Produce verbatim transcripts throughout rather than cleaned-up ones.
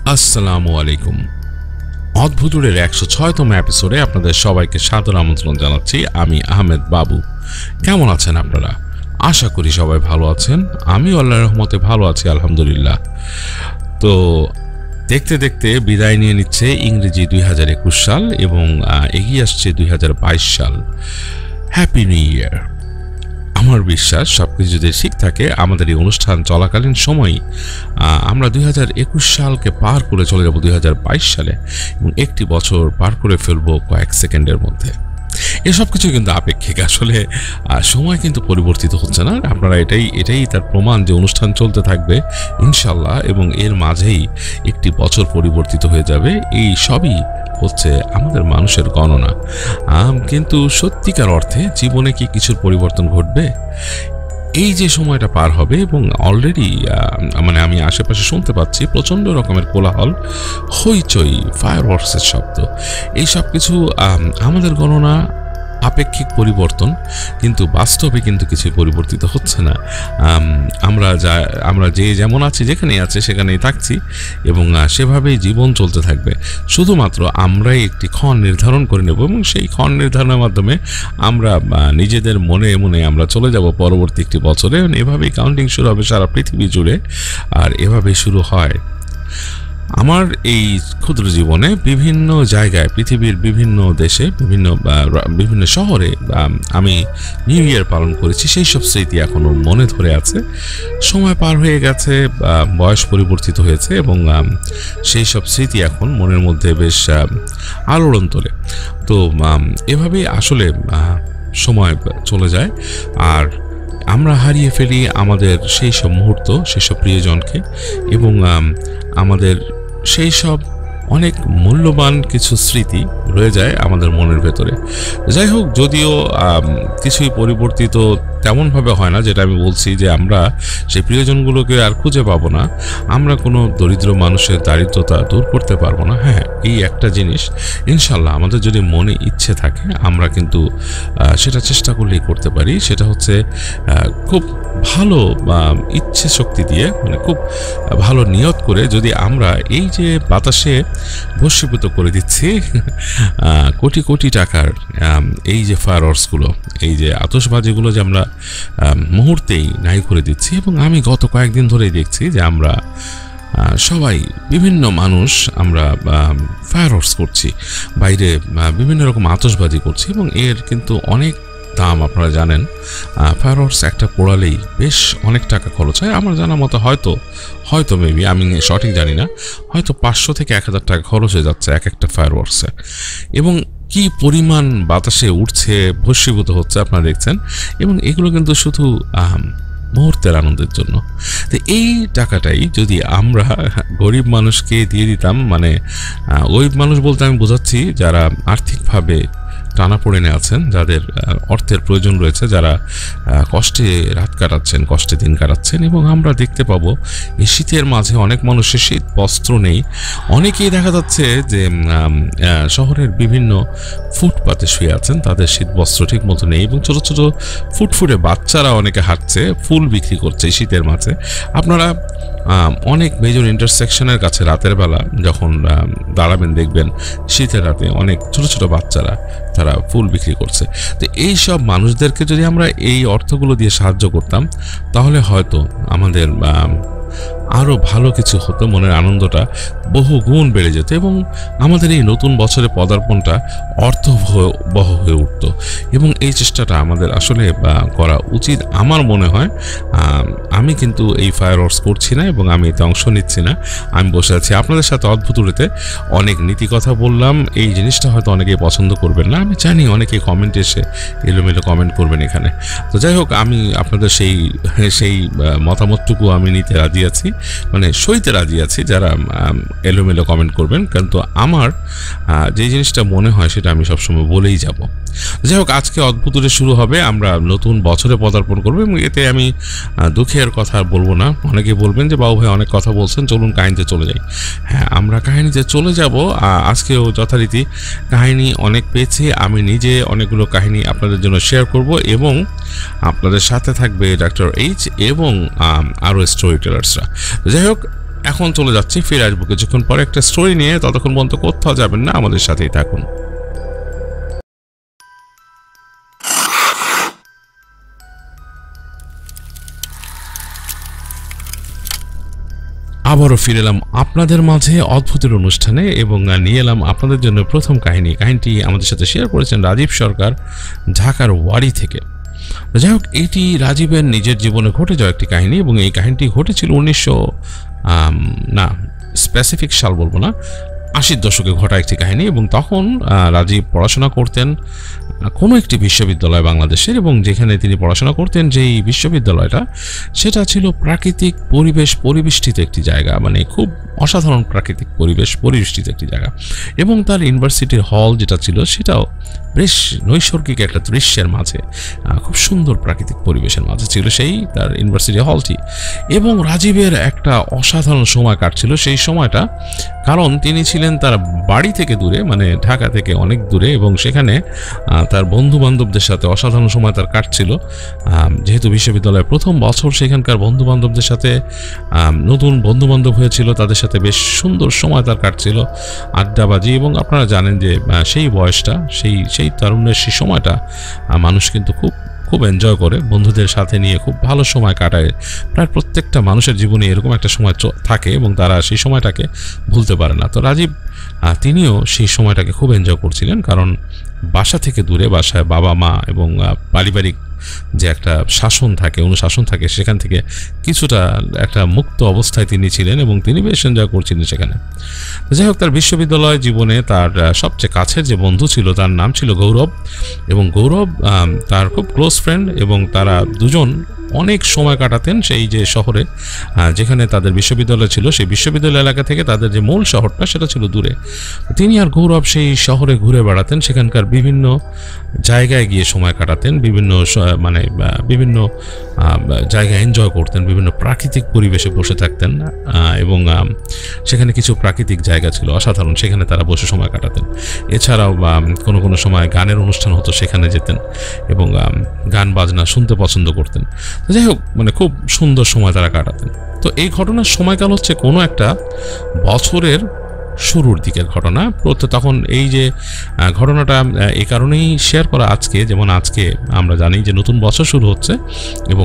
আসসালামু আলাইকুম। অদ্ভুতুরের একশো ছয়তম এপিসোডে আপনাদের সবাইকে সাদর আমন্ত্রণ জানাচ্ছি। আমি আহমেদ বাবু। কেমন আছেন আপনারা? আশা করি সবাই ভালো আছেন। আমি আল্লাহর রহমতে ভালো আছি, আলহামদুলিল্লাহ। তো দেখতে দেখতে বিদায় নিয়ে নিচ্ছে ইংরেজি দুই হাজার একুশ সাল এবং এগিয়ে আসছে দুই হাজার বাইশ সাল। Happy new year. আমার বিশ্বাস সবকিছু যদি ঠিক থাকে আমাদের এই অনুষ্ঠান চলাকালীন সময় আমরা দুই হাজার একুশ সালকে পার করে চলে যাব দুই হাজার বাইশ সালে এবং একটি বছর পার করে ফেলবো কয়েক সেকেন্ডের মধ্যে। এসব কিছু কিন্তু আপেক্ষিক, আসলে সময় কিন্তু পরিবর্তিত হচ্ছে না। আপনারা এটাই এটাই তার প্রমাণ যে অনুষ্ঠান চলতে থাকবে ইনশাল্লাহ, এবং এর মাঝেই একটি বছর পরিবর্তিত হয়ে যাবে। এই সবই হচ্ছে আমাদের মানুষের গণনা। কিন্তু সত্যিকার অর্থে জীবনে কি কিছুর পরিবর্তন ঘটবে? এই যে সময়টা পার হবে এবং অলরেডি মানে আমি আশেপাশে শুনতে পাচ্ছি প্রচণ্ড রকমের কোলাহল, হইচই, ফায়ারওয়ার্কসের শব্দ। এই সব কিছু আমাদের গণনা আপেক্ষিক পরিবর্তন, কিন্তু বাস্তবে কিন্তু কিছু পরিবর্তিত হচ্ছে না। আমরা যা আমরা যে যেমন আছি, যেখানেই আছে সেখানেই থাকছি এবং সেভাবেই জীবন চলতে থাকবে। শুধুমাত্র আমরাই একটি ক্ষণ নির্ধারণ করে নেব এবং সেই ক্ষণ নির্ধারণের মাধ্যমে আমরা নিজেদের মনে মনে আমরা চলে যাব পরবর্তী একটি বছরে। এভাবেই কাউন্টিং শুরু হবে সারা পৃথিবী জুড়ে, আর এভাবেই শুরু হয় আমার এই ক্ষুদ্র জীবনে। বিভিন্ন জায়গায়, পৃথিবীর বিভিন্ন দেশে, বিভিন্ন বিভিন্ন শহরে আমি নিউ ইয়ার পালন করেছি। সেই সব স্মৃতি এখনও মনে ধরে আছে। সময় পার হয়ে গেছে, বয়স পরিবর্তিত হয়েছে এবং সেই সব স্মৃতি এখন মনের মধ্যে বেশ আলোড়ন তোলে। তো এভাবেই আসলে সময় চলে যায় আর আমরা হারিয়ে ফেলি আমাদের সেই সব মুহূর্ত, সেই সব প্রিয়জনকে এবং আমাদের সেই সব অনেক মূল্যবান কিছু স্মৃতি রয়ে যায় আমাদের মনের ভেতরে। যাই হোক, যদিও কিছুই পরিবর্তিত তেমনভাবে হয় না, যেটা আমি বলছি যে আমরা সেই প্রিয়জনগুলোকে আর খুঁজে পাবো না, আমরা কোনো দরিদ্র মানুষের দারিদ্রতা দূর করতে পারবো না। হ্যাঁ, এই একটা জিনিস ইনশাল্লাহ আমাদের যদি মনে ইচ্ছে থাকে আমরা কিন্তু সেটা চেষ্টা করলেই করতে পারি। সেটা হচ্ছে খুব ভালো ইচ্ছে শক্তি দিয়ে, মানে খুব ভালো নিয়ত করে যদি আমরা এই যে বাতাসে ভস্মীভূত করে দিচ্ছি কোটি কোটি টাকার এই যে ফায়ারওয়ার্কসগুলো, এই যে আতশবাজিগুলো যে আমরা মুহূর্তেই নাই করে দিচ্ছি। এবং আমি গত কয়েকদিন ধরেই দেখছি যে আমরা সবাই, বিভিন্ন মানুষ আমরা ফায়ারওয়ার্কস করছি, বাইরে বিভিন্ন রকম আতশবাজি করছি এবং এর কিন্তু অনেক দাম। আপনারা জানেন ফায়ারওয়ার্কস একটা পোড়ালেই বেশ অনেক টাকা খরচ হয়। আমার জানা মতো হয়তো হয়তো মেবি, আমি সঠিক জানি না, হয়তো পাঁচশো থেকে এক হাজার টাকা খরচ হয়ে যাচ্ছে এক একটা ফায়ারওয়ার্কসে। এবং কি পরিমাণ বাতাসে উঠছে, ভস্মীভূত হচ্ছে আপনারা দেখছেন। এবং এগুলো কিন্তু শুধু মুহূর্তের আনন্দের জন্য। তো এই টাকাটাই যদি আমরা গরিব মানুষকে দিয়ে দিতাম, মানে গরিব মানুষ বলতে আমি বোঝাচ্ছি যারা আর্থিকভাবে টানাপোড়েনে আছেন, যাদের অর্থের প্রয়োজন রয়েছে, যারা কষ্টে রাত কাটাচ্ছেন, কষ্টে দিন কাটাচ্ছেন। এবং আমরা দেখতে পাবো এই শীতের মাঝে অনেক মানুষের শীত বস্ত্র নেই। অনেকেই দেখা যাচ্ছে যে শহরের বিভিন্ন ফুটপাতে শুয়ে আছেন, তাদের শীত বস্ত্র ঠিক মতো নেই এবং ছোটো ছোটো ফুটফুটে বাচ্চারা অনেকে হাঁটছে, ফুল বিক্রি করছে শীতের মাঝে। আপনারা অনেক মেজর ইন্টারসেকশনের কাছে রাতের বেলা যখন দাঁড়াবেন, দেখবেন শীতের রাতে অনেক ছোট ছোট বাচ্চারা তারা ফুল বিক্রি করছে। তো এই সব মানুষদেরকে যদি আমরা এই অর্থগুলো দিয়ে সাহায্য করতাম তাহলে হয়তো আমাদের আরও ভালো কিছু হতো, মনের আনন্দটা বহু গুণ বেড়ে যেত এবং আমাদের এই নতুন বছরের পদার্পণটা অর্থবহ হয়ে উঠত। এবং এই চেষ্টাটা আমাদের আসলে করা উচিত আমার মনে হয়। আমি কিন্তু এই ফায়ারওয়ার্কস করছি না এবং আমি এতে অংশ নিচ্ছি না। আমি বসে আছি আপনাদের সাথে অদ্ভুত উড়েতে। অনেক নীতি কথা বললাম, এই জিনিসটা হয়তো অনেকেই পছন্দ করবেন না, আমি জানি। অনেকে কমেন্ট এসে এলোমেলো কমেন্ট করবেন এখানে। তো যাই হোক, আমি আপনাদের সেই সেই মতামতটুকু আমি নিতে রাজি আছি, মানে সইতে রাজি আছি যারা এলোমেলো কমেন্ট করবেন। কিন্তু আমার যে জিনিসটা মনে হয় সেটা আমি সবসময় বলেই যাব। যাই হোক, আজকে অদ্ভুতরে শুরু হবে, আমরা নতুন বছরে পদার্পণ করবো এবং এতে আমি দুঃখের কথা বলবো না। অনেকে বলবেন যে বাবু ভাই অনেক কথা বলছেন, চলুন কাহিনীতে চলে যাই। হ্যাঁ, আমরা কাহিনীতে চলে যাব। আজকেও যথারীতি কাহিনী অনেক পেয়েছি, আমি নিজে অনেকগুলো কাহিনী আপনাদের জন্য শেয়ার করব এবং আপনাদের সাথে থাকবে ডাক্তার এইচ এবং আরও স্টোরি টেলার্সরা। যাই হোক, এখন চলে যাচ্ছি, ফিরে আসবো কিছুক্ষণ পরে একটা স্টোরি নিয়ে। ততক্ষণ পর্যন্ত কোথাও যাবেন না, আমাদের সাথেই থাকুন। আবারও ফিরে এলাম আপনাদের মাঝে অদ্ভুতের অনুষ্ঠানে এবং নিয়ে এলাম আপনাদের জন্য প্রথম কাহিনী। কাহিনীটি আমাদের সাথে শেয়ার করেছেন রাজীব সরকার, ঢাকার ওয়ারি থেকে। যাই হোক, এটি রাজীবের নিজের জীবনে ঘটে যাওয়া একটি কাহিনী এবং এই কাহিনীটি ঘটেছিল উনিশশো না স্পেসিফিক সাল বলবো না, আশির দশকে ঘটা একটি কাহিনী। এবং তখন রাজীব পড়াশোনা করতেন কোনো একটি বিশ্ববিদ্যালয় বাংলাদেশের, এবং যেখানে তিনি পড়াশোনা করতেন যেই বিশ্ববিদ্যালয়টা, সেটা ছিল প্রাকৃতিক পরিবেশ পরিবেষ্টিত একটি জায়গা, মানে খুব অসাধারণ প্রাকৃতিক পরিবেশ পরিবেষ্টিত একটি জায়গা। এবং তার ইউনিভার্সিটির হল যেটা ছিল সেটাও বেশ নৈসর্গিক একটা দৃশ্যের মাঝে, খুব সুন্দর প্রাকৃতিক পরিবেশের মাঝে ছিল সেই তার ইউনিভার্সিটি হলটি। এবং রাজীবের একটা অসাধারণ সময় কাটছিল সেই সময়টা, কারণ তিনি ছিলেন তার বাড়ি থেকে দূরে, মানে ঢাকা থেকে অনেক দূরে, এবং সেখানে তার বন্ধু বান্ধবদের সাথে অসাধারণ সময় তার কাটছিল। যেহেতু বিশ্ববিদ্যালয়ের প্রথম বছর, সেখানকার বন্ধু বান্ধবদের সাথে নতুন বন্ধু বান্ধব হয়েছিল, তাদের সাথে বেশ সুন্দর সময় তার কাটছিল, আড্ডাবাজি। এবং আপনারা জানেন যে সেই বয়সটা, সেই সেই তারুণ্যের সেই সময়টা মানুষ কিন্তু খুব খুব এনজয় করে, বন্ধুদের সাথে নিয়ে খুব ভালো সময় কাটায়। প্রায় প্রত্যেকটা মানুষের জীবনে এরকম একটা সময় থাকে এবং তারা সেই সময়টাকে ভুলতে পারে না। তো রাজীব তিনিও সেই সময়টাকে খুব এনজয় করছিলেন, কারণ বাসা থেকে দূরে, বাসায় বাবা মা এবং পারিবারিক যে একটা শাসন থাকে, অনুশাসন থাকে, সেখান থেকে কিছুটা একটা মুক্ত অবস্থায় তিনি ছিলেন এবং তিনি বেশ এনজয় করছিলেন সেখানে। যাই হোক, তার বিশ্ববিদ্যালয় জীবনে তার সবচেয়ে কাছের যে বন্ধু ছিল তার নাম ছিল গৌরব, এবং গৌরব তার খুব ক্লোজ ফ্রেন্ড, এবং তারা দুজন অনেক সময় কাটাতেন সেই যে শহরে যেখানে তাদের বিশ্ববিদ্যালয় ছিল। সেই বিশ্ববিদ্যালয় এলাকা থেকে তাদের যে মূল শহরটা সেটা ছিল দূরে। তিনি আর গৌরব সেই শহরে ঘুরে বেড়াতেন, সেখানকার বিভিন্ন জায়গায় গিয়ে সময় কাটাতেন, বিভিন্ন মানে বিভিন্ন জায়গায় এনজয় করতেন, বিভিন্ন প্রাকৃতিক পরিবেশে বসে থাকতেন, এবং সেখানে কিছু প্রাকৃতিক জায়গা ছিল অসাধারণ, সেখানে তারা বসে সময় কাটাতেন। এছাড়াও কোনো কোনো সময় গানের অনুষ্ঠান হতো, সেখানে যেতেন এবং গান বাজনা শুনতে পছন্দ করতেন। যাই হোক, মানে খুব সুন্দর সময় তারা কাটাতেন। তো এই ঘটনার সময়কাল হচ্ছে কোনো একটা বছরের শুরুর দিকের ঘটনা। তখন এই যে ঘটনাটা এই কারণেই শেয়ার করা আজকে, যেমন আজকে আমরা জানি যে নতুন বছর শুরু হচ্ছে, এবং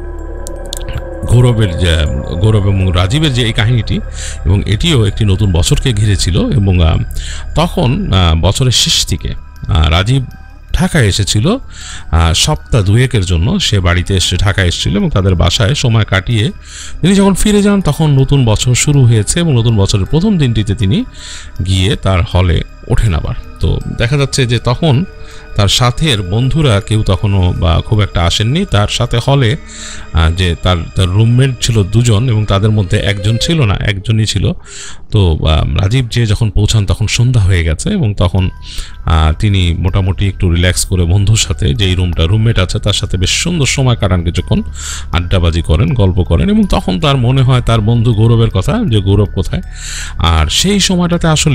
গৌরবের যে গৌরব এবং রাজীবের যে এই কাহিনীটি, এবং এটিও একটি নতুন বছরকে ঘিরেছিল। এবং তখন বছরের শেষ দিকে রাজীব ঢাকায় এসেছিল সপ্তাহ দুয়েকের জন্য। সে বাড়িতে এসে ঢাকায় এসেছিল এবং তাদের বাসায় সময় কাটিয়ে তিনি যখন ফিরে যান তখন নতুন বছর শুরু হয়েছে, এবং নতুন বছরের প্রথম দিনটিতে তিনি গিয়ে তার হলে ওঠেন আবার। তো দেখা যাচ্ছে যে তখন তার সাথের বন্ধুরা কেউ তখনও বা খুব একটা আসেননি তার সাথে হলে। যে তার তার রুমমেট ছিল দুজন, এবং তাদের মধ্যে একজন ছিল না, একজনই ছিল। তো রাজীব যে যখন পৌঁছান তখন সন্ধ্যা হয়ে গেছে, এবং তখন তিনি মোটামুটি একটু রিল্যাক্স করে বন্ধুর সাথে, যেই রুমটা রুমমেট আছে তার সাথে বেশ সুন্দর সময় কাটান, কিছুক্ষণ আড্ডাবাজি করেন, গল্প করেন। এবং তখন তার মনে হয় তার বন্ধু গৌরবের কথা, যে গৌরব কোথায়। আর সেই সময়টাতে আসলে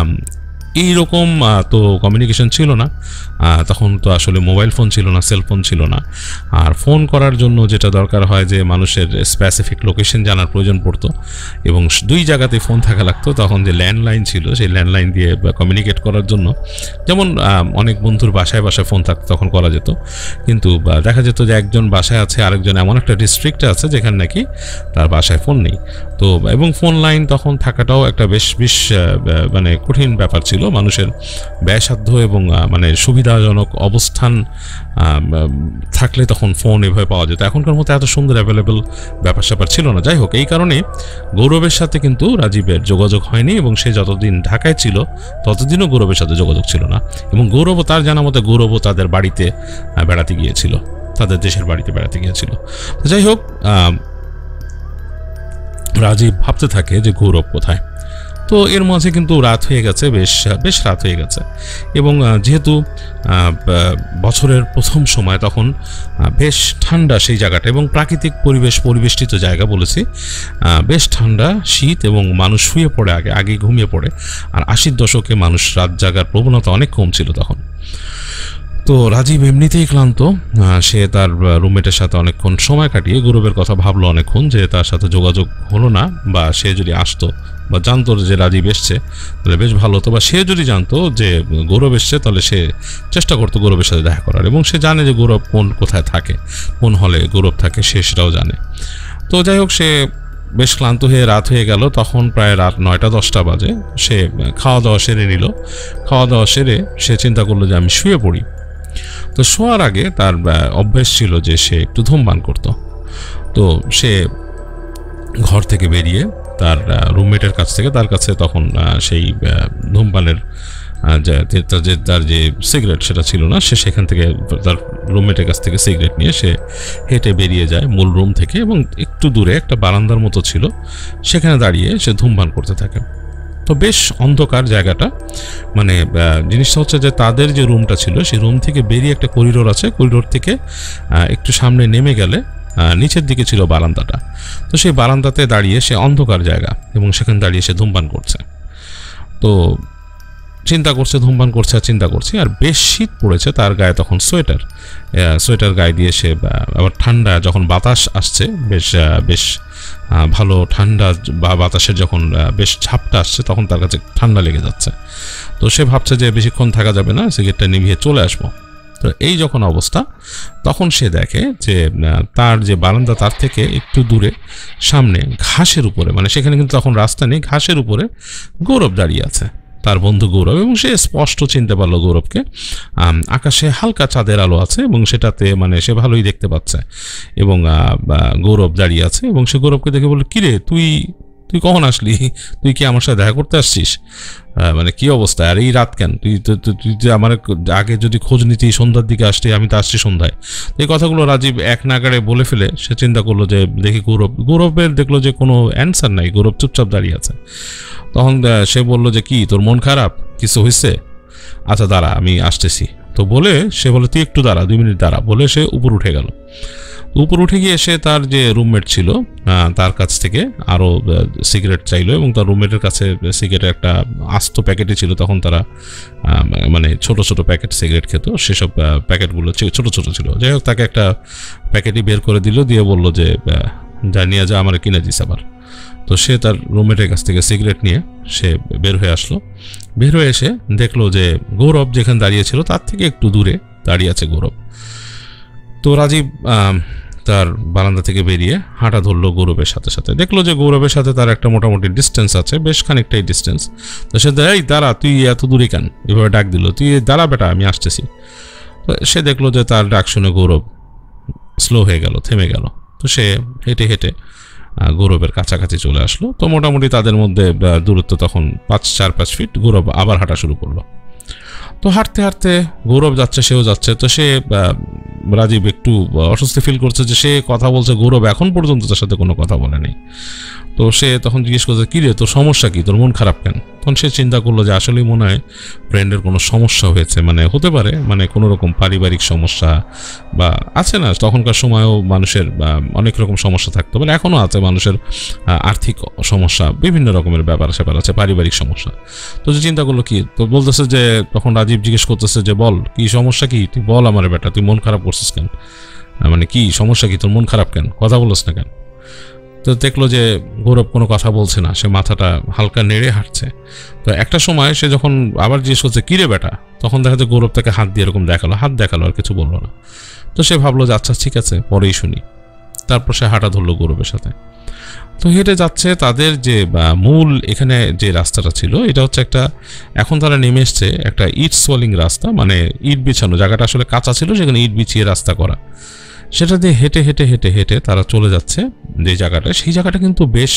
এইরকম তো কমিউনিকেশন ছিল না, তখন তো আসলে মোবাইল ফোন ছিল না, সেলফোন ছিল না। আর ফোন করার জন্য যেটা দরকার হয় যে মানুষের স্পেসিফিক লোকেশন জানার প্রয়োজন পড়তো, এবং দুই জায়গাতে ফোন থাকা লাগতো। তখন যে ল্যান্ডলাইন ছিল সেই ল্যান্ডলাইন দিয়ে কমিউনিকেট করার জন্য, যেমন অনেক বন্ধুর বাসায় বাসায় ফোন থাকতো, তখন করা যেত। কিন্তু দেখা যেত যে একজন বাসায় আছে, আরেকজন এমন একটা ডিস্ট্রিক্টে আছে যেখানে নাকি তার বাসায় ফোন নেই। তো এবং ফোন লাইন তখন থাকাটাও একটা বেশ বেশ মানে কঠিন ব্যাপার ছিল, মানুষের ব্যয়সাধ্য এবং মানে সুবিধাজনক অবস্থান থাকলে তখন ফোন এভাবে পাওয়া যেত। এখনকার মতো এত সুন্দর অ্যাভেলেবল ব্যাপার স্যাপার ছিল না। যাই হোক, এই কারণে গৌরবের সাথে কিন্তু রাজীবের যোগাযোগ হয়নি, এবং সে যতদিন ঢাকায় ছিল ততদিনও গৌরবের সাথে যোগাযোগ ছিল না। এবং গৌরবও তার জানা মতে গৌরবও তাদের বাড়িতে বেড়াতে গিয়েছিল, তাদের দেশের বাড়িতে বেড়াতে গিয়েছিল। তো যাই হোক, রাজীব ভাবতে থাকে যে গৌরব কোথায়। তো এর মাঝে কিন্তু রাত হয়ে গেছে, বেশ বেশ রাত হয়ে গেছে। এবং যেহেতু বছরের প্রথম সময়, তখন বেশ ঠান্ডা সেই জায়গাটা, এবং প্রাকৃতিক পরিবেশ পরিবেষ্টিত জায়গা বলেছি, বেশ ঠান্ডা শীত, এবং মানুষ শুয়ে পড়ে, আগে আগে ঘুমিয়ে পড়ে। আর আশির দশকে মানুষ রাত জাগার প্রবণতা অনেক কম ছিল তখন। তো তো রাজীব এমনিতেই ক্লান্ত, সে তার রুমমেটের সাথে অনেকক্ষণ সময় কাটিয়ে গৌরবের কথা ভাবলো অনেকক্ষণ, যে তার সাথে যোগাযোগ হলো না, বা সে যদি আসতো বা জানতো যে রাজীব এসছে তাহলে বেশ ভালো হতো, বা সে যদি জানতো যে গৌরব এসছে তাহলে সে চেষ্টা করতো গৌরবের সাথে দেখা করার, এবং সে জানে যে গৌরব কোন কোথায় থাকে, কোন হলে গৌরব থাকে, সে সেটাও জানে। তো যাই হোক, সে বেশ ক্লান্ত হয়ে রাত হয়ে গেল, তখন প্রায় রাত নয়টা দশটা বাজে। সে খাওয়া দাওয়া সেরে নিল, খাওয়া দাওয়া সেরে সে চিন্তা করলো যে আমি শুয়ে পড়ি। তো শোয়ার আগে তার অভ্যেস ছিল যে সে একটু ধূমপান করত। তো সে ঘর থেকে বেরিয়ে তার রুমমেটের কাছ থেকে, তার কাছে তখন সেই ধূমপানের যে তার যে সিগারেট সেটা ছিল না, সে সেখান থেকে তার রুমমেটের কাছ থেকে সিগারেট নিয়ে সে হেঁটে বেরিয়ে যায় মূল রুম থেকে, এবং একটু দূরে একটা বারান্দার মতো ছিল, সেখানে দাঁড়িয়ে সে ধূমপান করতে থাকে। তো বেশ অন্ধকার জায়গাটা, মানে জিনিসটা হচ্ছে যে তাদের যে রুমটা ছিল সেই রুম থেকে বেরিয়ে একটা করিডোর আছে, করিডোর থেকে একটু সামনে নেমে গেলে নিচের দিকে ছিল বারান্দাটা। তো সেই বারান্দাতে দাঁড়িয়ে সে অন্ধকার জায়গা, এবং সেখানে দাঁড়িয়ে সে ধূমপান করছে। তো চিন্তা করছে, ধূমপান করছে আর চিন্তা করছে, আর বেশ শীত পড়েছে, তার গায়ে তখন সোয়েটার সোয়েটার গায়ে দিয়ে সে, আবার ঠান্ডা যখন বাতাস আসছে, বেশ বেশ ভালো ঠান্ডা বা বাতাসের যখন বেশ ঝাপটা আসছে, তখন তার কাছে ঠান্ডা লেগে যাচ্ছে। তো সে ভাবছে যে বেশিক্ষণ থাকা যাবে না, সিগারেটটা নিভিয়ে চলে আসবো। তো এই যখন অবস্থা, তখন সে দেখে যে তার যে বারান্দা তার থেকে একটু দূরে সামনে ঘাসের উপরে, মানে সেখানে কিন্তু তখন রাস্তা নেই, ঘাসের উপরে গৌরব দাঁড়িয়ে আছে, তার বন্ধু গৌরব, এবং সে স্পষ্ট চিনতে পারলো গৌরবকে। আকাশে হালকা চাঁদের আলো আছে, এবং সেটাতে মানে সে ভালোই দেখতে পাচ্ছে, এবং গৌরব দাঁড়িয়ে আছে, এবং সে গৌরবকে দেখে বলল, কিরে তুই তুই কখন আসলি? তুই কি আমার সাথে দেখা করতে আসছিস? মানে কি অবস্থা, আর এই রাত কেন? তুই তুই যে আমার আগে যদি খোঁজ নিতি সন্ধ্যার দিকে আসতে, আমি তো আসছি সন্ধ্যায়। এই কথাগুলো রাজীব এক নাগাড়ে বলে ফেলে সে চিন্তা করলো যে দেখি গৌরব, গৌরবের দেখলো যে কোনো অ্যান্সার নাই, গৌরব চুপচাপ দাঁড়িয়ে আছে। তখন সে বলল যে কি তোর মন খারাপ, কিছু হয়েছে? আচ্ছা দাঁড়া আমি আসতেছি। তো বলে সে বলে তুই একটু দাঁড়া, দুই মিনিট দাঁড়া, বলে সে উপর উঠে গেল। উপর উঠে গিয়ে সে তার যে রুমমেট ছিল তার কাছ থেকে আরও সিগারেট চাইলো, এবং তার রুমমেটের কাছে সিগারেটের একটা আস্ত প্যাকেটই ছিল, তখন তারা মানে ছোট ছোট প্যাকেট সিগারেট খেত, সেসব প্যাকেটগুলো ছোট ছোট ছিল। যাই হোক, তাকে একটা প্যাকেটই বের করে দিল, দিয়ে বলল যে যা নিয়ে যা, আমার কিনে দিস আবার। তো সে তার রুমমেটের কাছ থেকে সিগারেট নিয়ে সে বের হয়ে আসলো। বের হয়ে এসে দেখলো যে গৌরব যেখানে দাঁড়িয়ে ছিল তার থেকে একটু দূরে দাঁড়িয়ে আছে গৌরব। তো রাজীব তার বারান্দা থেকে বেরিয়ে হাঁটা ধরলো গৌরবের সাথে সাথে, দেখলো যে গৌরবের সাথে তার একটা মোটামুটি ডিস্টেন্স আছে, বেশ খানিকটাই ডিস্টেন্স। তো সে এই দাঁড়া, তুই এত দূরে কেন? এভাবে ডাক দিল, তুই দাঁড়া বেটা, আমি আসতেছি। তো সে দেখলো যে তার ডাক শুনে গৌরব স্লো হয়ে গেল, থেমে গেল। তো সে হেঁটে হেঁটে গৌরবের কাছাকাছি চলে আসলো। তো মোটামুটি তাদের মধ্যে দূরত্ব তখন পাঁচ চার পাঁচ ফিট। গৌরব আবার হাঁটা শুরু করলো। তো হাঁটতে হাঁটতে গৌরব যাচ্ছে, সেও যাচ্ছে। তো সে রাজীব একটু অস্বস্তি ফিল করছে যে সে কথা বলছে, গৌরব এখন পর্যন্ত তার সাথে কোনো কথা বলে নেই। তো সে তখন জিজ্ঞেস করছে, কী রে তোর সমস্যা কি, তোর মন খারাপ কেন? তখন সে চিন্তা করলো যে আসলেই মনে হয় ফ্রেন্ডের কোনো সমস্যা হয়েছে, মানে হতে পারে মানে কোনো রকম পারিবারিক সমস্যা, বা আছে না তখনকার সময়ও মানুষের অনেক রকম সমস্যা থাকতো, মানে এখনও আছে মানুষের আর্থিক সমস্যা, বিভিন্ন রকমের ব্যাপার স্যাপার আছে, পারিবারিক সমস্যা। তো যে চিন্তা করলো কি, তো বলতেছে যে তখন রাজীব জিজ্ঞেস করতেছে যে বল কি সমস্যা কি, তুই বল আমার বেটা, তুই মন খারাপ করছিস কেন, মানে কি সমস্যা কি, তোর মন খারাপ কেন, কথা বলছিস না কেন? তো দেখলো যে গৌরব কোনো কথা বলছে না, সে মাথাটা হালকা নেড়ে হাঁটছে। তো একটা সময় সে যখন আবার জিজ্ঞেস করছে কিরে বেটা, তখন দেখা যায় গৌরব তাকে হাত দিয়ে এরকম দেখালো, হাত দেখালো, আর কিছু বললো না। তো সে ভাবলো যে আচ্ছা ঠিক আছে, পরেই শুনি। তারপর সে হাঁটা ধরলো গৌরবের সাথে। তো হেঁটে যাচ্ছে। তাদের যে মূল এখানে যে রাস্তাটা ছিল এটা হচ্ছে একটা, এখন তারা নেমে এসছে একটা ইট সোলিং রাস্তা, মানে ইট বিছানো, জায়গাটা আসলে কাঁচা ছিল, সেখানে ইট বিছিয়ে রাস্তা করা। সেটা দিয়ে হেঁটে হেঁটে হেঁটে হেঁটে তারা চলে যাচ্ছে যে জায়গাটা, সেই জায়গাটা কিন্তু বেশ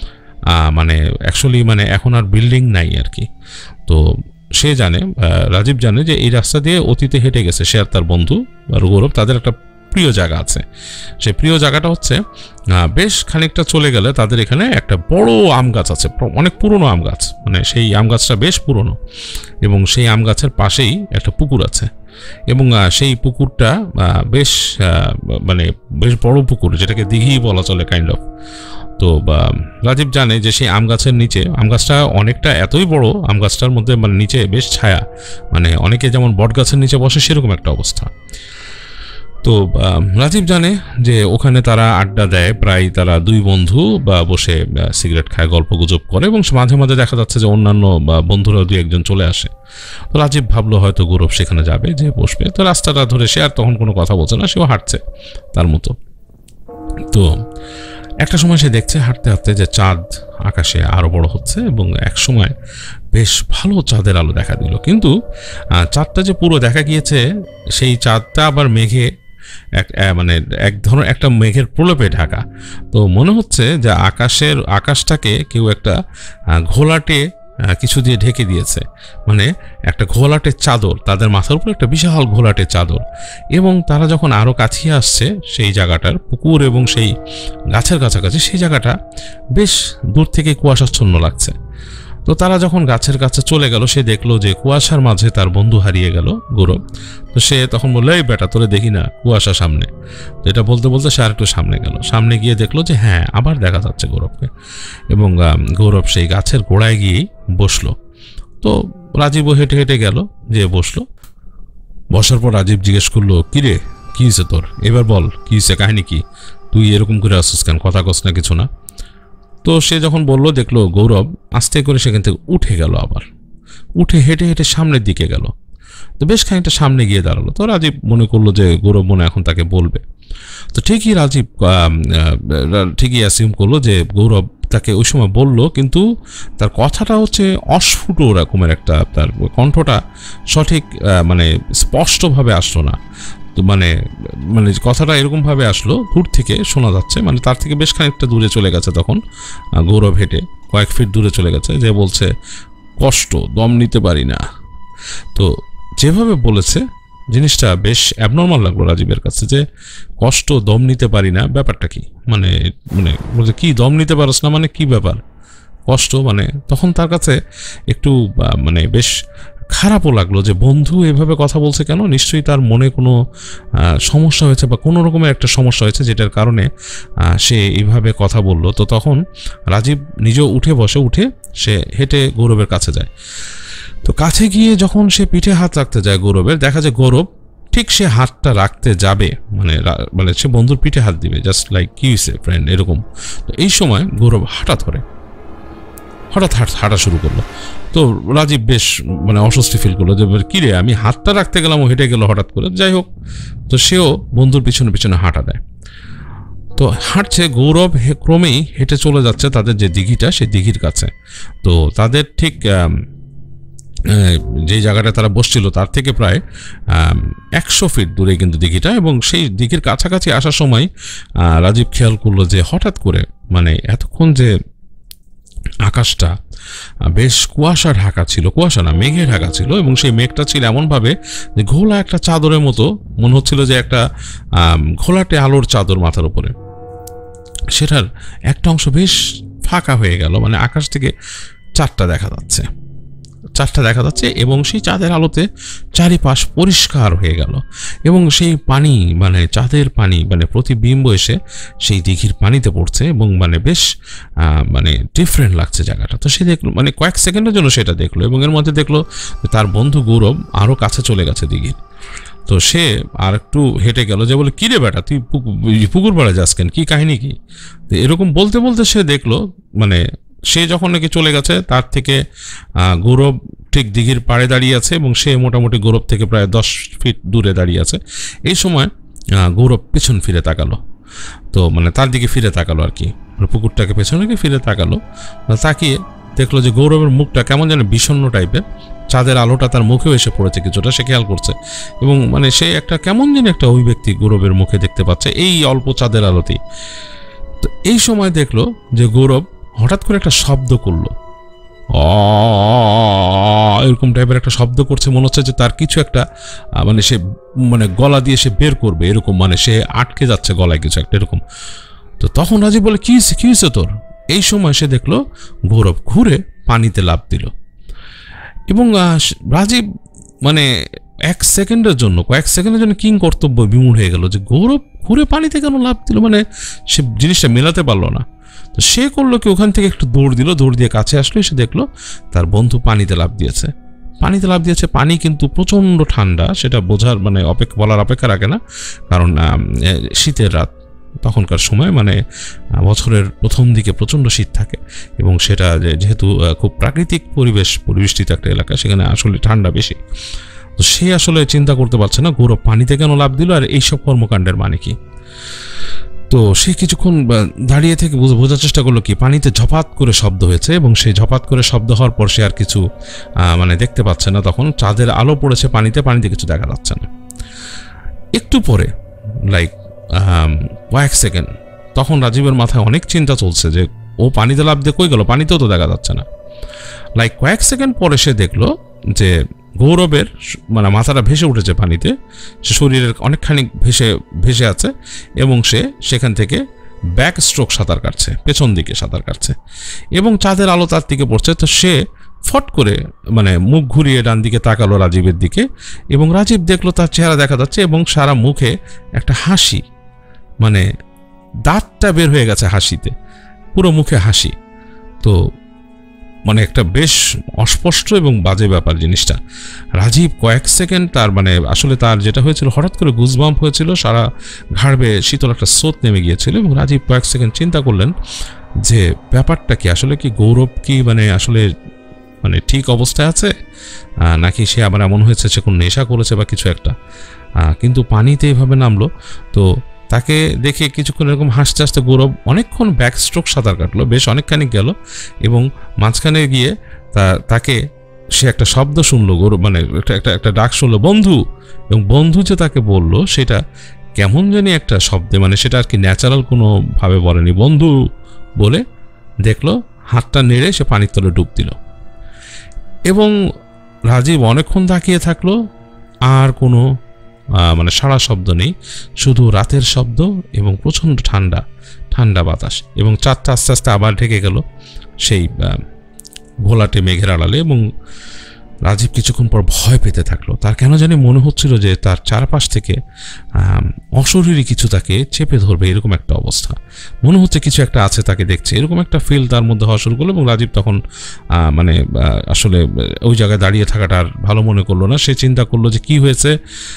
মানে অ্যাকচুয়ালি মানে এখন আর বিল্ডিং নাই আর কি। তো সে জানে, রাজীব জানে যে এই রাস্তা দিয়ে অতীতে হেঁটে গেছে সে আর তার বন্ধু আর গৌরব, তাদের একটা প্রিয় জায়গা আছে। সেই প্রিয় জায়গাটা হচ্ছে বেশ খানিকটা চলে গেলে তাদের এখানে একটা বড় আম গাছ আছে, অনেক পুরনো আম গাছ, মানে সেই আম গাছটা বেশ পুরনো, এবং সেই আম গাছের পাশেই একটা পুকুর আছে, এবং সেই পুকুরটা বেশ মানে বেশ বড় পুকুর, যেটাকে দিঘি বলা চলে কাইন্ড অফ। তো রাজীব জানে যে সেই আম গাছের নিচে, আম গাছটা অনেকটা এতই বড়, আম গাছটার মধ্যে মানে নিচে বেশ ছায়া, মানে অনেকে যেমন বট গাছের নিচে বসে সেরকম একটা অবস্থা। তো রাজীব জানে যে ওখানে তারা আড্ডা দেয়, প্রায় তারা দুই বন্ধু বা বসে সিগারেট খায়, গল্প গুজব করে, এবং মাঝে মাঝে দেখা যাচ্ছে যে অন্যান্য বন্ধুরাও দুই একজন চলে আসে। তো রাজীব ভাবলো হয়তো গৌরব সেখানে যাবে, যে বসবে। তো রাস্তাটা ধরে সে আর তখন কোনো কথা বলছে না, সেও হাঁটছে তার মতো। তো একটা সময় সে দেখছে হাঁটতে হাঁটতে যে চাঁদ আকাশে আরো বড় হচ্ছে, এবং এক সময় বেশ ভালো চাঁদের আলো দেখা দিল। কিন্তু চাঁদটা যে পুরো দেখা গিয়েছে, সেই চাঁদটা আবার মেঘে এক মানে এক ধরনের একটা মেঘের প্রলেপে ঢাকা। তো মনে হচ্ছে যে আকাশের আকাশটাকে কেউ একটা ঘোলাটে কিছু দিয়ে ঢেকে দিয়েছে, মানে একটা ঘোলাটে চাদর, তাদের মাথার উপর একটা বিশাল ঘোলাটে চাদর। এবং তারা যখন আরও কাছে আসছে সেই জায়গাটার, পুকুর এবং সেই গাছের কাছাকাছি, সেই জায়গাটা বেশ দূর থেকে কুয়াশাচ্ছন্ন লাগছে। তো তারা যখন গাছের কাছে চলে গেল, সে দেখলো যে কুয়াশার মাঝে তার বন্ধু হারিয়ে গেল, গৌরব। তো সে তখন বললো, এই বেটা তোরে দেখি না, কুয়াশা সামনে। তো এটা বলতে বলতে সে আর একটু সামনে গেল, সামনে গিয়ে দেখলো যে হ্যাঁ আবার দেখা যাচ্ছে গৌরবকে। এবং গৌরব সেই গাছের গোড়ায় গিয়েই বসলো। তো রাজীবও হেঁটে হেঁটে গেল, যে বসলো। বসার পর রাজীব জিজ্ঞেস করলো, কিরে কি হয়েছে তোর, এবার বল কি হয়েছে, কাহিনী কি, তুই এরকম করে আসছিস কেন, কথা কস না, কিছু না। তো সে যখন বললো, দেখলো গৌরব আস্তে করে সেখান থেকে উঠে গেল, আবার উঠে হেঁটে হেঁটে সামনের দিকে গেল। তো বেশ খানিকটা সামনে গিয়ে দাঁড়ালো। তো রাজীব মনে করলো যে গৌরব মনে এখন তাকে বলবে। তো ঠিকই রাজীব ঠিকই অ্যাসিউম করলো যে গৌরব তাকে ওই সময় বলল, কিন্তু তার কথাটা হচ্ছে অস্ফুট রকমের একটা, তার কণ্ঠটা সঠিক মানে স্পষ্টভাবে আসলো না। তো মানে মানে কথাটা এরকমভাবে আসলো, দূর থেকে শোনা যাচ্ছে, মানে তার থেকে বেশ খানিকটা দূরে চলে গেছে। তখন গৌরব হেঁটে কয়েক ফিট দূরে চলে গেছে, যে বলছে, কষ্ট, দম নিতে পারি না। তো যেভাবে বলেছে জিনিসটা বেশ অ্যাবনর্মাল লাগলো রাজীবের কাছে, যে কষ্ট, দম নিতে পারি না, ব্যাপারটা কি, মানে মানে বলছে কি দম নিতে পারছ না, মানে কি ব্যাপার, কষ্ট মানে। তখন তার কাছে একটু মানে বেশ খারাপও লাগলো যে বন্ধু এভাবে কথা বলছে কেন, নিশ্চয়ই তার মনে কোনো সমস্যা হয়েছে বা কোনো রকমের একটা সমস্যা হয়েছে, যেটার কারণে সে এইভাবে কথা বললো। তো তখন রাজীব নিজেও উঠে বসে, উঠে সে হেঁটে গৌরবের কাছে যায়। তো কাছে গিয়ে যখন সে পিঠে হাত রাখতে যায় গৌরবের, দেখা যায় গৌরব ঠিক সে হাতটা রাখতে যাবে, মানে মানে সে বন্ধুর পিঠে হাত দিবে, জাস্ট লাইক কি হয়েছে ফ্রেন্ড এরকম। তো এই সময় গৌরব হাঁটা ধরে, হঠাৎ হাট হাঁটা শুরু করলো। তো রাজীব বেশ মানে অস্বস্তি ফিল করলো, যে কিরে আমি হাতটা রাখতে গেলাম, ও হেঁটে গেল হঠাৎ করে। যাই হোক, তো সেও বন্ধুর পিছনে পিছনে হাঁটা দেয়। তো হাঁটছে গৌরব, ক্রমেই হেঁটে চলে যাচ্ছে তাদের যে দিঘিটা, সেই দিঘির কাছে। তো তাদের ঠিক যে জায়গাটা তারা বসছিল তার থেকে প্রায় একশো ফিট দূরে কিন্তু দিঘিটা। এবং সেই দিঘির কাছাকাছি আসার সময় রাজীব খেয়াল করলো যে হঠাৎ করে, মানে এতক্ষণ যে আকাশটা বেশ কুয়াশা ঢাকা ছিল, কুয়াশা না মেঘে ঢাকা ছিল, এবং সেই মেঘটা ছিল এমনভাবে যে ঘোলা একটা চাদরের মতো মনে হচ্ছিল, যে একটা ঘোলাটে আলোর চাদর মাথার উপরে। সেটার একটা অংশ বেশ ফাঁকা হয়ে গেল, মানে আকাশ থেকে চাঁদটা দেখা যাচ্ছে, চাঁদটা দেখা যাচ্ছে এবং সেই চাঁদের আলোতে চারিপাশ পরিষ্কার হয়ে গেল। এবং সেই পানি, মানে চাঁদের পানি, মানে প্রতিবিম্ব এসে সেই দিঘির পানিতে পড়ছে, এবং মানে বেশ মানে ডিফারেন্ট লাগছে জায়গাটা। তো সে দেখলো, মানে কয়েক সেকেন্ডের জন্য সেটা দেখলো, এবং এর মধ্যে দেখলো তার বন্ধু গৌরব আরও কাছে চলে গেছে দিঘির। তো সে আর একটু হেঁটে গেল, যে বলে কিরে বেটা তুই পুকুর পাড়ে যাস কেন, কি কাহিনী কি। তো এরকম বলতে বলতে সে দেখলো, মানে সে যখন নাকি চলে গেছে তার থেকে গৌরব ঠিক দিঘির পাড়ে দাঁড়িয়ে আছে, এবং সে মোটামুটি গৌরব থেকে প্রায় দশ ফিট দূরে দাঁড়িয়ে আছে। এই সময় গৌরব পেছন ফিরে তাকালো, তো মানে তার দিকে ফিরে তাকালো আর কি, পুকুরটাকে পেছনে গিয়ে ফিরে তাকালো। তাকিয়ে দেখলো যে গৌরবের মুখটা কেমন যেন বিষণ্ণ টাইপের, চাঁদের আলোটা তার মুখেও এসে পড়েছে কিছুটা, সে খেয়াল করছে। এবং মানে সে একটা কেমন যেন একটা অভিব্যক্তি গৌরবের মুখে দেখতে পাচ্ছে এই অল্প চাঁদের আলোতেই। তো এই সময় দেখলো যে গৌরব হঠাৎ করে একটা শব্দ করলো, এরকম টাইপের একটা শব্দ করছে, মনে হচ্ছে যে তার কিছু একটা মানে সে মানে গলা দিয়ে সে বের করবে এরকম, মানে সে আটকে যাচ্ছে গলায় কিছু একটা এরকম। তো তখন রাজীব বলে, কি কি হয়েছে তোর। এই সময় সে দেখলো গৌরব ঘুরে পানিতে লাফ দিল। এবং রাজীব মানে এক সেকেন্ডের জন্য কয়েক সেকেন্ডের জন্য কিং কর্তব্য বিমূঢ় হয়ে গেল, যে গৌরব ঘুরে পানিতে কেন লাফ দিল, মানে সে জিনিসটা মেলাতে পারলো না। তো সে করলো কি ওখান থেকে একটু দৌড় দিল, দৌড় দিয়ে কাছে আসলো, এসে দেখলো তার বন্ধু পানিতে লাফ দিয়েছে। পানিতে লাফ দিয়েছে, পানি কিন্তু প্রচণ্ড ঠান্ডা, সেটা বোঝার মানে অপেক্ষা বলার অপেক্ষা রাখে না, কারণ শীতের রাত তখনকার সময়, মানে বছরের প্রথম দিকে প্রচণ্ড শীত থাকে এবং সেটা যেহেতু খুব প্রাকৃতিক পরিবেশ, পরিবেষ্টিত একটা এলাকা, সেখানে আসলে ঠান্ডা বেশি। তো সে আসলে চিন্তা করতে পারছে না গৌরব পানিতে কেন লাফ দিল আর এইসব কর্মকাণ্ডের মানে কি। তো সে কিছুক্ষণ দাঁড়িয়ে থেকে বোঝার চেষ্টা করলো কি পানিতে ঝপাত করে শব্দ হয়েছে, এবং সেই ঝপাত করে শব্দ হওয়ার পর সে আর কিছু মানে দেখতে পাচ্ছে না। তখন চাঁদের আলো পড়েছে পানিতে, পানিতে কিছু দেখা যাচ্ছে না। একটু পরে লাইক কয়েক সেকেন্ড, তখন রাজীবের মাথায় অনেক চিন্তা চলছে যে ও পানিতে লাফ দিয়ে কই গেল, পানিতেও তো দেখা যাচ্ছে না। লাইক কয়েক সেকেন্ড পরে সে দেখলো যে গৌরবের মানে মাথাটা ভেসে উঠেছে পানিতে, সে শরীরের অনেকখানি ভেসে ভেসে আছে এবং সে সেখান থেকে ব্যাক স্ট্রোক সাঁতার কাটছে, পেছন দিকে সাঁতার কাটছে এবং চাঁদের আলো তার দিকে পড়ছে। তো সে ফট করে মানে মুখ ঘুরিয়ে ডান দিকে তাকালো রাজীবের দিকে, এবং রাজীব দেখলো তার চেহারা দেখা যাচ্ছে এবং সারা মুখে একটা হাসি, মানে দাঁতটা বের হয়ে গেছে হাসিতে, পুরো মুখে হাসি। তো মানে একটা বেশ অস্পষ্ট এবং বাজে ব্যাপার জিনিসটা। রাজীব কয়েক সেকেন্ড তার মানে আসলে তার যেটা হয়েছিল, হঠাৎ করে গুজবাম্প হয়েছিল, সারা ঘাড়বে শীতল একটা স্রোত নেমে গিয়েছিল, এবং রাজীব কয়েক সেকেন্ড চিন্তা করলেন যে ব্যাপারটা কি, আসলে কি গৌরব কি মানে আসলে মানে ঠিক অবস্থায় আছে, নাকি সে আবার এমন হয়েছে সে কোনো নেশা করেছে বা কিছু একটা। কিন্তু পানিতে এইভাবে নামলো, তো তাকে দেখে কিছুক্ষণ এরকম হাসতে হাসতে গৌরব অনেকক্ষণ ব্যাকস্ট্রোক সাঁতার কাটলো, বেশ অনেকখানি গেল, এবং মাঝখানে গিয়ে তা তাকে সে একটা শব্দ শুনলো, গৌরব মানে একটা একটা একটা ডাক শুনলো, বন্ধু। এবং বন্ধু যে তাকে বললো সেটা কেমন জানি একটা শব্দে, মানে সেটা আর কি ন্যাচারাল কোনোভাবে বলেনি, বন্ধু বলে দেখলো হাতটা নেড়ে সে পানির তলে ডুব দিল। এবং রাজীব অনেকক্ষণ তাকিয়ে থাকলো, আর কোনো মানে সারা শব্দ নেই, শুধু রাতের শব্দ এবং প্রচণ্ড ঠান্ডা ঠান্ডা বাতাস, এবং চাঁদটা আস্তে আস্তে আবার ঢেকে গেল সেই ঘোলাটে মেঘের আড়ালে। এবং রাজীব কিছুক্ষণ পর ভয় পেতে থাকলো, তার কেন জানি মনে হচ্ছিল যে তার চারপাশ থেকে অশরীরী কিছু তাকে চেপে ধরবে, এরকম একটা অবস্থা মনে হচ্ছে, কিছু একটা আছে তাকে দেখছে, এরকম একটা ফিল তার মধ্যে হওয়া শুরু করলো। এবং রাজীব তখন মানে আসলে ওই জায়গায় দাঁড়িয়ে থাকাটা আর ভালো মনে করলো না, সে চিন্তা করলো যে কি হয়েছে,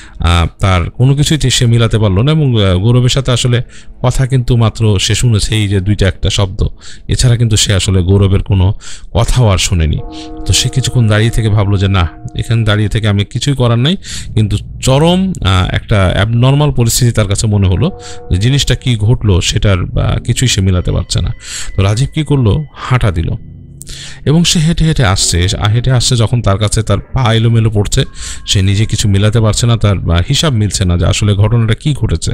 তার কোনো কিছুই সে মিলাতে পারলো না। এবং গৌরবের সাথে আসলে কথা কিন্তু মাত্র সে শুনেছে এই যে দুইটা একটা শব্দ, এছাড়া কিন্তু সে আসলে গৌরবের কোনো কথাও আর শোনেনি। তো সে কিছুক্ষণ দাঁড়িয়ে থেকে ভাবলো যে না, এখানে দাঁড়িয়ে থেকে আমি কিছুই করার নাই, কিন্তু চরম একটা অ্যাবনর্মাল পরিস্থিতি তার কাছে মনে হলো, যে জিনিসটা কি ঘটলো সেটার কিছুই সে মিলাতে পারছে না। তো রাজীব কি করলো, হাঁটা দিল, এবং সে হেঁটে হেঁটে আসছে হেঁটে আসছে যখন তার কাছে তার পা এলোমেলো পড়ছে, সে নিজে কিছু মিলাতে পারছে না, তার হিসাব মিলছে না যে আসলে ঘটনাটা কি ঘটেছে,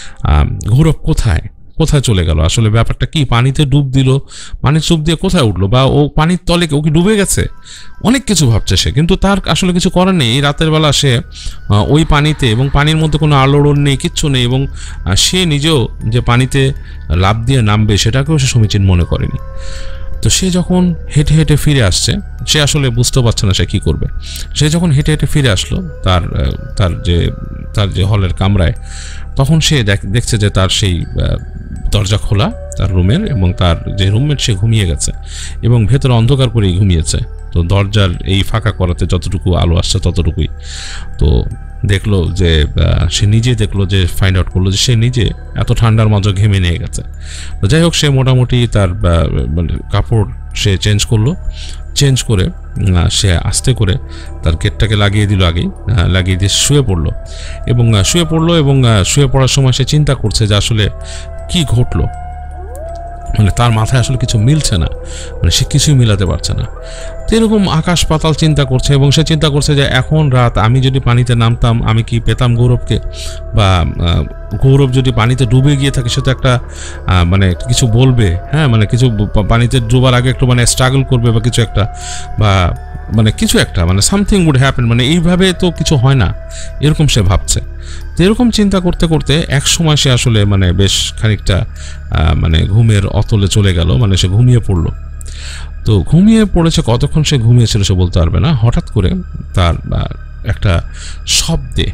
গৌরব কোথায় কোথায় চলে গেল, আসলে ব্যাপারটা কি, পানিতে ডুব দিল, পানির চুপ দিয়ে কোথায় উঠলো, বা ও পানির তলে ও কি ডুবে গেছে, অনেক কিছু ভাবছে সে, কিন্তু তার আসলে কিছু করার নেই। এই রাতের বেলা সে ওই পানিতে, এবং পানির মধ্যে কোনো আলোড়ন নেই, কিচ্ছু নেই, এবং সে নিজেও যে পানিতে লাফ দিয়ে নামবে সেটাকেও সে সমীচীন মনে করেনি। তো সে যখন হেঁটে হেঁটে ফিরে আসছে, সে আসলে বুঝতে পারছে না সে কী করবে। সে যখন হেঁটে হেঁটে ফিরে আসলো তার তার যে তার যে হলের কামরায়, তখন সে দেখছে যে তার সেই দরজা খোলা তার রুমের, এবং তার যে রুমমেট সে ঘুমিয়ে গেছে এবং ভেতরে অন্ধকার করেই ঘুমিয়েছে। তো দরজার এই ফাঁকা করাতে যতটুকু আলো আসছে ততটুকুই। তো দেখলো যে সে নিজে দেখলো যে ফাইন্ড আউট করলো যে সে নিজে এত ঠান্ডার মাঝে ঘেমে নিয়ে গেছে। তো যাই হোক, সে মোটামুটি তার কাপড় সে চেঞ্জ করলো, চেঞ্জ করে সে আস্তে করে তার গেটটাকে লাগিয়ে দিল, আগেই লাগিয়ে দিয়ে শুয়ে পড়লো এবং শুয়ে পড়লো এবং শুয়ে পড়ার সময় সে চিন্তা করছে যে আসলে কি ঘটলো, মানে তার মাথায় আসলে কিছু মিলছে না, মানে সে কিছুই মিলাতে পারছে না। তো এরকম আকাশ পাতাল চিন্তা করছে, এবং সে চিন্তা করছে যে এখন রাত, আমি যদি পানিতে নামতাম আমি কি পেতাম গৌরবকে, বা গৌরব যদি পানিতে ডুবে গিয়ে থাকে সে তো একটা মানে কিছু বলবে, হ্যাঁ মানে কিছু পানিতে ডুবার আগে একটু মানে স্ট্রাগল করবে বা কিছু একটা, বা মানে কিছু একটা মানে সামথিং উড হ্যাপেন, মানে এইভাবে তো কিছু হয় না, এরকম সে ভাবছে। তো এরকম চিন্তা করতে করতে এক সময় সে আসলে মানে বেশ খানিকটা মানে ঘুমের অতলে চলে গেল, মানে সে ঘুমিয়ে পড়লো। তো ঘুমিয়ে পড়েছে, কতক্ষণ সে ঘুমিয়েছিল সে বলতে পারবে না। হঠাৎ করে তার একটা শব্দে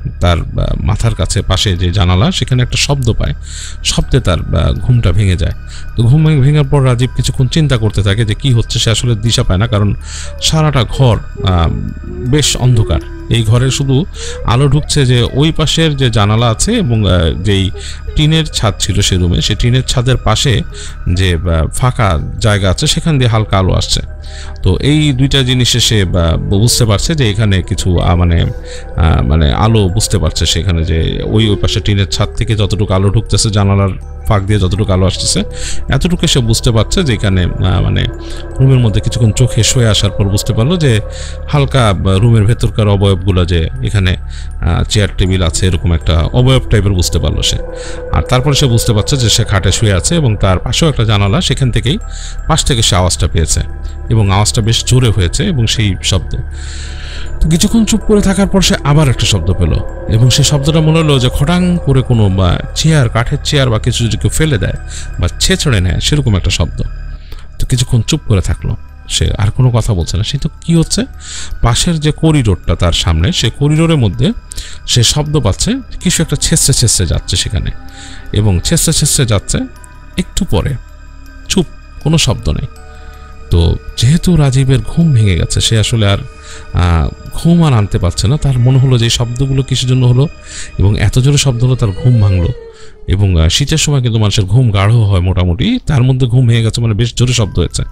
তার মাথার কাছে পাশে যে জানালা সেখানে একটা শব্দ পায়, শব্দে তার ঘুমটা ভেঙে যায়। তো ঘুম ভেঙার পর রাজীব কিছুক্ষণ চিন্তা করতে থাকে যে কি হচ্ছে, সে আসলে দিশা পায় না, কারণ সারাটা ঘর বেশ অন্ধকার। এই ঘরে শুধু আলো ঢুকছে যে ওই পাশের যে জানালা আছে এবং যেই টিনের ছাদ ছিল সে রুমে, সে টিনের ছাদের পাশে যে ফাঁকা জায়গা আছে সেখান দিয়ে হালকা আলো আসছে। তো এই দুইটা জিনিসে সে বুঝতে পারছে যে এখানে কিছু মানে মানে আলো বুঝতে পারছে সেখানে, যে ওই ওই পাশে টিনের ছাদ থেকে যতটুকু আলো ঢুকতেছে, জানালার ফাঁক দিয়ে যতটুকু আলো আসতেছে, এতটুকু সে বুঝতে পারছে যে এখানে মানে রুমের মধ্যে কিছুক্ষণ চোখে শুয়ে আসার পর বুঝতে পারলো যে হালকা রুমের ভেতরকার অবয়বগুলো, যে এখানে চেয়ার টেবিল আছে এরকম একটা অবয়ব টাইপের বুঝতে পারলো সে। আর তারপরে সে বুঝতে পারছে যে সে খাটে শুয়ে আছে এবং তার পাশেও একটা জানালা, সেখান থেকেই পাশ থেকে সে আওয়াজটা পেয়েছে এবং আওয়াজটা বেশ জোরে হয়েছে এবং সেই শব্দ। তো কিছুক্ষণ চুপ করে থাকার পর সে আবার একটা শব্দ পেল এবং সেই শব্দটা মনে হলো যে খটাং করে কোনো বা চেয়ার, কাঠের চেয়ার বা কিছু যদি কেউ ফেলে দেয় বা ছেঁচড়ে নেয় সেরকম একটা শব্দ। তো কিছুক্ষণ চুপ করে থাকলো, সে আর কোনো কথা বলছে না। সে তো কী হচ্ছে, পাশের যে করিডোরটা তার সামনে, সে করিডোরের মধ্যে সে শব্দ পাচ্ছে কিছু একটা ছেঁচড়ে ছেঁচড়ে যাচ্ছে সেখানে, এবং ছেঁচড়ে ছেঁচড়ে যাচ্ছে। একটু পরে চুপ, কোনো শব্দ নেই। তো যেহেতু রাজীবের ঘুম ভেঙে গেছে, সে আসলে আর ঘুম আর আনতে পারছে না। তার মনে হলো যে এই শব্দগুলো কিসের জন্য হলো এবং এত জোরে শব্দ হলো, তার ঘুম ভাঙলো। এবং শীতের সময় কিন্তু মানুষের ঘুম গাঢ় হয় মোটামুটি, তার মধ্যে ঘুম ভেঙে গেছে মানে বেশ জোরে শব্দ হয়েছে।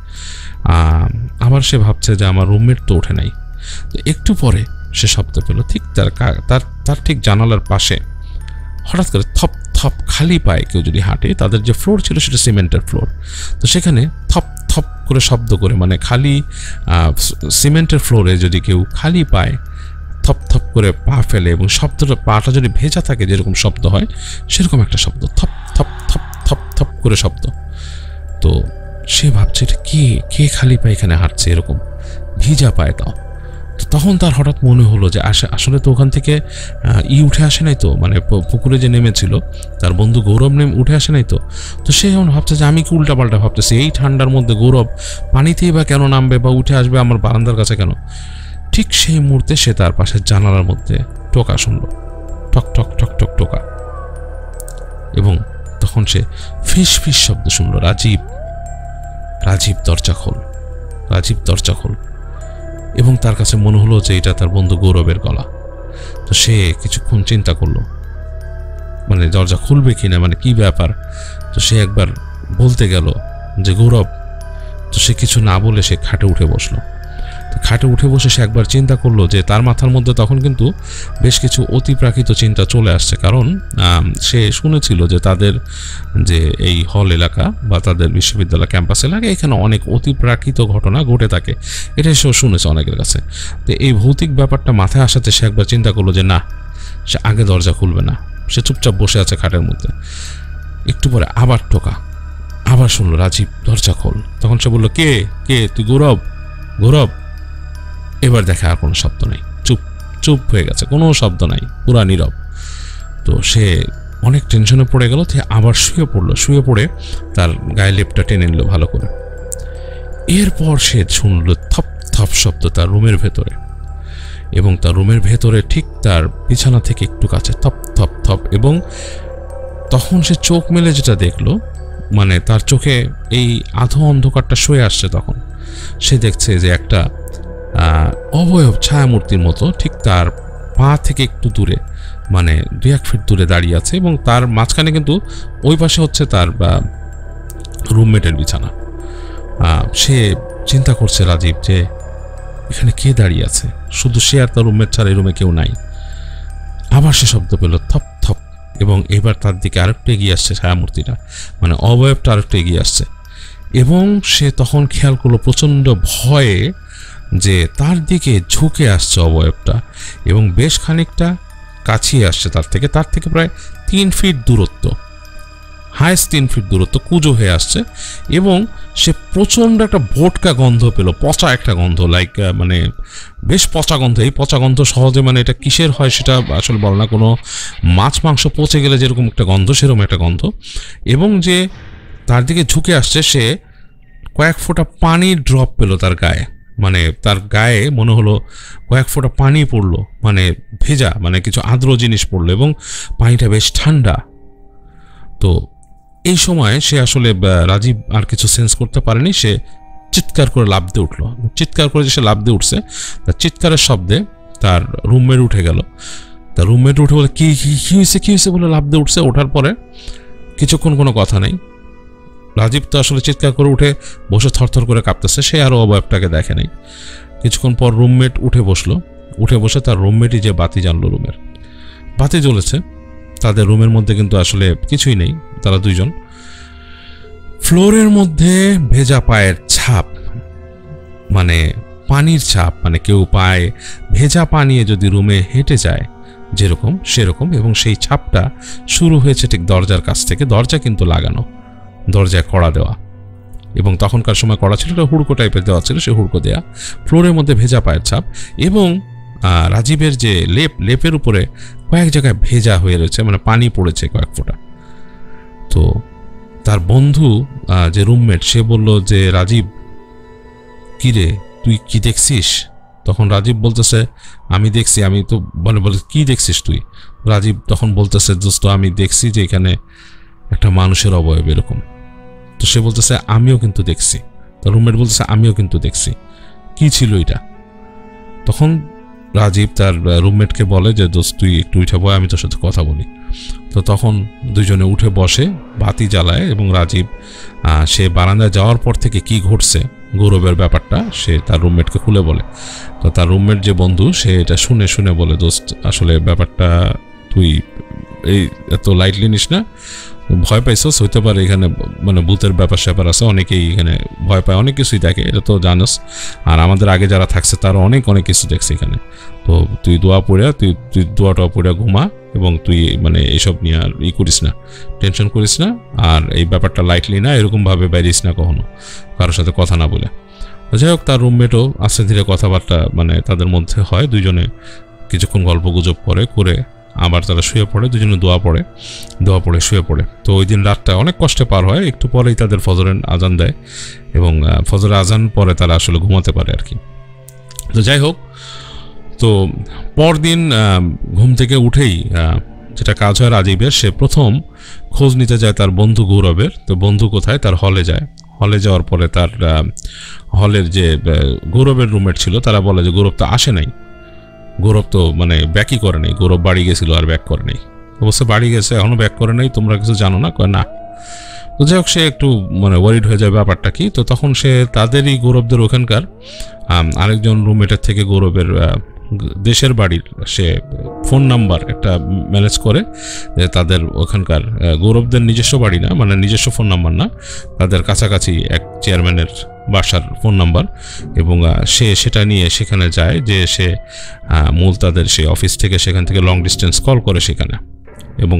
আবার সে ভাবছে যে আমার রুমমেট তো ওঠে নাই। তো একটু পরে সে শব্দ পেল ঠিক তার তার তার ঠিক জানালার পাশে হঠাৎ করে থপ থপ খালি পায়ে কেউ যদি হাঁটে, তাদের যে ফ্লোর ছিল সেটা সিমেন্টের ফ্লোর, তো সেখানে থপ থপ করে শব্দ করে, মানে খালি সিমেন্টের ফ্লোরে যদি কেউ খালি পায়ে থপ থপ করে পা ফেলে এবং শব্দটা, পাটা যদি ভেজা থাকে যেরকম শব্দ হয় সেরকম একটা শব্দ, থপ থপ থপ থপ থপ করে শব্দ। তো সে ভাবছে এটা কে কে খালি পায়ে এখানে হাঁটছে এরকম ভিজা পায় তাও। তো তখন তার হঠাৎ মনে হলো যে আসলে তো ওখান থেকে ই উঠে আসে নাই তো, মানে পুকুরে যে নেমেছিল তার বন্ধু গৌরব নেমে উঠে আসে নাই তো। তো সে এখন ভাবছে যে আমি কি উল্টাপাল্টা ভাবতেছি, এই ঠান্ডার মধ্যে গৌরব পানিতেই বা কেন নামবে বা উঠে আসবে আমার বারান্দার কাছে কেন। ঠিক সেই মুহূর্তে সে তার পাশের জানালার মধ্যে টোকা শুনল, টক টক টক টক টোকা, এবং তখন সে ফিস ফিস শব্দ শুনল, রাজীব রাজীব দরজা খোল, রাজীব দরজা খোল। এবং তার কাছে মনে হলো যে এটা তার বন্ধু গৌরবের গলা। তো সে কিছুক্ষণ চিন্তা করলো মানে দরজা খুলবে কিনা, মানে কি ব্যাপার। তো সে একবার বলতে গেল যে গৌরব, তো সে কিছু না বলে সে খাটে উঠে বসলো। তো খাটে উঠে বসে সে একবার চিন্তা করলো যে তার মাথার মধ্যে তখন কিন্তু বেশ কিছু অতিপ্রাকৃত চিন্তা চলে আসছে, কারণ সে শুনেছিল যে তাদের যে এই হল এলাকা বা তাদের বিশ্ববিদ্যালয় ক্যাম্পাস এলাকা, এখানে অনেক অতিপ্রাকৃত ঘটনা ঘটে থাকে, এটা সেও শুনেছে অনেকের কাছে। তো এই ভৌতিক ব্যাপারটা মাথায় আসাতে সে একবার চিন্তা করলো যে না, সে আগে দরজা খুলবে না। সে চুপচাপ বসে আছে খাটের মধ্যে। একটু পরে আবার টোকা, আবার শুনলো রাজীব দরজা খোল। তখন সে বললো কে কে তুই? গৌরব, গৌরব। এবার দেখে আর কোনো শব্দ নেই, চুপ চুপ হয়ে গেছে, কোনো শব্দ নাই, পুরা নীরব। তো সে অনেক টেনশনে পড়ে গেল, সে আবার শুয়ে পড়লো। শুয়ে পড়ে তার গায়ে লেপটা টেনে নিল ভালো করে। এরপর সে শুনল থপ থপ শব্দ তার রুমের ভেতরে, এবং তার রুমের ভেতরে ঠিক তার বিছানা থেকে একটু কাছে থপ থপ থপ। এবং তখন সে চোখ মেলে যেটা দেখলো, মানে তার চোখে এই আধো অন্ধকারটা শুয়ে আসছে, তখন সে দেখছে যে একটা অবয়ব ছায়ামূর্তির মতো ঠিক তার পা থেকে একটু দূরে, মানে দুই এক ফিট দূরে দাঁড়িয়ে আছে, এবং তার মাঝখানে কিন্তু ওই পাশে হচ্ছে তার রুমমেটের বিছানা। সে চিন্তা করছে রাজীব যে এখানে কে দাঁড়িয়ে আছে, শুধু সে আর তার রুমমেট ছাড়া এই রুমে কেউ নাই। আবার সে শব্দ পেল থপ থপ, এবং এবার তার দিকে আরেকটু এগিয়ে আসছে ছায়ামূর্তিটা, মানে অবয়বটা আরেকটু এগিয়ে আসছে। এবং সে তখন খেয়াল করলো প্রচণ্ড ভয়ে যে তার দিকে ঝুঁকে আসছে অবয়বটা, এবং বেশ খানিকটা কাছিয়ে আসছে তার থেকে, তার থেকে প্রায় তিন ফিট দূরত্ব, হাইস্ট তিন ফিট দূরত্ব, কুজো হয়ে আসছে। এবং সে প্রচণ্ড একটা ভোটকা গন্ধ পেল, পচা একটা গন্ধ, লাইক মানে বেশ পচা গন্ধ। এই পচা গন্ধ সহজে, মানে এটা কিসের হয় সেটা আসলে বল না, কোনো মাছ মাংস পচে গেলে যেরকম একটা গন্ধ সেরকম একটা গন্ধ। এবং যে তার দিকে ঝুঁকে আসছে, সে কয়েক ফোঁটা পানির ড্রপ পেল তার গায়ে, মানে তার গায়ে মনে হলো কয়েক ফোঁটা পানি পড়লো, মানে ভেজা, মানে কিছু আর্দ্র জিনিস পড়লো এবং পানিটা বেশ ঠান্ডা। তো এই সময় সে আসলে রাজীব আর কিছু সেন্স করতে পারেনি, সে চিৎকার করে লাফ দিয়ে উঠলো। চিৎকার করে যে সে লাফ দিয়ে উঠছে, তার চিৎকারের শব্দে তার রুমমেট উঠে গেল। তার রুমমেট উঠে বলে কি কী হয়েছে কী হয়েছে বলে লাফ দিয়ে উঠছে। ওঠার পরে কিছুক্ষণ কোনো কথা নেই। রাজীব তো আসলে চিৎকার করে উঠে বসে থরথর করে কাঁপতেছে, সে আরও অবয়বটাকে দেখে নেই। কিছুক্ষণ পর রুমমেট উঠে বসলো, উঠে বসে তার রুমমেটই যে বাতি জানলো, রুমের বাতি জ্বলেছে। তাদের রুমের মধ্যে কিন্তু আসলে কিছুই নেই, তারা দুইজন। ফ্লোরের মধ্যে ভেজা পায়ের ছাপ, মানে পানির ছাপ, মানে কেউ পায়ে ভেজা পানিয়ে যদি রুমে হেঁটে যায় যেরকম সেরকম, এবং সেই ছাপটা শুরু হয়েছে ঠিক দরজার কাছ থেকে। দরজা কিন্তু লাগানো, দরজায় কড়া দেওয়া, এবং তখনকার সময় কড়া ছিল, এটা হুড়কো টাইপের দেওয়া ছিল, সে হুড়কো দেওয়া। ফ্লোরের মধ্যে ভেজা পায়ের ছাপ, এবং রাজীবের যে লেপ, লেপের উপরে কয়েক জায়গায় ভেজা হয়ে রয়েছে, মানে পানি পড়েছে কয়েক ফোঁটা। তো তার বন্ধু যে রুমমেট, সে বলল যে রাজীব কি রে, তুই কি দেখছিস? তখন রাজীব বলতেছে আমি দেখছি। আমি তো মানে বলে কি দেখছিস তুই? রাজীব তখন বলতেছে দোস্ত আমি দেখছি যে এখানে একটা মানুষের অবয়ব এরকম। তো সে বলতেছে আমিও কিন্তু দেখছি। তো রুমমেট বলতেছে আমিও কিন্তু দেখছি। কি ছিল এটা? তখন রাজীব তার রুমমেটকে বলে যে দোস্ত তুই একটু উঠে বয়, আমি তোর সাথে কথা বলি। তো তখন দুজনে উঠে বসে, বাতি জ্বালায়, এবং রাজীব সে বারান্দায় যাওয়ার পর থেকে কি ঘটছে গৌরবের ব্যাপারটা সে তার রুমমেটকে খুলে বলে। তো তার রুমমেট যে বন্ধু, সে এটা শুনে শুনে বলে দোস্ত আসলে ব্যাপারটা তুই এই এত লাইটলি নিস না, ভয় পাইছস, হইতে পারে এখানে মানে ভূতের ব্যাপার স্যাপার আছে, অনেকেই এখানে ভয় পায়, অনেক কিছুই দেখে, এটা তো জানোস। আর আমাদের আগে যারা থাকছে তারা অনেক অনেক কিছু দেখছে এখানে। তো তুই দোয়া পড়িয়া তুই তুই দোয়া টোয়া পড়িয়া ঘুমা, এবং তুই মানে এইসব নিয়ে আর ই করিস না, টেনশন করিস না, আর এই ব্যাপারটা লাইটলি না, এরকমভাবে বাইরিস না কখনো কারোর সাথে কথা না বলে। যাই হোক, তার রুমমেটও আস্তে ধীরে কথাবার্তা মানে তাদের মধ্যে হয়, দুজনে কিছুক্ষণ গল্প গুজব করে করে আবার তারা শুয়ে পড়ে, দুজনে দোয়া পড়ে, দোয়া পড়ে শুয়ে পড়ে। তো ওই দিন রাতটা অনেক কষ্টে পার হয়। একটু পরেই তাদের ফজরের আজান দেয়, এবং ফজরের আজান পরে তারা আসলে ঘুমাতে পারে আর কি। তো যাই হোক, তো পরদিন ঘুম থেকে উঠেই যেটা কাজ হয় রাজীবের, সে প্রথম খোঁজ নিতে যায় তার বন্ধু গৌরবের। তো বন্ধু কোথায়? তার হলে যায়। হলে যাওয়ার পরে তার হলের যে গৌরবের রুমমেট ছিল, তারা বলে যে গৌরব তো আসে নাই, গৌরব তো মানে ব্যাকই করে নেই, গৌরব বাড়ি গেছিল আর ব্যাক করে নেই। অবশ্য বাড়ি গেছে, এখনও ব্যাক করে নেই, তোমরা কিছু জানো না? কয় না। তো যাই হোক, সে একটু মানে ওয়ারিড হয়ে যায় ব্যাপারটা কি। তো তখন সে তাদেরই গৌরবদের ওখানকার আরেকজন রুমমেটের থেকে গৌরবের দেশের বাড়ির সে ফোন নাম্বার একটা ম্যানেজ করে, যে তাদের ওখানকার গৌরবদের নিজস্ব বাড়ি না, মানে নিজস্ব ফোন নাম্বার না, তাদের কাছাকাছি এক চেয়ারম্যানের বাসার ফোন নাম্বার, এবং সে সেটা নিয়ে সেখানে যায়, যে সে মূল তাদের সেই অফিস থেকে সেখান থেকে লং ডিস্টেন্স কল করে সেখানে, এবং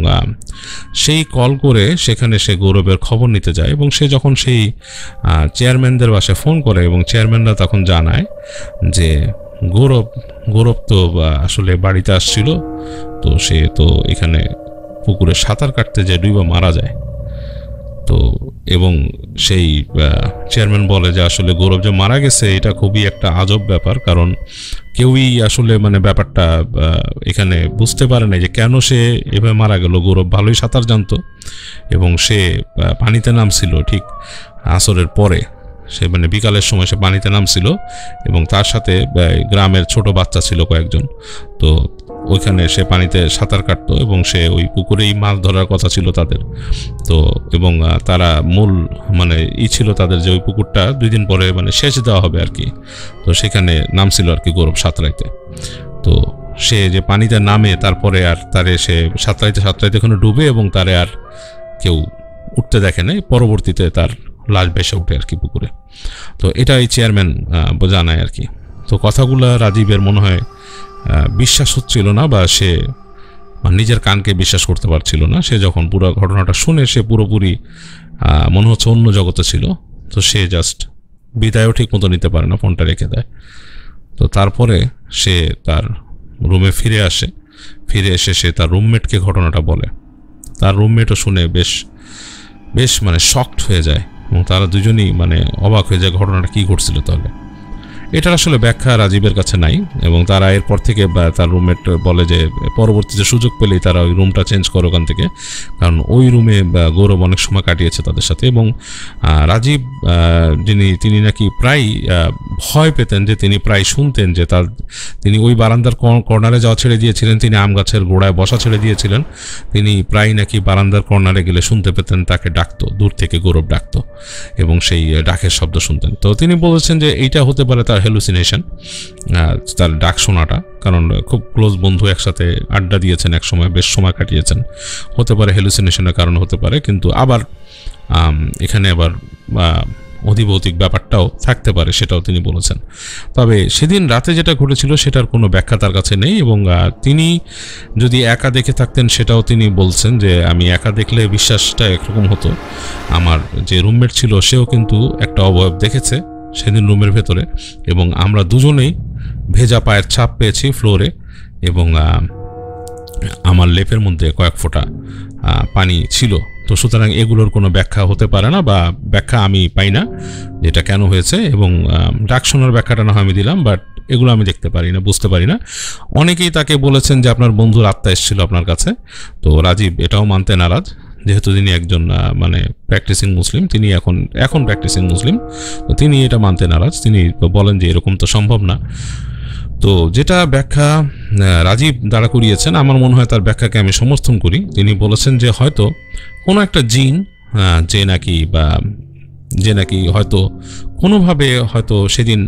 সেই কল করে সেখানে সে গৌরবের খবর নিতে যায়। এবং সে যখন সেই চেয়ারম্যানদের বাসায় ফোন করে, এবং চেয়ারম্যানরা তখন জানায় যে গৌরব গৌরব তো আসলে বাড়িতে আসছিল, তো সে তো এখানে পুকুরে সাঁতার কাটতে যায়, ডুবে মারা যায়। তো এবং সেই চেয়ারম্যান বলে যে আসলে গৌরব যে মারা গেছে এটা খুবই একটা আজব ব্যাপার, কারণ কেউই আসলে মানে ব্যাপারটা এখানে বুঝতে পারে না যে কেন সে এভাবে মারা গেল। গৌরব ভালোই সাঁতার জানতো, এবং সে পানিতে নামছিল ঠিক আসরের পরে, সে মানে বিকালের সময় সে পানিতে নামছিল, এবং তার সাথে গ্রামের ছোট বাচ্চা ছিল কয়েকজন। তো ওইখানে সে পানিতে সাঁতার কাটতো, এবং সে ওই পুকুরেই মাছ ধরার কথা ছিল তাদের। তো এবং তারা মূল মানে ই ছিল তাদের যে ওই পুকুরটা দুই দিন পরে মানে সেচ দেওয়া হবে আর কি। তো সেখানে নামছিল আর কি গৌরব সাঁতরাইতে। তো সে যে পানিতে নামে, তারপরে আর তারে সে সাঁতরাইতে সাঁতরাইতে ওখানে ডুবে, এবং তারে আর কেউ উঠতে দেখে নাই। পরবর্তীতে তার লাশ ভেসে উঠে আর কি পুকুরে। তো এটা এই চেয়ারম্যান জানায় আর কি। তো কথাগুলো রাজীবের মনে হয় বিশ্বাস হচ্ছিল না, বা সে নিজের কানকে বিশ্বাস করতে পারছিল না। সে যখন পুরো ঘটনাটা শুনে সে পুরোপুরি মনে হচ্ছে অন্য জগতে ছিল। তো সে জাস্ট বিদায়ও ঠিক মতো নিতে পারে না, ফোনটা রেখে দেয়। তো তারপরে সে তার রুমে ফিরে আসে। ফিরে এসে সে তার রুমমেটকে ঘটনাটা বলে। তার রুমমেটও শুনে বেশ বেশ মানে শকড হয়ে যায়, এবং তারা দুজনেই মানে অবাক হয়ে যায় ঘটনাটা কী ঘটছিল তাহলে। এটার আসলে ব্যাখ্যা রাজীবের কাছে নাই এবং তারা এরপর থেকে তার রুমমেট বলে যে পরবর্তীতে সুযোগ পেলেই তারা ওই রুমটা চেঞ্জ করে ওখান থেকে, কারণ ওই রুমে গৌরব অনেক সময় কাটিয়েছে তাদের সাথে। এবং রাজীব যিনি তিনি নাকি প্রায় ভয় পেতেন, যে তিনি প্রায় শুনতেন যে তার তিনি ওই বারান্দার কর্নারে যাওয়া ছেড়ে দিয়েছিলেন, তিনি আম গাছের গোড়ায় বসা ছেড়ে দিয়েছিলেন, তিনি প্রায় নাকি বারান্দার কর্নারে গেলে শুনতে পেতেন তাকে ডাকতো, দূর থেকে গৌরব ডাকতো এবং সেই ডাকের শব্দ শুনতেন। তো তিনি বলেছেন যে এইটা হতে পারে তার হ্যালুসিনেশন, তার ডাক শোনাটা, কারণ খুব ক্লোজ বন্ধু, একসাথে আড্ডা দিয়েছেন, এক সময় বেশ সময় কাটিয়েছেন, হতে পারে হ্যালুসিনেশনের কারণ হতে পারে। কিন্তু আবার এখানে আবার অধিভৌতিক ব্যাপারটাও থাকতে পারে, সেটাও তিনি বলেছেন। তবে সেদিন রাতে যেটা ঘটেছিল সেটার কোনো ব্যাখ্যা তার কাছে নেই এবং তিনি যদি একা দেখে থাকতেন সেটাও তিনি বলছেন যে আমি একা দেখলে বিশ্বাসটা একরকম হতো। আমার যে রুমমেট ছিল সেও কিন্তু একটা অবয়ব দেখেছে সেদিন রুমের ভেতরে, এবং আমরা দুজনেই ভেজা পায়ের ছাপ পেয়েছি ফ্লোরে, এবং আমার লেপের মধ্যে কয়েক ফোঁটা পানি ছিল। তো সুতরাং এগুলোর কোনো ব্যাখ্যা হতে পারে না, বা ব্যাখ্যা আমি পাই না যেটা কেন হয়েছে। এবং ডাক শোনার ব্যাখ্যাটা না হয় আমি দিলাম, বাট এগুলো আমি দেখতে পারি না, বুঝতে পারি না। অনেকেই তাকে বলেছেন যে আপনার বন্ধুর আত্মা এসেছিল আপনার কাছে। তো রাজীব এটাও মানতে নারাজ, যেহেতু তিনি একজন মানে প্র্যাকটিসিং মুসলিম, তিনি এখন এখন প্র্যাকটিসিং মুসলিম, তো তিনি এটা মানতে নারাজ। তিনি বলেন যে এরকম তো সম্ভব না। তো যেটা ব্যাখ্যা রাজীব দ্বারা করিয়েছেন, আমার মনে হয় তার ব্যাখ্যাকে আমি সমর্থন করি। তিনি বলেছেন যে হয়তো কোনো একটা জিন যে নাকি বা যে নাকি হয়তো কোনোভাবে হয়তো সেদিন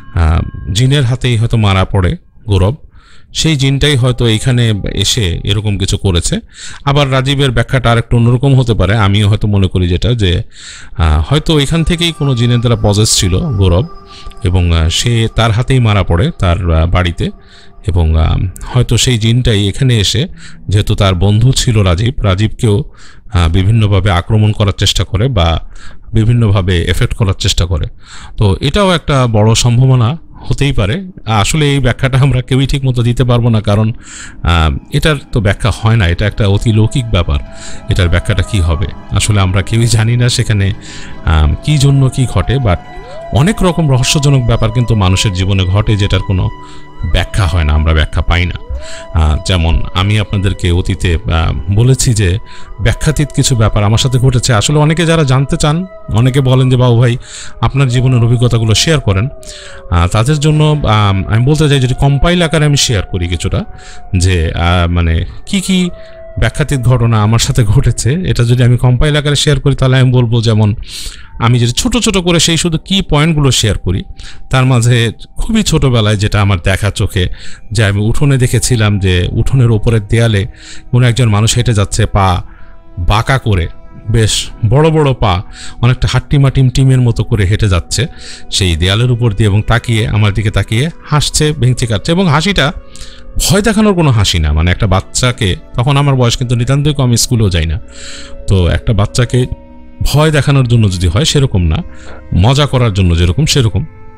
জিনের হাতেই হয়তো মারা পড়ে গৌরব, সেই জিনটাই হয়তো এইখানে এসে এরকম কিছু করেছে। আবার রাজীবের ব্যাখ্যাটা আর একটু অন্যরকম হতে পারে, আমিও হয়তো মনে করি যেটা, যে হয়তো এখান থেকেই কোনো জিনের দ্বারা পজেস ছিল গৌরব এবং সে তার হাতেই মারা পড়ে তার বাড়িতে, এবং হয়তো সেই জিনটাই এখানে এসে, যেহেতু তার বন্ধু ছিল রাজীব, রাজীবকেও বিভিন্নভাবে আক্রমণ করার চেষ্টা করে বা বিভিন্নভাবে এফেক্ট করার চেষ্টা করে। তো এটাও একটা বড় সম্ভাবনা হতেই পারে। আসলে এই ব্যাখ্যাটা আমরা কেউই ঠিক মতো দিতে পারবো না, কারণ এটার তো ব্যাখ্যা হয় না, এটা একটা অতি লৌকিক ব্যাপার। এটার ব্যাখ্যাটা কি হবে আসলে আমরা কেউই জানি না, সেখানে কি জন্য কি ঘটে। বাট অনেক রকম রহস্যজনক ব্যাপার কিন্তু মানুষের জীবনে ঘটে, যেটার কোনো ব্যাখ্যা হয় না, আমরা ব্যাখ্যা পাই না। যেমন আমি আপনাদেরকে অতীতে বলেছি যে ব্যাখ্যাতীত কিছু ব্যাপার আমার সাথে ঘটেছে। আসলে অনেকে যারা জানতে চান, অনেকে বলেন যে বাবু ভাই আপনার জীবনের অভিজ্ঞতাগুলো শেয়ার করেন, তাদের জন্য আমি বলতে চাই যদি কম্পাইল আকারে আমি শেয়ার করি কিছুটা, যে মানে কি কি ব্যাখ্যাতীত ঘটনা আমার সাথে ঘটেছে, এটা যদি আমি কম্পাইল আকারে শেয়ার করি তাহলে আমি বলবো, যেমন আমি যদি ছোট ছোট করে সেই শুধু কি পয়েন্টগুলো শেয়ার করি, তার মাঝে খুবই ছোটোবেলায় যেটা আমার দেখা চোখে, যে আমি উঠোনে দেখেছিলাম যে উঠোনের ওপরের দেয়ালে কোনো একজন মানুষ হেঁটে যাচ্ছে, পা বাঁকা করে, বেশ বড় বড় পা, অনেকটা হাট্টিমা টিম টিমের মতো করে হেঁটে যাচ্ছে সেই দেয়ালের উপর দিয়ে, এবং তাকিয়ে আমার দিকে তাকিয়ে হাসছে, ভেঙচি কাটছে, এবং হাসিটা ভয় দেখানোর কোনো হাসি না, মানে একটা বাচ্চাকে, তখন আমার বয়স কিন্তু নিতান্তই কম, স্কুলেও যাই না, তো একটা বাচ্চাকে ভয় দেখানোর জন্য যদি হয় সেরকম না, মজা করার জন্য যেরকম সেরকম।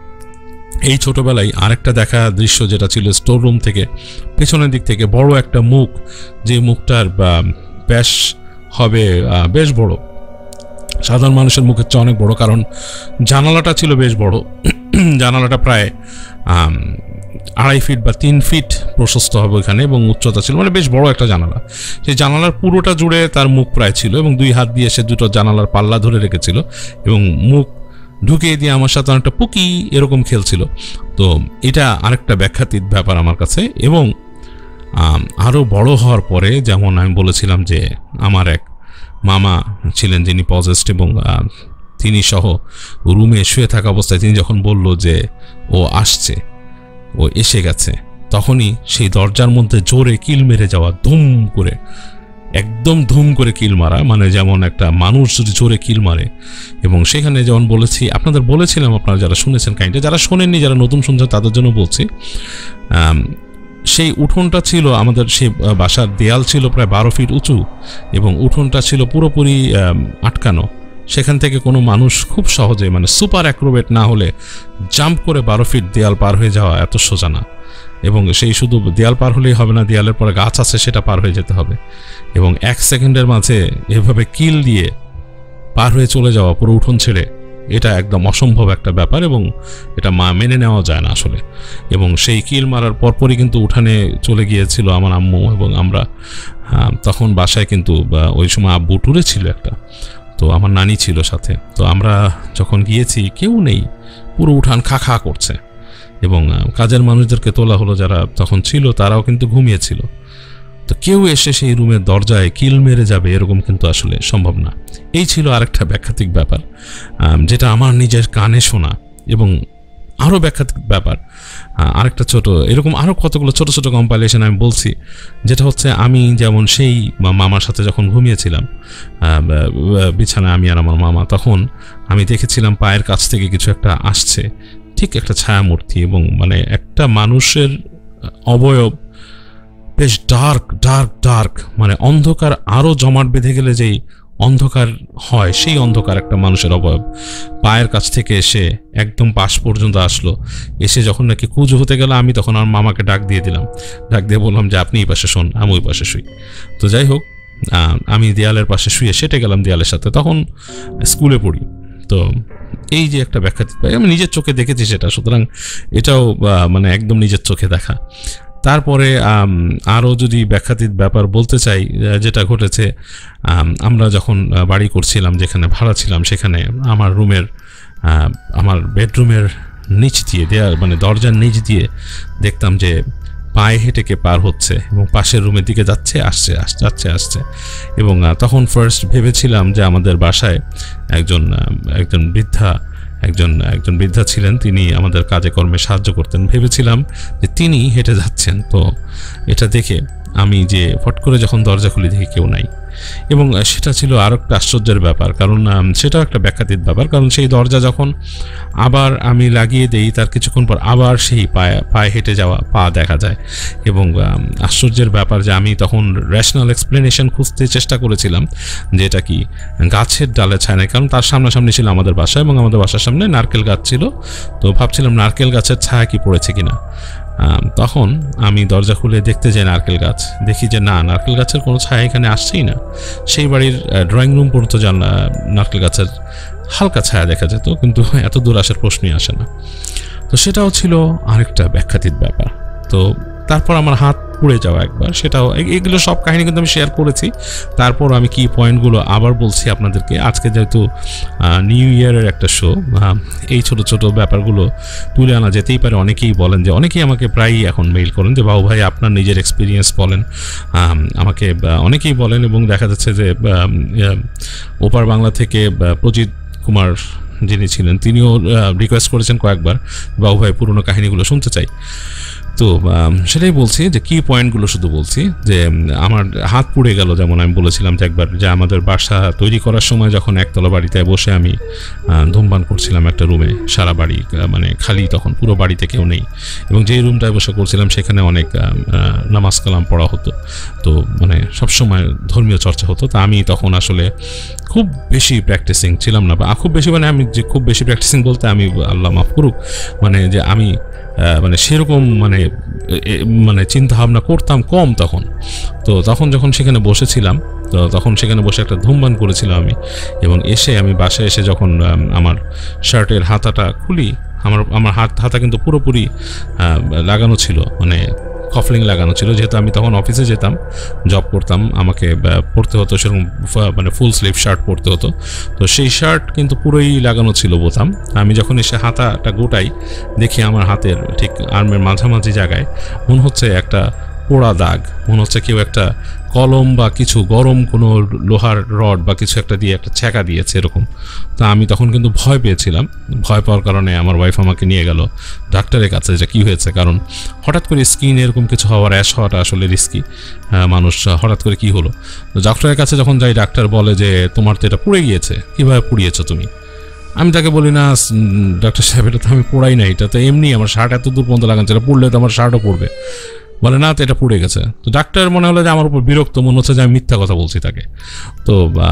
এই ছোটবেলায় আরেকটা দেখা দৃশ্য যেটা ছিল স্টোর রুম থেকে পেছনের দিক থেকে বড় একটা মুখ, যে মুখটার বেশ হবে বেশ বড়, সাধারণ মানুষের মুখের চেয়ে অনেক বড়, কারণ জানালাটা ছিল বেশ বড়, জানালাটা প্রায় আড়াই ফিট বা তিন ফিট প্রশস্ত হবে ওইখানে, এবং উচ্চতা ছিল, মানে বেশ বড় একটা জানালা। সেই জানালার পুরোটা জুড়ে তার মুখ প্রায় ছিল, এবং দুই হাত দিয়ে সে দুটো জানালার পাল্লা ধরে রেখেছিল এবং মুখ ঢুকিয়ে দিয়ে আমার সাথে অনেকটা পুকি এরকম খেলছিল। তো এটা আরেকটা ব্যাখ্যাতীত ব্যাপার আমার কাছে। এবং আরও বড় হওয়ার পরে, যেমন আমি বলেছিলাম যে আমার এক মামা ছিলেন যিনি পজেসড, এবং তিনি সহ রুমে শুয়ে থাকা অবস্থায় তিনি যখন বলল যে ও আসছে, ও এসে গেছে, তখনই সেই দরজার মধ্যে জোরে কিল মেরে যাওয়া, ধুম করে, একদম ধুম করে কিল মারা, মানে যেমন একটা মানুষ যদি জোরে কিল মারে। এবং সেখানে যেমন বলেছি, আপনাদের বলেছিলাম, আপনারা যারা শুনেছেন কাইন্ডে, যারা শোনেননি, যারা নতুন শুনছেন তাদের জন্য বলছি, সেই উঠোনটা ছিল আমাদের, সেই বাসার দেয়াল ছিল প্রায় বারো ফিট উঁচু, এবং উঠোনটা ছিল পুরোপুরি আটকানো। সেখান থেকে কোনো মানুষ খুব সহজে, মানে সুপার অ্যাক্রোবেট না হলে জাম্প করে বারো ফিট দেয়াল পার হয়ে যাওয়া এত সোজা না। এবং সেই শুধু দেয়াল পার হলেই হবে না, দেয়ালের পরে গাছ আছে সেটা পার হয়ে যেতে হবে, এবং এক সেকেন্ডের মাঝে এভাবে কিল দিয়ে পার হয়ে চলে যাওয়া পুরো উঠোন ছেড়ে, এটা একদম অসম্ভব একটা ব্যাপার এবং এটা মা মেনে নেওয়া যায় না আসলে। এবং সেই কিল মারার পরপরই কিন্তু উঠানে চলে গিয়েছিল আমার আম্মু এবং আমরা তখন বাসায় কিন্তু ওই সময় আব্বু ট্যুরে ছিল একটা, তো আমার নানি ছিল সাথে। তো আমরা যখন গিয়েছি কেউ নেই, পুরো উঠান খা খা করছে এবং কাজের মানুষদেরকে তোলা হলো যারা তখন ছিল, তারাও কিন্তু ঘুমিয়েছিল। তো কেউ এসে সেই রুমের দরজায় কিল মেরে যাবে এরকম কিন্তু আসলে সম্ভব না। এই ছিল আরেকটা ব্যাখ্যাতিক ব্যাপার যেটা আমার নিজের কানে শোনা। এবং আরও ব্যাখ্যাতিক ব্যাপার আরেকটা ছোট, এরকম আরও কতগুলো ছোট ছোট কম্পাইলেশন আমি বলছি, যেটা হচ্ছে আমি যেমন সেই মামার সাথে যখন ঘুমিয়েছিলাম বিছানায় আমি আর আমার মামা, তখন আমি দেখেছিলাম পায়ের কাছ থেকে কিছু একটা আসছে, ঠিক একটা ছায়ামূর্তি এবং মানে একটা মানুষের অবয়ব, বেশ ডার্ক ডার্ক ডার্ক, মানে অন্ধকার আরও জমাট বেঁধে গেলে যেই অন্ধকার হয় সেই অন্ধকার একটা মানুষের অবয়ব পায়ের কাছ থেকে এসে একদম পাশ পর্যন্ত আসলো। এসে যখন নাকি কুঁজো হতে গেল, আমি তখন আমার মামাকে ডাক দিয়ে দিলাম, ডাক দিয়ে বললাম যে আপনি এই পাশে শোন, আমি ওই পাশে শুই। তো যাই হোক, আমি দেয়ালের পাশে শুয়ে সেটে গেলাম দেয়ালের সাথে, তখন স্কুলে পড়ি। তো এই যে একটা ব্যাখ্যা আমি নিজের চোখে দেখেছি সেটা, সুতরাং এটাও মানে একদম নিজের চোখে দেখা। তারপরে আরও যদি ব্যাখ্যাতীত ব্যাপার বলতে চাই, যেটা ঘটেছে, আমরা যখন বাড়ি করছিলাম, যেখানে ভাড়া ছিলাম, সেখানে আমার রুমের আমার বেডরুমের নিচ দিয়ে দেয়াল মানে দরজার নিচ দিয়ে দেখতাম যে পায়ে হেঁটে কে পার হচ্ছে এবং পাশের রুমের দিকে যাচ্ছে আসছে যাচ্ছে আসছে। এবং তখন ফার্স্ট ভেবেছিলাম যে আমাদের বাসায় একজন একজন বৃদ্ধা একজন একজন বৃদ্ধা ছিলেন, তিনি আমাদের কাজে কর্মে সাহায্য করতেন। ভেবেছিলাম যে তিনি হেঁটে যাচ্ছেন। তো এটা দেখে আমি যে ফট করে যখন দরজা খুলে দেখি কেউ নাই, এবং সেটা ছিল আরও একটা আশ্চর্যের ব্যাপার, কারণ সেটাও একটা ব্যাখ্যাতীত ব্যাপার। কারণ সেই দরজা যখন আবার আমি লাগিয়ে দেই, তার কিছুক্ষণ পর আবার সেই পায়ে পায়ে হেঁটে যাওয়া পা দেখা যায়। এবং আশ্চর্যের ব্যাপার যে আমি তখন রেশনাল এক্সপ্লেনেশন খুঁজতে চেষ্টা করেছিলাম যে এটা কি গাছের ডালে ছায় না, কারণ তার সামনাসামনি ছিল আমাদের বাসা এবং আমাদের বাসার সামনে নারকেল গাছ ছিল। তো ভাবছিলাম নারকেল গাছের ছায়া কি পড়েছে কিনা। তখন আমি দরজা খুলে দেখতে যাই নারকেল গাছ, দেখি যে না, নারকেল গাছের কোনো ছায়া এখানে আসছেই না। সেই বাড়ির ড্রয়িং রুম পর্যন্ত যান নারকেল গাছের হালকা ছায়া দেখা যেত, কিন্তু এত দূর আসার প্রশ্নই আসে না। তো সেটাও ছিল আরেকটা ব্যাখ্যাতীত ব্যাপার। তো তারপর আমার হাত পুড়ে যাওয়া একবার, সেটাও, এগুলো সব কাহিনী কিন্তু আমি শেয়ার করেছি। তারপর আমি কি পয়েন্টগুলো আবার বলছি আপনাদেরকে। আজকে যেহেতু নিউ ইয়ারের একটা শো, এই ছোট ছোট ব্যাপারগুলো তুলে আনা যেতেই পারে। অনেকেই বলেন যে, অনেকেই আমাকে প্রায়ই এখন মেইল করেন যে বাবু ভাই আপনার নিজের এক্সপিরিয়েন্স বলেন, আমাকে অনেকেই বলেন। এবং দেখা যাচ্ছে যে ওপার বাংলা থেকে প্রজিত কুমার যিনি ছিলেন, তিনিও রিকোয়েস্ট করেছেন কয়েকবার, বাবু ভাই পুরোনো কাহিনীগুলো শুনতে চাই। তো সেটাই বলছি যে কি পয়েন্টগুলো শুধু বলছি যে আমার হাত পুড়ে গেল। যেমন আমি বলেছিলাম যে একবার যে আমাদের বাসা তৈরি করার সময় যখন একতলা বাড়িতে বসে আমি ধূমপান করছিলাম একটা রুমে, সারা বাড়ি মানে খালি, তখন পুরো বাড়িতে কেউ নেই, এবং যেই রুমটায় বসে করছিলাম সেখানে অনেক নামাজ কালাম পড়া হতো, তো মানে সবসময় ধর্মীয় চর্চা হতো। তা আমি তখন আসলে খুব বেশি প্র্যাকটিসিং ছিলাম না, বা খুব বেশি মানে আমি যে খুব বেশি প্র্যাকটিসিং বলতে আমি আল্লাহ মাফ করুক, মানে যে আমি মানে সেরকম মানে মানে চিন্তা ভাবনা করতাম কম তখন। তো তখন যখন সেখানে বসেছিলাম, তো তখন সেখানে বসে একটা ধূমপান করেছিলাম আমি, এবং এসে আমি বাসায় এসে যখন আমার শার্টের হাতাটা খুলি, আমার আমার হাত হাতা কিন্তু পুরোপুরি লাগানো ছিল, মানে কফলিং লাগানো ছিল। যেহেতু আমি তখন অফিসে যেতাম, জব করতাম, আমাকে পরতে হতো সেরকম মানে ফুল স্লিভ শার্ট পরতে হতো। তো সেই শার্ট কিন্তু পুরোই লাগানো ছিল বোতাম। আমি যখন এসে হাতাটা গোটাই, দেখি আমার হাতের ঠিক আর্মের মাঝামাঝি জায়গায় মনে হচ্ছে একটা পোড়া দাগ, মনে হচ্ছে কেউ একটা কলম বা কিছু গরম কোনো লোহার রড বা কিছু একটা দিয়ে একটা ছ্যাঁকা দিয়েছে এরকম। তা আমি তখন কিন্তু ভয় পেয়েছিলাম। ভয় পাওয়ার কারণে আমার ওয়াইফ আমাকে নিয়ে গেল ডাক্তারের কাছে যে কী হয়েছে, কারণ হঠাৎ করে স্কিন এরকম কিছু হওয়ার, অ্যাশ হওয়াটা আসলে রিস্কি। মানুষ হঠাৎ করে কি হলো, তো ডাক্তারের কাছে যখন যাই, ডাক্তার বলে যে তোমার তো এটা পুড়ে গিয়েছে, কীভাবে পুড়িয়েছো তুমি? আমি তাকে বলি না ডাক্তার সাহেব, এটা তো আমি পোড়াই না, এটা তো এমনি আমার শার্ট এত দূর পর্যন্ত লাগাচ্ছে, এটা পুড়লে তো আমার শার্টও পড়বে। বলে না, তো এটা পুড়ে গেছে। তো ডাক্তার মনে হলো যে আমার উপর বিরক্ত, মনে হচ্ছে যে আমি মিথ্যা কথা বলছি তাকে। তো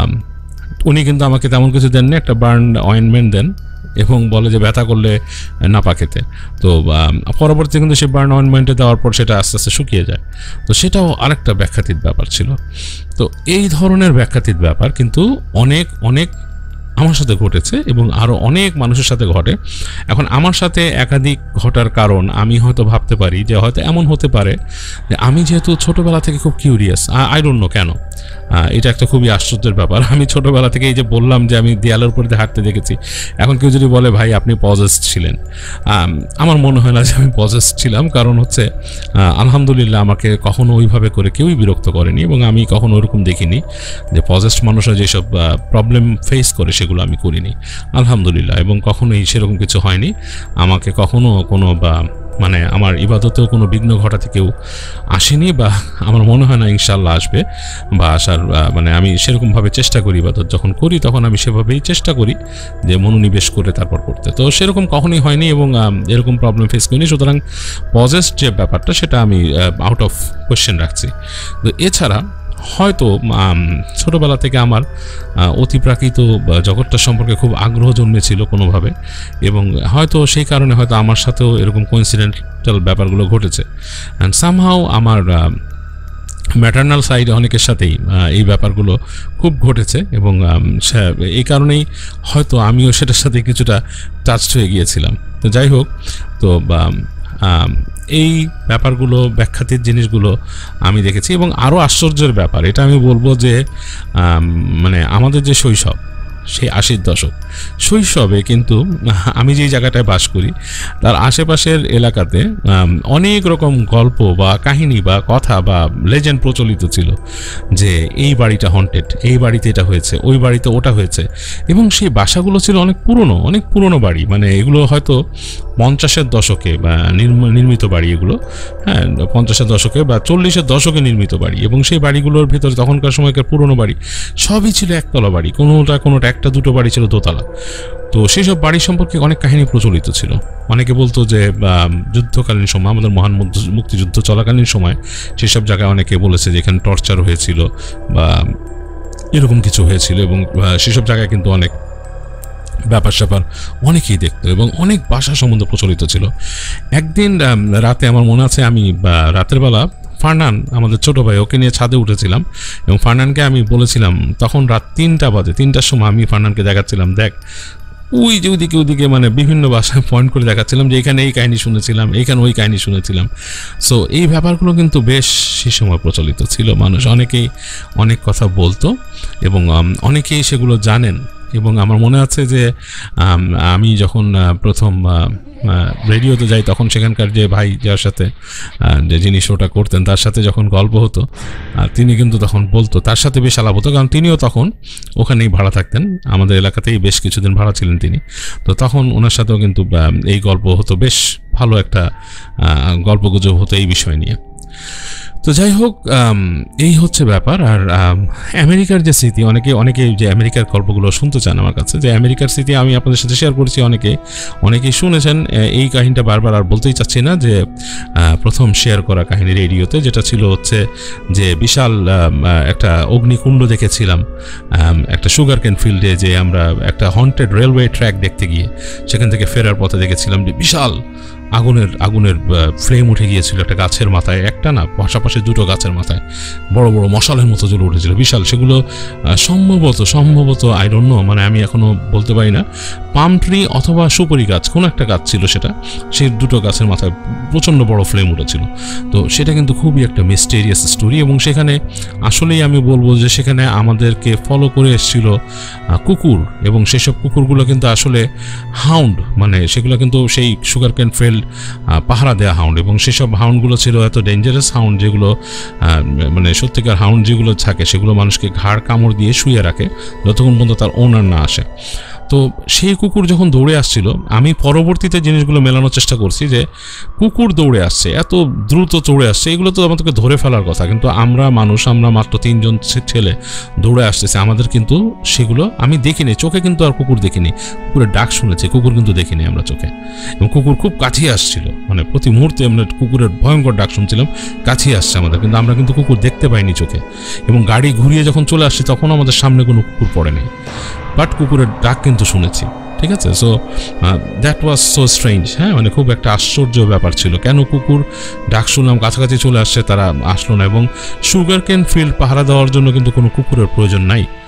উনি কিন্তু আমাকে তেমন কিছু দেননি, একটা বার্ন অয়েন্টমেন্ট দেন এবং বলে যে ব্যথা করলে নাপা খেতে। তো পরবর্তীতে কিন্তু সে বার্ন অয়েন্টমেন্টে দেওয়ার পর সেটা আস্তে আস্তে শুকিয়ে যায়। তো সেটাও আরেকটা ব্যাখ্যাতীত ব্যাপার ছিল। তো এই ধরনের ব্যাখ্যাতীত ব্যাপার কিন্তু অনেক অনেক আমার সাথে ঘটেছে এবং আরও অনেক মানুষের সাথে ঘটে। এখন আমার সাথে একাধিক ঘটার কারণ আমি হয়তো ভাবতে পারি যে হয়তো এমন হতে পারে যে আমি যেহেতু ছোটোবেলা থেকে খুব কিউরিয়াস, আই ডোন্ট নো কেন, এটা একটা খুবই আশ্চর্যের ব্যাপার। আমি ছোটোবেলা থেকে এই যে বললাম যে আমি দেয়ালের উপর দিয়ে হাঁটতে দেখেছি, এখন কেউ যদি বলে ভাই আপনি পজেসড ছিলেন, আমার মনে হয় না যে আমি পজেসড ছিলাম। কারণ হচ্ছে আলহামদুলিল্লাহ আমাকে কখনো ওইভাবে করে কেউই বিরক্ত করেনি এবং আমি কখনো ওরকম দেখিনি যে পজেসড মানুষরা যেসব প্রবলেম ফেস করে সেগুলো আমি করিনি আলহামদুলিল্লাহ, এবং কখনোই সেরকম কিছু হয়নি। আমাকে কখনো কোনো বা মানে আমার ইবাদতেও কোনো বিঘ্ন ঘটাতে কেউ আসেনি, বা আমার মনে হয় না ইনশাল্লাহ আসবে বা আসার, মানে আমি সেরকমভাবে চেষ্টা করি, ইবাদত যখন করি তখন আমি সেভাবেই চেষ্টা করি যে মনোনিবেশ করে তারপর করতে। তো সেরকম কখনোই হয়নি এবং এরকম প্রবলেম ফেস করিনি। সুতরাং পজেসড যে ব্যাপারটা সেটা আমি আউট অফ কোয়েশ্চেন রাখছি। তো এছাড়া হয়তো ছোটোবেলা থেকে আমার অতিপ্রাকৃত জগৎটা সম্পর্কে খুব আগ্রহ জন্মেছিল কোনোভাবে, এবং হয়তো সেই কারণে হয়তো আমার সাথেও এরকম কোইন্সিডেন্টাল ব্যাপারগুলো ঘটেছে। অ্যান্ড সামহাও আমার ম্যাটার্নাল সাইডে অনেকের সাথেই এই ব্যাপারগুলো খুব ঘটেছে, এবং এই কারণেই হয়তো আমিও সেটার সাথে কিছুটা টাচড হয়ে গিয়েছিলাম। তো যাই হোক, তো এই ব্যাপারগুলো ব্যাখ্যাতির জিনিসগুলো আমি দেখেছি। এবং আরও আশ্চর্যের ব্যাপার এটা আমি বলবো যে মানে আমাদের যে শৈশব, সেই আশির দশক শৈশবে কিন্তু আমি যেই জায়গাটায় বাস করি তার আশেপাশের এলাকাতে অনেক রকম গল্প বা কাহিনী বা কথা বা লেজেন্ড প্রচলিত ছিল যে এই বাড়িটা হন্টেড, এই বাড়িতে এটা হয়েছে, ওই বাড়িতে ওটা হয়েছে। এবং সেই বাসাগুলো ছিল অনেক পুরনো, অনেক পুরনো বাড়ি, মানে এগুলো হয়তো পঞ্চাশের দশকে বা নির্মিত বাড়ি, এগুলো হ্যাঁ পঞ্চাশের দশকে বা চল্লিশের দশকে নির্মিত বাড়ি। এবং সেই বাড়িগুলোর ভেতরে তখনকার সময়কার পুরনো বাড়ি সবই ছিল একতলা বাড়ি, কোনোটা কোনোটা একটা দুটো বাড়ি ছিল দোতলা। তো সেই সব বাড়ি সম্পর্কে অনেক কাহিনী প্রচলিত ছিল। অনেকে বলতো যে যুদ্ধকালীন সময়, আমাদের মহান মুক্তিযুদ্ধ চলাকালীন সময় সেসব জায়গায় অনেকে বলেছে যে এখানে টর্চার হয়েছিল বা এরকম কিছু হয়েছিল, এবং সেসব জায়গায় কিন্তু অনেক ব্যাপার স্যাপার অনেকেই দেখতো এবং অনেক ভাষা সম্বন্ধ প্রচলিত ছিল। একদিন রাতে আমার মনে আছে আমি রাতের বেলা ফারনান, আমাদের ছোটো ভাই, ওকে নিয়ে ছাদে উঠেছিলাম এবং ফারনানকে আমি বলেছিলাম, তখন রাত তিনটা বাজে, তিনটার সময় আমি ফারনানকে দেখাচ্ছিলাম দেখ ওই যে ওইদিকে ওইদিকে মানে বিভিন্ন ভাষায় পয়েন্ট করে দেখাচ্ছিলাম যে এখানে এই কাহিনী শুনেছিলাম, এইখানে ওই কাহিনী শুনেছিলাম। সো এই ব্যাপারগুলো কিন্তু বেশ সে সময় প্রচলিত ছিল, মানুষ অনেকেই অনেক কথা বলতো এবং অনেকেই সেগুলো জানেন। এবং আমার মনে আছে যে আমি যখন প্রথম রেডিওতে যাই তখন সেখানকার যে ভাই যার সাথে যে যিনি শোটা করতেন তার সাথে যখন গল্প হতো তিনি কিন্তু তখন বলতো, তার সাথে বেশ আলাপ হতো, কারণ তিনিও তখন ওখানেই ভাড়া থাকতেন, আমাদের এলাকাতেই বেশ কিছুদিন ভাড়া ছিলেন তিনি। তো তখন ওনার সাথেও কিন্তু এই গল্প হতো, বেশ ভালো একটা গল্পগুজব হতো এই বিষয় নিয়ে। তো যাই হোক, এই হচ্ছে ব্যাপার। আর আমেরিকার যে স্মৃতি, অনেকে অনেকে যে আমেরিকার গল্পগুলো শুনতে চান আমার কাছে, যে আমেরিকার স্মৃতি আমি আপনাদের সাথে শেয়ার করেছি, অনেকে অনেকেই শুনেছেন। এই কাহিনীটা বারবার আর বলতেই চাচ্ছি না, যে প্রথম শেয়ার করা কাহিনী রেডিওতে যেটা ছিল হচ্ছে যে বিশাল একটা অগ্নিকুণ্ড দেখেছিলাম একটা সুগার কেন ফিল্ডে, যে আমরা একটা হন্টেড রেলওয়ে ট্র্যাক দেখতে গিয়ে সেখান থেকে ফেরার পথে দেখেছিলাম যে বিশাল আগুনের আগুনের ফ্লেম উঠে গিয়েছিল একটা গাছের মাথায়, একটা না পাশাপাশি দুটো গাছের মাথায় বড় বড় মশালের মতো জ্বলে উঠেছিল বিশাল। সেগুলো সম্ভবত সম্ভবত আই ডোন্ট নো, মানে আমি এখনও বলতে পারি না, পাম ট্রি অথবা সুপারি গাছ, কোনো একটা গাছ ছিল সেটা, সেই দুটো গাছের মাথায় প্রচণ্ড বড় ফ্লেম উঠেছিল। তো সেটা কিন্তু খুবই একটা মিস্টেরিয়াস স্টোরি, এবং সেখানে আসলেই আমি বলবো যে সেখানে আমাদেরকে ফলো করে এসেছিল কুকুর, এবং সেসব কুকুরগুলো কিন্তু আসলে হাউন্ড, মানে সেগুলো কিন্তু সেই সুগার কেন ফিল্ড পাহারা দেওয়া হাউন্ড, এবং সেসব হাউন্ডগুলো ছিল এত ডেঞ্জারাস হাউন্ড যেগুলো মানে সত্যিকার হাউন্ড যেগুলো থাকে সেগুলো মানুষকে ঘাড় কামড় দিয়ে শুয়ে রাখে যতক্ষণ পর্যন্ত তার ওনার না আসে। তো সেই কুকুর যখন দৌড়ে আসছিল, আমি পরবর্তীতে জিনিসগুলো মেলানোর চেষ্টা করছি যে কুকুর দৌড়ে আসছে, এত দ্রুত চড়ে আসছে, এগুলো তো আমাদেরকে ধরে ফেলার কথা, কিন্তু আমরা মানুষ, আমরা মাত্র তিনজন ছেলে দৌড়ে আসতেছে, আমাদের কিন্তু সেগুলো আমি দেখিনি চোখে, কিন্তু আর কুকুর দেখিনি, কুকুরের ডাক শুনেছি, কুকুর কিন্তু দেখিনি আমরা চোখে। এবং কুকুর খুব কাছে আসছিল, মানে প্রতি মুহূর্তে আমরা কুকুরের ভয়ঙ্কর ডাক শুনছিলাম, কাছে আসছে আমাদের, কিন্তু আমরা কিন্তু কুকুর দেখতে পাইনি চোখে। এবং গাড়ি ঘুরিয়ে যখন চলে আসছি তখন আমাদের সামনে কোনো কুকুর পড়েনি, বাট কুকুরের ডাক কিন্তু শুনেছি, ঠিক আছে। So that was so strange, হ্যাঁ, মানে খুব একটা আশ্চর্য ব্যাপার ছিল, কেন কুকুর ডাক শুনলাম, কাছাকাছি চলে আসছে, তারা আসলো না। এবং সুগার কেন ফিল্ড পাহারা দেওয়ার জন্য কিন্তু কোনো কুকুরের প্রয়োজন নাই,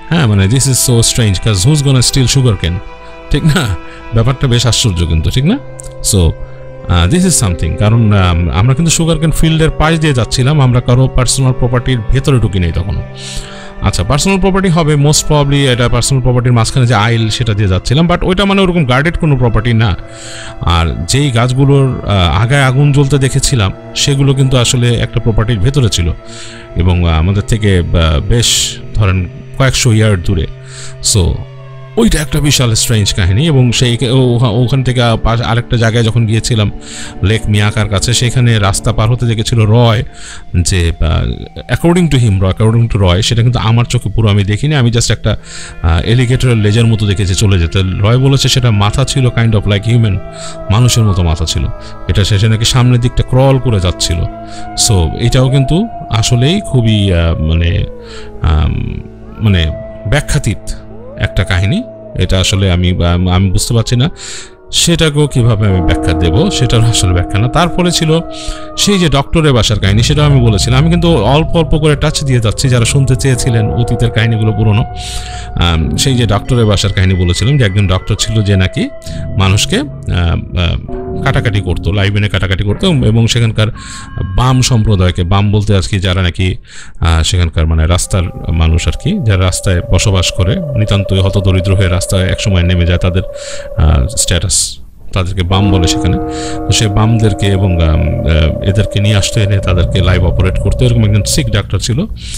হ্যাঁ, মানে this is so strange cause who's gonna still sugar কেন, ঠিক না? ব্যাপারটা বেশ আশ্চর্য কিন্তু, ঠিক না? সো দিস ইজ সামথিং, কারণ আমরা কিন্তু সুগার কেন ফিল্ডের পাশ দিয়ে যাচ্ছিলাম, আমরা কারো পার্সোনাল প্রপার্টির ভেতরে ঢুকি নেই তখনও। আচ্ছা, পার্সোনাল প্রপার্টি হবে মোস্ট প্রবাবলি, এটা পার্সোনাল প্রপার্টির মাঝখানে যে আইল সেটা দিয়ে যাচ্ছিলাম, বাট ওইটা মানে ওরকম গার্ডেড কোনো প্রপার্টি না। আর যেই গাছগুলোর আগায় আগুন জ্বলতে দেখেছিলাম সেগুলো কিন্তু আসলে একটা প্রপার্টির ভেতরে ছিল এবং আমাদের থেকে বেশ ধরেন কয়েকশো ইয়ার্ড দূরে। সো ওইটা একটা বিশাল স্ট্রেঞ্জ কাহিনী। এবং সেই ওখান থেকে আরেকটা জায়গায় যখন গিয়েছিলাম লেক মিয়াকার কাছে, সেখানে রাস্তা পার হতে দেখেছিল রয়, যে according to him according to Roy, সেটা কিন্তু আমার চোখে পুরো আমি দেখিনি, আমি জাস্ট একটা এলিগেটরের লেজের মতো দেখেছি চলে যেতে। রয় বলেছে সেটা মাথা ছিল কাইন্ড অফ লাইক হিউম্যান, মানুষের মতো মাথা ছিল এটা, শেষে নাকি সামনের দিকটা ক্রল করে যাচ্ছিল। সো এটাও কিন্তু আসলেই খুবই মানে মানে ব্যাখ্যাতীত একটা কাহিনী। এটা আসলে আমি আমি বুঝতে পারছি না সেটাকেও কিভাবে আমি ব্যাখ্যা দেব, সেটার আসলে ব্যাখ্যা না। তারপরে ছিল সেই যে ডক্টরের বাসার কাহিনী, সেটাও আমি বলেছিলাম। আমি কিন্তু অল্প অল্প করে টাচ দিয়ে যাচ্ছি, যারা শুনতে চেয়েছিলেন অতীতের কাহিনীগুলো পুরনো। সেই যে ডক্টরের বাসার কাহিনী বলেছিলাম, যে একজন ডক্টর ছিল যে নাকি মানুষকে কাটাকাটি করতো, লাইভ এনে কাটাকাটি করতো, এবং সেখানকার বাম সম্প্রদায়কে, বাম বলতে আজকে যারা নাকি সেখানকার মানে রাস্তার মানুষ আর কি, যারা রাস্তায় বসবাস করে, নিতান্তই হতদরিদ্র হয়ে রাস্তায় একসময় নেমে যায়, তাদের স্ট্যাটাস, তাদেরকে বাম বলে সেখানে। তো সে বামদেরকে এবং এদেরকে নিয়ে আসতে এনে তাদেরকে লাইভ অপারেট করতো, এরকম একজন শিখ ডাক্তার ছিল।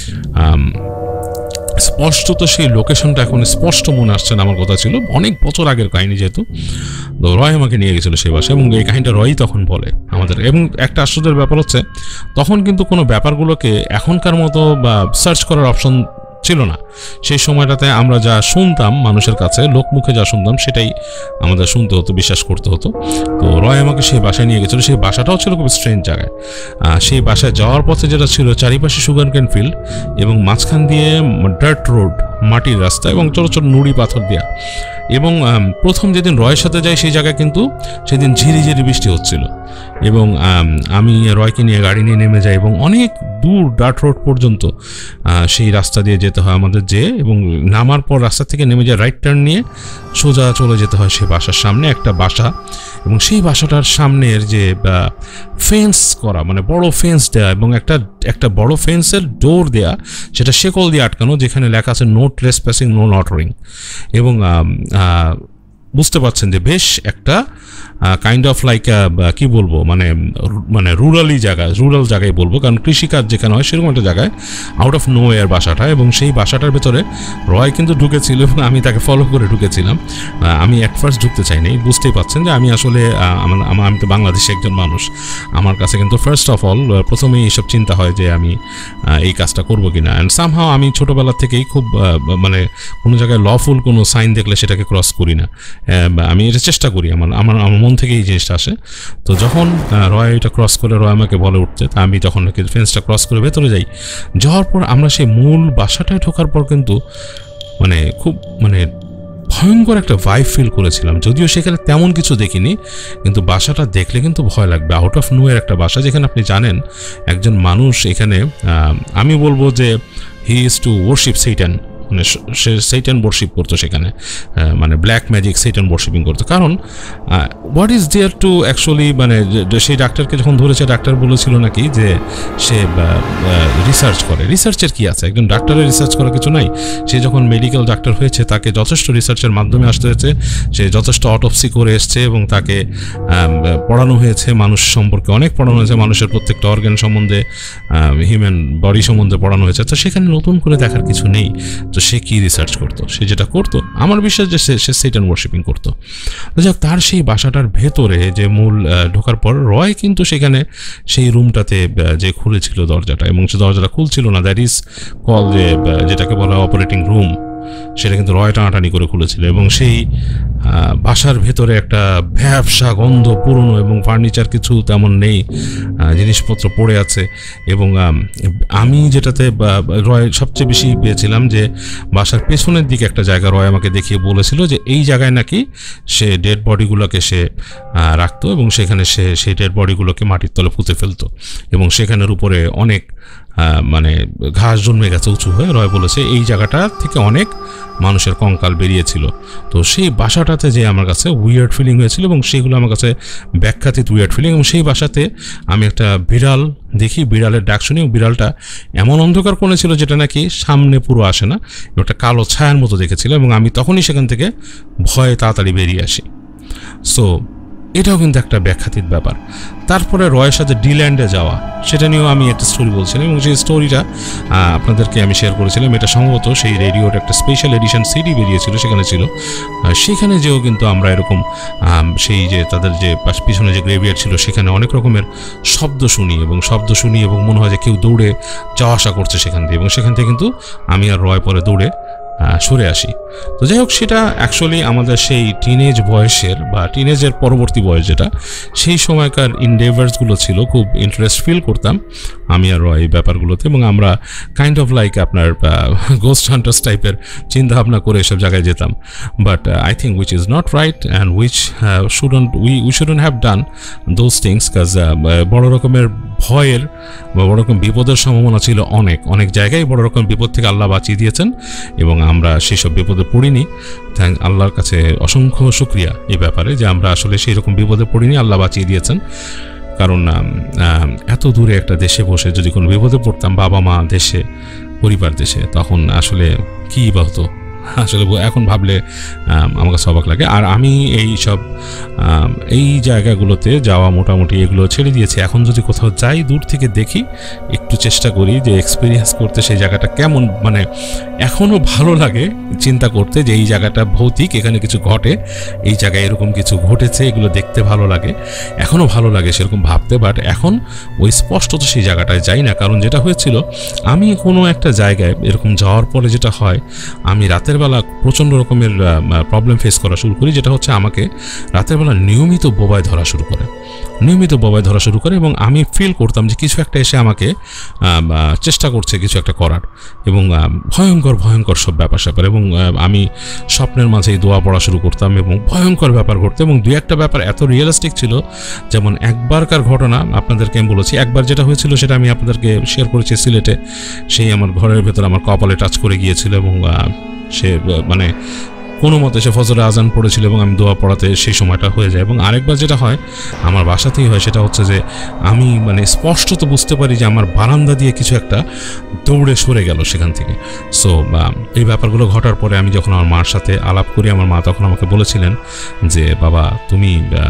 স্পষ্টত সেই লোকেশনটা এখন স্পষ্ট মনে আসছে না, আমার কথা ছিল অনেক বছর আগের কাহিনী যেহেতু। তো রয় আমাকে নিয়ে গেছিলো সেই বাসায়, এবং এই কাহিনীটা রয়ই তখন বলে আমাদের। এবং একটা আশ্চর্যের ব্যাপার হচ্ছে, তখন কিন্তু কোনো ব্যাপারগুলোকে এখনকার মতো বা সার্চ করার অপশন ছিল না। সেই সময়টাতে আমরা যা শুনতাম মানুষের কাছে, লোকমুখে যা শুনতাম, সেটাই আমাদের শুনতে হতো, বিশ্বাস করতে হতো। তো রয় আমাকে সেই বাসায় নিয়ে গেছিলো। সেই বাসাটাও ছিল খুব স্ট্রেঞ্জ জায়গায়। সেই বাসায় যাওয়ার পথে যেটা ছিল, চারিপাশে সুগার কেন ফিল্ড এবং মাঝখান দিয়ে ডার্ট রোড, মাটির রাস্তা এবং ছোটো ছোটো নুড়ি পাথর দেওয়া। এবং প্রথম যেদিন রয়ের সাথে যাই সেই জায়গায় কিন্তু সেদিন ঝিরিঝিরি বৃষ্টি হচ্ছিল, এবং আমি রয়কে নিয়ে গাড়ি নিয়ে নেমে যাই, এবং অনেক দূর ডার্ট রোড পর্যন্ত সেই রাস্তা দিয়ে যেতে হয় আমাদের, যে এবং নামার পর রাস্তা থেকে নেমে যায় রাইট টার্ন নিয়ে সোজা চলে যেতে হয় সেই বাসার সামনে, একটা বাসা। এবং সেই বাসাটার সামনের যে ফেন্স করা, মানে বড় ফেন্স দেয়া, এবং একটা একটা বড় ফেন্সের ডোর দেয়া, সেটা শেকল দিয়ে আটকানো, যেখানে লেখা আছে নো ট্রেসপ্যাসিং, নো লটারিং। এবং বুঝতে পারছেন যে বেশ একটা কাইন্ড অফ লাইক কি বলবো, মানে মানে রুরালি জায়গা, রুরাল জায়গায় বলবো, কারণ কৃষিকাজ যেখানে হয় সেরকম একটা জায়গায়, আউট অফ নো এয়ার বাসাটা। এবং সেই বাসাটার ভেতরে রয় কিন্তু ঢুকেছিল এবং আমি তাকে ফলো করে ঢুকেছিলাম। আমি অ্যাট ফার্স্ট ঢুকতে চাইনি, বুঝতেই পারছেন যে আমি আসলে আমার আমি তো বাংলাদেশি একজন মানুষ, আমার কাছে কিন্তু ফার্স্ট অফ অল প্রথমেই এইসব চিন্তা হয় যে আমি এই কাজটা করবো কিনা। অ্যান্ড সামহাও আমি ছোটোবেলা থেকেই খুব মানে কোনো জায়গায় লফুল কোনো সাইন দেখলে সেটাকে ক্রস করি না, আমি এটা চেষ্টা করি, আমার আমার আমার মন থেকে এই জিনিসটা আসে। তো যখন রয় এটা ক্রস করে, রয় আমাকে বলে উঠতে, তা আমি তখন ফেন্সটা ক্রস করে ভেতরে যাই। যাওয়ার পর আমরা সেই মূল বাসাটায় ঢোকার পর কিন্তু মানে খুব মানে ভয়ঙ্কর একটা ভাইব ফিল করেছিলাম, যদিও সেখানে তেমন কিছু দেখিনি, কিন্তু বাসাটা দেখলে কিন্তু ভয় লাগবে। আউট অফ নোয়ের একটা বাসা, যেখানে আপনি জানেন একজন মানুষ এখানে, আমি বলবো যে he is to worship Satan, মানে সে সেইটান ওয়ার্শিপ করতো সেখানে, মানে ব্ল্যাক ম্যাজিক সেইটান ওয়ার্শিপিং করতো। কারণ what is there to actually, মানে সেই ডাক্তারকে যখন ধরেছে, ডাক্তার বলেছিল নাকি যে সে রিসার্চ করে। রিসার্চের কি আছে, একজন ডাক্তারের রিসার্চ করার কিছু নাই। সে যখন মেডিকেল ডাক্তার হয়েছে, তাকে যথেষ্ট রিসার্চের মাধ্যমে আসতে হয়েছে, সে যথেষ্ট অটোপসি করে এসছে, এবং তাকে পড়ানো হয়েছে মানুষ সম্পর্কে, অনেক পড়ানো হয়েছে, মানুষের প্রত্যেকটা অর্গান সম্বন্ধে, হিউম্যান বডি সম্বন্ধে পড়ানো হয়েছে। তো সেখানে নতুন করে দেখার কিছু নেই। তো সে কি রিসার্চ করতো, সে যেটা করতো আমার বিশ্বাস যে সে সে সেইটান ওয়ার্শিপিং করতো। যাক, তার সেই বাসাটার ভেতরে যে মূল ঢোকার পর রয় কিন্তু সেখানে সেই রুমটাতে যে খুলেছিল দরজাটা, এবং সে দরজাটা খুলছিল না, দ্যাট ইজ কল যে যেটাকে বলা অপারেটিং রুম, সেটা কিন্তু রয় টানাটানি করে খুলেছিল। এবং সেই বাসার ভেতরে একটা ভ্যাবসা গন্ধ, পুরনো, এবং ফার্নিচার কিছু তেমন নেই, জিনিসপত্র পড়ে আছে। এবং আমি যেটাতে রয় সবচেয়ে বেশি পেয়েছিলাম, যে বাসার পেছনের দিকে একটা জায়গা রয় আমাকে দেখিয়ে বলেছিল যে এই জায়গায় নাকি সে ডেড বডিগুলোকে সে রাখতো, এবং সেখানে সে সেই ডেড বডিগুলোকে মাটির তলে পুঁতে ফেলতো, এবং সেখানের উপরে অনেক মানে ঘাস জন্মে গেছে উঁচু হয়ে। রয় বলেছে এই জায়গাটা থেকে অনেক মানুষের কঙ্কাল বেরিয়েছিল। তো সেই বাসাটাতে যে আমার কাছে উইয়ার্ড ফিলিং হয়েছিল এবং সেগুলো আমার কাছে ব্যাখ্যাতীত উইয়ার্ড ফিলিং। এবং সেই বাসাতে আমি একটা বিড়াল দেখি, বিড়ালের ডাক শুনি, এবং বিড়ালটা এমন অন্ধকার কোণে ছিল যেটা নাকি সামনে পুরো আসে না, একটা কালো ছায়ার মতো দেখেছিল। এবং আমি তখনই সেখান থেকে ভয়ে তাড়াতাড়ি বেরিয়ে আসি। সো এটাও কিন্তু একটা ব্যাখ্যাতীত ব্যাপার। তারপরে রয়ের সাথে ডিল্যান্ডে যাওয়া, সেটা নিয়েও আমি একটা স্টোরি বলছিলাম এবং সেই স্টোরিটা আপনাদেরকে আমি শেয়ার করেছিলাম। এটা সম্ভবত সেই রেডিওর একটা স্পেশাল এডিশন সিডি বেরিয়েছিল, সেখানে ছিল। সেখানে যেও কিন্তু আমরা এরকম সেই যে তাদের যে পিছনে যে গ্রেভিয়ার্ড ছিল সেখানে অনেক রকমের শব্দ শুনি এবং শব্দ শুনি এবং মনে হয় যে কেউ দৌড়ে যাওয়া আসা করছে সেখান দিয়ে, এবং সেখান থেকে কিন্তু আমি আর রয় পরে দৌড়ে সরে আসি। তো যাই হোক, সেটা অ্যাকচুয়ালি আমাদের সেই টিনেজ বয়সের বা টিনেজের পরবর্তী বয়স, যেটা সেই সময়কার ইনডেভার্সগুলো ছিল, খুব ইন্টারেস্ট ফিল করতাম আমি আর রয় এই ব্যাপারগুলোতে। এবং আমরা কাইন্ড অফ লাইক আপনার গোস্ট হান্টার্স টাইপের চিন্তাভাবনা করে এসব জায়গায় যেতাম। But I think which is not right and which shouldn't we we shouldn't have done those things, কাজ বড় রকমের ভয়ের বা বড় রকম বিপদের সম্ভাবনা ছিল অনেক অনেক জায়গায়। বড় রকম বিপদ থেকে আল্লাহ বাঁচিয়ে দিয়েছেন এবং আমরা সেসব বিপদে পড়িনি। থ্যাংক আল্লাহর কাছে অসংখ্য শুকরিয়া এই ব্যাপারে যে আমরা আসলে সেই রকম বিপদে পড়িনি, আল্লাহ বাঁচিয়ে দিয়েছেন। কারণ এত দূরে একটা দেশে বসে যদি কোনো বিপদে পড়তাম, বাবা মা দেশে, পরিবার দেশে, তখন আসলে কী বা হতো আসলে এখন ভাবলে আমার কাছে অবাক লাগে। আর আমি এই সব এই জায়গাগুলোতে যাওয়া মোটামুটি এগুলো ছেড়ে দিয়েছি। এখন যদি কোথাও যাই, দূর থেকে দেখি, একটু চেষ্টা করি যে এক্সপিরিয়েন্স করতে সেই জায়গাটা কেমন, মানে এখনও ভালো লাগে চিন্তা করতে যে এই জায়গাটা ভৌতিক, এখানে কিছু ঘটে, এই জায়গায় এরকম কিছু ঘটেছে, এগুলো দেখতে ভালো লাগে, এখনও ভালো লাগে সেরকম ভাবতে। বাট এখন ওই স্পষ্টত সেই জায়গাটায় যাই না, কারণ যেটা হয়েছিল, আমি কোনো একটা জায়গায় এরকম যাওয়ার পরে যেটা হয়, আমি রাতের বেলা প্রচণ্ড রকমের প্রবলেম ফেস করা শুরু করি। যেটা হচ্ছে আমাকে রাতের বেলা নিয়মিত বোবায় ধরা শুরু করে নিয়মিত বোবায় ধরা শুরু করে এবং আমি ফিল করতাম যে কিছু একটা এসে আমাকে চেষ্টা করছে কিছু একটা করার, এবং ভয়ঙ্কর ভয়ঙ্কর সব ব্যাপার স্যাপার। এবং আমি স্বপ্নের মাঝেই দোয়া পড়া শুরু করতাম এবং ভয়ঙ্কর ব্যাপার ঘটতো। এবং দু একটা ব্যাপার এত রিয়েলিস্টিক ছিল, যেমন একবারকার ঘটনা আপনাদেরকে আমি বলেছি। একবার যেটা হয়েছিল সেটা আমি আপনাদেরকে শেয়ার করেছি সিলেটে। সেই আমার ঘরের ভেতর আমার কপালে টাচ করে গিয়েছিল এবং সে মানে কোনো মতে সে ফজরে আজান পড়েছিল এবং আমি দোয়া পড়াতে সেই সময়টা হয়ে যায়। এবং আরেকবার যেটা হয় আমার বাসাতেই হয়, সেটা হচ্ছে যে আমি মানে স্পষ্টত বুঝতে পারি যে আমার বারান্দা দিয়ে কিছু একটা দৌড়ে সরে গেল সেখান থেকে। সো এই ব্যাপারগুলো ঘটার পরে আমি যখন আমার মার সাথে আলাপ করি, আমার মা তখন আমাকে বলেছিলেন যে বাবা তুমি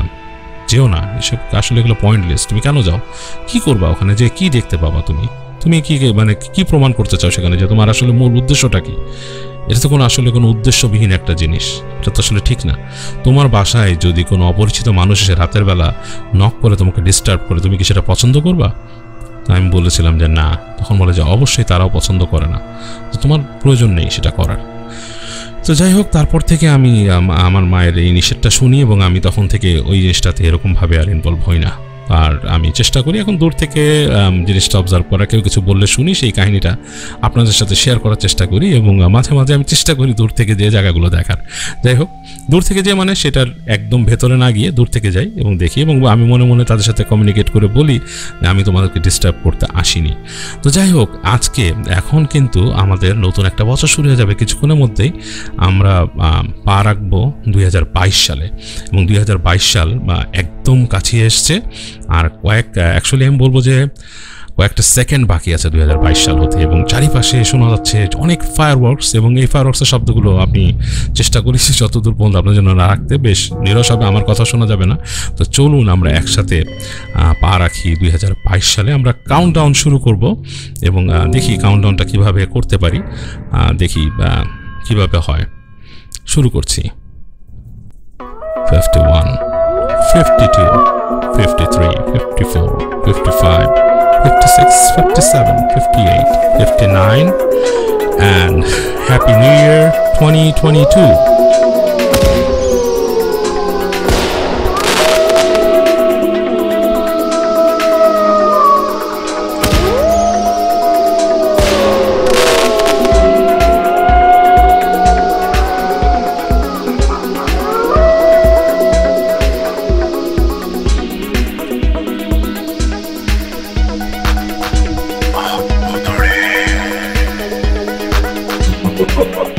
যেও না, এসব আসলে এগুলো পয়েন্টলেস, তুমি কেন যাও, কি করবা ওখানে, যে কি দেখতে পাবা তুমি তুমি কি মানে কি প্রমাণ করতে চাও সেখানে, যে তোমার আসলে মূল উদ্দেশ্যটা কি। এটা তো কোনো আসলে কোনো উদ্দেশ্যবিহীন একটা জিনিস, এটা তো আসলে ঠিক না। তোমার বাসায় যদি কোনো অপরিচিত মানুষ এসে রাতের বেলা নক করে তোমাকে ডিস্টার্ব করে, তুমি কি সেটা পছন্দ করবা? আমি বলেছিলাম যে না। তখন বলে যে অবশ্যই তারাও পছন্দ করে না, তো তোমার প্রয়োজন নেই সেটা করার। তো যাই হোক, তারপর থেকে আমি আমার মায়ের এই নিষেধটা শুনি এবং আমি তখন থেকে ওই জিনিসটাতে এরকমভাবে আর ইনভলভ হই না। আর আমি চেষ্টা করি এখন দূর থেকে জিনিসটা অবজার্ভ করা, কেউ কিছু বললে শুনি, সেই কাহিনীটা আপনাদের সাথে শেয়ার করার চেষ্টা করি এবং মাঝে মাঝে আমি চেষ্টা করি দূর থেকে যে জায়গাগুলো দেখার। যাই হোক, দূর থেকে যে মানে সেটার একদম ভেতরে না গিয়ে দূর থেকে যাই এবং দেখি, এবং আমি মনে মনে তাদের সাথে কমিউনিকেট করে বলি যে আমি তোমাদেরকে ডিস্টার্ব করতে আসিনি। তো যাই হোক, আজকে এখন কিন্তু আমাদের নতুন একটা বছর শুরু হয়ে যাবে কিছুক্ষণের মধ্যেই। আমরা পা রাখবো দুই হাজার বাইশ সালে এবং দুই হাজার বাইশ সাল একদম কাছে এসছে। আর কয়েক অ্যাকচুয়ালি আমি বলবো যে কয়েকটা সেকেন্ড বাকি আছে দুই হাজার বাইশ সাল হতে, এবং চারিপাশে শোনা যাচ্ছে অনেক ফায়ারওয়ার্কস, এবং এই ফায়ারওয়ার্কসের শব্দগুলো আমি চেষ্টা করেছি যতদূর পর্যন্ত আপনার জন্য না রাখতে, বেশ নিরস হবে, আমার কথা শোনা যাবে না। তো চলুন আমরা একসাথে পা রাখি দুই হাজার বাইশ সালে। আমরা কাউন্টডাউন শুরু করব এবং দেখি কাউন্টডাউনটা কীভাবে করতে পারি, দেখি কীভাবে হয়। শুরু করছি। Fifty one, fifty two, fifty-three, fifty-four, fifty-five, fifty-six, fifty-seven, fifty-eight, fifty-nine, and Happy New Year twenty twenty-two.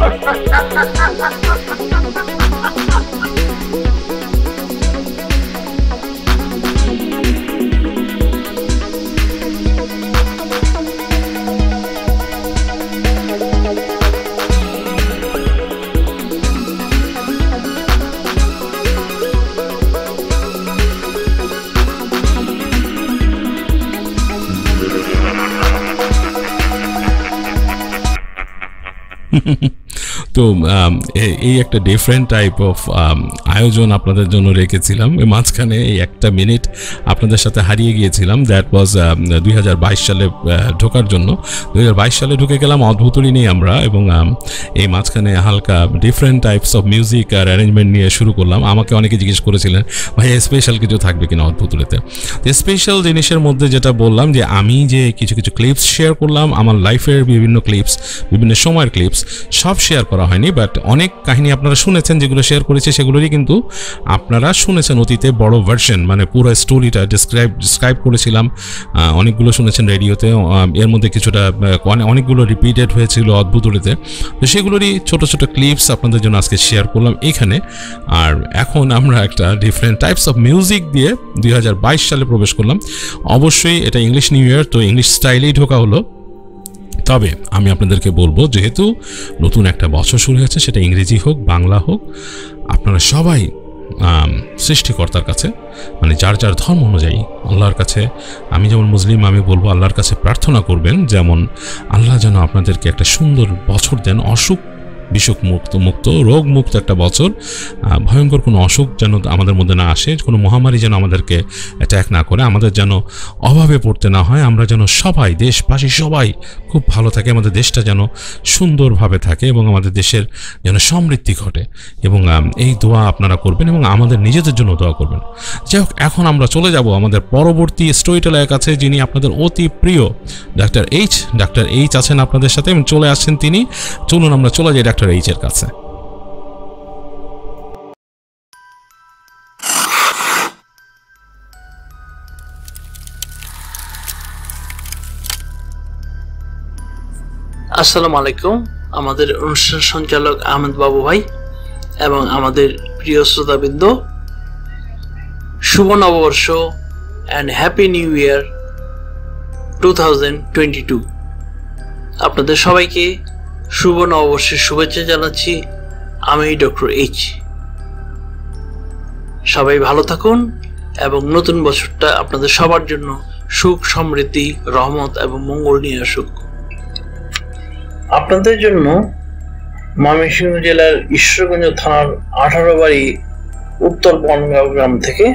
তো এই একটা ডিফারেন্ট টাইপ অফ আয়োজন আপনাদের জন্য রেখেছিলাম। মাঝখানে এই একটা মিনিট আপনাদের সাথে হারিয়ে গিয়েছিলাম, দ্যাট ওয়াজ দুই হাজার বাইশ সালে ঢোকার জন্য। দুই হাজার বাইশ সালে ঢুকে গেলাম অদ্ভুতই নিয়ে আমরা, এবং এই মাঝখানে হালকা ডিফারেন্ট টাইপস অফ মিউজিক আর অ্যারেঞ্জমেন্ট নিয়ে শুরু করলাম। আমাকে অনেকে জিজ্ঞেস করেছিলেন ভাই স্পেশাল কিছু থাকবে কিনা অদ্ভুতলিতে। স্পেশাল জিনিসের মধ্যে যেটা বললাম যে আমি যে কিছু কিছু ক্লিপস শেয়ার করলাম, আমার লাইফের বিভিন্ন ক্লিপস, বিভিন্ন সময়ের ক্লিপস সব শেয়ার করা হয়নি, বাট অনেক কাহিনী আপনারা শুনেছেন যেগুলো শেয়ার করেছি সেগুলোরই কিন্তু আপনারা শুনেছেন অতীতে বড় ভার্সন, মানে পুরো স্টোরিটা ডিসক্রাইব ডিসক্রাইব করেছিলাম। অনেকগুলো শুনেছেন রেডিওতে, এর মধ্যে কিছুটা অনেকগুলো রিপিটেড হয়েছিল অদ্ভুতলিতে। তো সেগুলোরই ছোট ছোট ক্লিপস আপনাদের জন্য আজকে শেয়ার করলাম এখানে। আর এখন আমরা একটা ডিফারেন্ট টাইপস অফ মিউজিক দিয়ে দুই হাজার বাইশ সালে প্রবেশ করলাম। অবশ্যই এটা ইংলিশ নিউ ইয়ার, তো ইংলিশ স্টাইলেই ঢোকা হলো। তবে আমি আপনাদেরকে বলবো, যেহেতু নতুন একটা বছর শুরু হয়েছে, সেটা ইংরেজি হোক বাংলা হোক, আপনারা সবাই সৃষ্টিকর্তার কাছে, মানে যার যার ধর্ম অনুযায়ী আল্লাহর কাছে, আমি যেমন মুসলিম আমি বলবো আল্লাহর কাছে প্রার্থনা করবেন যেমন আল্লাহ যেন আপনাদেরকে একটা সুন্দর বছর দেন, অসুখ বিসুখ মুক্ত মুক্ত রোগ মুক্ত একটা বছর, ভয়ঙ্কর কোনো অসুখ যেন আমাদের মধ্যে না আসে, কোনো মহামারী যেন আমাদেরকে অ্যাট্যাক না করে, আমাদের যেন অভাবে পড়তে না হয়, আমরা যেন সবাই দেশবাসী সবাই খুব ভালো থাকে, আমাদের দেশটা যেন সুন্দরভাবে থাকে এবং আমাদের দেশের যেন সমৃদ্ধি ঘটে। এবং এই দোয়া আপনারা করবেন এবং আমাদের নিজেদের জন্য দোয়া করবেন। যাই হোক, এখন আমরা চলে যাব আমাদের পরবর্তী স্টোরি টেলারের কাছে, যিনি আপনাদের অতি প্রিয় ডাক্তার এইচ। ডাক্তার এইচ আছেন আপনাদের সাথে এবং চলে আসছেন তিনি। চলুন আমরা চলে যাই ডাক্তার এইচের কাছে। আসসালামু আলাইকুম, আমাদের অনুষ্ঠান সঞ্চালক আহমেদ বাবু ভাই এবং আমাদের প্রিয় শ্রোতাবৃন্দ, শুভ নববর্ষ and happy new year two thousand twenty two. আপনাদের সবাইকে শুভ নববর্ষের শুভেচ্ছা জানাচ্ছি। আমি ডক্টর এইচ। সবাই ভালো থাকুন এবং নতুন বছরটা আপনাদের সবার জন্য সুখ সমৃদ্ধি রহমত এবং মঙ্গল নিয়ে আসুক। আপনাদের জন্য ময়মনসিংহ জেলার ঈশ্বরগঞ্জ থানার আঠারো বাড়ি উত্তর বনগাঁও গ্রাম থেকে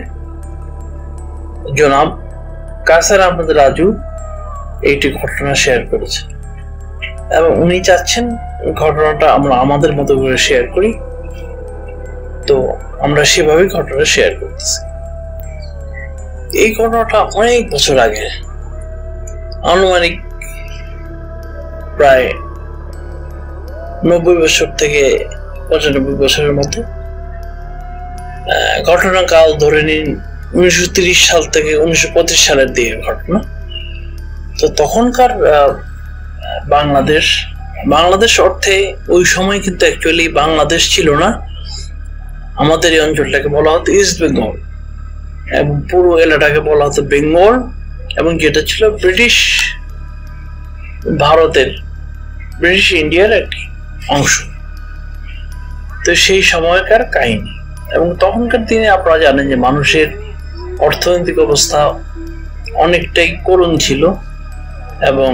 জনাব কাসার আহমেদ রাজু এইটি ঘটনা শেয়ার করেছে এবং উনি চাচ্ছেন ঘটনাটা আমরা আমাদের মতো করে শেয়ার করি, তো আমরা সেভাবে ঘটনা শেয়ার করতেছি। এই ঘটনাটা অনেক বছর আগে, আনুমানিক প্রায় নব্বই বছর থেকে পঁচানব্বই বছরের মধ্যে, ঘটনা কাল ধরে নিন উনিশশো তিরিশ সাল থেকে উনিশশো পঁচিশ সালের দিকে ঘটনা। তো তখনকার বাংলাদেশ, বাংলাদেশ অর্থে ওই সময় কিন্তু অ্যাকচুয়ালি বাংলাদেশ ছিল না, আমাদের এই অঞ্চলটাকে বলা হতো ইস্ট বেঙ্গল এবং পুরো এলাকাটাকে বলা হতো বেঙ্গল, এবং যেটা ছিল ব্রিটিশ ভারতের, ব্রিটিশ ইন্ডিয়ার একটি অংশ। তো সেই সময়কার কাহিনী, এবং তখনকার দিনে আপনারা জানেন যে মানুষের অর্থনৈতিক অবস্থা অনেকটাই করুণ ছিল এবং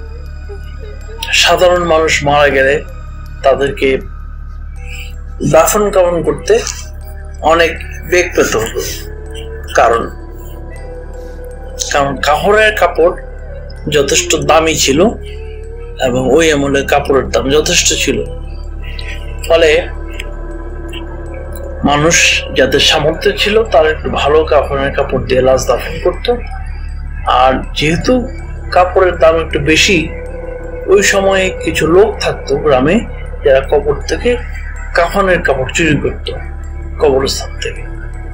সাধারণ মানুষ মারা গেলে তাদেরকে দাফন কাফন করতে অনেক বেগ পেতে হতো, কারণ কারণ কাপড়ের কাপড় যথেষ্ট দামি ছিল এবং ওই আমলে কাপড়ের দাম যথেষ্ট ছিল। ফলে মানুষ যাদের সামর্থ্য ছিল তারা একটু ভালো কাপড়ের কাপড় দিয়ে লাশ দাফন করত। আর যেহেতু কাপড়ের দাম একটু বেশি, ওই সময়ে কিছু লোক থাকতো গ্রামে যারা কবর থেকে কাফনের কাপড় চুরি করত কবরস্থান থেকে।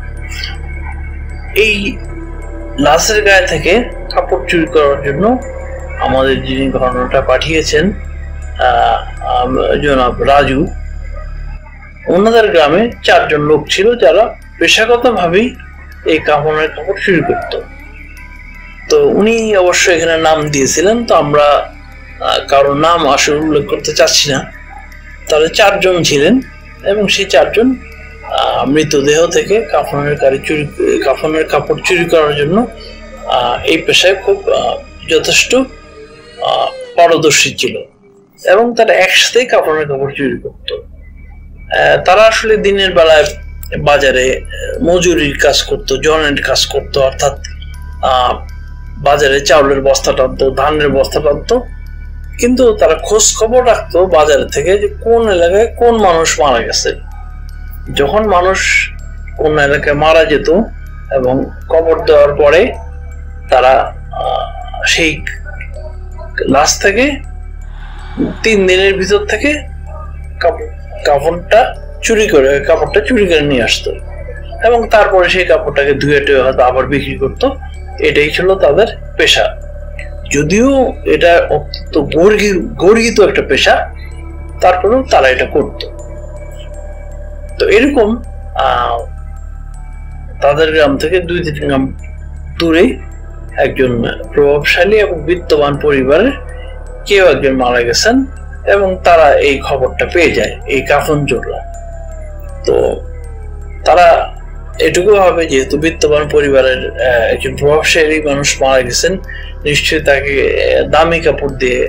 এই লাশের গায়ে থেকে কাপড় চুরি করার জন্য আমাদের যিনি ঘটনাটা পাঠিয়েছেন জনাব রাজু, ওনাদের গ্রামে চারজন লোক ছিল যারা পেশাগত ভাবেই এই কাফনের কাপড় চুরি করত। তো উনি অবশ্য এখানে নাম দিয়েছিলেন, তো আমরা কারো নাম আসলে উল্লেখ করতে চাচ্ছি না। তাহলে চারজন ছিলেন এবং সেই চারজন মৃতদেহ থেকে কাফনের কারি চুরি কাফনের কাপড় চুরি করার জন্য এই পেশায় খুব যথেষ্ট পারদর্শী ছিল এবং তারা একসাথে কাফনের কাপড় চুরি করত। তারা আসলে দিনের বেলায় বাজারে মজুরির কাজ করত, জনের কাজ করত, অর্থাৎ আহ বাজারে চাউলের বস্তা টানতো, ধানের বস্তা টানতো, কিন্তু তারা খোঁজ খবর রাখতো বাজার থেকে যে কোন এলাকায় কোন মানুষ মারা গেছে। যখন মানুষ কোন এলাকায় মারা যেত এবং কবর দেওয়ার পরে তারা সেই লাশ থেকে তিন দিনের ভিতর থেকে কাপড়টা চুরি করে কাপড়টা চুরি করে নিয়ে আসতো এবং তারপরে সেই কাপড়টাকে ধুয়ে টুয়ে হয়তো আবার বিক্রি করতো। এটাই ছিল তাদের পেশা। যদিও এটা অত্যন্ত গর্হিত একটা পেশা, তারপরেও তারা এটা করত। তো এরকম আহ তাদের গ্রাম থেকে দুই তিন গ্রাম দূরে একজন প্রভাবশালী এবং বিত্তবান পরিবারের কেউ একজন মারা গেছেন এবং তারা এই খবরটা পেয়ে যায়, এই কাফন চোররা। তো তারা এটুকু হবে যেহেতু বিত্তবান পরিবারের একজন প্রভাবশালী মানুষ মারা গেছেন, নিশ্চয়ই তাকে দামি কাপড় দিয়ে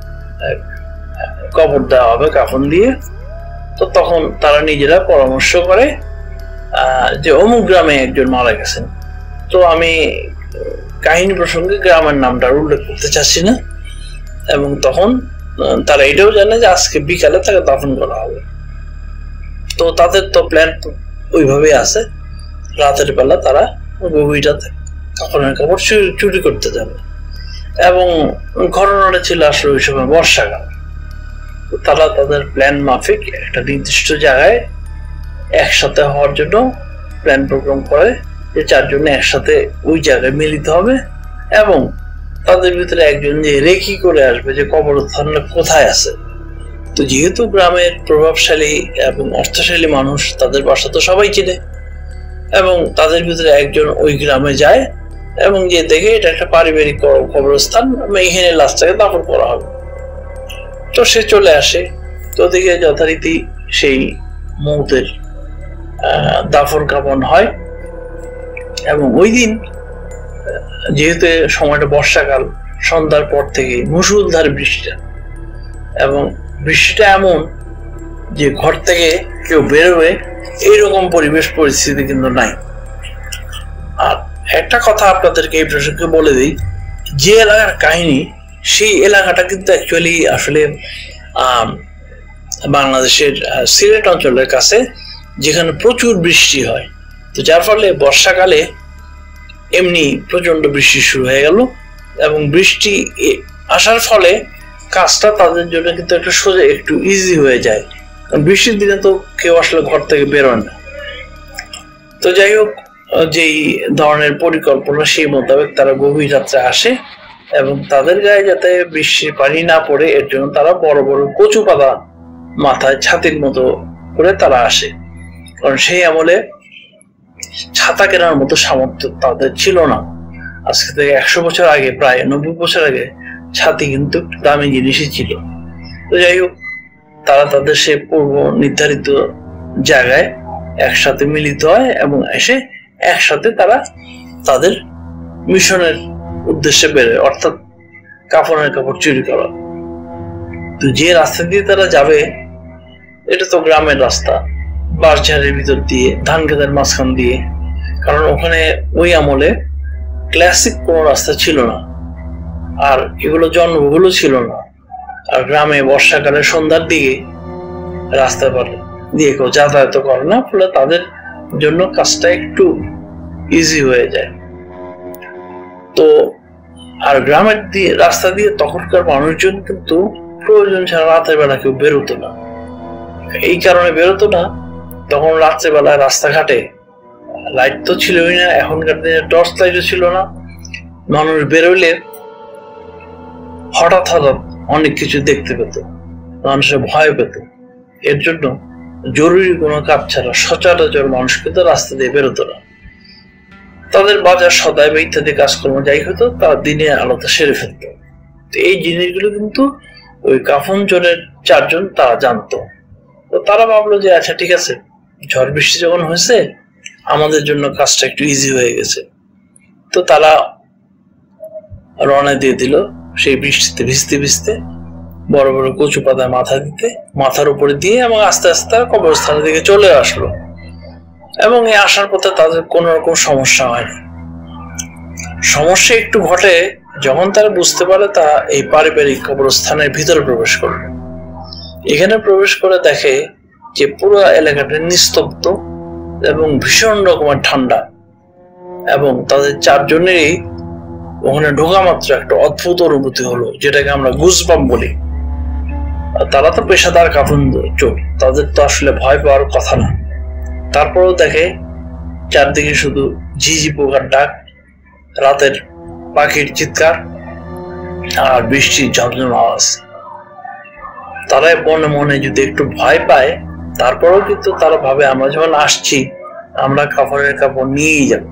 কবর দেওয়া হবে, কাফন দিয়ে। তো তখন তারা নিজেরা পরামর্শ করে যে অমুক গ্রামে একজন মারা গেছেন। তো আমি কাহিনী প্রসঙ্গে গ্রামের নামটা উল্লেখ করতে চাচ্ছি না। এবং তখন তারা এটাও জানে যে আজকে বিকালে তাকে দাফন করা হবে। তো তাদের তো প্ল্যান ওইভাবেই আছে, রাতের বেলা তারা গভীর রাতে কাপড়ের কাপড় চুরি করতে যাবে এবং ঘটনাটা ছিল আসলে ওই সময় বর্ষাকাল। তারা তাদের প্ল্যান মাফিক একটা নির্দিষ্ট জায়গায় একসাথে হওয়ার জন্য প্ল্যান প্রোগ্রাম করে যে চারজনে একসাথে ওই জায়গায় মিলিত হবে এবং তাদের ভিতরে একজন যে রেখি করে আসবে যে কবরস্থানটা কোথায় আছে। তো যেহেতু গ্রামের প্রভাবশালী এবং অর্থশালী মানুষ, তাদের বাসা তো সবাই চিনে এবং তাদের ভিতরে একজন ওই গ্রামে যায় এবং যে দেখে এটা একটা পারিবারিক কবরস্থান, এখানে লাশটাকে দাফন করা হবে। তো সে চলে আসে, তো দেখে যথারীতি সেই মৌতের দাফন কাফন হয় এবং ওই দিন যেহেতু সময়টা বর্ষাকাল, সন্ধ্যার পর থেকে মুষলধারে বৃষ্টিটা এবং বৃষ্টিটা এমন যে ঘর থেকে কেউ বেরোবে এইরকম পরিবেশ পরিস্থিতি কিন্তু নাই। আর একটা কথা আপনাদেরকে এই প্রসঙ্গে বলে দিই, যে এলাকার কাহিনী সেই এলাকাটা কিন্তু অ্যাকচুয়ালি আসলে বাংলাদেশের সিলেট অঞ্চলের কাছে, যেখানে প্রচুর বৃষ্টি হয়। তো যার ফলে বর্ষাকালে এমনি প্রচন্ড বৃষ্টি শুরু হয়ে গেল এবং বৃষ্টি আসার ফলে কাজটা তাদের জন্য কিন্তু একটু সোজা একটু ইজি হয়ে যায়, কারণ বৃষ্টির দিনে তো কেউ আসলে ঘর থেকে বেরোয় না। তো যাই হোক, যেই ধরনের পরিকল্পনা সেই মোতাবেক তারা গভীর রাত্রে আসে এবং তাদের গায়ে যাতে বৃষ্টির পানি না পড়ে এর জন্য তারা বড় বড় কচু পাতা মাথায় ছাতির মতো করে তারা আসে, কারণ সেই আমলে ছাতা কেনার মতো সামর্থ্য তাদের ছিল না। আজকে থেকে একশো বছর আগে, প্রায় নব্বই বছর আগে ছাতি কিন্তু দামি জিনিসই ছিল। তো যাই হোক, তারা তাদের সে পূর্ব নির্ধারিত জায়গায় একসাথে মিলিত হয় এবং এসে একসাথে তারা তাদের মিশনের উদ্দেশ্যে বেরোয়, অর্থাৎ কাফনের কাপড় চুরি করা। তো যে রাস্তা দিয়ে তারা যাবে এটা তো গ্রামের রাস্তা, বাঁশঝাড়ের ভিতর দিয়ে, ধান খেতের মাঝখান দিয়ে, কারণ ওখানে ওই আমলে ক্লাসিক কোনো রাস্তা ছিল না আর এগুলো জন্মগুলো ছিল না। আর গ্রামে বর্ষাকালে সন্ধ্যার দিকে রাস্তা দিয়ে কেউ যাতায়াত করে না, ফলে তাদের জন্য কাজটা একটু ইজি হয়ে যায়। তো আর গ্রামের দিয়ে রাস্তা দিয়ে তখনকার মানুষজন কিন্তু প্রয়োজন ছাড়া রাতের বেলা কেউ বেরোতো না। এই কারণে বেরোতো না, তখন রাত্রে বেলায় রাস্তাঘাটে লাইট তো ছিলই না, এখনকার দিনে টর্চ লাইটও ছিল না। মানুষ বেরোলে হঠাৎ হঠাৎ অনেক কিছু দেখতে পেত মানুষের ভয় পেত। এর জন্য জরুরি কোনো কাজ ছাড়া সচরাচর মানুষ কিন্তু রাস্তা দিয়ে বেরোতো না। তাদের বাজার সদাই বা ইত্যাদি কাজকর্ম যাই হতো তারা দিনে আলোতে সেরে ফেলত। এই জিনিসগুলো কিন্তু ওই কাফন চোরের চারজন তারা জানতো। তো তারা ভাবলো যে আচ্ছা ঠিক আছে, ঝড় বৃষ্টি যখন হয়েছে আমাদের জন্য কাজটা একটু ইজি হয়ে গেছে। তো তারা রওনা দিয়ে দিল সেই বৃষ্টিতে ভিজতে ভিজতে, বড় বড় কচু পাতা মাথা দিতে, মাথার উপরে দিয়ে, এবং আস্তে আস্তে তারা কবরস্থানের দিকে চলে আসলো। এবং এই আসার পথে তাদের কোনো রকম সমস্যা হয়নি। সমস্যা একটু ঘটে যখন তারা বুঝতে পারে তা এই পারিবারিক কবরস্থানের ভিতরে প্রবেশ করবে। এখানে প্রবেশ করে দেখে যে পুরো এলাকাটা নিস্তব্ধ এবং ভীষণ রকমের ঠান্ডা, এবং তাদের চারজনেরই ওখানে ঢোকা মাত্র একটা অদ্ভুত অনুভূতি হলো, যেটাকে আমরা গুজবাম্প বলি। তারা তো পেশাদার কাফন চোর, তাদের তো আসলে ভয় পাওয়ার কথা না। তারপরেও দেখে চারদিকে শুধু ঝিঝি পোকার ডাক, রাতের পাখির চিৎকার আর বৃষ্টির ঝমঝম আওয়াজ। তারা মনে মনে যদি একটু ভয় পায়, তারপরেও কিন্তু তারা ভাবে আমরা যখন আসছি আমরা কাপড়ের কাপড় নিয়েই যাব।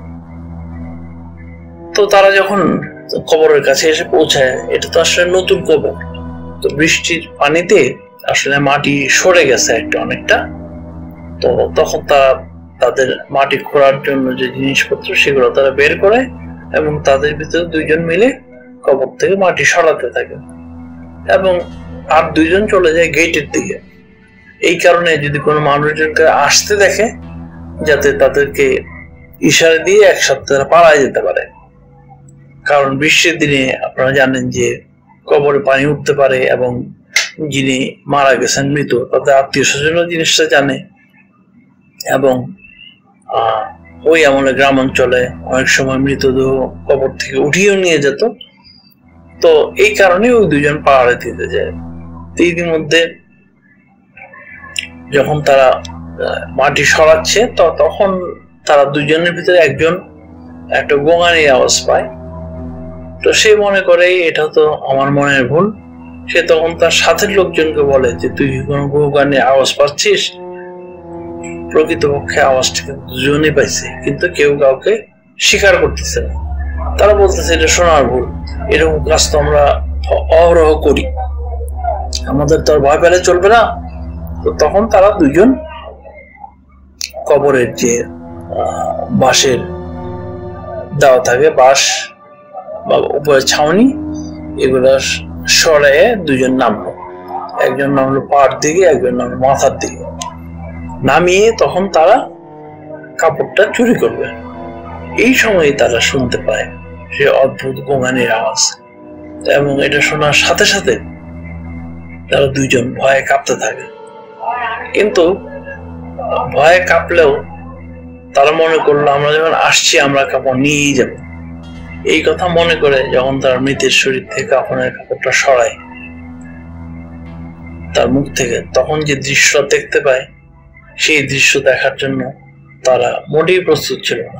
তো তারা যখন কবরের কাছে এসে পৌঁছায়, এটা তো আসলে নতুন কবর, তো বৃষ্টির পানিতে আসলে মাটি সরে গেছে একটা অনেকটা। তো তখন তারা তাদের মাটি খোঁড়ার জন্য যে জিনিসপত্র সেগুলো তারা বের করে, এবং তাদের ভিতরে দুইজন মিলে কবর থেকে মাটি সরাতে থাকে, এবং আর দুইজন চলে যায় গেটের দিকে। এই কারণে যদি কোনো মানুষজনকে আসতে দেখে, যাতে তাদেরকে ইশারা দিয়ে একসাথে তারা পালায় যেতে পারে। কারণ বৃষ্টির দিনে আপনারা জানেন যে কবরে পানি উঠতে পারে, এবং যিনি মারা গেছেন মৃত, তাদের আত্মীয় স্বজনও জিনিসটা জানে। এবং আহ ওই আমলে গ্রাম অঞ্চলে অনেক সময় মৃতদেহ কবর থেকে উঠিয়েও নিয়ে যেত। তো এই কারণে ওই দুজন পাহাড়ে দিতে যায়। ইতিমধ্যে যখন তারা মাটি সরাচ্ছে, তো তখন তারা দুজনের ভিতরে একজন একটা গোঙানির আওয়াজ পায়। তো সে মনে করে এটা তো আমার মনের ভুল। সে তখন তার সাথের লোকজনকে বলে যে তুই কোন গোঙানির আওয়াজ পাচ্ছিস? প্রকৃতপক্ষে আওয়াজটা কিন্তু দুজনেই পাইছে, কিন্তু কেউ কাউকে স্বীকার করতেছে না। তারা বলতেছে এটা শোনার ভুল, এরকম কাজ তো আমরা অহরহ করি, আমাদের তো আর ভয় পেলে চলবে না। তো তখন তারা দুজন কবরের যে বাঁশের দেওয়া থাকে, বাঁশ বা উপরে ছাউনি, এগুলা সরাইয়ে দুজন নামলো। একজন নামলো পাড় দিকে, একজন নামলো মাথার দিকে। নামিয়ে তখন তারা কাপড়টা চুরি করবে। এই সময় তারা শুনতে পায় সে অদ্ভুত গোঙানির আওয়াজ, এবং এটা শোনার সাথে সাথে তারা দুইজন ভয়ে কাঁপতে থাকে। কিন্তু ভয়ে কাঁপলেও তারা মনে করলো আমরা যখন আসছি আমরা কাপড় নিয়েই যাব। এই কথা মনে করে যখন তারা মৃতের শরীর থেকে কাপড়ের কাপড়টা সরায় তার মুখ থেকে, তখন যে দৃশ্য দেখতে পায়, সেই দৃশ্য দেখার জন্য তারা মোটেই প্রস্তুত ছিল না।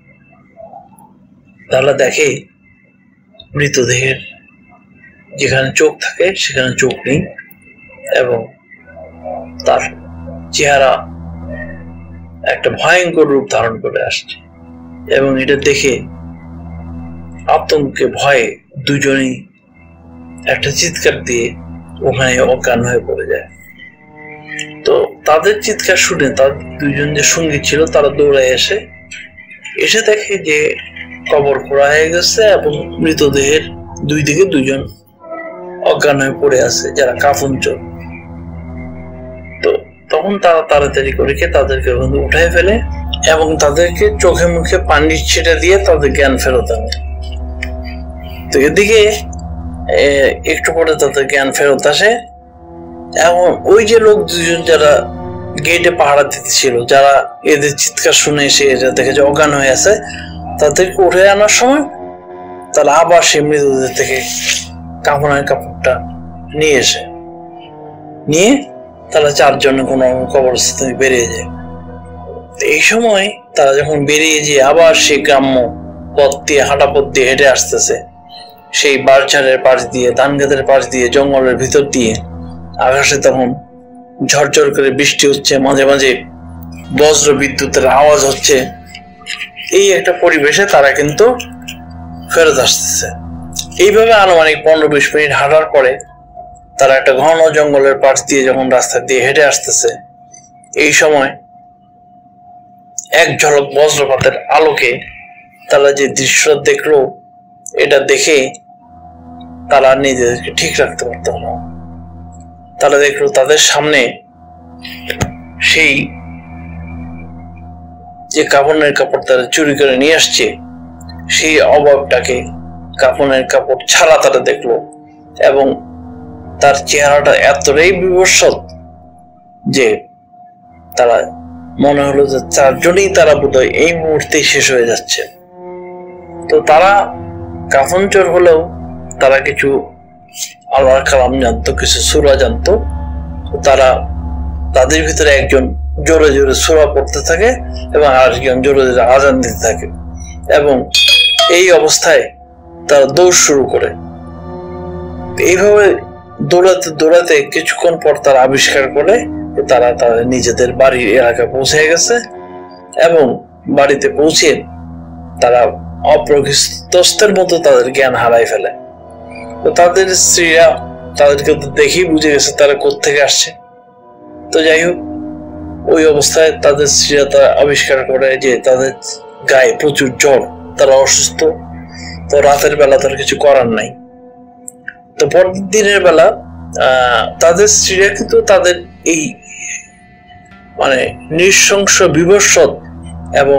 তারা দেখে মৃতদেহের যেখানে চোখ থাকে সেখানে চোখ নেই, এবং তার চেহারা একটা ভয়ঙ্কর রূপ ধারণ করে আসছে। এবং এটা দেখে আতঙ্কে ভয়ে দুজনেই একটা চিৎকার দিয়ে ওখানে অজ্ঞান হয়ে পড়ে যায়। তো তাদের চিৎকার শুনে তার দুইজন যে সঙ্গী ছিল তারা দৌড়ে এসে এসে দেখে যে কবর খোঁড়া হয়ে গেছে, এবং মৃতদেহের দুই দিকে দুজন অজ্ঞান হয়ে পড়ে আছে যারা কাফন চোর। তো তখন তারা তাড়াতাড়ি করে তাদেরকে উঠায় ফেলে, এবং তাদেরকে চোখে মুখে পানি ছিটা দিয়ে তাদের জ্ঞান ফেরত আনে। তো এদিকে একটু পরে তাদের জ্ঞান ফেরত আসে, এবং ওই যে লোক দুজন যারা গেটে পাহারা দিতেছিল, যারা এদের চিৎকার শুনে এসে এটা দেখে যে অজ্ঞান হয়ে আছে, তাদেরকে উঠে আনার সময় তারা আবার সেই মৃতদেহ থেকে কাপড়ের কাপড়টা নিয়ে এসে নিয়ে তারা চারজনে কোনো কবরস্থান থেকে বেরিয়ে যায়। এই সময় তারা যখন বেরিয়ে যেয়ে আবার সেই গ্রাম্য পথ দিয়ে, হাঁটা পথ দিয়ে হেঁটে আসতেছে, সেই বাঁশঝাড়ের পাশ দিয়ে, ধান গাছের পাশ দিয়ে, জঙ্গলের ভিতর দিয়ে, আকাশে তখন ঝরঝর করে বৃষ্টি হচ্ছে, মাঝে মাঝে বজ্র বিদ্যুতের আওয়াজ হচ্ছে। এই একটা পরিবেশে তারা কিন্তু ফেরত আসতেছে। এইভাবে আনুমানিক পনেরো বিশ মিনিট হাঁটার পরে তারা একটা ঘন জঙ্গলের পাশ দিয়ে যখন রাস্তা দিয়ে হেঁটে আসতেছে, এই সময় এক ঝলক বজ্রপাতের আলোকে তারা যে দৃশ্য দেখলো, এটা দেখে তারা নিজেদেরকে ঠিক রাখতে পারত না। তারা দেখলো তাদের সামনে সেই যে কাফনের কাপড় তারা চুরি করে নিয়ে আসছে, সেই অভাবটাকে কাফনের কাপড় ছাড়া তারা দেখলো, এবং তার চেহারাটা এতটাই বিভৎস যে তারা মনে হলো যে চারজনই তারা বোধহয় এই মুহূর্তেই শেষ হয়ে যাচ্ছে। তো তারা কাফন চোর হলেও তারা কিছু আল্লাহর কালাম জানতো, কিছু সূরা জানতো। তারা তাদের ভিতরে একজন জোরে জোরে সূরা পড়তে থাকে এবং আরেকজন জোরে জোরে আজান দিতে থাকে, এবং এই অবস্থায় তারা দৌড় শুরু করে। এইভাবে দৌড়াতে দৌড়াতে কিছুক্ষণ পর তারা আবিষ্কার করে তারা তাদের নিজেদের বাড়ির এলাকায় পৌঁছে গেছে, এবং বাড়িতে পৌঁছে তারা অপ্রকৃতস্থের মতো তাদের জ্ঞান হারাই ফেলে। তো তাদের স্ত্রীরা তাদেরকে দেখেই বুঝে গেছে তারা কোত্থেকে আসছে। তো যাই হোক, ওই অবস্থায় তাদের স্ত্রীরা তারা আবিষ্কার করে যে তাদের গায়ে প্রচুর জ্বর, তারা অসুস্থ। তো রাতের বেলা তার কিছু করার নাই। তো পরের দিনের বেলা আহ তাদের স্ত্রীরা কিন্তু তাদের এই মানে নৃশংস বিভৎস এবং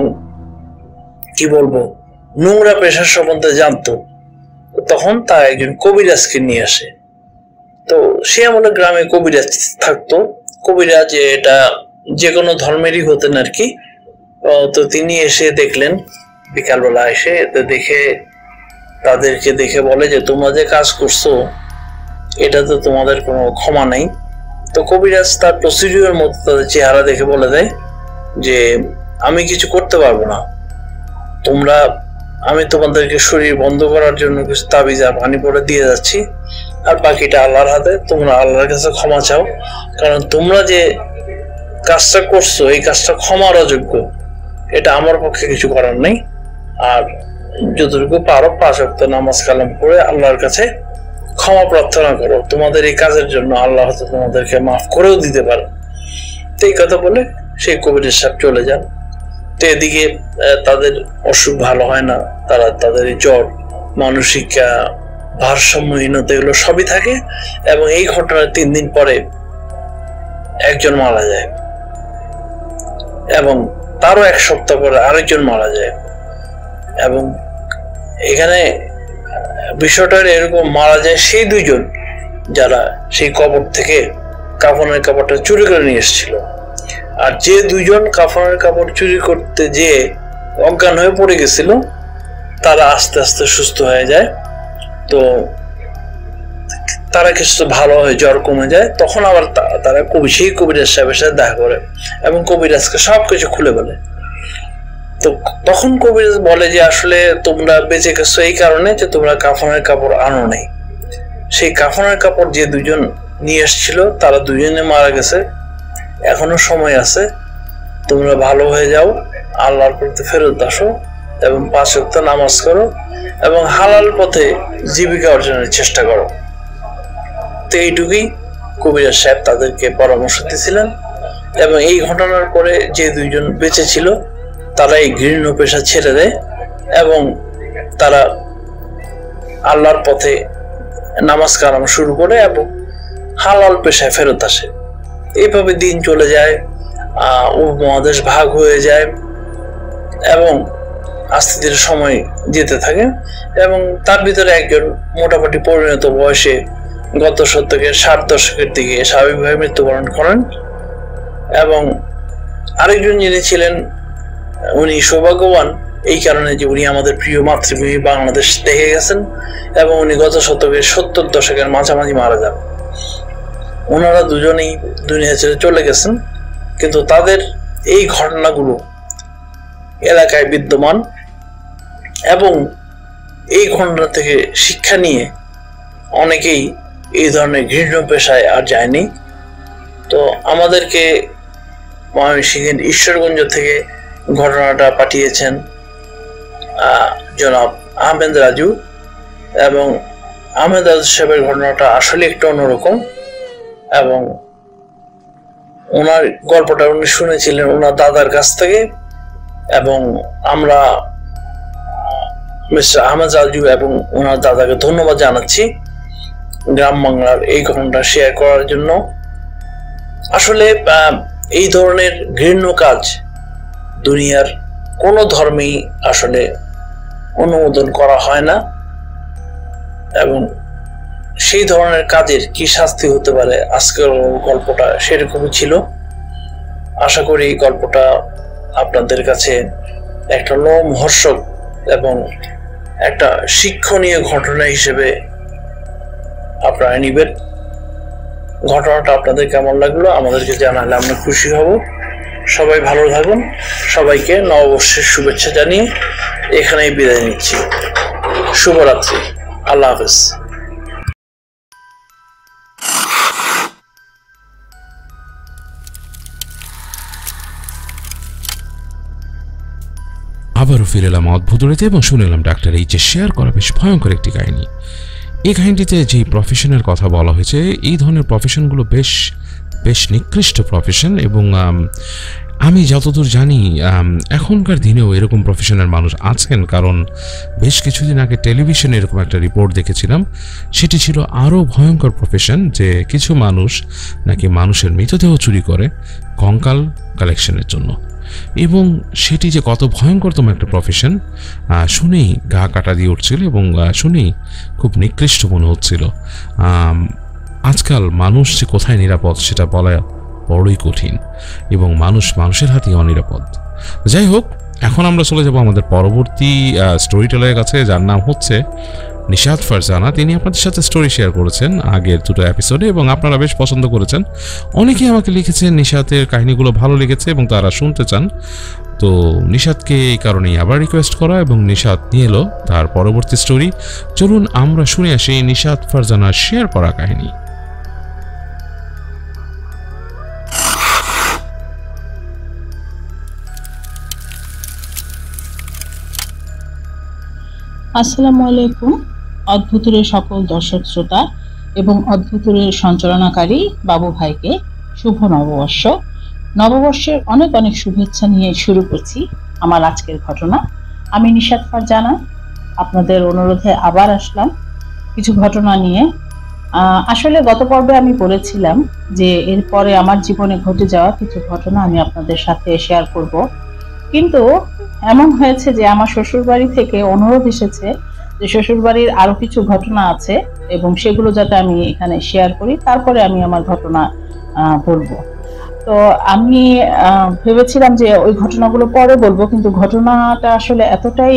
কি বলবো নোংরা পেশার সম্বন্ধে জানতো। তখন তারা একজন কবিরাজকে নিয়ে আসে। তো সে আমাদের গ্রামে কবিরাজ থাকতো। কবিরাজ এটা যে কোনো ধর্মেরই হতেন আর কি। তো তিনি এসে দেখলেন, বিকালবেলা এসে দেখে তাদেরকে দেখে বলে যে তোমরা যে কাজ করছো এটা তো তোমাদের কোনো ক্ষমা নেই। তো কবিরাজ তার প্রসিডিউর মতো তাদের চেহারা দেখে বলে দেয় যে আমি কিছু করতে পারবো না, তোমরা আমি তোমাদেরকে শরীর বন্ধ করার জন্য কিছু তাবিজ আর পানি পরে দিয়ে যাচ্ছি, আর বাকিটা আল্লাহর হাতে, তোমরা আল্লাহর কাছে ক্ষমা চাও, কারণ তোমরা যে কাজটা করছো এই কাজটা ক্ষমার অযোগ্য, এটা আমার পক্ষে কিছু করার নেই। আর যতটুকু পারো পাঁচ ওয়াক্ত নামাজ কালাম করে আল্লাহর কাছে ক্ষমা প্রার্থনা করো, তোমাদের এই কাজের জন্য আল্লাহ হয়তো তোমাদেরকে মাফ করেও দিতে পারে। তো এই কথা বলে সেই কবিরের সাহেব চলে যান। তো এদিকে তাদের অসুখ ভালো হয় না, তারা তাদের জ্বর, মানসিক ভারসাম্যহীনতা এগুলো সবই থাকে। এবং এই ঘটনার তিন দিন পরে একজন মারা যায়, এবং তারও এক সপ্তাহ পরে আরেকজন মারা যায়। এবং এখানে বিষয়টা এরকম, মারা যায় সেই দুইজন যারা সেই কবর থেকে কাফনের কাপড়টা চুরি করে নিয়ে এসেছিল। আর যে দুইজন কাফনের কাপড় চুরি করতে যেয়ে অজ্ঞান হয়ে পড়ে গেছিল তারা আস্তে আস্তে সুস্থ হয়ে যায়। তো তারা কিছু ভালো হয়ে জ্বর কমে যায়। তখন আবার তারা কবি সেই কবিরাজ সাহেবের সাথে দেখা করে এবং কবিরাজকে সবকিছু খুলে বলে। তো তখন কবিরাজ বলে যে আসলে তোমরা বেঁচে গেছো এই কারণে যে তোমরা কাফনের কাপড় আনো নাই। সেই কাফনের কাপড় যে দুজন নিয়ে এসেছিল তারা দুজনে মারা গেছে, এখনো সময় আছে, তোমরা ভালো হয়ে যাও, আল্লাহর প্রতি ফেরত আসো এবং পাঁচ ওয়াক্ত নামাজ করো এবং হালাল পথে জীবিকা অর্জনের চেষ্টা করো। তো এইটুকুই কবিরাজ সাহেব তাদেরকে পরামর্শ দিয়েছিলেন। এবং এই ঘটনার পরে যে দুইজন বেঁচে ছিল তারা এই ঘৃণ্য পেশা ছেড়ে দেয় এবং তারা আল্লাহর পথে নামাজ কালাম শুরু করে এবং হালাল পেশায় ফেরত আসে। এইভাবে দিন চলে যায়, আহ উপমহাদেশ ভাগ হয়ে যায় এবং আস্তে ধীরে সময় যেতে থাকে। এবং তার ভিতরে একজন মোটামুটি পরিণত বয়সে গত শতকের ষাট দশকের দিকে স্বাভাবিকভাবে মৃত্যুবরণ করেন। এবং আরেকজন যিনি ছিলেন উনি সৌভাগ্যবান এই কারণে যে উনি আমাদের প্রিয় মাতৃভূমি বাংলাদেশ দেখে গেছেন এবং উনি গত শতকের সত্তর দশকের মাঝামাঝি মারা যান। ওনারা দুজনেই দুনিয়া ছেড়ে চলে গেছেন, কিন্তু তাদের এই ঘটনাগুলো এলাকায় বিদ্যমান এবং এই ঘটনা থেকে শিক্ষা নিয়ে অনেকেই এই ধরনের ঘৃণ্য পেশায় আর যায়নি। তো আমাদেরকে ময়মনসিংহের ঈশ্বরগঞ্জ থেকে ঘটনাটা পাঠিয়েছেন জনাব আহমেদ রাজু, এবং আহমেদ রাজু সাহেবের ঘটনাটা আসলে একটু অন্যরকম, এবং ওনার গল্পটা উনি শুনেছিলেন ওনার দাদার কাছ থেকে, এবং আমরা মিস্টার আহমেদ রাজু এবং ওনার দাদাকে ধন্যবাদ জানাচ্ছি গ্রাম বাংলার এই ঘটনাটা শেয়ার করার জন্য। আসলে এই ধরনের ঘৃণ্য কাজ দুনিয়ার কোনো ধর্মেই আসলে অনুমোদন করা হয় না, এবং সেই ধরনের কাজের কি শাস্তি হতে পারে আজকের গল্পটা সেরকমই ছিল। আশা করি এই গল্পটা আপনাদের কাছে একটা লোমহর্ষক এবং একটা শিক্ষণীয় ঘটনা হিসেবে আপনারা নিবেন। ঘটনাটা আপনাদের কেমন লাগলো আমাদেরকে জানালে আমরা খুশি হব। সবাই ভালো থাকুন। সবাইকে নববর্ষের শুভেচ্ছা জানিয়ে এখানেই বিদায় নিচ্ছি। শুভরাত্রি। আল্লাহ হাফেজ। আবারও ফিরে এলাম অদ্ভুতরেতে এবং শুনলাম ডাক্তার এইচ এর শেয়ার করা বেশ ভয়ঙ্কর একটি কাহিনী। এই কাহিনীটিতে যে প্রফেশনের কথা বলা হয়েছে, এই ধরনের প্রফেশনগুলো বেশ বেশ নিকৃষ্ট প্রফেশন, এবং আমি যতদূর জানি এখনকার দিনেও এরকম প্রফেশনের মানুষ আছেন। কারণ বেশ কিছুদিন আগে টেলিভিশনে এরকম একটা রিপোর্ট দেখেছিলাম, সেটি ছিল আরও ভয়ঙ্কর প্রফেশন, যে কিছু মানুষ নাকি মানুষের মৃতদেহ চুরি করে কঙ্কাল কালেকশনের জন্য, এবং সেটি যে কত ভয়ঙ্করতম একটা প্রফেশন শুনেই গা কাটা দিয়ে উঠছিল, এবং শুনেই খুব নিকৃষ্ট মনে হচ্ছিল। আজকাল মানুষ যে কোথায় নিরাপদ সেটা বলা বড়ই কঠিন, এবং মানুষ মানুষের হাতেই অনিরাপদ। যাই হোক, এখন আমরা চলে যাব আমাদের পরবর্তী স্টোরি টেলারের কাছে, যার নাম হচ্ছে নিশাত ফারজানা। তিনি আপনাদের সাথে স্টোরি শেয়ার করেছেন আগের দুটো এপিসোডে, এবং আপনারা বেশ পছন্দ করেছেন। অনেকেই আমাকে লিখেছেন নিশাতের কাহিনীগুলো ভালো লেগেছে এবং তারা শুনতে চান। তো নিশাতকে এই কারণেই আবার রিকোয়েস্ট করা, এবং নিশাত নিয়ে এলো তার পরবর্তী স্টোরি। চলুন আমরা শুনে আসি নিশাত ফারজানার শেয়ার করা কাহিনী। আসসালামু আলাইকুম অদ্ভুতুরের সকল দর্শক শ্রোতা এবং অদ্ভুতুরের সঞ্চালনাকারী বাবু ভাইকে শুভ নববর্ষ। নববর্ষের অনেক অনেক শুভেচ্ছা নিয়ে শুরু করছি আমার আজকের ঘটনা। আমি নিশাত ফারজানা, আপনাদের অনুরোধে আবার আসলাম কিছু ঘটনা নিয়ে। আসলে গত পর্বে আমি বলেছিলাম যে এরপরে আমার জীবনে ঘটে যাওয়া কিছু ঘটনা আমি আপনাদের সাথে শেয়ার করব, কিন্তু এমন হয়েছে যে আমার শ্বশুরবাড়ি থেকে অনুরোধ এসেছে যে শ্বশুরবাড়ির আরো কিছু ঘটনা আছে এবং সেগুলো যাতে আমি এখানে শেয়ার করি, তারপরে আমি আমার ঘটনা বলবো। তো আমি ভেবেছিলাম যে ওই ঘটনাগুলো পরে বলবো, কিন্তু ঘটনাটা আসলে এতটাই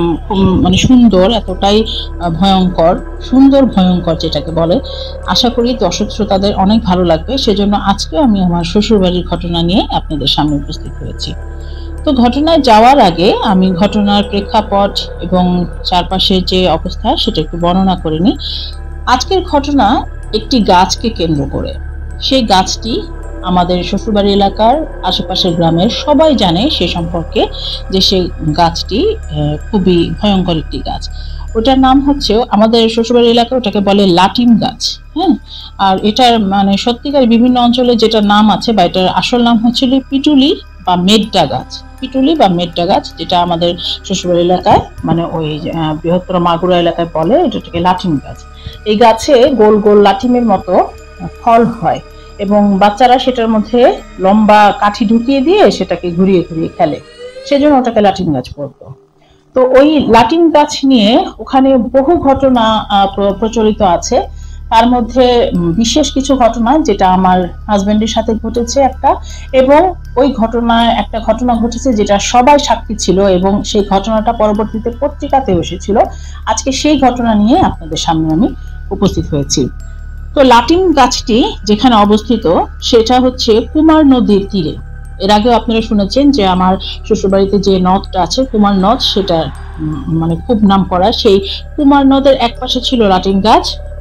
মানে সুন্দর, এতটাই ভয়ঙ্কর, সুন্দর ভয়ঙ্কর যেটাকে বলে, আশা করি দর্শক শ্রোতাদের অনেক ভালো লাগবে। সেজন্য আজকে আমি আমার শ্বশুরবাড়ির ঘটনা নিয়ে আপনাদের সামনে উপস্থিত হয়েছি। তো ঘটনায় যাওয়ার আগে আমি ঘটনার প্রেক্ষাপট এবং চারপাশের যে অবস্থা সেটা একটু বর্ণনা করে নিই। আজকের ঘটনা একটি গাছকে কেন্দ্র করে। সেই গাছটি আমাদের শ্বশুরবাড়ি এলাকার আশেপাশের গ্রামের সবাই জানে সে সম্পর্কে, যে সেই গাছটি খুবই ভয়ঙ্কর একটি গাছ। ওটার নাম হচ্ছে, আমাদের শ্বশুরবাড়ি এলাকায় ওটাকে বলে লাটিম গাছ। হ্যাঁ, আর এটার মানে সত্যিকার বিভিন্ন অঞ্চলে যেটা নাম আছে বা এটার আসল নাম হচ্ছিল পিটুলি বা মেড্ডা গাছ। পিটুলি বা মেড্ডা গাছ, যেটা আমাদের শ্বশুরবাড়ি এলাকায় মানে ওই বৃহত্তর মাগুরা এলাকায় বলে এটাকে লাটিম গাছ। এই গাছে গোল গোল লাটিমের মতো ফল হয় এবং বাচ্চারা সেটার মধ্যে লম্বা কাঠি ঢুকিয়ে দিয়ে সেটাকে ঘুরিয়ে ঘুরিয়ে খেলে, সেজন্য ওটাকে লাটিম গাছ বলতো। তো ওই লাটিম গাছ নিয়ে ওখানে বহু ঘটনা প্রচলিত আছে। তার মধ্যে বিশেষ কিছু ঘটনা যেটা আমার হাজবেন্ডের সাথে ঘটেছে একটা, এবং ওই ঘটনায় একটা ঘটনা ঘটেছে যেটা সবাই সাক্ষী ছিল এবং সেই ঘটনাটা পরবর্তীতে পত্রিকাতেও এসেছিল। আজকে সেই ঘটনা নিয়ে আপনাদের সামনে আমি উপস্থিত হয়েছি। তো লাটিম গাছটি যেখানে অবস্থিত সেটা হচ্ছে কুমার নদীর তীরে। এর আগেও আপনারা শুনেছেন যে আমার শ্বশুরবাড়িতে যে নদটা আছে কুমার নদ, সেটা মানে খুব নাম করা। সেই কুমার নদের এক পাশে ছিল লাটিম গাছ,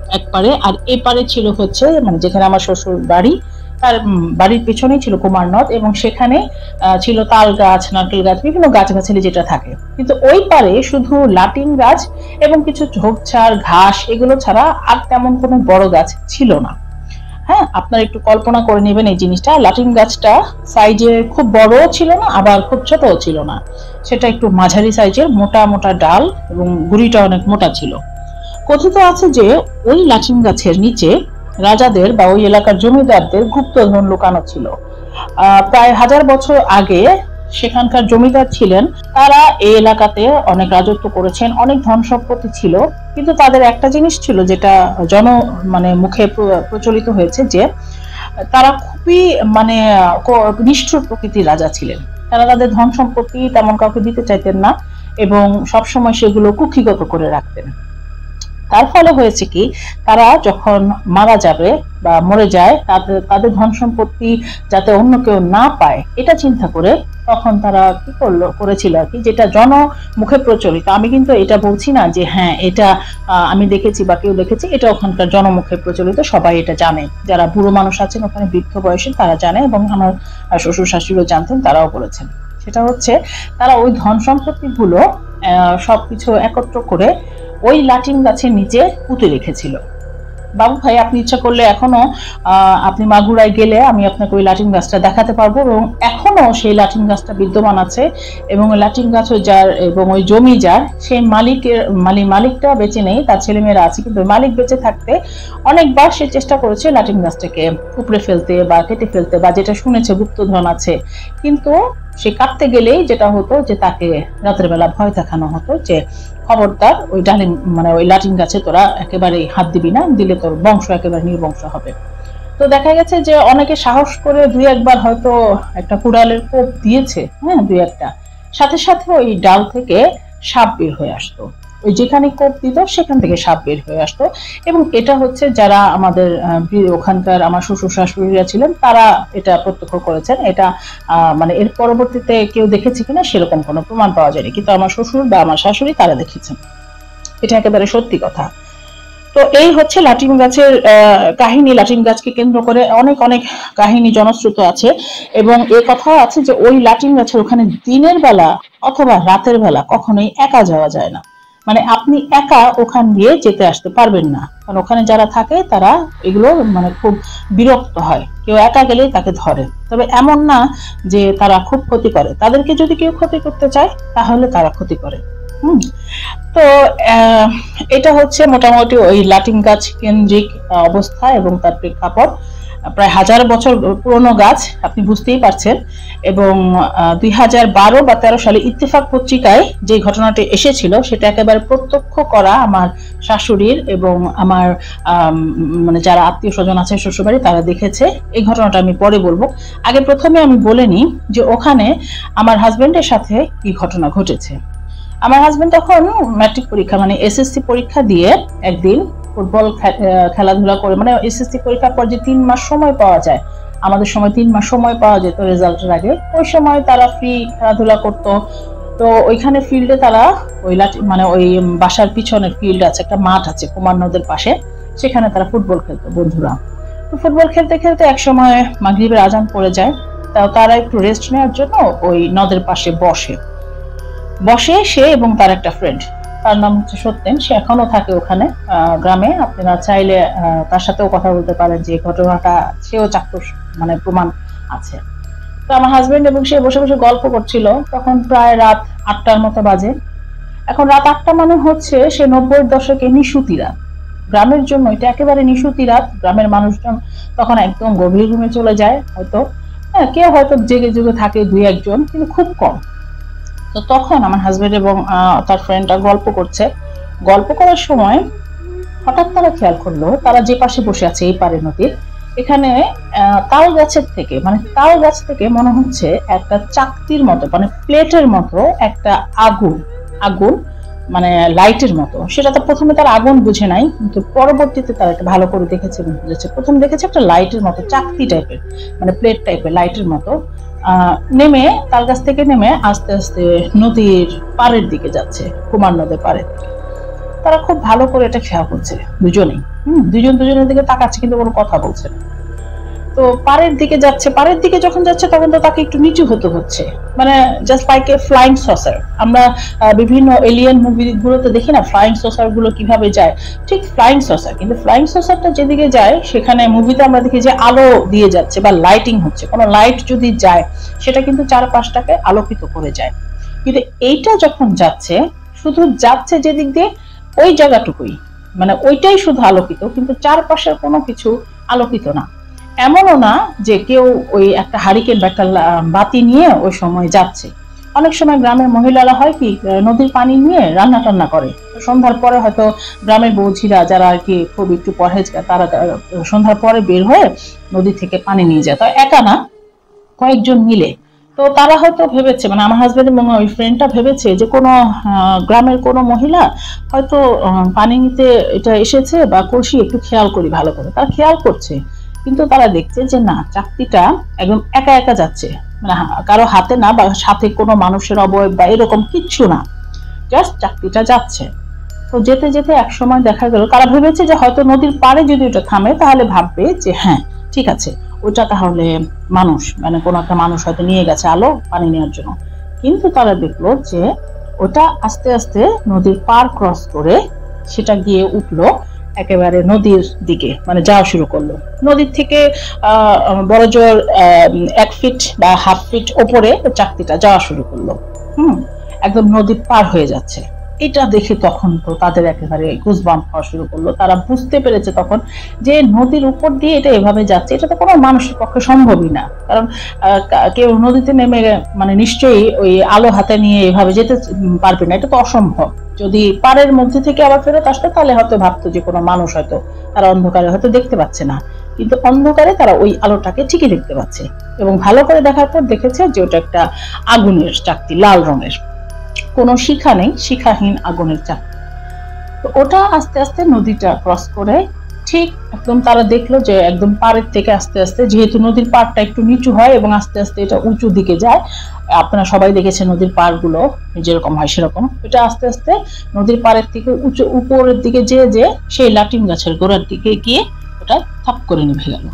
এক পারে, আর এই পারে ছিল হচ্ছে মানে যেখানে আমার শ্বশুর বাড়ি, তার বাড়ির পেছনেই ছিল কুমার নদ, এবং সেখানে ছিল তাল গাছ, নারকেল গাছ, বিভিন্ন গাছগাছালি যেটা থাকে। কিন্তু ওই পারে শুধু লাটিম গাছ এবং কিছু ঝোপঝাড় ঘাস এগুলো ছাড়া আর তেমন কোনো বড় গাছ ছিল না। হ্যাঁ, আপনারা একটু কল্পনা করে নেবেন এই জিনিসটা। লাটিম গাছটা সাইজে খুব বড়ও ছিল না, আবার খুব ছোটও ছিল না, সেটা একটু মাঝারি সাইজের, মোটা মোটা ডাল এবং গুড়িটা অনেক মোটা ছিল। কথিত আছে যে ওই লাটিম গাছের নিচে রাজাদের বা ওই এলাকার জমিদারদের গুপ্তধন লুকানো ছিল। আহ প্রায় হাজার বছর আগে সেখানকার জমিদার ছিলেন, তারা এই এলাকাতে অনেক রাজত্ব করেছেন, অনেক ধন সম্পত্তি ছিল, কিন্তু তাদের একটা জিনিস ছিল যেটা জন মানে মুখে প্রচলিত হয়েছে, যে তারা খুবই মানে নিষ্ঠুর প্রকৃতির রাজা ছিলেন। তারা তাদের ধন সম্পত্তি তেমন কাউকে দিতে চাইতেন না এবং সবসময় সেগুলো কুক্ষিগত করে রাখতেন। তার ফলে হয়েছে কি, তারা যখন মারা যাবে বা মরে যায়, তাদের তাদের ধন সম্পত্তি যাতে অন্য কেউ না পায় এটা চিন্তা করে তখন তারা কি করলো করেছিল আর কি, যেটা জনমুখে প্রচলিত। আমি কিন্তু এটা বলছি না যে হ্যাঁ এটা আমি দেখেছি বা কেউ দেখেছি, এটা ওখানকার জনমুখে প্রচলিত, সবাই এটা জানে। যারা বুড়ো মানুষ আছেন ওখানে বৃদ্ধ বয়সে তারা জানে, এবং আমার শ্বশুর শাশুড়িও জানতেন, তারাও বলেছেন। সেটা হচ্ছে তারা ওই ধন সম্পত্তি গুলো আহ সবকিছু একত্র করে ওই লাটিম গাছের নিচে পুঁতে রেখেছিল। বাবু ভাই, আপনি ইচ্ছা করলে এখনো আহ আপনি মাগুরায় গেলে আমি আপনাকে ওই লাটিম গাছটা দেখাতে পারবো, এবং এখনো সেই লাটিম গাছটা বিদ্যমান আছে, এবং ওই লাটিম গাছ যার এবং ওই জমি যার, সেই মালিকের মালিক মালিকটা বেঁচে নেই, তার ছেলেমেয়েরা আছে, কিন্তু মালিক বেঁচে থাকতে অনেকবার সে চেষ্টা করেছে লাটিম গাছটাকে উপড়ে ফেলতে বা কেটে ফেলতে, বা যেটা শুনেছে গুপ্তধন আছে, কিন্তু সে কাটতে গেলেই যেটা হতো যে তাকে রাতের বেলা ভয় দেখানো হতো যে খবরদার ওই ডালিম মানে ওই লাটিম গাছে তোরা একেবারে হাত দিবি না, দিলে তোর বংশ একেবারে নির্বংশ হবে। তো দেখা গেছে যে অনেকে সাহস করে দুই একবার হয়তো একটা কুড়ালের কোপ দিয়েছে, হ্যাঁ দুই একটা, সাথে সাথে ওই ডাল থেকে সাপ বের হয়ে আসতো, ওই যেখানে কোপ দিত সেখান থেকে সাপ বের হয়ে আসতো। এবং এটা হচ্ছে যারা আমাদের ওখানকার আমার শ্বশুর শাশুড়িরা ছিলেন তারা এটা প্রত্যক্ষ করেছেন। এটা আহ মানে এর পরবর্তীতে কেউ দেখেছে কিনা সেরকম কোনো প্রমাণ পাওয়া যায়নি, কিন্তু আমার শ্বশুর বা আমার শাশুড়ি তারা দেখেছেন, এটা একেবারে সত্যি কথা। তো এই হচ্ছে লাটিম গাছের আহ কাহিনী। লাটিম গাছকে কেন্দ্র করে অনেক অনেক কাহিনী জনশ্রুত আছে, এবং এ কথা আছে যে ওই লাটিম গাছের ওখানে দিনের বেলা অথবা রাতের বেলা কখনোই একা যাওয়া যায় না, মানে আপনি একা ওখান দিয়ে যেতে আসতে পারবেন না, কারণ ওখানে যারা থাকে তারা এগুলো মানে খুব বিরক্ত হয়, কেউ একা গেলেই তাকে ধরে। তবে এমন না যে তারা খুব ক্ষতি করে, তাদেরকে যদি কেউ ক্ষতি করতে চায় তাহলে তারা ক্ষতি করে। হুম তো এটা হচ্ছে মোটামুটি ওই লাটিম গাছ কেন্দ্রিক অবস্থা এবং তার প্রেক্ষাপট। প্রায় হাজার বছর পুরনো গাছ, আপনি বুঝতেই পারছেন। এবং দুই হাজার বারো বা তেরো সালে ইত্তেফাক পত্রিকায় যে ঘটনাটি এসেছিল সেটা একেবারে প্রত্যক্ষ করা আমার শাশুড়ির এবং আমার মানে যারা আত্মীয় স্বজন আছে শ্বশুরবাড়ি তারা দেখেছে। এই ঘটনাটা আমি পরে বলবো, আগে প্রথমে আমি বলে নিই যে ওখানে আমার হাজবেন্ডের সাথে কি ঘটনা ঘটেছে। আমার হাজবেন্ড তখন ম্যাট্রিক পরীক্ষা মানে এসএসসি পরীক্ষা দিয়ে একদিন ফুটবল খেলাধুলা করে, মানে এসএসসি পরীক্ষার পর যে তিন মাস সময় পাওয়া যায়, আমাদের সময় তিন মাস সময় পাওয়া যেত রেজাল্টের আগে, ওই সময় তারা ফ্রি খেলাধুলা করতো। তো ওইখানে ফিল্ডে তারা ওই মানে ওই বাসার পিছনের ফিল্ড আছে, একটা মাঠ আছে কুমার নদের পাশে, সেখানে তারা ফুটবল খেলতো বন্ধুরা। তো ফুটবল খেলতে খেলতে এক সময় মাগরিবের আজান পড়ে যায়, তাও তারা একটু রেস্ট নেওয়ার জন্য ওই নদের পাশে বসে বসে সে এবং তার একটা ফ্রেন্ড, তার নাম হচ্ছে সত্যেন, সে এখনো থাকে ওখানে গ্রামে। আপনারা চাইলে তার সাথেও কথা বলতে পারেন যে ঘটনাটা সেও চাক্ষুষ মানে প্রমাণ আছে। তো আমার হাজবেন্ড এবং সে বসে বসে গল্প করছিল, তখন প্রায় রাত আটটার মতো বাজে। এখন রাত আটটা মানে হচ্ছে সে নব্বই দশকে নিশুতি রাত, গ্রামের জন্য এটা একেবারে নিশুতি রাত। গ্রামের মানুষজন তখন একদম গভীর ঘুমে চলে যায়, হয়তো হ্যাঁ কেউ হয়তো জেগে জেগে থাকে দুই একজন, কিন্তু খুব কম। তো তখন আমার হাজবেন্ড এবং তার ফ্রেন্ডরা গল্প করছে, গল্প করার সময় হঠাৎ তারা খেয়াল করলো তারা যে পাশে বসে আছে এই পারে নদীর, এখানে তাল গাছের থেকে মানে তাল গাছ থেকে মনে হচ্ছে একটা চাকতির মতো মানে প্লেটের মতো একটা আগুন আগুন মানে লাইটের মতো। সেটা তো প্রথমে তার আগুন বুঝে নাই, কিন্তু পরবর্তীতে তারা একটা ভালো করে দেখেছে বুঝেছে। প্রথম দেখেছে একটা লাইটের মতো চাকতি টাইপের মানে প্লেট টাইপের লাইটের মতো আহ নেমে তাল গাছ থেকে নেমে আস্তে আস্তে নদীর পাড়ের দিকে যাচ্ছে, কুমার নদের পাড়ে। তো তারা খুব ভালো করে এটা খেয়াল করছে দুজনেই, হম দুজন দুজনের দিকে তাকাচ্ছে কিন্তু কোনো কথা বলছে না। তো পাড়ের দিকে যাচ্ছে, পাড়ের দিকে যখন যাচ্ছে তখন তো তাকে একটু নিচু হতে হচ্ছে, মানে just like a flying saucer. আমরা বিভিন্ন এলিয়েন মুভি গুলোতে দেখি না ফ্লাইং সসার গুলো কিভাবে যায়, ঠিক ফ্লাইং সসার। কিন্তু ফ্লাইং সসারটা যেদিকে যায় সেখানে মুভিতে আমরা দেখি যে আলো দিয়ে যাচ্ছে বা লাইটিং হচ্ছে, কোনো লাইট যদি যায় সেটা কিন্তু চারপাশটাকে আলোকিত করে যায়। কিন্তু এইটা যখন যাচ্ছে, শুধু যাচ্ছে যেদিক দিয়ে ওই জায়গাটুকুই, মানে ওইটাই শুধু আলোকিত, কিন্তু চারপাশের কোনো কিছু আলোকিত না। এমনও না যে কেউ ওই একটা হারিকেন বা একটা বাতি নিয়ে ওই সময় যাচ্ছে। অনেক সময় গ্রামের মহিলারা হয় কি নদীর পানি নিয়ে রান্না টান্না করে, সন্ধ্যার পরে হয়তো গ্রামের বৌঝিরা যারা আর কি খুব একটু পরহেজগার তারা সন্ধ্যার পরে বের হয়ে নদী থেকে পানি নিয়ে যায়, তো একা না কয়েকজন মিলে। তো তারা হয়তো ভেবেছে, মানে আমার হাজবেন্ড এবং ওই ফ্রেন্ডটা ভেবেছে যে কোনো গ্রামের কোনো মহিলা হয়তো পানি নিতে এটা এসেছে বা কলসি, একটু খেয়াল করি ভালো করে। তারা খেয়াল করছে, কিন্তু তারা দেখছে যে না, চাকতিটা একদম একা একা যাচ্ছে, মানে কারো হাতে না বা সাথে কোনো মানুষের অবয়ব বা এরকম কিচ্ছু না, জাস্ট চাকতিটা যাচ্ছে। তো যেতে যেতে এক সময় দেখা গেল তারা ভেবেছে যে হয়তো নদীর পাড়ে যদি ওটা থামে তাহলে ভাববে যে হ্যাঁ ঠিক আছে, ওটা তাহলে মানুষ, মানে কোনো একটা মানুষ হয়তো নিয়ে গেছে আলো পানি নেওয়ার জন্য। কিন্তু তারা দেখলো যে ওটা আস্তে আস্তে নদীর পার ক্রস করে সেটা গিয়ে উঠলো একেবারে নদীর দিকে, মানে যাওয়া শুরু করলো। নদীর থেকে আহ বড় জোর এক ফিট বা হাফ ফিট ওপরে চাকতিটা যাওয়া শুরু করলো, হুম একদম নদীর পার হয়ে যাচ্ছে। এটা দেখে তখন তো তাদের একেবারে গুজবাম্প হওয়া শুরু করলো। তারা বুঝতে পেরেছে তখন যে নদীর উপর দিয়ে এটা এভাবে যাচ্ছে, এটা তো কোনো মানুষের পক্ষে সম্ভবই না, কারণ কেউ নদীতে নেমে মানে নিশ্চয়ই ওই আলো হাতে নিয়ে এভাবে যেতে পারবে না, এটা তো অসম্ভব। যদি পাড়ের মধ্যে থেকে আবার ফেরত আসতো তাহলে হয়তো ভাবতো যে কোনো মানুষ হয়তো তারা অন্ধকারে হয়তো দেখতে পাচ্ছে না, কিন্তু অন্ধকারে তারা ওই আলোটাকে ঠিকই দেখতে পাচ্ছে। এবং ভালো করে দেখার পর দেখেছে যে ওটা একটা আগুনের চাকতি, লাল রঙের, কোনো শিখা নেই, শিখাহীন আগুনের চাকতি। তো ওটা আস্তে আস্তে নদীটা ক্রস করে ঠিক একদম তারা দেখলো যে একদম পাড়ের থেকে আস্তে আস্তে, যেহেতু নদীর পাড়টা একটু নিচু হয় এবং আস্তে আস্তে এটা উঁচু দিকে যায়, আপনারা সবাই দেখেছেন নদীর পাড় গুলো যেরকম হয় সেরকম, এটা আস্তে আস্তে নদীর পাড়ের থেকে উঁচু উপরের দিকে যে যে সেই লাটিম গাছের গোড়ার দিকে গিয়ে ওটা থাপ করে নিভে গেল।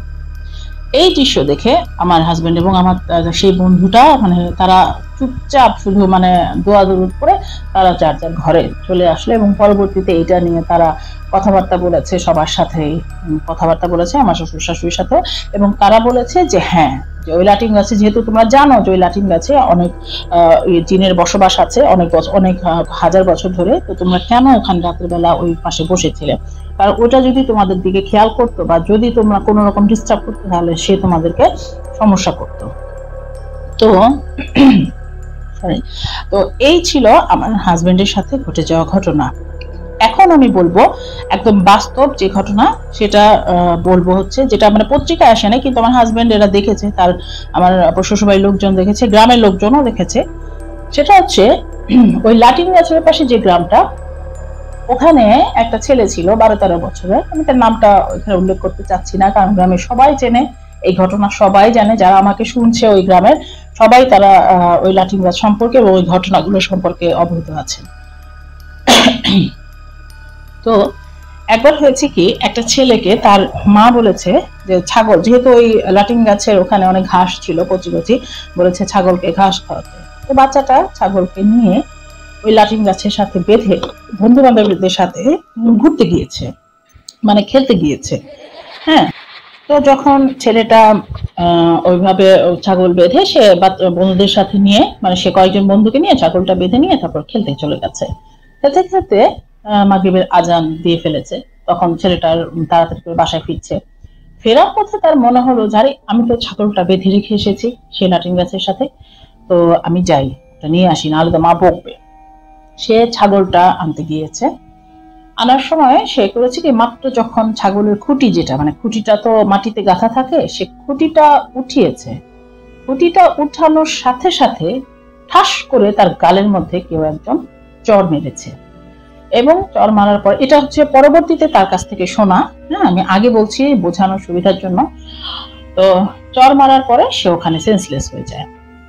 এই দৃশ্য দেখে আমার হাজবেন্ড এবং আমার সেই বন্ধুটা মানে তারা চুপচাপ শুধু মানে দোয়া দরুদ করে তারা যার যার ঘরে চলে আসলো। এবং পরবর্তীতে এটা নিয়ে তারা কথাবার্তা বলেছে, সবার সাথেই কথাবার্তা বলেছে, আমার শ্বশুর শাশুড়ির সাথে। এবং তারা বলেছে যে হ্যাঁ, যে ওই লাটিম গাছে, যেহেতু তোমরা জানো যে ওই লাটিম গাছে অনেক জিনের বসবাস আছে অনেক অনেক হাজার বছর ধরে, তো তোমরা কেন ওখানে রাতের বেলা ওই পাশে বসেছিলে, কারণ ওটা যদি তোমাদের দিকে খেয়াল করতো বা যদি তোমরা কোনো রকম ডিস্টার্ব করতো তাহলে সে তোমাদেরকে সমস্যা করতো। তো সরি তো এই ছিল আমার হাজবেন্ডের সাথে ঘটে যাওয়া ঘটনা। এখন আমি বলবো একদম বাস্তব যে ঘটনা, সেটা বলবো হচ্ছে যেটা মানে পত্রিকায় আসে না, কিন্তু আমার হাজবেন্ড এরা দেখেছে, তার আমার শ্বশুরবাড়ির লোকজন দেখেছে, গ্রামের লোকজনও দেখেছে। সেটা হচ্ছে ওই লাটিম গাছের পাশে যে গ্রামটা, ওখানে একটা ছেলে ছিল বারো তেরো বছরের, আমি তার নামটা ওইখানে উল্লেখ করতে চাচ্ছি না কারণ গ্রামের সবাই চেনে এই ঘটনা, সবাই জানে, যারা আমাকে শুনছে ওই গ্রামের সবাই তারা ওই লাটিম গাছ সম্পর্কে এবং ওই ঘটনাগুলো সম্পর্কে অবহিত আছে। তো একবার হয়েছে কি, একটা ছেলেকে তার মা বলেছে যে ছাগল, যেহেতু ওই লাটিম গাছের ওখানে অনেক ঘাস ছিল কচি কচি, বলেছে ছাগলকে ঘাস খাওয়াতে। তো বাচ্চাটা ছাগলকে নিয়ে ওই লাটিম গাছের সাথে বেঁধে বন্ধু বান্ধবদের সাথে ঘুরতে গিয়েছে, মানে খেলতে গিয়েছে। হ্যাঁ, তো যখন ছেলেটা আহ ওইভাবে ছাগল বেঁধে সে বন্ধুদের সাথে নিয়ে, মানে সে কয়েকজন বন্ধুকে নিয়ে ছাগলটা বেঁধে নিয়ে তারপর খেলতে চলে গেছে। খেলতে খেলতে আহ মাগরিবের আজান দিয়ে ফেলেছে, তখন ছেলেটার তাড়াতাড়ি করে বাসায় ফিরছে। ফেরার পথে তার মনে হলো যারে আমি তো ছাগলটা বেঁধে রেখে এসেছি সেই লাটিম গাছের সাথে, তো আমি যাই ওটা নিয়ে আসি, নাহলে তো মা বকবে। সে ছাগলটা আনতে গিয়েছে। আনার সময় সে করেছে কি, মাত্র যখন ছাগলের খুঁটি, যেটা মানে খুঁটিটা তো মাটিতে গাঁথা থাকে, সে খুঁটিটা উঠিয়েছে। খুঁটিটা উঠানোর সাথে সাথে ঠাস করে তার গালের মধ্যে কেউ একজন চড় মেরেছে। এবং চড় মারার পর, এটা হচ্ছে পরবর্তীতে তার কাছ থেকে শোনা, হ্যাঁ আমি আগে বলছি বোঝানোর সুবিধার জন্য। তো চড় মারার পরে সে ওখানে সেন্সলেস হয়ে যায়।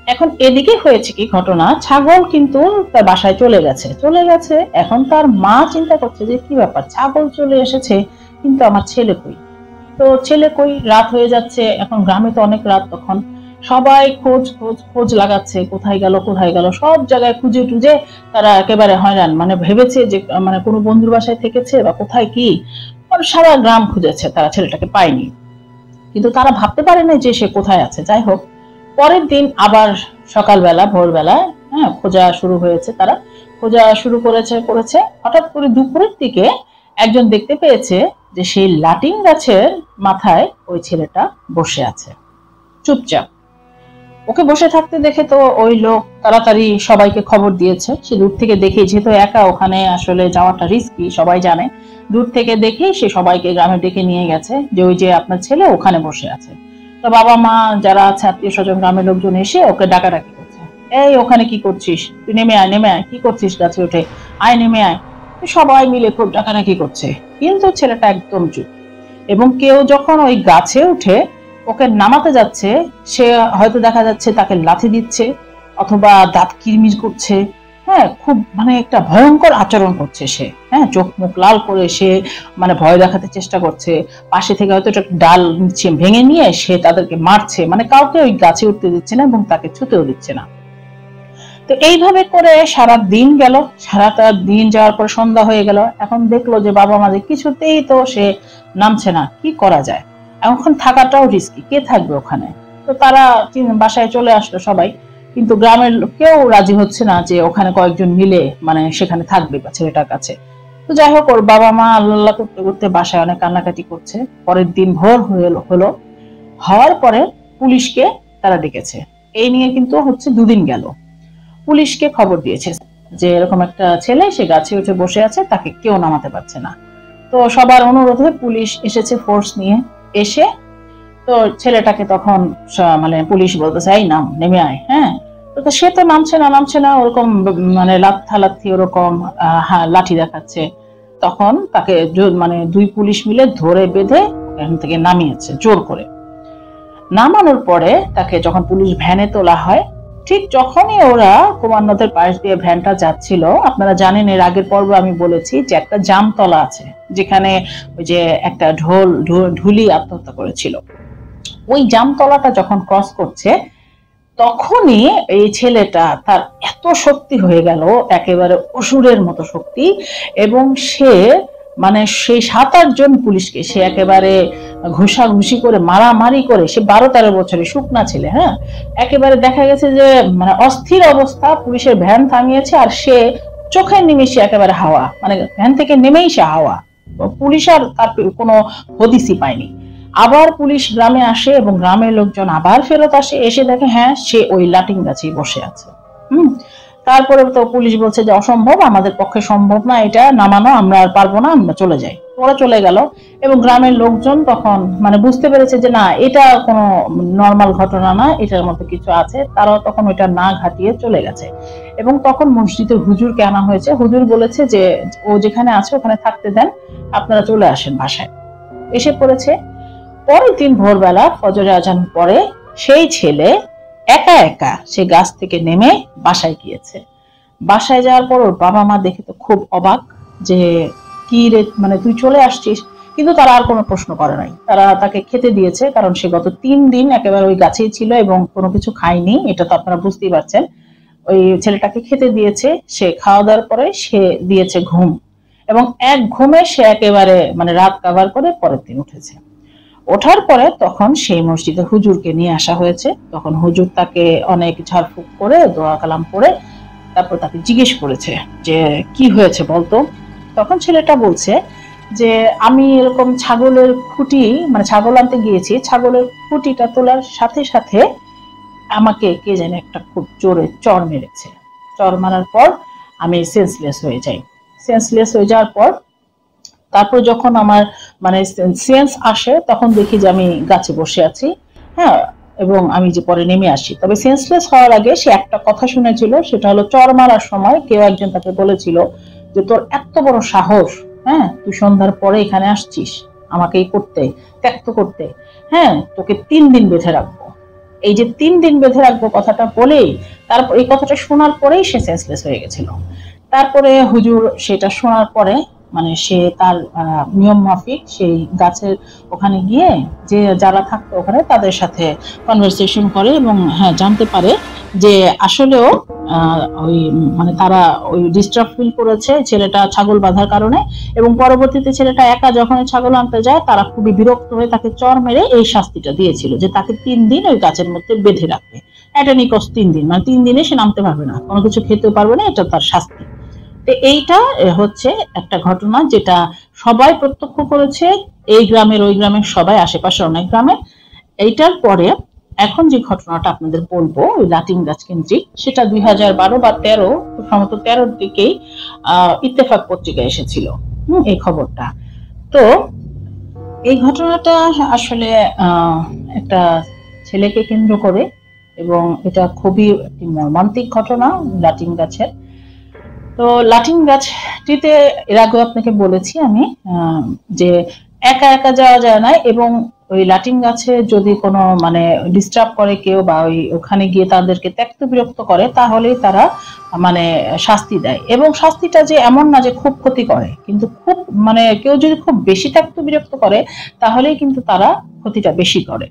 এখন এদিকে হয়েছে কি ঘটনা, ছাগল কিন্তু তার বাসায় চলে গেছে চলে গেছে এখন তার মা চিন্তা করছে যে কি ব্যাপার, ছাগল চলে এসেছে কিন্তু আমার ছেলে কই। তো ছেলে কই, রাত হয়ে যাচ্ছে, এখন গ্রামে তো অনেক রাত, তখন সবাই খোঁজ খোঁজ খোঁজ লাগাচ্ছে, কোথায় গেল কোথায় গেল, সব জায়গায় খুঁজে টুজে তারা একেবারে হয়রান, মানে ভেবেছে যে মানে কোনো বন্ধুর বাসায় থেকেছে বা কোথায় কি, সারা গ্রাম খুঁজেছে, তারা ছেলেটাকে পায়নি, কিন্তু তারা ভাবতে পারে না যে সে কোথায় আছে। যাই হোক, পরের দিন আবার সকালবেলা ভোরবেলায় হ্যাঁ খোঁজা শুরু হয়েছে, তারা খোঁজা শুরু করেছে করেছে হঠাৎ করে দুপুরের দিকে একজন দেখতে পেয়েছে যে সেই লাটিম গাছের মাথায় ওই ছেলেটা বসে আছে চুপচাপ। ওকে বসে থাকতে দেখে তো ওই লোক তাড়াতাড়ি সবাইকে খবর দিয়েছে। সে দূর থেকে দেখে, যেহেতু একা ওখানে আসলে যাওয়াটা রিস্কি সবাই জানে, দূর থেকে দেখে সে সবাইকে গ্রামে ডেকে নিয়ে গেছে যে ওই যে আপনার ছেলে ওখানে বসে আছে। তো বাবা মা যারা আছে, আত্মীয় স্বজন, গ্রামের লোকজন এসে ওকে ডাকাডাকি করছে, এই ওখানে কি করছিস, তুই নেমে আয়, নেমে আয়, কি করছিস গাছে উঠে, আয় নেমে আয়। সবাই মিলে খুব ডাকাডাকি করছে, কিন্তু ছেলেটা একদম চুপ। এবং কেউ যখন ওই গাছে উঠে ওকে নামাতে যাচ্ছে, সে হয়তো দেখা যাচ্ছে তাকে লাথি দিচ্ছে অথবা দাঁত কিরমির করছে, হ্যাঁ খুব মানে একটা ভয়ঙ্কর আচরণ করছে সে, হ্যাঁ চোখ মুখ লাল করে সে মানে ভয় দেখাতে চেষ্টা করছে। পাশে থেকে হয়তো একটা ডাল নিচ্ছে, ভেঙে নিয়ে সে তাদেরকে মারছে, মানে কাউকে ওই গাছে উঠতে দিচ্ছে না এবং তাকে ছুতেও দিচ্ছে না। তো এইভাবে করে সারা দিন গেল, সারাটা দিন যাওয়ার পর সন্ধ্যা হয়ে গেল। এখন দেখলো যে বাবা মা যে কিছুতেই তো সে নামছে না, কি করা যায়, এখন থাকাটাও রিস্কি, কে থাকবে ওখানে। তো তারা বাসায় চলে আসলো সবাই, কিন্তু গ্রামের কেউ রাজি হচ্ছে না যে ওখানে কয়েকজন মিলে মানে সেখানে থাকবে বা ছেলেটার কাছে। তো যাই হোক, ওর বাবা মা আল্লাহ করতে করতে বাসায় অনেক কান্নাকাটি করছে। পরের দিন ভোর হলো, হওয়ার পরে পুলিশকে তারা ডেকেছে। এই নিয়ে কিন্তু হচ্ছে দুদিন গেল, পুলিশকে খবর দিয়েছে যে এরকম একটা ছেলে সে গাছে উঠে বসে আছে, তাকে কেউ নামাতে পারছে না। তো সবার অনুরোধে পুলিশ এসেছে ফোর্স নিয়ে, এসে তো ছেলেটাকে তখন মানে পুলিশ বলতেছে এই নাম, নেমে আয়। হ্যাঁ, তো সে তো নামছে না নামছে না ওরকম মানে লাথি ওরকম লাঠি দেখাচ্ছে। তখন তাকে মানে দুই পুলিশ মিলে ধরে বেঁধে এখান থেকে নামিয়েছে জোর করে। নামানোর পরে তাকে যখন পুলিশ ভ্যানে তোলা হয়, ঠিক যখনই ওরা কুমার নদের পাশ দিয়ে ভ্যানটা যাচ্ছিল, আপনারা জানেন এর আগের পর্ব আমি বলেছি যে একটা জামতলা আছে যেখানে ওই যে একটা ঢোল ঢুলি আত্মহত্যা করেছিল, ওই জামতলাটা যখন ক্রস করছে তখনই এই ছেলেটা তার এত শক্তি হয়ে গেল, একেবারে অসুরের মতো শক্তি, এবং সে মানে সেই সাত আট জন পুলিশকে সে একেবারে ঘুষাঘুষি করে মারামারি করে, সে বারো তেরো বছরের শুকনা ছেলে, হ্যাঁ একেবারে দেখা গেছে যে মানে অস্থির অবস্থা, পুলিশের ভ্যান থামিয়েছে আর সে চোখের নিমেষে একেবারে হাওয়া, মানে ভ্যান থেকে নেমেই সে হাওয়া, পুলিশ আর তার কোনো হদিসই পায়নি। আবার পুলিশ গ্রামে আসে এবং গ্রামের লোকজন আবার ফেরত আসে, এসে দেখে হ্যাঁ সে ওই লাটিম গাছেই বসে আছে। হম তারপরে তো পুলিশ বলছে যে অসম্ভব, আমাদের পক্ষে সম্ভব না এটা নামানো, আমরা আর পারবো না, আমরা চলে যাই। ওরা চলে গেল এবং গ্রামের লোকজন তখন মানে বুঝতে পেরেছে যে না এটা কোনো নর্মাল ঘটনা না, এটার মধ্যে কিছু আছে, তারাও তখন ওইটা না ঘাটিয়ে চলে গেছে। এবং তখন মসজিদের হুজুরকে আনা হয়েছে, হুজুর বলেছে যে ও যেখানে আছে ওখানে থাকতে দেন, আপনারা চলে আসেন বাসায়। এসে পড়েছে। পরের দিন ভোরবেলা ফজরে আজান পরে সেই ছেলে একা একা সে গাছ থেকে নেমে বাসায় গিয়েছে। বাসায় যাওয়ার পর ওর বাবা মা দেখে তো খুব অবাক যে কি রে, মানে তুই চলে আসছিস, কিন্তু তারা আর কোনো প্রশ্ন করে নাই, তারা তাকে খেতে দিয়েছে, কারণ সে গত তিন দিন একেবারে ওই গাছেই ছিল এবং কোনো কিছু খায়নি, এটা তো আপনারা বুঝতেই পারছেন। ওই ছেলেটাকে খেতে দিয়েছে, সে খাওয়া দাওয়ার পরে সে দিয়েছে ঘুম, এবং এক ঘুমে সে একেবারে মানে রাত কাভার করে পরের দিন উঠেছে। ওঠার পরে তখন সেই মসজিদে হুজুরকে নিয়ে আসা হয়েছে। তখন হুজুর তাকে অনেক ঝাড়ফুঁক করে দোয়া কালাম পড়ে তারপর তাকে জিজ্ঞেস করেছে যে কি হয়েছে বলতো। তখন ছেলেটা বলছে যে আমি এরকম ছাগলের খুঁটি মানে ছাগল আনতে গিয়েছি, ছাগলের খুঁটিটা তোলার সাথে সাথে আমাকে কে জানে একটা খুব জোরে চর মেরেছে, চর মারার পর আমি সেন্সলেস হয়ে যাই। সেন্সলেস হয়ে যাওয়ার পর তারপর যখন আমার মানে সেন্স আসে তখন দেখি যে আমি গাছে বসে আছি, হ্যাঁ, এবং আমি যে পরে নেমে আসি। তবে সেন্সলেস হওয়ার আগে সে একটা কথা শুনেছিল, সেটা হলো চর মারার সময় কেউ একজন তাকে বলেছিল যে তোর এত বড় সাহস, হ্যাঁ তুই সন্ধ্যার পরে এখানে আসছিস আমাকে এই করতে ত্যক্ত করতে, হ্যাঁ তোকে তিন দিন বেঁধে রাখবো। এই যে তিন দিন বেঁধে রাখবো কথাটা বলেই তারপর এই কথাটা শোনার পরেই সে সেন্সলেস হয়ে গেছিল। তারপরে হুজুর সেটা শোনার পরে মানে সে তার নিয়ম মাফিক সেই গাছের ওখানে গিয়ে যে যারা থাকতো ওখানে তাদের সাথে কনভারসেশন করে এবং হ্যাঁ জানতে পারে যে আসলেও ওই মানে তারা ওই ডিস্টার্ব ফিল করেছে ছেলেটা ছাগল বাঁধার কারণে, এবং পরবর্তীতে ছেলেটা একা যখন ছাগল আনতে যায় তারা খুবই বিরক্ত হয়ে তাকে চর মেরে এই শাস্তিটা দিয়েছিল যে তাকে তিন দিন ওই গাছের মধ্যে বেঁধে রাখবে। অ্যাটেনিকস তিন দিন, মানে তিন দিনে সে নামতে পারবে না, কোনো কিছু খেতে পারবে না, এটা তার শাস্তি। তো এইটা হচ্ছে একটা ঘটনা যেটা সবাই প্রত্যক্ষ করেছে, এই গ্রামের ওই গ্রামের সবাই, আশেপাশে অনেক গ্রামে। এইটার পরে এখন যে ঘটনাটা আপনাদের বলবো ওই লাটিম গাছ কেন্দ্রিক, সেটা দুই হাজার বারো বা তেরো সম্ভবত তেরোর দিকেই আহ ইত্তেফাক পত্রিকায় এসেছিল হম এই খবরটা। তো এই ঘটনাটা আসলে আহ একটা ছেলেকে কেন্দ্র করে এবং এটা খুবই একটি মর্মান্তিক ঘটনা লাটিম গাছের। তো লাটিম গাছটিতে এর আগে আপনাকে বলেছি আমি যে একা একা যাওয়া যায় না, এবং ওই লাটিম গাছে যদি কোনো মানে ডিস্টার্ব করে কেউ বা ওই ওখানে গিয়ে তাদেরকে ত্যক্ত বিরক্ত করে তাহলেই তারা মানে শাস্তি দেয়, এবং শাস্তিটা যে এমন না যে খুব ক্ষতি করে, কিন্তু খুব মানে কেউ যদি খুব বেশি ত্যক্ত বিরক্ত করে তাহলেই কিন্তু তারা ক্ষতিটা বেশি করে।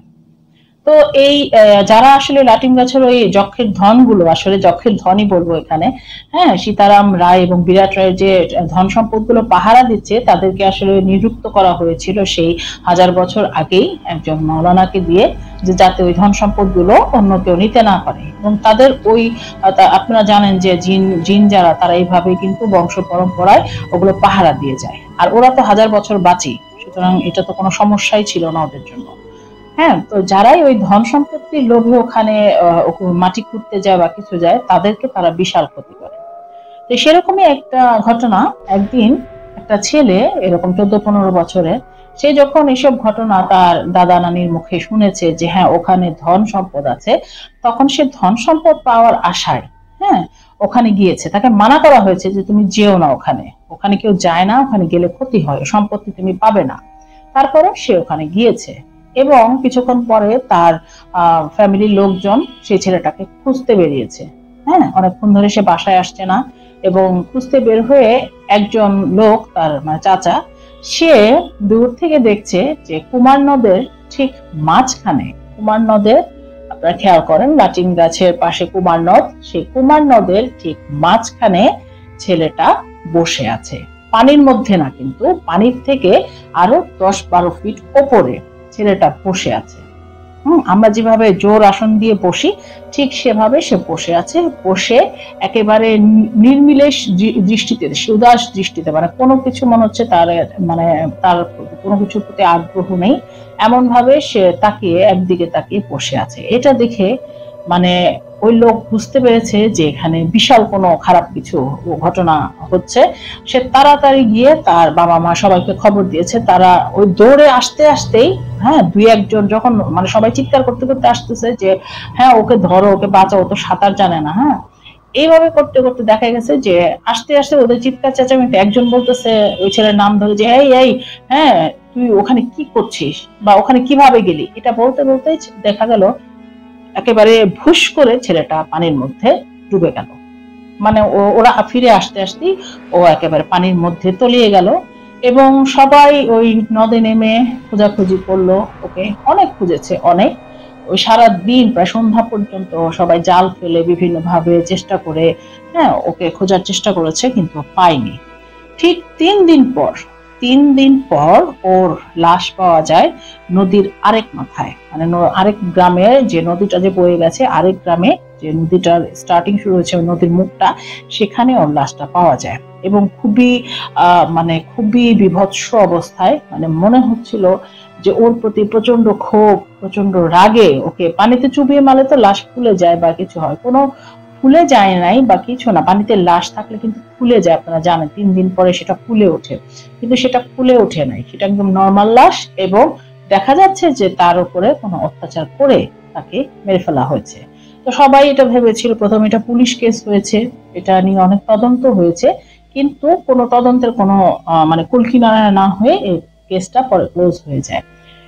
তো এই যারা আসলে লাটিম গাছের ওই যক্ষের ধনগুলো, আসলে যক্ষের ধনই বলবো এখানে, হ্যাঁ সীতারাম রায় এবং বিরাট রায়ের যে ধন সম্পদ গুলো পাহারা দিচ্ছে তাদেরকে আসলে নিযুক্ত করা হয়েছিল সেই হাজার বছর আগেই একজন মাওলানাকে দিয়ে, যে যাতে ওই ধন সম্পদ গুলো অন্য কেউ নিতে না পারে। এবং তাদের ওই আপনারা জানেন যে জিন জিন যারা তারা এইভাবে কিন্তু বংশ পরম্পরায় ওগুলো পাহারা দিয়ে যায়, আর ওরা তো হাজার বছর বাঁচি, সুতরাং এটা তো কোনো সমস্যাই ছিল না ওদের জন্য। হ্যাঁ, তো যারাই ওই ধন সম্পত্তির লোভে ওখানে মাটি খুঁড়তে যায় বা কিছু যায় তাদেরকে তারা বিশাল ক্ষতি করে। তো সেরকমই একটা ঘটনা, একদিন একটা ছেলে এরকম চোদ্দ পনেরো বছরের, সে যখন এসব ঘটনা তার দাদা নানির মুখে শুনেছে যে হ্যাঁ ওখানে ধন সম্পদ আছে, তখন সে ধন সম্পদ পাওয়ার আশায় হ্যাঁ ওখানে গিয়েছে। তাকে মানা করা হয়েছে যে তুমি যেও না ওখানে, ওখানে কেউ যায় না, ওখানে গেলে ক্ষতি হয়, সম্পত্তি তুমি পাবে না। তারপরে সে ওখানে গিয়েছে এবং কিছুক্ষণ পরে তার আহ ফ্যামিলির লোকজন সেই ছেলেটাকে খুঁজতে বেরিয়েছে। হ্যাঁ, অনেকক্ষণ ধরে সে বাসায় আসছে না, এবং খুঁজতে বের হয়ে একজন লোক, তার মানে চাচা, সে দূর থেকে দেখছে যে কুমার নদের ঠিক মাঝখানে, কুমার নদের আপনারা খেয়াল করেন লাটিম গাছের পাশে কুমার নদ, সেই কুমার নদের ঠিক মাঝখানে ছেলেটা বসে আছে। পানির মধ্যে না, কিন্তু পানির থেকে আরো দশ বারো ফিট ওপরে ছেলেটা বসে আছে। হম আমরা যেভাবে জোর আসন দিয়ে বসি ঠিক সেভাবে সে বসে আছে, বসে একেবারে নির্মিলেশ দৃষ্টিতে, উদাস দৃষ্টিতে, মানে কোনো কিছু মনে হচ্ছে তার মানে তার কোনো কিছুর প্রতি আগ্রহ নেই, এমন ভাবে সে তাকিয়ে একদিকে তাকিয়ে বসে আছে। এটা দেখে মানে ওই লোক বুঝতে পেরেছে যে এখানে বিশাল কোনো খারাপ কিছু ঘটনা হচ্ছে। সে তাড়াতাড়ি গিয়ে তার বাবা মা সবাইকে খবর দিয়েছে। তারা ওই দৌড়ে আসতে আসতেই হ্যাঁ দুই একজন যখন মানে সবাই চিৎকার করতে করতে আসতেছে যে হ্যাঁ ওকে ধরো, ওকে বাঁচাও, ও তো সাঁতার জানে না। হ্যাঁ, এইভাবে করতে করতে দেখা গেছে যে আসতে আসতে ওদের চিৎকার চেঁচামেচি, একজন বলতেছে ওই ছেলের নাম ধরে যে এই এই হ্যাঁ তুই ওখানে কি করছিস বা ওখানে কিভাবে গেলি, এটা বলতে বলতে দেখা গেল একেবারে ভুস করে ছেলেটা পানির মধ্যে ডুবে গেল। মানে ওরা ফিরে আসতে আসতে ও একেবারে পানির মধ্যে তলিয়ে গেল, এবং সবাই ওই নদে নেমে খোঁজাখুঁজি করলো, ওকে অনেক খুঁজেছে, অনেক ওই সারা দিন প্রায় সন্ধ্যা পর্যন্ত সবাই জাল ফেলে বিভিন্ন ভাবে চেষ্টা করে হ্যাঁ ওকে খোঁজার চেষ্টা করেছে, কিন্তু পায়নি। ঠিক তিন দিন পর তিন দিন পর ওর লাশ পাওয়া যায় নদীর আরেক মাথায়, মানে আরেক গ্রামে, যে নদীটা যে বয়ে গেছে আরেক গ্রামে, যে নদীটার স্টার্টিং শুরু হয়েছে ওই নদীর মুখটা, সেখানে ওর লাশটা পাওয়া যায়। এবং খুবই আহ মানে খুবই বিভৎস অবস্থায়, মানে মনে হচ্ছিল যে ওর প্রতি প্রচন্ড ক্ষোভ, প্রচন্ড রাগে ওকে পানিতে চুবিয়ে মারলে তো লাশ ফুলে যায় বা কিছু হয়, কোনো ফুলে যায় নাই বা কিছু না। পানিতে লাশ থাকলে কিন্তু ফুলে যায়, আপনারা জানেন, তিন দিন পরে সেটা ফুলে ওঠে, কিন্তু সেটা ফুলে ওঠে নাই, সেটা একদম নর্মাল লাশ। এবং দেখা যাচ্ছে যে তার উপরে কোনো অত্যাচার করে তাকে মেরে ফেলা হয়েছে। তো সবাই এটা ভেবেছিল, প্রথমে এটা পুলিশ কেস হয়েছে, এটা নিয়ে অনেক তদন্ত হয়েছে, কিন্তু কোনো তদন্তের কোনো মানে কুলকিনারা না হয়ে এই কেসটা পরে ক্লোজ হয়ে যায়।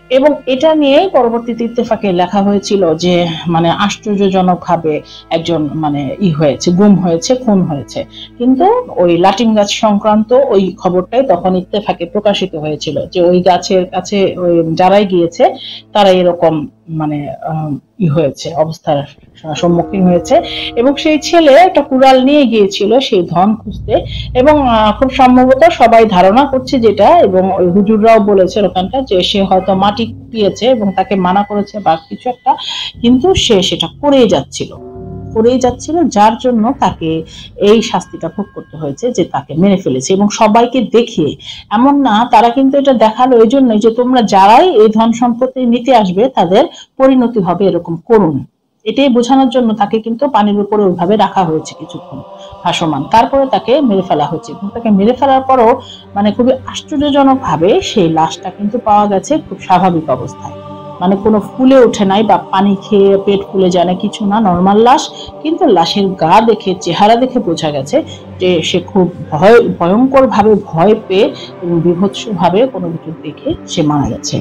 এবং এটা নিয়ে পরবর্তীতে ইত্তেফাকে লেখা হয়েছিল যে মানে আশ্চর্যজনকভাবে একজন মানে ই হয়েছে, গুম হয়েছে, খুন হয়েছে। কিন্তু ওই লাটিম গাছ সংক্রান্ত ওই খবরটাই তখন ইত্তেফাকে প্রকাশিত হয়েছিল যে ওই গাছের কাছে ওই যারাই গিয়েছে তারা এরকম মানে ই হয়েছে, অবস্থার সম্মুখীন হয়েছে। এবং সেই ছেলে একটা কুড়াল নিয়ে গিয়েছিল সেই ধন খুঁজতে, এবং খুব সম্ভবত সবাই ধারণা করছে যেটা, এবং ওই হুজুররাও বলেছে ওখানটা, যে সে হয়তো মাটি কুপিয়েছে এবং তাকে মানা করেছে বা কিছু একটা, কিন্তু সে সেটা করেই যাচ্ছিল করেই যাচ্ছিল যার জন্য তাকে এই শাস্তিটা ভোগ করতে হয়েছে, যে তাকে মেরে ফেলেছে। এবং সবাইকে দেখিয়ে, এমন না, তারা কিন্তু এটা দেখালো এই জন্যই যে তোমরা যারাই এই ধন সম্পত্তি নিতে আসবে তাদের পরিণতি হবে এরকম করুন, এটাই বোঝানোর জন্য তাকে কিন্তু পানির উপরে ওইভাবে রাখা হয়েছে কিছুক্ষণ ভাসমান। তারপরে তাকে মেরে ফেলা হয়েছে, এবং তাকে মেরে ফেলার পরও মানে খুবই আশ্চর্যজনক ভাবে সেই লাশটা কিন্তু পাওয়া গেছে খুব স্বাভাবিক অবস্থায়, মানে কোনো ফুলে ওঠে নাই বা পানি খেয়ে পেট ফুলে যায় না, কিছু না, নর্মাল লাশ। কিন্তু লাশের গা দেখে, চেহারা দেখে বোঝা গেছে যে সে খুব ভয় ভয়ঙ্কর ভাবে ভয় পেয়ে এবং বিভৎস ভাবে কোনো কিছু দেখে সে মারা গেছে।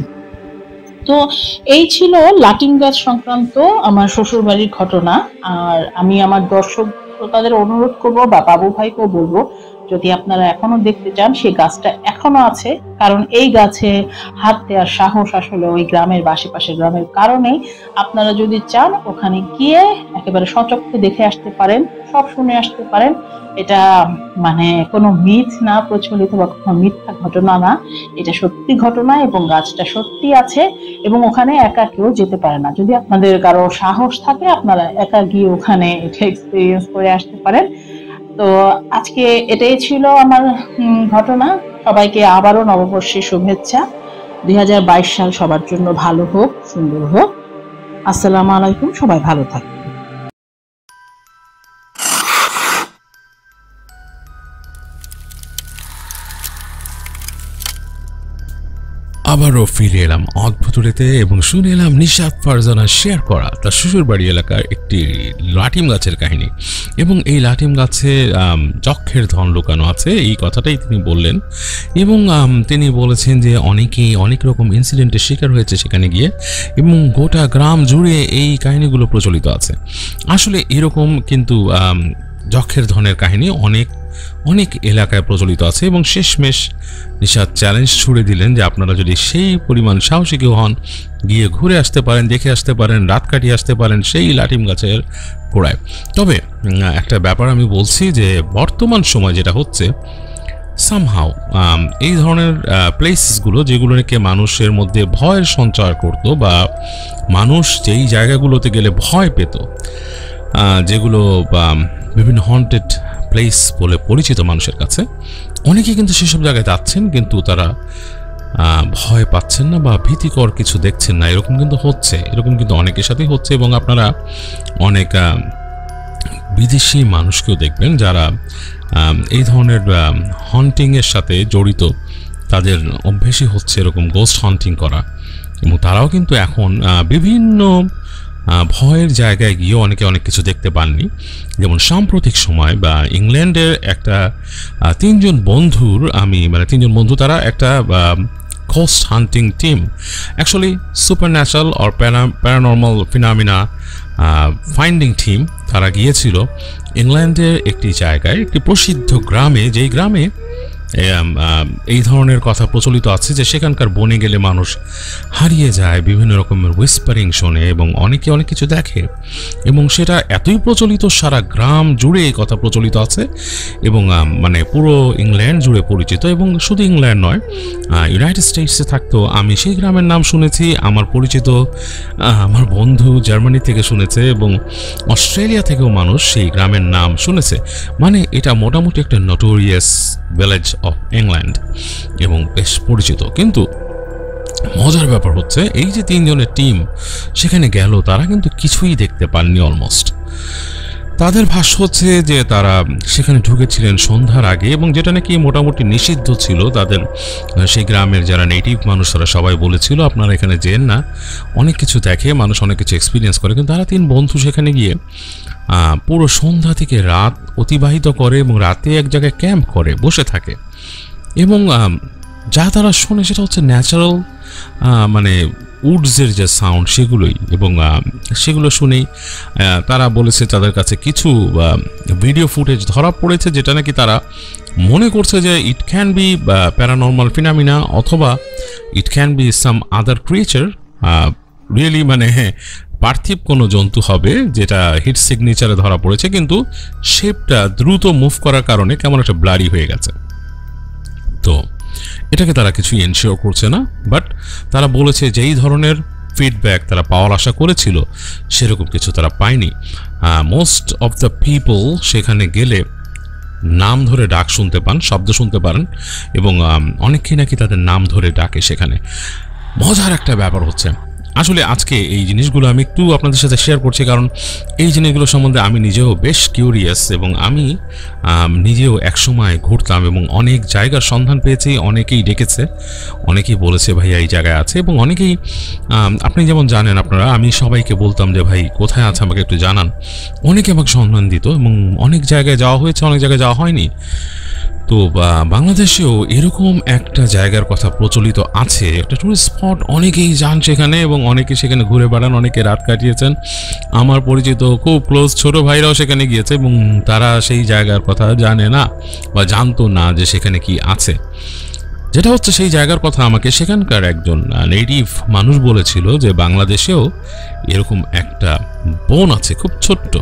তো এই ছিল লাটিম গাছ সংক্রান্ত আমার শ্বশুর বাড়ির ঘটনা। আর আমি আমার দর্শক শ্রোতাদের অনুরোধ করব বা বাবু ভাইকেও বলবো, যদি আপনারা এখনো দেখতে চান, সেই গাছটা এখনো আছে, কারণ এই গাছে হাত দেওয়ার সাহস আসলে ওই গ্রামের বা আশেপাশের গ্রামের কারণেই। আপনারা যদি চান ওখানে গিয়ে একেবারে সচক্ষে দেখে আসতে পারেন, সব শুনে আসতে পারেন। এটা মানে কোনো মিথ না, প্রচলিত বা কোনো মিথ্যা ঘটনা না, এটা সত্যি ঘটনা, এবং গাছটা সত্যি আছে, এবং ওখানে একা কেউ যেতে পারে না। যদি আপনাদের কারো সাহস থাকে আপনারা একা গিয়ে ওখানে এটা এক্সপিরিয়েন্স করে আসতে পারেন। তো আজকে এটাই ছিল আমার ঘটনা। সবাইকে আবারও নববর্ষের শুভেচ্ছা। দুই হাজার বাইশ সাল সবার জন্য ভালো হোক, সুন্দর হোক। আসসালামু আলাইকুম, সবাই ভালো থাকবেন। আবারও ফিরে এলাম অদ্ভুতুরেতে এবং শুনে এলাম নিশাত ফারজানা শেয়ার করা তার শ্বশুরবাড়ি এলাকার একটি লাটিম গাছের কাহিনী। এবং এই লাটিম গাছে যক্ষের ধন লুকানো আছে, এই কথাটাই তিনি বললেন। এবং তিনি বলেছেন যে অনেকেই অনেক রকম ইনসিডেন্টের শিকার হয়েছে সেখানে গিয়ে, এবং গোটা গ্রাম জুড়ে এই কাহিনীগুলো প্রচলিত আছে। আসলে এরকম কিন্তু যক্ষের ধনের কাহিনী অনেক অনেক এলাকায় প্রচলিত আছে। এবং শেষমেশ নিশাত চ্যালেঞ্জ ছুড়ে দিলেন যে আপনারা যদি সেই পরিমাণ সাহসী কেউ হন, গিয়ে ঘুরে আসতে পারেন, দেখে আসতে পারেন, রাত কাটিয়ে আসতে পারেন সেই লাটিম গাছের গোড়ায়। তবে একটা ব্যাপার আমি বলছি যে বর্তমান সময় যেটা হচ্ছে, সামহাও এই ধরনের প্লেসগুলো যেগুলো নাকি মানুষের মধ্যে ভয়ের সঞ্চার করতো, বা মানুষ যেই জায়গাগুলোতে গেলে ভয় পেত, যেগুলো বিভিন্ন হন্টেড প্লেস বলে পরিচিত মানুষের কাছে, অনেকে কিন্তু সেসব জায়গায় যাচ্ছেন কিন্তু তারা ভয় পাচ্ছেন না বা ভীতিকর কিছু দেখছেন না। এরকম কিন্তু হচ্ছে, এরকম কিন্তু অনেকের সাথেই হচ্ছে। এবং আপনারা অনেক বিদেশি মানুষকেও দেখবেন যারা এই ধরনের হন্টিংয়ের সাথে জড়িত, তাদের অভ্যেসই হচ্ছে এরকম গোস্ট হন্টিং করা। এবং তারাও কিন্তু এখন বিভিন্ন ভয়ের জায়গায় গিয়ে অনেকে অনেক কিছু দেখতে পাননি। যেমন সাম্প্রতিক সময় বা ইংল্যান্ডের একটা তিনজন বন্ধুর আমি মানে তিনজন বন্ধু তারা একটা ghost hunting team, actually supernatural or paranormal phenomena finding team, তারা গিয়েছিল ইংল্যান্ডের একটি জায়গায়, একটি প্রসিদ্ধ গ্রামে, যেই গ্রামে এই ধরনের কথা প্রচলিত আছে যে সেখানকার বনে গেলে মানুষ হারিয়ে যায়, বিভিন্ন রকমের হুইসপারিং শোনে এবং অনেকে অনেক কিছু দেখে। এবং সেটা এতই প্রচলিত, সারা গ্রাম জুড়ে এই কথা প্রচলিত আছে এবং মানে পুরো ইংল্যান্ড জুড়ে পরিচিত। এবং শুধু ইংল্যান্ড নয়, ইউনাইটেড স্টেটসে থাকতো আমি সেই গ্রামের নাম শুনেছি, আমার পরিচিত আমার বন্ধু জার্মানি থেকে শুনেছে, এবং অস্ট্রেলিয়া থেকেও মানুষ সেই গ্রামের নাম শুনেছে। মানে এটা মোটামুটি একটা নোটোরিয়াস ভিলেজ অফ ইংল্যান্ড এবং বেশ পরিচিত। কিন্তু মজার ব্যাপার হচ্ছে এই যে তিনজনের টিম সেখানে গেল, তারা কিন্তু কিছুই দেখতে পাননি অলমোস্ট। তাদের ভাষ্য হচ্ছে যে তারা সেখানে ঢুকেছিলেন সন্ধ্যার আগে, এবং যেটা নাকি মোটামুটি নিষিদ্ধ ছিল। তাদের সেই গ্রামের যারা নেটিভ মানুষ তারা সবাই বলেছিল আপনারা এখানে যেন না, অনেক কিছু দেখে মানুষ, অনেক কিছু এক্সপিরিয়েন্স করে। কিন্তু তারা তিন বন্ধু সেখানে গিয়ে পুরো সন্ধ্যা থেকে রাত অতিবাহিত করে এবং রাতে এক জায়গায় ক্যাম্প করে বসে থাকে। এবং যা তারা শোনে সেটা হচ্ছে ন্যাচারাল মানে উডসের যে সাউন্ড সেগুলোই, এবং সেগুলো শুনেই তারা বলেছে তাদের কাছে কিছু ভিডিও ফুটেজ ধরা পড়েছে যেটা নাকি তারা মনে করছে যে it can be paranormal phenomena অথবা it can be some other creature, really মানে পার্থিব কোনো জন্তু হবে যেটা হিট সিগনেচারে ধরা পড়েছে, কিন্তু শেপটা দ্রুত মুভ করার কারণে কেমন একটা ব্লারি হয়ে গেছে। তো এটাকে তারা কিছুই এনশিওর করছে না, বাট তারা বলেছে যে এই ধরনের ফিডব্যাক তারা পাওয়ার আশা করেছিল সেরকম কিছু তারা পায়নি। মোস্ট অফ দ্য পিপল সেখানে গেলে নাম ধরে ডাক শুনতে পান, শব্দ শুনতে পারেন, এবং অনেকেই নাকি তাদের নাম ধরে ডাকে সেখানে। মজার একটা ব্যাপার হচ্ছে আসলে আজকে এই জিনিসগুলো আমি একটু আপনাদের সাথে শেয়ার করছি, কারণ এই জিনিসগুলো সম্বন্ধে আমি নিজেও বেশ কিউরিয়াস, এবং আমি নিজেও একসময় ঘুরতাম এবং অনেক জায়গার সন্ধান পেয়েছি। অনেকেই ডেকেছে, অনেকেই বলেছে ভাইয়া এই জায়গায় আছে, এবং অনেকেই আপনি যেমন জানেন আপনারা, আমি সবাইকে বলতাম যে ভাই কোথায় আছে আমাকে একটু জানান, অনেকে আমাকে সন্ধান দিত, এবং অনেক জায়গায় যাওয়া হয়েছে, অনেক জায়গায় যাওয়া হয়নি। তো বাংলাদেশেও এরকম একটা জায়গার কথা প্রচলিত আছে, একটা টুরিস্ট স্পট, অনেকেই যান সেখানে এবং অনেকে সেখানে ঘুরে বেড়ান, অনেকে রাত কাটিয়েছেন। আমার পরিচিত খুব ক্লোজ ছোট ভাইরাও সেখানে গিয়েছে এবং তারা সেই জায়গার কথা জানে না বা জানতো না যে সেখানে কি আছে। যেটা হচ্ছে সেই জায়গার কথা আমাকে সেখানকার একজন নেটিভ মানুষ বলেছিল যে বাংলাদেশেও এরকম একটা বন আছে, খুব ছোট্ট,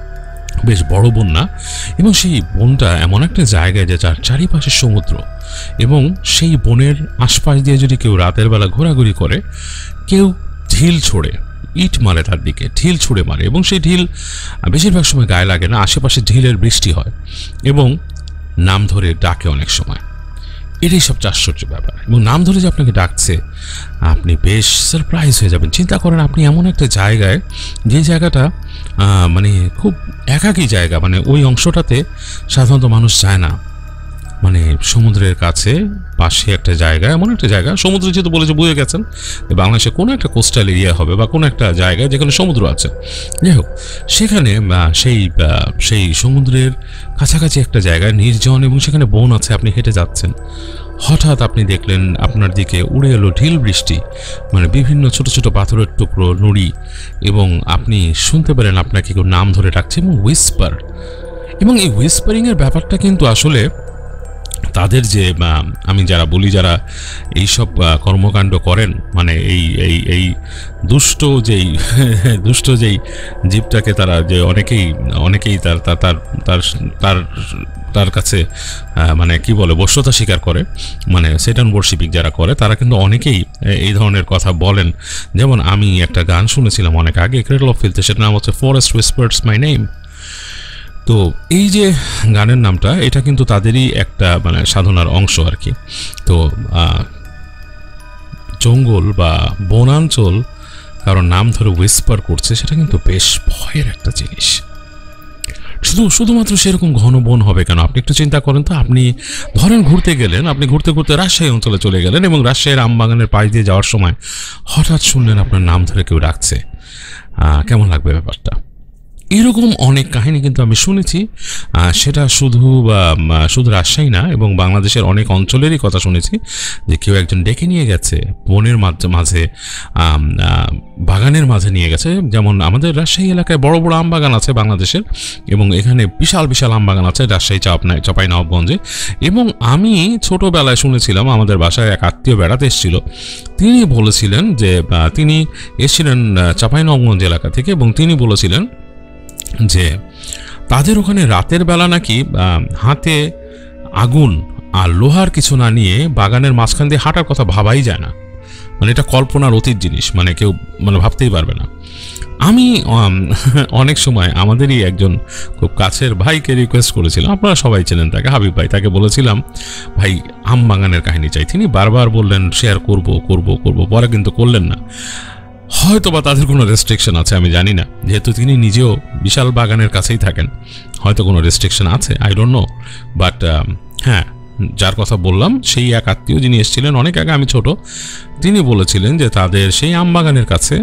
বেশ বড় বন না, এবং সেই বনটা এমন একটা জায়গায় যে যার চারিপাশে সমুদ্র, এবং সেই বনের আশপাশ দিয়ে যদি কেউ রাতের বেলা ঘোরাঘুরি করে, কেউ ঢিল ছোড়ে, ইট মারে তার দিকে, ঢিল ছুঁড়ে মারে, এবং সেই ঢিল বেশিরভাগ সময় গায়ে লাগে না, আশেপাশে ঢিলের বৃষ্টি হয় এবং নাম ধরে ডাকে অনেক সময়। এটাই সবচেয়ে আশ্চর্য ব্যাপার, এবং নাম ধরে যে আপনাকে ডাকছে আপনি বেশ সারপ্রাইজ হয়ে যাবেন। চিন্তা করেন আপনি এমন একটা জায়গায়, যে জায়গাটা মানে খুব একাকী জায়গা, মানে ওই অংশটাতে সাধারণত মানুষ যায় না, মানে সমুদ্রের কাছে পাশে একটা জায়গা, এমন একটা জায়গা, সমুদ্র যেহেতু বলেছে বুঝে গেছেন বাংলাদেশে কোনো একটা কোস্টাল এরিয়া হবে বা কোনো একটা জায়গায় যেখানে সমুদ্র আছে। যাই হোক, সেখানে সেই সেই সমুদ্রের কাছাকাছি একটা জায়গায় নির্জন, এবং সেখানে বন আছে, আপনি হেঁটে যাচ্ছেন, হঠাৎ আপনি দেখলেন আপনার দিকে উড়ে এলো ঢিল বৃষ্টি, মানে বিভিন্ন ছোট ছোট পাথরের টুকরো, নুড়ি, এবং আপনি শুনতে পেলেন আপনাকে কেউ নাম ধরে ডাকছে, এবং হুইসপার। এবং এই হুইসপারিংয়ের ব্যাপারটা কিন্তু আসলে তাদের যে আমি যারা বলি যারা এইসব কর্মকাণ্ড করেন, মানে এই এই এই দুষ্ট যেই দুষ্ট যেই জীবটাকে তারা যে অনেকেই অনেকেই তার তার তার তার তার কাছে মানে কি বলে বশ্যতা স্বীকার করে, মানে সেটান ওয়ার্শিপিং যারা করে, তারা কিন্তু অনেকেই এই ধরনের কথা বলেন। যেমন আমি একটা গান শুনেছিলাম অনেক আগে ক্রেডল অফ ফিল্থে, সেটার নাম হচ্ছে ফরেস্ট হুইসপার্স মাই নেম। তো এই যে গানের নামটা, এটা কিন্তু তাদেরই একটা মানে সাধনার অংশ আর কি। তো জঙ্গল বা বনাঞ্চল কারণ নাম ধরে হুইসপার করছে, সেটা কিন্তু বেশ ভয়ের একটা জিনিস। শুধু শুধুমাত্র সেরকম ঘন বন হবে কেন? আপনি একটু চিন্তা করেন তো, আপনি ধরেন ঘুরতে গেলেন, আপনি ঘুরতে ঘুরতে রাজশাহী অঞ্চলে চলে গেলেন এবং রাজশাহীর আমবাগানের পাশ দিয়ে যাওয়ার সময় হঠাৎ শুনলেন আপনার নাম ধরে কেউ ডাকছে, কেমন লাগবে ব্যাপারটা? এরকম অনেক কাহিনী কিন্তু আমি শুনেছি, সেটা শুধু শুধু রাজশাহী না, এবং বাংলাদেশের অনেক অঞ্চলেরই কথা শুনেছি যে কেউ একজন ডেকে নিয়ে গেছে বনের মাঝে, বাগানের মাঝে নিয়ে গেছে। যেমন আমাদের রাজশাহী এলাকায় বড় বড় আম বাগান আছে বাংলাদেশের, এবং এখানে বিশাল বিশাল আম বাগান আছে রাজশাহী চাঁপাইনবাবগঞ্জে। এবং আমি ছোটোবেলায় শুনেছিলাম, আমাদের বাসায় এক আত্মীয় বেড়াতে এসেছিল, তিনি বলেছিলেন যে তিনি এসেছিলেন চাঁপাইনবাবগঞ্জ এলাকা থেকে, এবং তিনি বলেছিলেন যে তাদের ওখানে রাতের বেলা নাকি হাতে আগুন আর লোহার কিছু না নিয়ে বাগানের মাঝখান দিয়ে হাঁটার কথা ভাবাই যায় না, মানে এটা কল্পনার অতীত জিনিস, মানে কেউ মানে ভাবতেই পারবে না। আমি অনেক সময় আমাদেরই একজন খুব কাছের ভাইকে রিকোয়েস্ট করেছিলাম, আপনারা সবাই চেনেন তাকে, হাবিব ভাই, তাকে বলেছিলাম ভাই আম বাগানের কাহিনী চাই। তিনি বারবার বললেন শেয়ার করব করব করব, পরে কিন্তু করলেন না। হয়তো বা তাদের কোনো রেস্ট্রিকশন আছে, আমি জানি না, যেহেতু তিনি নিজেও বিশাল বাগানের কাছেই থাকেন, হয়তো কোনো রেস্ট্রিকশন আছে, আই ডোন্ট নো। বাট হ্যাঁ, যার কথা বললাম সেই এক আত্মীয় যিনি এসেছিলেন অনেক আগে, আমি ছোট, তিনি বলেছিলেন যে তাদের সেই আম বাগানের কাছে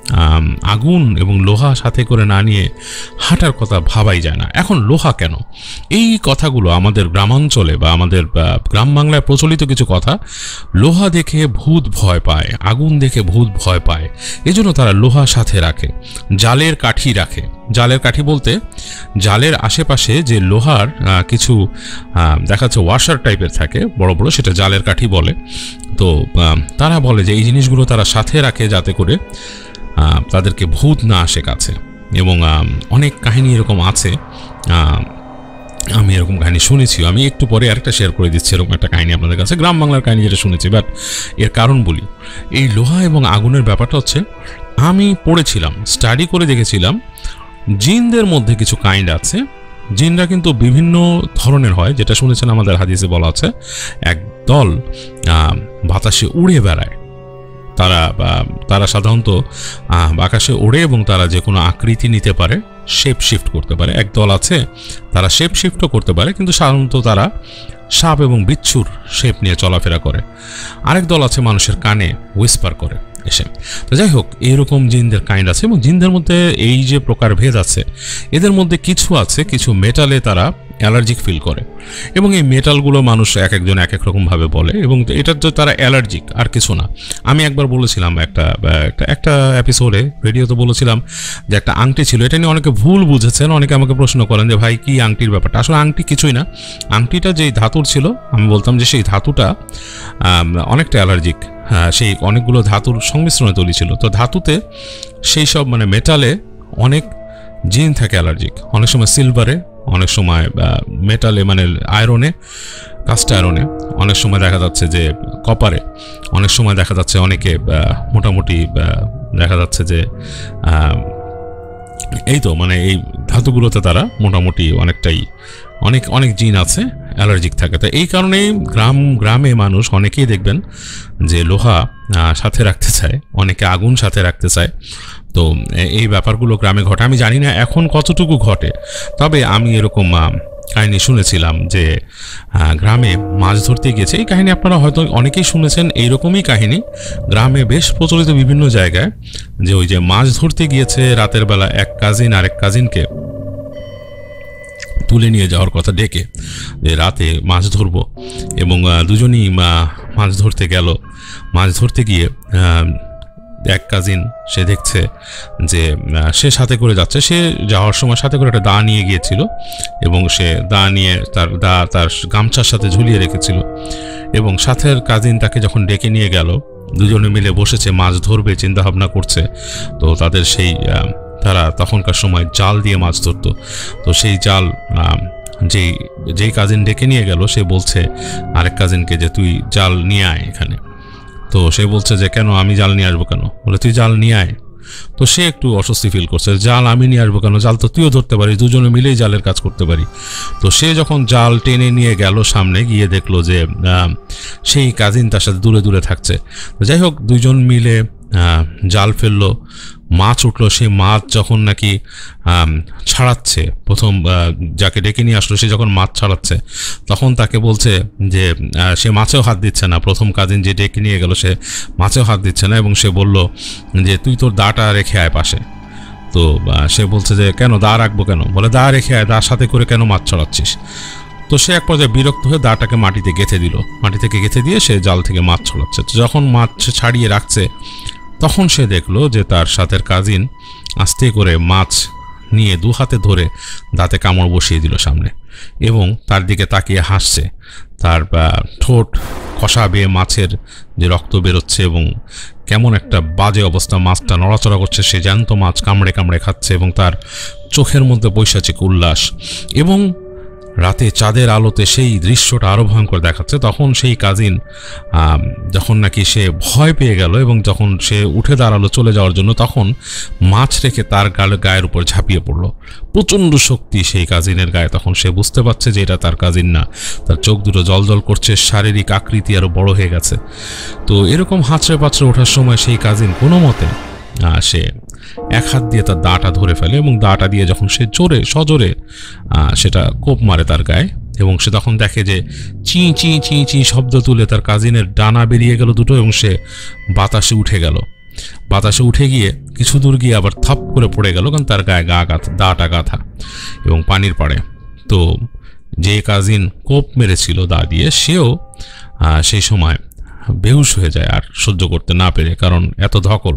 আগুন এবং লোহা সাথে করে না নিয়ে হাঁটার কথা ভাবাই যায় না। এখন লোহা কেন? এই কথাগুলো আমাদের গ্রামাঞ্চলে বা আমাদের গ্রাম বাংলায় প্রচলিত কিছু কথা, লোহা দেখে ভূত ভয় পায়, আগুন দেখে ভূত ভয় পায়, এজন্য তারা লোহা সাথে রাখে। জালের কাঠি রাখে। জালের কাঠি বলতে জালের আশেপাশে যে লোহার কিছু দেখা যাচ্ছে ওয়াশার টাইপের থাকে বড় বড়, সেটা জালের কাঠি বলে। তো তারা বলে যে এই জিনিসগুলো তারা সাথে রাখে যাতে করে তাদেরকে ভূত না আসে কাছে। এবং অনেক কাহিনী এরকম আছে, আমি এরকম কাহিনী শুনেছি। আমি একটু পরে আরেকটা শেয়ার করে দিচ্ছি এরকম একটা কাহিনী আপনাদের কাছে, গ্রাম বাংলার কাহিনী যেটা শুনেছি। বাট এর কারণ বলি, এই লোহা এবং আগুনের ব্যাপারটা হচ্ছে, আমি পড়েছিলাম, স্টাডি করে দেখেছিলাম, জিনদের মধ্যে কিছু কাইন্ড আছে। জিনরা কিন্তু বিভিন্ন ধরনের হয়, যেটা শুনেছেন আমাদের হাদিসে বলা আছে, এক দল বাতাসে উড়ে বেড়ায়। তারা তারা সাধারণত আকাশে ওড়ে এবং তারা যে কোনো আকৃতি নিতে পারে, শেপ শিফট করতে পারে। এক দল আছে তারা শেপ শিফটও করতে পারে, কিন্তু সাধারণত তারা সাপ এবং বিচ্ছুর শেপ নিয়ে চলাফেরা করে। আরেক দল আছে মানুষের কানে হুইসপার করে এসে। তো যাই হোক, এইরকম জিনদের কাইন্ড আছে এবং জিনদের মধ্যে এই যে প্রকারভেদ আছে, এদের মধ্যে কিছু আছে কিছু মেটালে তারা অ্যালার্জিক ফিল করে এবং এই মেটালগুলো মানুষ এক একজন এক এক রকমভাবে বলে এবং এটার যে তারা অ্যালার্জিক আর কিছু না। আমি একবার বলেছিলাম একটা একটা এপিসোডে রেডিওতে বলেছিলাম যে একটা আংটি ছিল, এটা নিয়ে অনেকে ভুল বুঝেছেন। অনেকে আমাকে প্রশ্ন করেন যে ভাই কি আংটির ব্যাপারটা? আসলে আংটি কিছুই না, আংটিটা যেই ধাতুর ছিল, আমি বলতাম যে সেই ধাতুটা অনেকটা অ্যালার্জিক। হ্যাঁ, সেই অনেকগুলো ধাতুর সংমিশ্রণে তৈরি ছিল। তো ধাতুতে সেই সব মানে মেটালে অনেক জিন থাকে অ্যালার্জিক। অনেক সময় সিলভারে, অনেক সময় মেটালে মানে আয়রনে, কাস্ট আয়রনে, অনেক সময় দেখা যাচ্ছে যে কপারে, অনেক সময় দেখা যাচ্ছে অনেকে মোটামুটি দেখা যাচ্ছে যে এই তো মানে এই ধাতুগুলোতে তারা মোটামুটি অনেকটাই অনেক অনেক জিন আছে অ্যালার্জিক থাকে। তো এই কারণেই গ্রাম গ্রামে মানুষ অনেকেই দেখবেন যে লোহা সাথে রাখতে চায়, অনেকে আগুন সাথে রাখতে চায়। তো এই ব্যাপারগুলো গ্রামে ঘটে। আমি জানি না এখন কতটুকু ঘটে, তবে আমি এরকম কাহিনী শুনেছিলাম যে গ্রামে মাছ ধরতে গিয়েছে। এই কাহিনী আপনারা হয়তো অনেকেই শুনেছেন, এইরকমই কাহিনী গ্রামে বেশ প্রচলিত বিভিন্ন জায়গায়, যে ওই যে মাছ ধরতে গিয়েছে রাতের বেলা এক কাজিন আরেক কাজিনকে তুলে নিয়ে যাওয়ার কথা ডেকে, যে রাতে মাছ ধরবো, এবং দুজনই মাছ ধরতে গেল। মাছ ধরতে গিয়ে এক কাজিন সে দেখছে যে সে সাথে করে যাচ্ছে, সে যাওয়ার সময় সাথে করে একটা দা নিয়ে গিয়েছিল এবং সে দা নিয়ে তার দা তার গামছার সাথে ঝুলিয়ে রেখেছিল, এবং সাথের কাজিন তাকে যখন ডেকে নিয়ে গেল, দুজনে মিলে বসেছে মাছ ধরবে চিন্তা ভাবনা করছে। তো তাদের সেই তারা তখনকার সময় জাল দিয়ে মাছ ধরতো। তো সেই জাল যেই যেই কাজিন ডেকে নিয়ে গেল, সে বলছে আরেক কাজিনকে যে তুই জাল নিয়ে আয় এখানে। তো সে বলছে যে কেন, আমি জাল নিয়ে আসবো কেন? বলে তুই জাল নিয়ে আয়। তো সে একটু অস্বস্তি ফিল করছে, জাল আমি নিয়ে আসবো কেন? জাল তো তুইও ধরতে পারিস, দুজনে মিলেই জালের কাজ করতে পারি। তো সে যখন জাল টেনে নিয়ে গেল সামনে, গিয়ে দেখলো যে সেই কাজিন তার সাথে দূরে দূরে থাকছে। যাই হোক, দুইজন মিলে জাল ফেললো, মাছ উঠলো। সেই মাছ যখন নাকি ছাড়াচ্ছে, প্রথম যাকে ডেকে নিয়ে আসলো সে যখন মাছ ছাড়াচ্ছে, তখন তাকে বলছে যে সে মাছেও হাত দিচ্ছে না। প্রথম কাজিন যে ডেকে নিয়ে গেল সে মাছেও হাত দিচ্ছে না, এবং সে বলল যে তুই তোর দাটা রেখে আয় পাশে। তো সে বলছে যে কেন, দা রাখবো কেন? বলে দা রেখে আয়, দার সাথে করে কেন মাছ ছড়াচ্ছিস? তো সে এক পর্যায়ে বিরক্ত হয়ে দাটাকে মাটিতে গেঁথে দিল। মাটি থেকে গেঁথে দিয়ে সে জাল থেকে মাছ ছড়াচ্ছে। তো যখন মাছ ছাড়িয়ে রাখছে, তখন সে দেখলো যে তার সাথের কাজিন আস্তে করে মাছ নিয়ে দু হাতে ধরে দাঁতে কামড় বসিয়ে দিল সামনে, এবং তার দিকে তাকিয়ে হাসছে। তার ঠোঁট কষা বেয়ে মাছের যে রক্ত বেরোচ্ছে এবং কেমন একটা বাজে অবস্থা, মাছটা নড়াচড়া করছে, সে জ্যান্ত মাছ কামড়ে কামড়ে খাচ্ছে, এবং তার চোখের মধ্যে পৈশাচিক উল্লাস। এবং রাতে চাঁদের আলোতে সেই দৃশ্যটা আরও ভয়ঙ্কর দেখাচ্ছে। তখন সেই কাজিন যখন নাকি সে ভয় পেয়ে গেল এবং যখন সে উঠে দাঁড়ালো চলে যাওয়ার জন্য, তখন মাছ রেখে তার গালে গায়ের উপর ঝাঁপিয়ে পড়লো। প্রচণ্ড শক্তি সেই কাজিনের গায়ে। তখন সে বুঝতে পারছে যে এটা তার কাজিন না। তার চোখ দুটো জল জল করছে, শারীরিক আকৃতি আরও বড় হয়ে গেছে। তো এরকম হাঁচড়ে পাঁচড়ে ওঠার সময় সেই কাজিন কোনো মতে সে এক হাত দিয়ে তার দাটা ধরে ফেলে, এবং দাটা দিয়ে যখন সে জোরে সজোরে সেটা কোপ মারে তার গায়ে, এবং সে তখন দেখে যে চি চি চি চি শব্দ তুলে তার কাজিনের ডানা বেরিয়ে গেল দুটো, এবং সে বাতাসে উঠে গেল। বাতাসে উঠে গিয়ে কিছু দূর গিয়ে আবার থাপ করে পড়ে গেল, কারণ তার গায়ে গা গাথা দাটা গাথা এবং পানির পাড়ে। তো যে কাজিন কোপ মেরেছিল দা দিয়ে, সেও সেই সময় বেহুশ হয়ে যায় আর সহ্য করতে না পেরে, কারণ এত ধকল।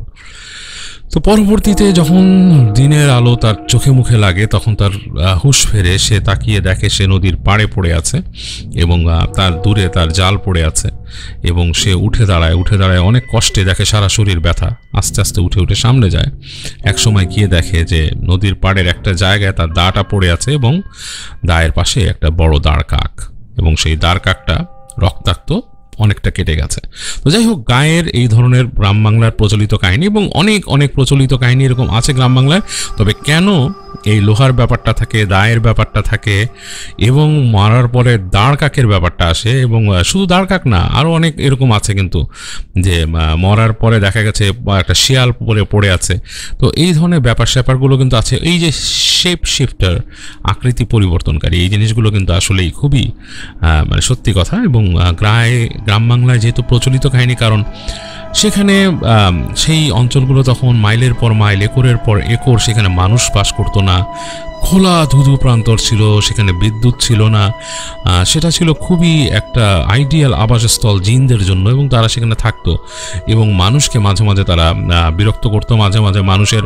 তো পরবর্তীতে যখন দিনের আলো তার চোখে মুখে লাগে, তখন তার হুঁশ ফেরে, সে তাকিয়ে দেখে সে নদীর পাড়ে পড়ে আছে এবং তার দূরে তার জাল পড়ে আছে, এবং সে উঠে দাঁড়ায় উঠে দাঁড়ায় অনেক কষ্টে, দেখে সারা শরীর ব্যথা, আস্তে আস্তে উঠে উঠে সামনে যায়। এক সময় গিয়ে দেখে যে নদীর পাড়ের একটা জায়গায় তার দাটা পড়ে আছে এবং দায়ের পাশে একটা বড় দাঁড় কাক, এবং সেই দাঁড় কাকটা রক্তাক্ত, অনেকটা কেটে গেছে। তো যাই হোক, গায়ের এই ধরনের গ্রাম বাংলার প্রচলিত কাহিনী এবং অনেক অনেক প্রচলিত কাহিনী এরকম আছে গ্রাম বাংলায়। তবে কেন এই লোহার ব্যাপারটা থাকে, দায়ের ব্যাপারটা থাকে এবং মারার পরে দাঁড় কাকের ব্যাপারটা আসে, এবং শুধু দাঁড় কাক না, আরও অনেক এরকম আছে কিন্তু, যে মরার পরে দেখা গেছে একটা শিয়াল পরে পড়ে আছে। তো এই ধরনের ব্যাপার স্যাপারগুলো কিন্তু আছে। এই যে শেপ শিফটার, আকৃতি পরিবর্তনকারী, এই জিনিসগুলো কিন্তু আসলেই খুবই মানে সত্যি কথা। এবং গ্রায় গ্রাম বাংলায় যেহেতু প্রচলিত কাহিনী, কারণ সেখানে সেই অঞ্চলগুলো তখন মাইলের পর মাইল, একরের পর একর সেখানে মানুষ বাস করতো না, খোলা ধুধু প্রান্তর ছিল, সেখানে বিদ্যুৎ ছিল না, সেটা ছিল খুবই একটা আইডিয়াল আবাসস্থল জিনদের জন্য, এবং তারা সেখানে থাকতো এবং মানুষকে মাঝে মাঝে তারা বিরক্ত করতো, মাঝে মাঝে মানুষের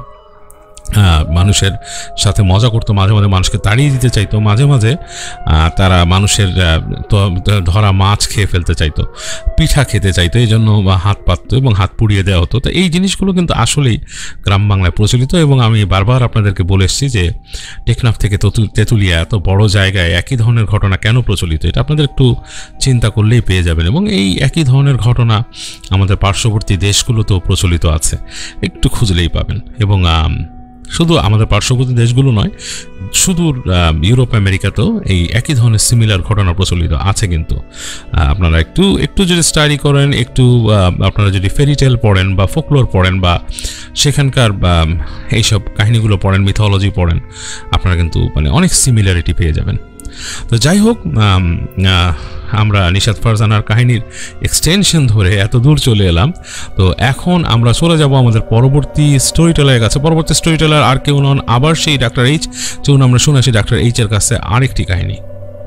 মানুষের সাথে মজা করতো, মাঝে মাঝে মানুষকে তাড়িয়ে দিতে চাইতো, মাঝে মাঝে তারা মানুষের ধরা মাছ খেয়ে ফেলতে চাইতো, পিঠা খেতে চাইতো, এই জন্য হাত পাততো এবং হাত পুড়িয়ে দেওয়া হতো। তো এই জিনিসগুলো কিন্তু আসলেই গ্রাম বাংলায় প্রচলিত। এবং আমি বারবার আপনাদেরকে বলে এসেছি যে টেকনাফ থেকে তেঁতুলিয়া এত বড় জায়গায় একই ধরনের ঘটনা কেন প্রচলিত, এটা আপনাদের একটু চিন্তা করলেই পেয়ে যাবেন। এবং এই একই ধরনের ঘটনা আমাদের পার্শ্ববর্তী দেশগুলোতেও প্রচলিত আছে, একটু খুঁজলেই পাবেন। এবং শুধু আমাদের পার্শ্ববর্তী দেশগুলো নয়, সুদূর ইউরোপ আমেরিকাতেও এই একই ধরনের সিমিলার ঘটনা প্রচলিত আছে। কিন্তু আপনারা একটু একটু যদি স্টাডি করেন, একটু আপনারা যদি ফেরিটেল পড়েন বা ফোকলোর পড়েন বা সেখানকার এইসব কাহিনীগুলো পড়েন, মিথোলজি পড়েন, আপনারা কিন্তু মানে অনেক সিমিলারিটি পেয়ে যাবেন। তো যাই হোক, আমরা নিশাত ফারজানার কাহিনীর এক্সটেনশন ধরে এত দূর চলে এলাম। তো এখন আমরা চলে যাব আমাদের পরবর্তী স্টোরি টেলারের কাছে। পরবর্তী স্টোরি টেলার আর কেউ নন, আবার সেই ডাক্তার এইচ। চলুন আমরা শুনে আসি ডাক্তার এইচ এর কাছে আরেকটি কাহিনী।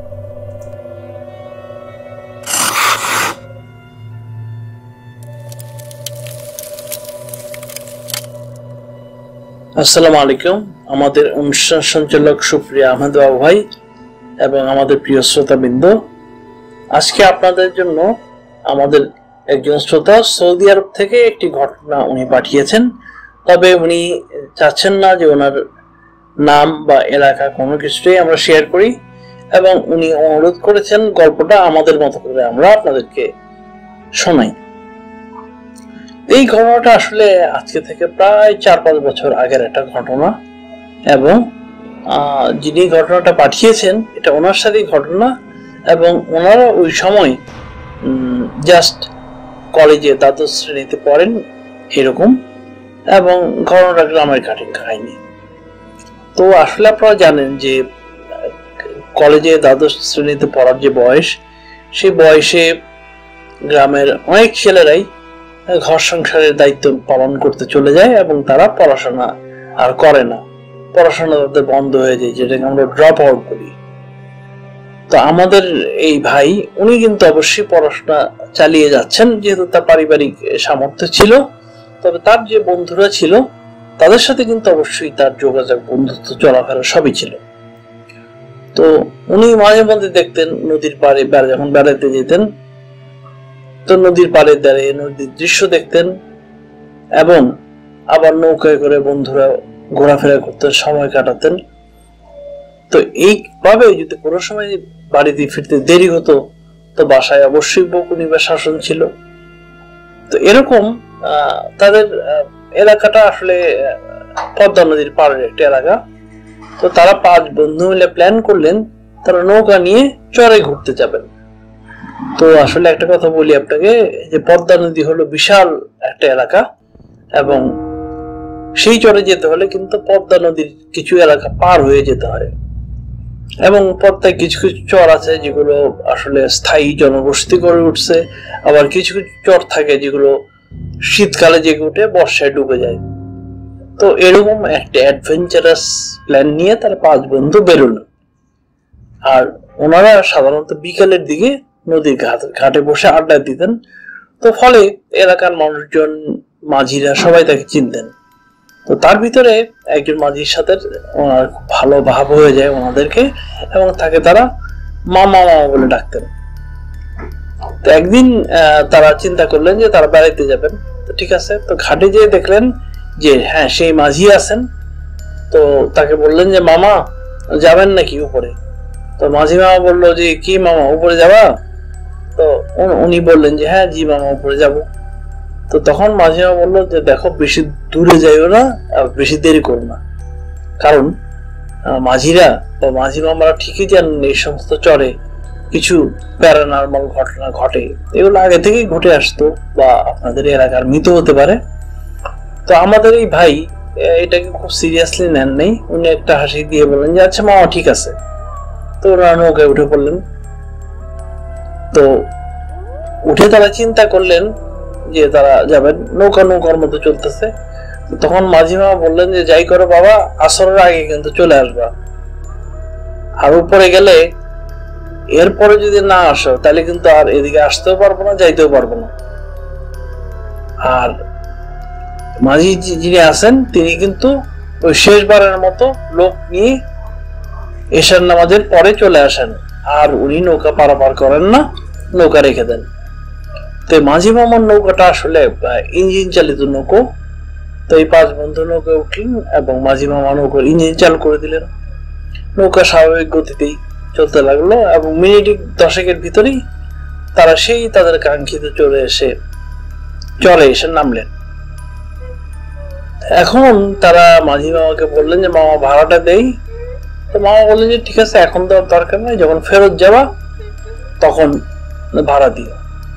আসসালামু আলাইকুম। আমাদের অনুষ্ঠান সঞ্চালক সুপ্রিয়া আহমেদ বাবু ভাই এবং আমাদের প্রিয় শ্রোতাবৃন্দ, আজকে আপনাদের জন্য আমাদের একজন শ্রোতা সৌদি আরব থেকে একটি ঘটনা উনি পাঠিয়েছেন। তবে উনি চাচ্ছেন না যে ওনার নাম বা এলাকা কোনো কিছুই আমরা শেয়ার করি, এবং উনি অনুরোধ করেছেন গল্পটা আমাদের মতো করে আমরা আপনাদেরকে শোনাই। এই ঘটনাটা আসলে আজকে থেকে প্রায় চার পাঁচ বছর আগের একটা ঘটনা, এবং যিনি ঘটনাটা পাঠিয়েছেন এটা ওনার সাথেই ঘটনা, এবং ওনারা ওই সময় জাস্ট কলেজে দ্বাদশ শ্রেণীতে পড়েন এরকম, এবং ঘটনাটা গ্রামের কাটিং কাহিনী। তো আসলে আপনারা জানেন যে কলেজে দ্বাদশ শ্রেণীতে পড়ার যে বয়স, সেই বয়সে গ্রামের অনেক ছেলেরাই ঘর সংসারের দায়িত্ব পালন করতে চলে যায় এবং তারা পড়াশোনা আর করে না, পড়াশোনা তাদের বন্ধ হয়ে যায়, যেটাকে আমরা ড্রপ আউট করি। তো আমাদের এই ভাই উনি কিন্তু অবশ্যই পড়াশোনা চালিয়ে যাচ্ছেন, যেহেতু তার পারিবারিক সামর্থ্য ছিল। তবে তার যে বন্ধুরা ছিল তাদের সাথে কিন্তু অবশ্যই তার যোগাযোগ, বন্ধুত্ব, চলাফেরা সবই ছিল। তো উনি মাঝে মধ্যে দেখতেন নদীর পাড়ে যখন বেড়াতে যেতেন, তো নদীর পাড়ে দাঁড়িয়ে নদীর দৃশ্য দেখতেন, এবং আবার নৌকায় করে বন্ধুরা ঘোরাফেরা করতেন, সময় কাটাতেন। তো এইভাবে যদি কোনো সময় বাড়িতে ফিরতে দেরি হতো, তো বাসায় অবশ্যই বকুনি বা শাসন ছিল। তো এরকম তাদের এলাকাটা আসলে পদ্মা নদীর পাড়ের একটা এলাকা। তো তারা পাঁচ বন্ধু মিলে প্ল্যান করলেন তারা নৌকা নিয়ে চরে ঘুরতে যাবেন। তো আসলে একটা কথা বলি আপনাকে, যে পদ্মা নদী হলো বিশাল একটা এলাকা, এবং সেই চরে যেতে হলে কিন্তু পদ্মা নদীর কিছু এলাকা পার হয়ে যেতে হয়, এবং পদ্মায় কিছু কিছু চর আছে যেগুলো আসলে স্থায়ী জনবসতি গড়ে উঠছে, আবার কিছু কিছু চর থাকে যেগুলো শীতকালে জেগে উঠে বর্ষায় ডুবে যায়। তো এরকম একটা অ্যাডভেঞ্চারাস প্ল্যান নিয়ে তারা পাঁচ বন্ধু বেরোলো। আর ওনারা সাধারণত বিকালের দিকে নদীর ঘাট ঘাটে বসে আড্ডা দিতেন। তো ফলে এলাকার মানুষজন, মাঝিরা সবাই তাকে চিনতেন। তো তার ভিতরে একজন মাঝির সাথে ওনার খুব ভালো ভাব হয়ে যায় ওনাদেরকে, এবং তাকে তারা মামা মামা বলে ডাকতেন। তো একদিন তারা চিন্তা করলেন যে তারা বেড়াইতে যাবেন। তো ঠিক আছে, তো ঘাটে যেয়ে দেখলেন যে হ্যাঁ সেই মাঝি আছেন। তো তাকে বললেন যে মামা যাবেন নাকি উপরে? তো মাঝি মামা বললো যে কি মামা, উপরে যাবা? তো উনি বললেন যে হ্যাঁ জি মামা, উপরে যাব। তো তখন মাঝি মামা বললো যে দেখো, বেশি দূরে যাইও না, বেশি দেরি করো না, কারণ মাঝিরা বা মাঝি মামারা ঠিকই জানেন এই সমস্ত চরে কিছু প্যারানর্মাল ঘটনা ঘটে, এগুলো আগে থেকেই ঘটে আসতো বা আপনাদের এলাকার মৃত হতে পারে। তো আমাদের এই ভাই এটাকে খুব সিরিয়াসলি নেন নেই, উনি একটা হাসি দিয়ে বললেন যে আচ্ছা মামা ঠিক আছে। তো ওরা নৌকায় উঠে পড়লেন। তো উঠে তারা চিন্তা করলেন যে তারা যাবেন, নৌকা নৌকার মতো চলতেছে। তখন মাঝি মামা বললেন যে যাই করো বাবা, আসরের আগে কিন্তু চলে আসবা, আর উপরে গেলে এরপরে যদি না আসো তাহলে কিন্তু আর এদিকে আসতেও পারবো না, যাইতেও পারবো না। আর মাঝি যিনি আছেন তিনি কিন্তু ওই শেষবারের মতো লোক নিয়ে এশার নামাজের পরে চলে আসেন, আর উনি নৌকা পারাপার করেন না, নৌকা রেখে দেন। তো মাঝি মামার নৌকাটা আসলে ইঞ্জিন চালিত নৌকো। তো এই পাঁচ বন্ধু নৌকা উঠলেন এবং মাঝি মামা নৌকার ইঞ্জিন চালু করে দিলেন। নৌকা স্বাভাবিক গতিতেই চলতে লাগলো এবং মিনিট দশেকের ভিতরেই তারা সেই তাদের কাঙ্ক্ষিত চলে এসে চলে এসে নামলেন। এখন তারা মাঝি মামাকে বললেন যে মামা ভাড়াটা দেই। তো মামা বললেন যে ঠিক আছে, এখন তো দরকার নেই, যখন ফেরত যাবা তখন ভাড়া দিও।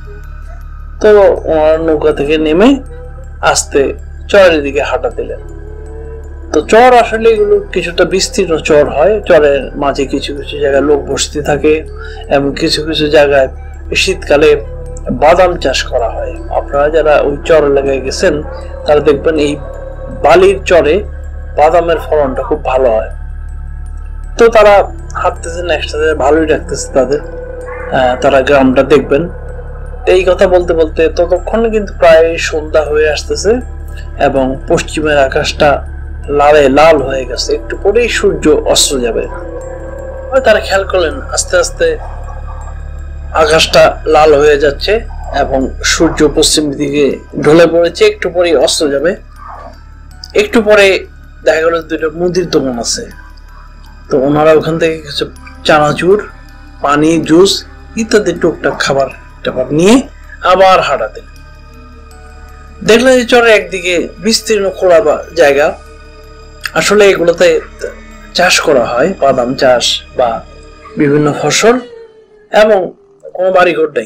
তো ওনার নৌকা থেকে নেমে আস্তে চরের দিকে হাঁটা দিলেন। তো চর আসলে এগুলো কিছুটা বিস্তীর্ণ চর হয়, চরের মাঝে কিছু কিছু জায়গায় লোক বসতি থাকে এবং কিছু কিছু জায়গায় শীতকালে বাদাম চাষ করা হয়। আপনারা যারা ওই চর এলাকায় গেছেন তারা দেখবেন এই বালির চরে বাদামের ফলনটা খুব ভালো হয়। তো তারা হাঁটতেছেন একসাথে, ভালোই লাগতেছে তাদের, তারা গ্রামটা দেখবেন। এই কথা বলতে বলতে ততক্ষণে কিন্তু প্রায় সন্ধ্যা হয়ে আসতেছে এবং পশ্চিমের আকাশটা লালে লাল হয়ে গেছে, একটু পরেই সূর্য অস্ত যাবে। তারা খেয়াল করলেন আস্তে আস্তে আকাশটা লাল হয়ে যাচ্ছে এবং সূর্য পশ্চিম দিকে ঢলে পড়েছে, একটু পরেই অস্ত যাবে। একটু পরে দেখা গেল দুটো মুদির দোকান আছে। তো ওনারা ওখান থেকে কিছু চানাচুর, পানি, জুস ইত্যাদি টুকটাক খাবার টাবার নিয়ে আবার হাঁটাতে দেখলেন যে চরে একদিকে বিস্তীর্ণ খোলা জায়গা, আসলে এগুলোতে চাষ করা হয়, বাদাম চাষ বা বিভিন্ন ফসল, এবং কোনো বাড়িঘর নেই।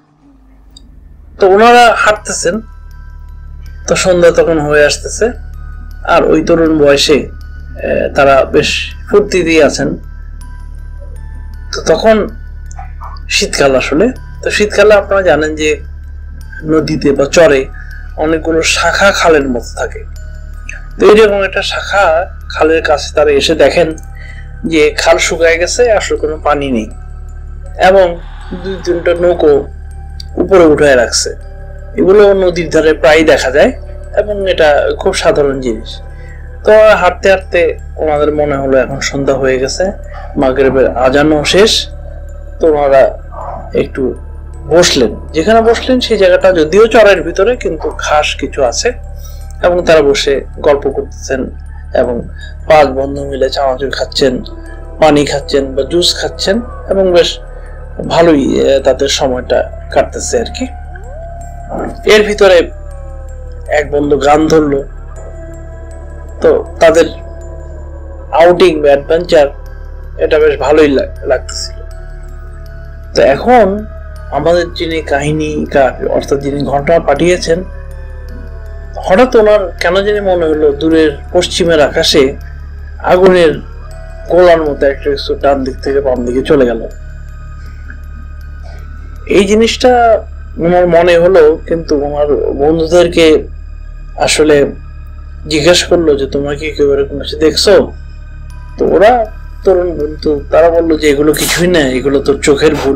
তো ওনারা হাঁটতেছেন। তো সন্ধ্যা তখন হয়ে আসতেছে আর ওই তরুণ বয়সে তারা বেশ ফুর্তি দিয়ে আছেন। তো তখন শীতকাল আসলে, তো শীতকালে আপনারা জানেন যে নদীতে বা চরে অনেকগুলো শাখা খালের মতো থাকে। তো এইরকম একটা শাখা খালের কাছে তারা এসে দেখেন যে খাল শুকায় গেছে, আসলে কোনো পানি নেই এবং দুই তিনটা নৌকো উপরে উঠায় রাখছে। এগুলো নদীর ধারে প্রায় দেখা যায় এবং এটা খুব সাধারণ জিনিস। তো হাঁটতে হাঁটতে ওনাদের মনে হলো এখন সন্ধ্যা হয়ে গেছে, মাগরিবের আজানও শেষ। তো ওনারা একটু বসলেন, যেখানে বসলেন সেই জায়গাটা যদিও চরের ভিতরে কিন্তু ঘাস কিছু আছে এবং তারা বসে গল্প করতেছেন এবং পাঁচ বন্ধু মিলে চানাচুর খাচ্ছেন, পানি খাচ্ছেন বা জুস খাচ্ছেন এবং বেশ ভালোই তাদের সময়টা কাটতেছে আর কি। এর ভিতরে এক বন্ধু গান ধরলো। তো তাদের আউটিং বা অ্যাডভেঞ্চার এটা বেশ ভালোই লাগতেছিল। তো এখন আমাদের যিনি কাহিনীকার অর্থাৎ যিনি ঘটনা পাঠিয়েছেন, হঠাৎ ওনার কেন জানি মনে হলো দূরের পশ্চিমের আকাশে আগুনের গোলার মতো একটা ডান দিক থেকে বাম দিকে চলে গেল। এই জিনিসটা ওনার মনে হলো, কিন্তু ওনার বন্ধুদেরকে আসলে জিজ্ঞাসা করলো যে তোমরা কি কেউ এরকম কিছু দেখছো? তো ওরা তরুণ বন্ধু তারা বললো যে এগুলো কিছুই না, এগুলো তোর চোখের ভুল।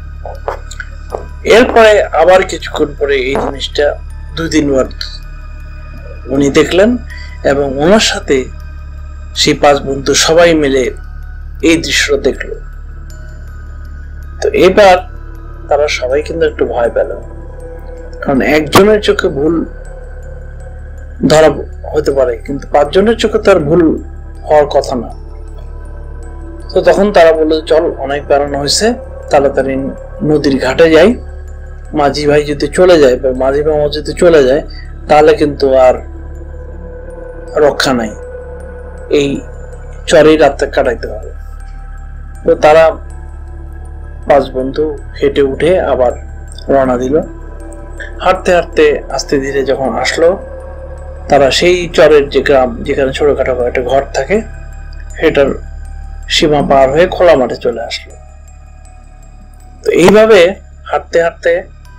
এরপরে আবার কিছুক্ষণ পরে এই জিনিসটা দুই দিন বার উনি দেখলেন এবং ওনার সাথে সেই পাঁচ বন্ধু সবাই মিলে এই দৃশ্য দেখলো। তো এবার তারা সবাই কিন্তু একটু ভয় পেল, কারণ একজনের চোখে ভুল ধরা হতে পারে কিন্তু পাঁচজনের চোখে তার ভুল হওয়ার কথা না। তো তখন তারা বললো চল অনেক বেড়ানো হয়েছে, তাড়াতাড়ি নদীর ঘাটে যাই। মাঝি ভাই যদি চলে যায় বা মাঝি মামা যদি চলে যায় তাহলে কিন্তু আর রক্ষা নাই, এই চরেই রাতটা কাটাইতে হবে। তো তারা পাঁচ বন্ধু হেঁটে উঠে আবার রওনা দিল। হাঁটতে হাঁটতে আস্তে ধীরে যখন আসলো, তারা সেই চরের যে গ্রাম যেখানে ছোটখাটো একটা ঘর থাকে সেটার সীমা পার হয়ে খোলা মাঠে চলে আসলো। তো এইভাবে হাঁটতে হাঁটতে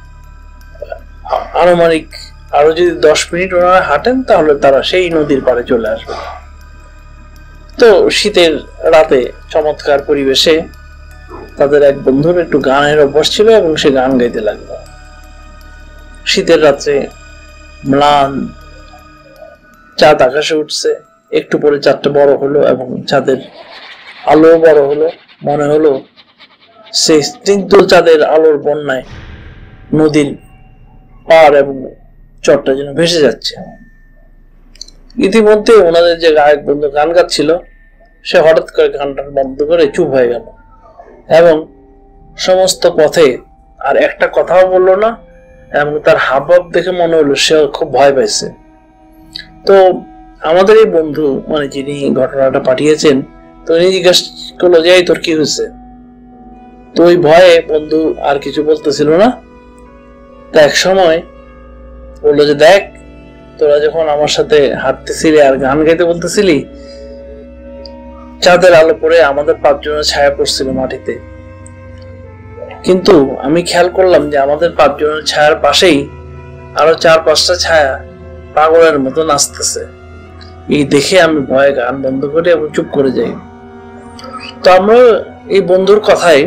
আনুমানিক আরো যদি দশ মিনিট ওনারা হাঁটেন তাহলে তারা সেই নদীর পাড়ে চলে আসবে। তো শীতের রাতে চমৎকার পরিবেশে তাদের এক বন্ধুর একটু গানের অভ্যাস ছিল এবং সে গান গাইতে লাগলো। শীতের রাত্রে ম্লান চাঁদ আকাশে উঠছে, একটু পরে চাঁদটা বড় হলো এবং চাঁদের আলো বড় হলো। মনে হলো সেই স্নিগ্ধ চাঁদের আলোর বন্যায় নদীর পাড় এবং চরটা যেন ভেসে যাচ্ছে। ইতিমধ্যে ওনাদের যে গায়ক বন্ধু গান গাচ্ছিল সে হঠাৎ করে গানটা বন্ধ করে চুপ হয়ে গেল এবং সমস্ত পথে আর একটা কথাও বললো না এবং তার হাবভাব দেখে মনে হলো সে খুব ভয় পাইছে। তো আমাদের এই বন্ধু মানে যিনি ঘটনাটা পাঠিয়েছেন, তো উনি জিজ্ঞাসা করলো যে তোর কি হয়েছে? তো ওই ভয়ে বন্ধু আর কিছু বলতেছিল না। তা এক সময় বললো যে দেখ, তোরা যখন আমার সাথে হাঁটতেছিলি আর গান গাইতে বলতেছিলি, চাঁদের আলো পড়ে আমাদের পাঁচজনের ছায়া পড়ছিল মাটিতে, কিন্তু আমি খেয়াল করলাম যে আমাদের পাঁচজনের ছায়ার পাশেই আরো চার পাঁচটা ছায়া পাগলের মতো নাচতেছে। এই দেখে আমি ভয়ে গান বন্ধ করে এবং চুপ করে যাই। তো আমরা এই বন্ধুর কথায়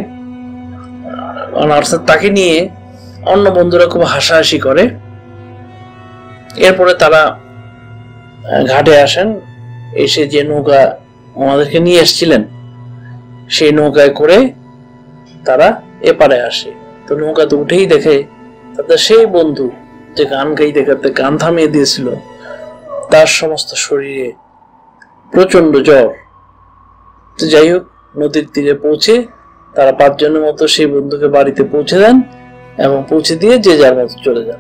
তাকে নিয়ে অন্য বন্ধুরা খুব হাসাহাসি করে। এরপরে তারা ঘাটে আসেন, এসে যে নৌকা আমাদেরকে নিয়ে এসেছিলেন সেই নৌকায় করে তারা এপারে আসে। তো নৌকাতে উঠেই দেখে তাদের সেই বন্ধু যে গান গাইতে গাইতে গান থামিয়ে দিয়েছিল তার সমস্ত শরীরে প্রচন্ড জ্বর। তো যাই হোক, নদীর তীরে পৌঁছে তারা পাঁচজনের মতো সেই বন্ধুকে বাড়িতে পৌঁছে দেন এবং পৌঁছে দিয়ে যে যার মতো চলে যান।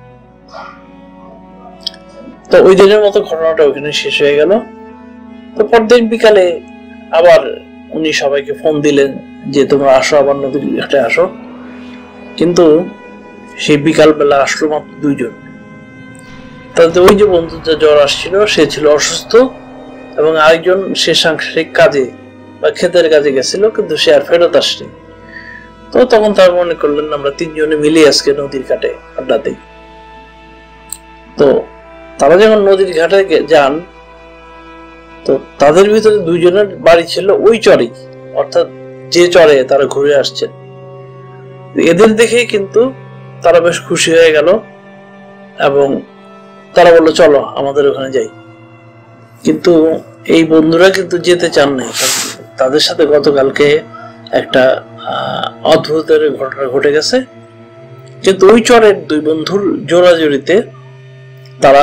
তো ওই দিনের মতো ঘটনাটা ওখানে শেষ হয়ে গেল। তো পরদিন বিকালে আবার উনি সবাইকে ফোন দিলেন যে তোমরা আসো, আবার নদীর ঘাটে আসো। কিন্তু সেই বিকাল বেলা আসলো মাত্র দুইজন। তাতে ওই যে বন্ধুটা জ্বর আসছিল সে ছিল অসুস্থ এবং আরেকজন সে সাংসারিক কাজে বা ক্ষেতের কাজে গেছিল, কিন্তু সে আর ফেরত আসছে। তো তখন তারা মনে করলেন আমরা তিনজনে মিলে আজকে নদীর ঘাটে আড্ডা দিই। তো তারা যখন নদীর ঘাটে যান, তো তাদের ভিতরে দুইজনের বাড়ি ছিল ওই চরেই, অর্থাৎ যে চরে তারা ঘুরে আসছেন। এদের দেখে কিন্তু তারা বেশ খুশি হয়ে গেল এবং তারা বললো চলো আমাদের ওখানে যাই। কিন্তু এই বন্ধুরা কিন্তু যেতে চান নাই, তাদের সাথে গতকালকে একটা অদ্ভুতের ঘটনা ঘটে গেছে। কিন্তু ওই চরের দুই বন্ধুর জোরাজোরিতে তারা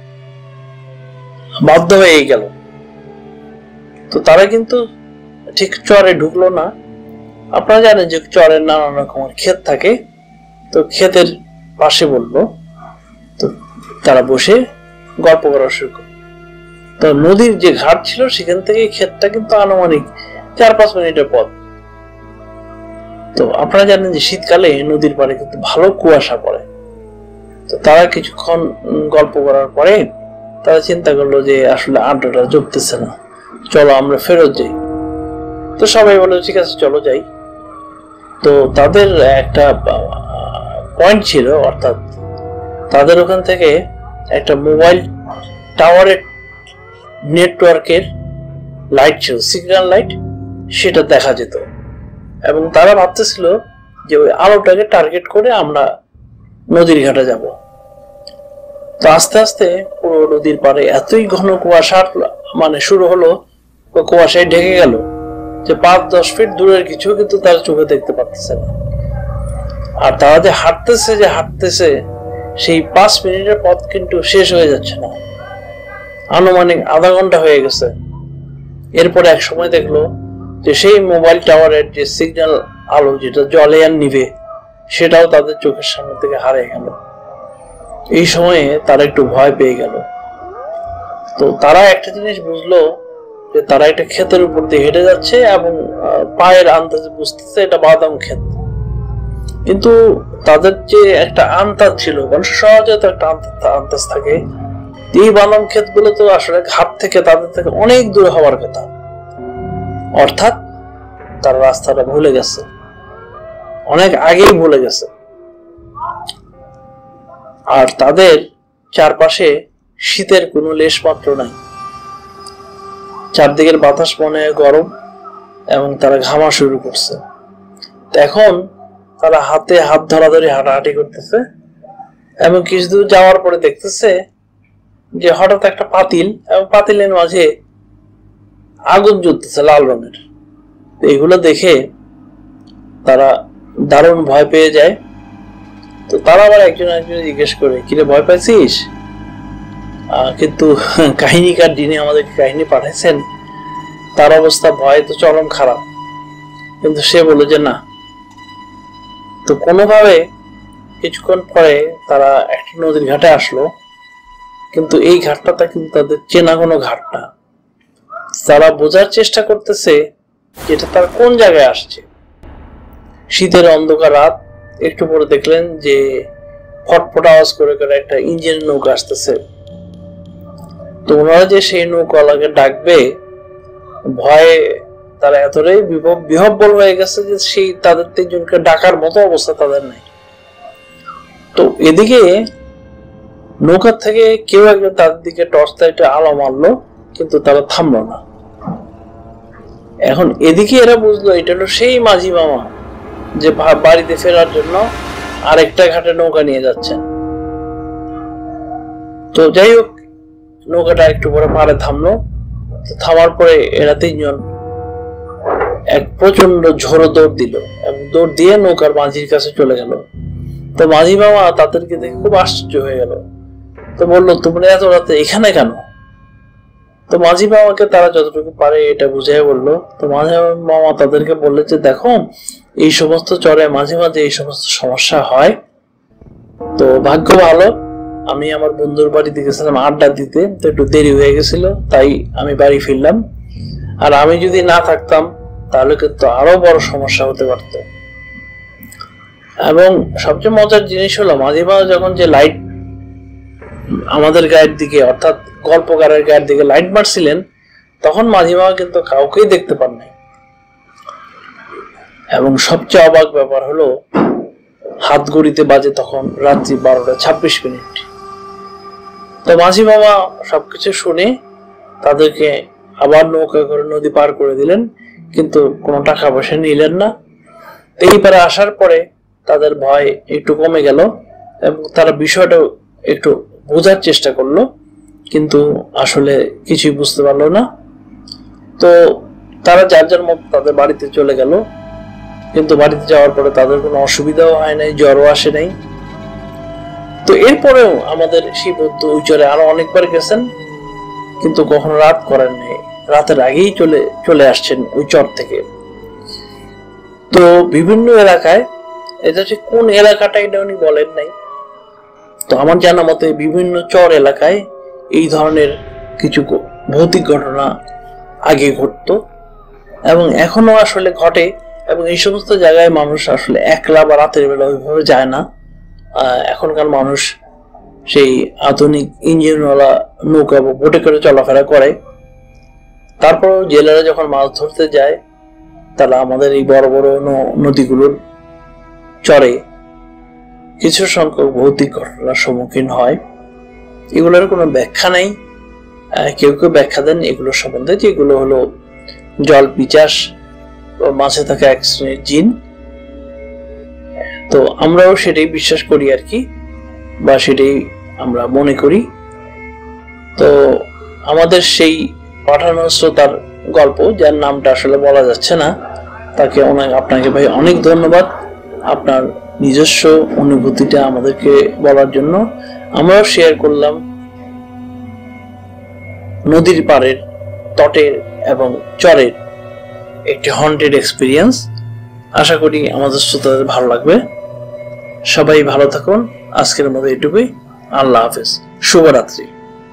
বাধ্য হয়ে গেল। তো তারা কিন্তু ঠিক চরে ঢুকলো না। আপনারা জানেন যে চরের নানান রকমের ক্ষেত থাকে, তো ক্ষেতের পাশে বললো। তো তারা বসে গল্প করা শুরু করলো। তো নদীর যে ঘাট ছিল সেখান থেকে ক্ষেতটা কিন্তু আনুমানিক চার পাঁচ মিনিটের পথ। তো আপনারা জানেন যে শীতকালে নদীর পাড়ে কিন্তু ভালো কুয়াশা পড়ে। তো তারা কিছুক্ষণ গল্প করার পরে তারা চিন্তা করলো যে আসলে আড্ডাটা জমতেছে না, চলো আমরা ফেরত যাই। তো সবাই বললো ঠিক আছে চলো যাই। তো তাদের একটা পয়েন্ট ছিল, অর্থাৎ তাদের ওখান থেকে একটা মোবাইল টাওয়ারের নেটওয়ার্কের লাইট ছিল, সিগন্যাল লাইট, সেটা দেখা যেত। এবং তারা ভাবতেছিল যে ওই আলোটাকে টার্গেট করে আমরা নদীর ঘাটে যাব। তো আস্তে আস্তে পুরো নদীর পাড়ে এতই ঘন কুয়াশা মানে শুরু হলো, কুয়াশায় ঢেকে গেল যে পাঁচ দশ ফিট দূরের কিছু কিন্তু তারা চোখে দেখতে পাচ্ছে না। আর তারা যে হাঁটতেছে যে হাঁটতেছে সেই পাঁচ মিনিটের পথ কিন্তু শেষ হয়ে যাচ্ছে না, আনুমানিক আধা ঘন্টা হয়ে গেছে। এরপরে এক সময় দেখলো যে সেই মোবাইল টাওয়ারের যে সিগন্যাল আলো যেটা জলে আর নিভে, সেটাও তাদের চোখের সামনে থেকে হারিয়ে গেল। এই সময়ে তারা একটু ভয় পেয়ে গেল। তো তারা একটা জিনিস বুঝলো যে তারা একটা ক্ষেতের উপর দিয়ে হেঁটে যাচ্ছে এবং পায়ের আন্দাজে বুঝতেছে এটা বাদাম ক্ষেত। কিন্তু তাদের যে একটা আন্দাজ ছিল, মানুষ সহজে তো একটা আন্দাজ থাকে, এই বাদাম ক্ষেত গুলো তো আসলে ঘাট থেকে তাদের থেকে অনেক দূরে হওয়ার কথা। অর্থাৎ তারা রাস্তাটা ভুলে গেছে, অনেক আগেই ভুলে গেছে। আর তাদের চারপাশে শীতের কোনো লেশ মাত্র নাই, চারদিকের বাতাস মনে হয় গরম এবং তারা ঘামা শুরু করছে। এখন তারা হাতে হাত ধরাধরি হাঁটাহাঁটি করতেছে এবং কিছু দূর যাওয়ার পরে দেখতেছে যে হঠাৎ একটা পাতিল এবং পাতিলের মাঝে আগুন জ্বলতেছে লাল রঙের। এগুলো দেখে তারা দারুণ ভয় পেয়ে যায়। তো তারা আবার একজন একজন জিজ্ঞেস করে, কিরে ভয় পাইছিস? কিন্তু কাহিনীকার যিনি আমাদেরকে কাহিনী পাঠাইছেন তার অবস্থা ভয় তো চরম খারাপ, কিন্তু সে বলে যে না। তো কোনোভাবে কিছুক্ষণ পরে তারা একটা নদীর ঘাটে আসলো, কিন্তু এই ঘাটটা কিন্তু তাদের চেনা কোনো ঘাট না। তারা বোঝার চেষ্টা করতেছে যেটা তার কোন জায়গায় আসছে। শীতের অন্ধকার রাত, একটু পরে দেখলেন যে ফটফট আওয়াজ করে করে একটা ইঞ্জিন নৌকা আসতেছে। তো ওনারা যে সেই নৌকাওয়ালাকে ডাকবে, ভয়ে তারা এতটাই বিহব্বল হয়ে গেছে যে সেই তাদের তিনজনকে ডাকার মতো অবস্থা তাদের নাই। তো এদিকে নৌকার থেকে কেউ একজন তাদের দিকে টর্চ লাইটে আলো মারলো, কিন্তু তারা থামলো না। এখন এদিকে এরা বুঝলো এটা হলো সেই মাঝি মামা যে বাড়িতে ফেরার জন্য আরেকটা ঘাটে নৌকা নিয়ে যাচ্ছেন। তো যাই হোক, নৌকাটা একটু পরে পাড়ে থামলো। থামার পরে এরা তিনজন এক প্রচন্ড ঝোড়ো দৌড় দিল এবং দৌড় দিয়ে নৌকার মাঝির কাছে চলে গেল। তো মাঝি মামা তাদেরকে দেখে খুব আশ্চর্য হয়ে গেল। তো বললো, তোমরা এত রাতে এখানে কেন? তো মাঝি মামাকে তারা যতটুকু পারে এটা বুঝিয়ে বললো। তো মাঝি মামা তাদেরকে বললে যে দেখো, এই সমস্ত চরে মাঝে মাঝে এই সমস্ত সমস্যা হয়। তো ভাগ্য ভালো, আমি আমার বন্ধুর বাড়িতে গেছিলাম আড্ডা দিতে, তো একটু দেরি হয়ে গেছিল, তাই আমি বাড়ি ফিরলাম। আর আমি যদি না থাকতাম তাহলে কিন্তু আরো বড় সমস্যা হতে পারত। এবং সবচেয়ে মজার জিনিস হলো, মাঝে মাঝে যখন যে লাইট আমাদের গায়ের দিকে, অর্থাৎ গল্পকারের গায়ের দিকে লাইট মারছিলেন, তখন মাঝি মামা কিন্তু কাউকেই দেখতে পান নাই। এবং সবচেয়ে অবাক ব্যাপার হলো, হাত ঘড়িতে বাজে তখন রাত্রি বারোটা ছাব্বিশ মিনিট। তো মাঝি মামা সবকিছু শুনে তাদেরকে আবার নৌকা করে নদী পার করে দিলেন, কিন্তু কোনো টাকা পয়সা নিলেন না। এই পারে আসার পরে তাদের ভয় একটু কমে গেল এবং তারা বিষয়টা একটু বোঝার চেষ্টা করলো, কিন্তু আসলে কিছুই বুঝতে পারলো না। তো তারা যার যার মতো তাদের বাড়িতে চলে গেল। কিন্তু বাড়িতে যাওয়ার পরে তাদের কোনো অসুবিধাও হয় নাই, জ্বরও আসে নাই। তো এরপরেও আমাদের সেই বৌদ্ধ ওই চরে আরো অনেকবার গেছেন, কিন্তু কখনো রাত করেন নাই, রাতের আগেই চলে চলে আসছেন ওই চর থেকে। তো বিভিন্ন এলাকায়, এটা ঠিক কোন এলাকাটা এটা উনি বলেন নাই, তো আমার জানা মতে বিভিন্ন চর এলাকায় এই ধরনের কিছু ভৌতিক ঘটনা আগে ঘটতো এবং এখনো আসলে ঘটে। এবং এই সমস্ত জায়গায় মানুষ আসলে একলা বা রাতের বেলা ওইভাবে যায় না। এখনকার মানুষ সেই আধুনিক ইঞ্জিনওয়ালা নৌকা বা বোটে করে চলাফেরা করে। তারপর জেলেরা যখন মাছ ধরতে যায়, তারা আমাদের এই বড় বড় নদীগুলোর চরে কিছু সংখ্যক ভৌতিক ঘটনার সম্মুখীন হয়। এগুলোর কোনো ব্যাখ্যা নেই, কেউ কেউ ব্যাখ্যা দেন এগুলো সম্বন্ধে যে এগুলো হলো জল পিচাস বা মাছে থাকা এক শ্রেণীর জিন। তো আমরাও সেটাই বিশ্বাস করি আর কি, বা সেটাই আমরা মনে করি। তো আমাদের সেই পাঠানো শ্রোতার গল্প, যার নামটা আসলে বলা যাচ্ছে না, তাকে অনেক আপনাকে ভাই অনেক ধন্যবাদ আপনার নিজস্ব অনুভূতিটা আমাদেরকে বলার জন্য। আমরাও শেয়ার করলাম নদীর পাড়ের, তটের এবং চরের একটি হন্টেড এক্সপিরিয়েন্স। আশা করি আমাদের শ্রোতাদের ভালো লাগবে। সবাই ভালো থাকুন। আজকের মতো এটুকুই। আল্লাহ হাফেজ, শুভরাত্রি।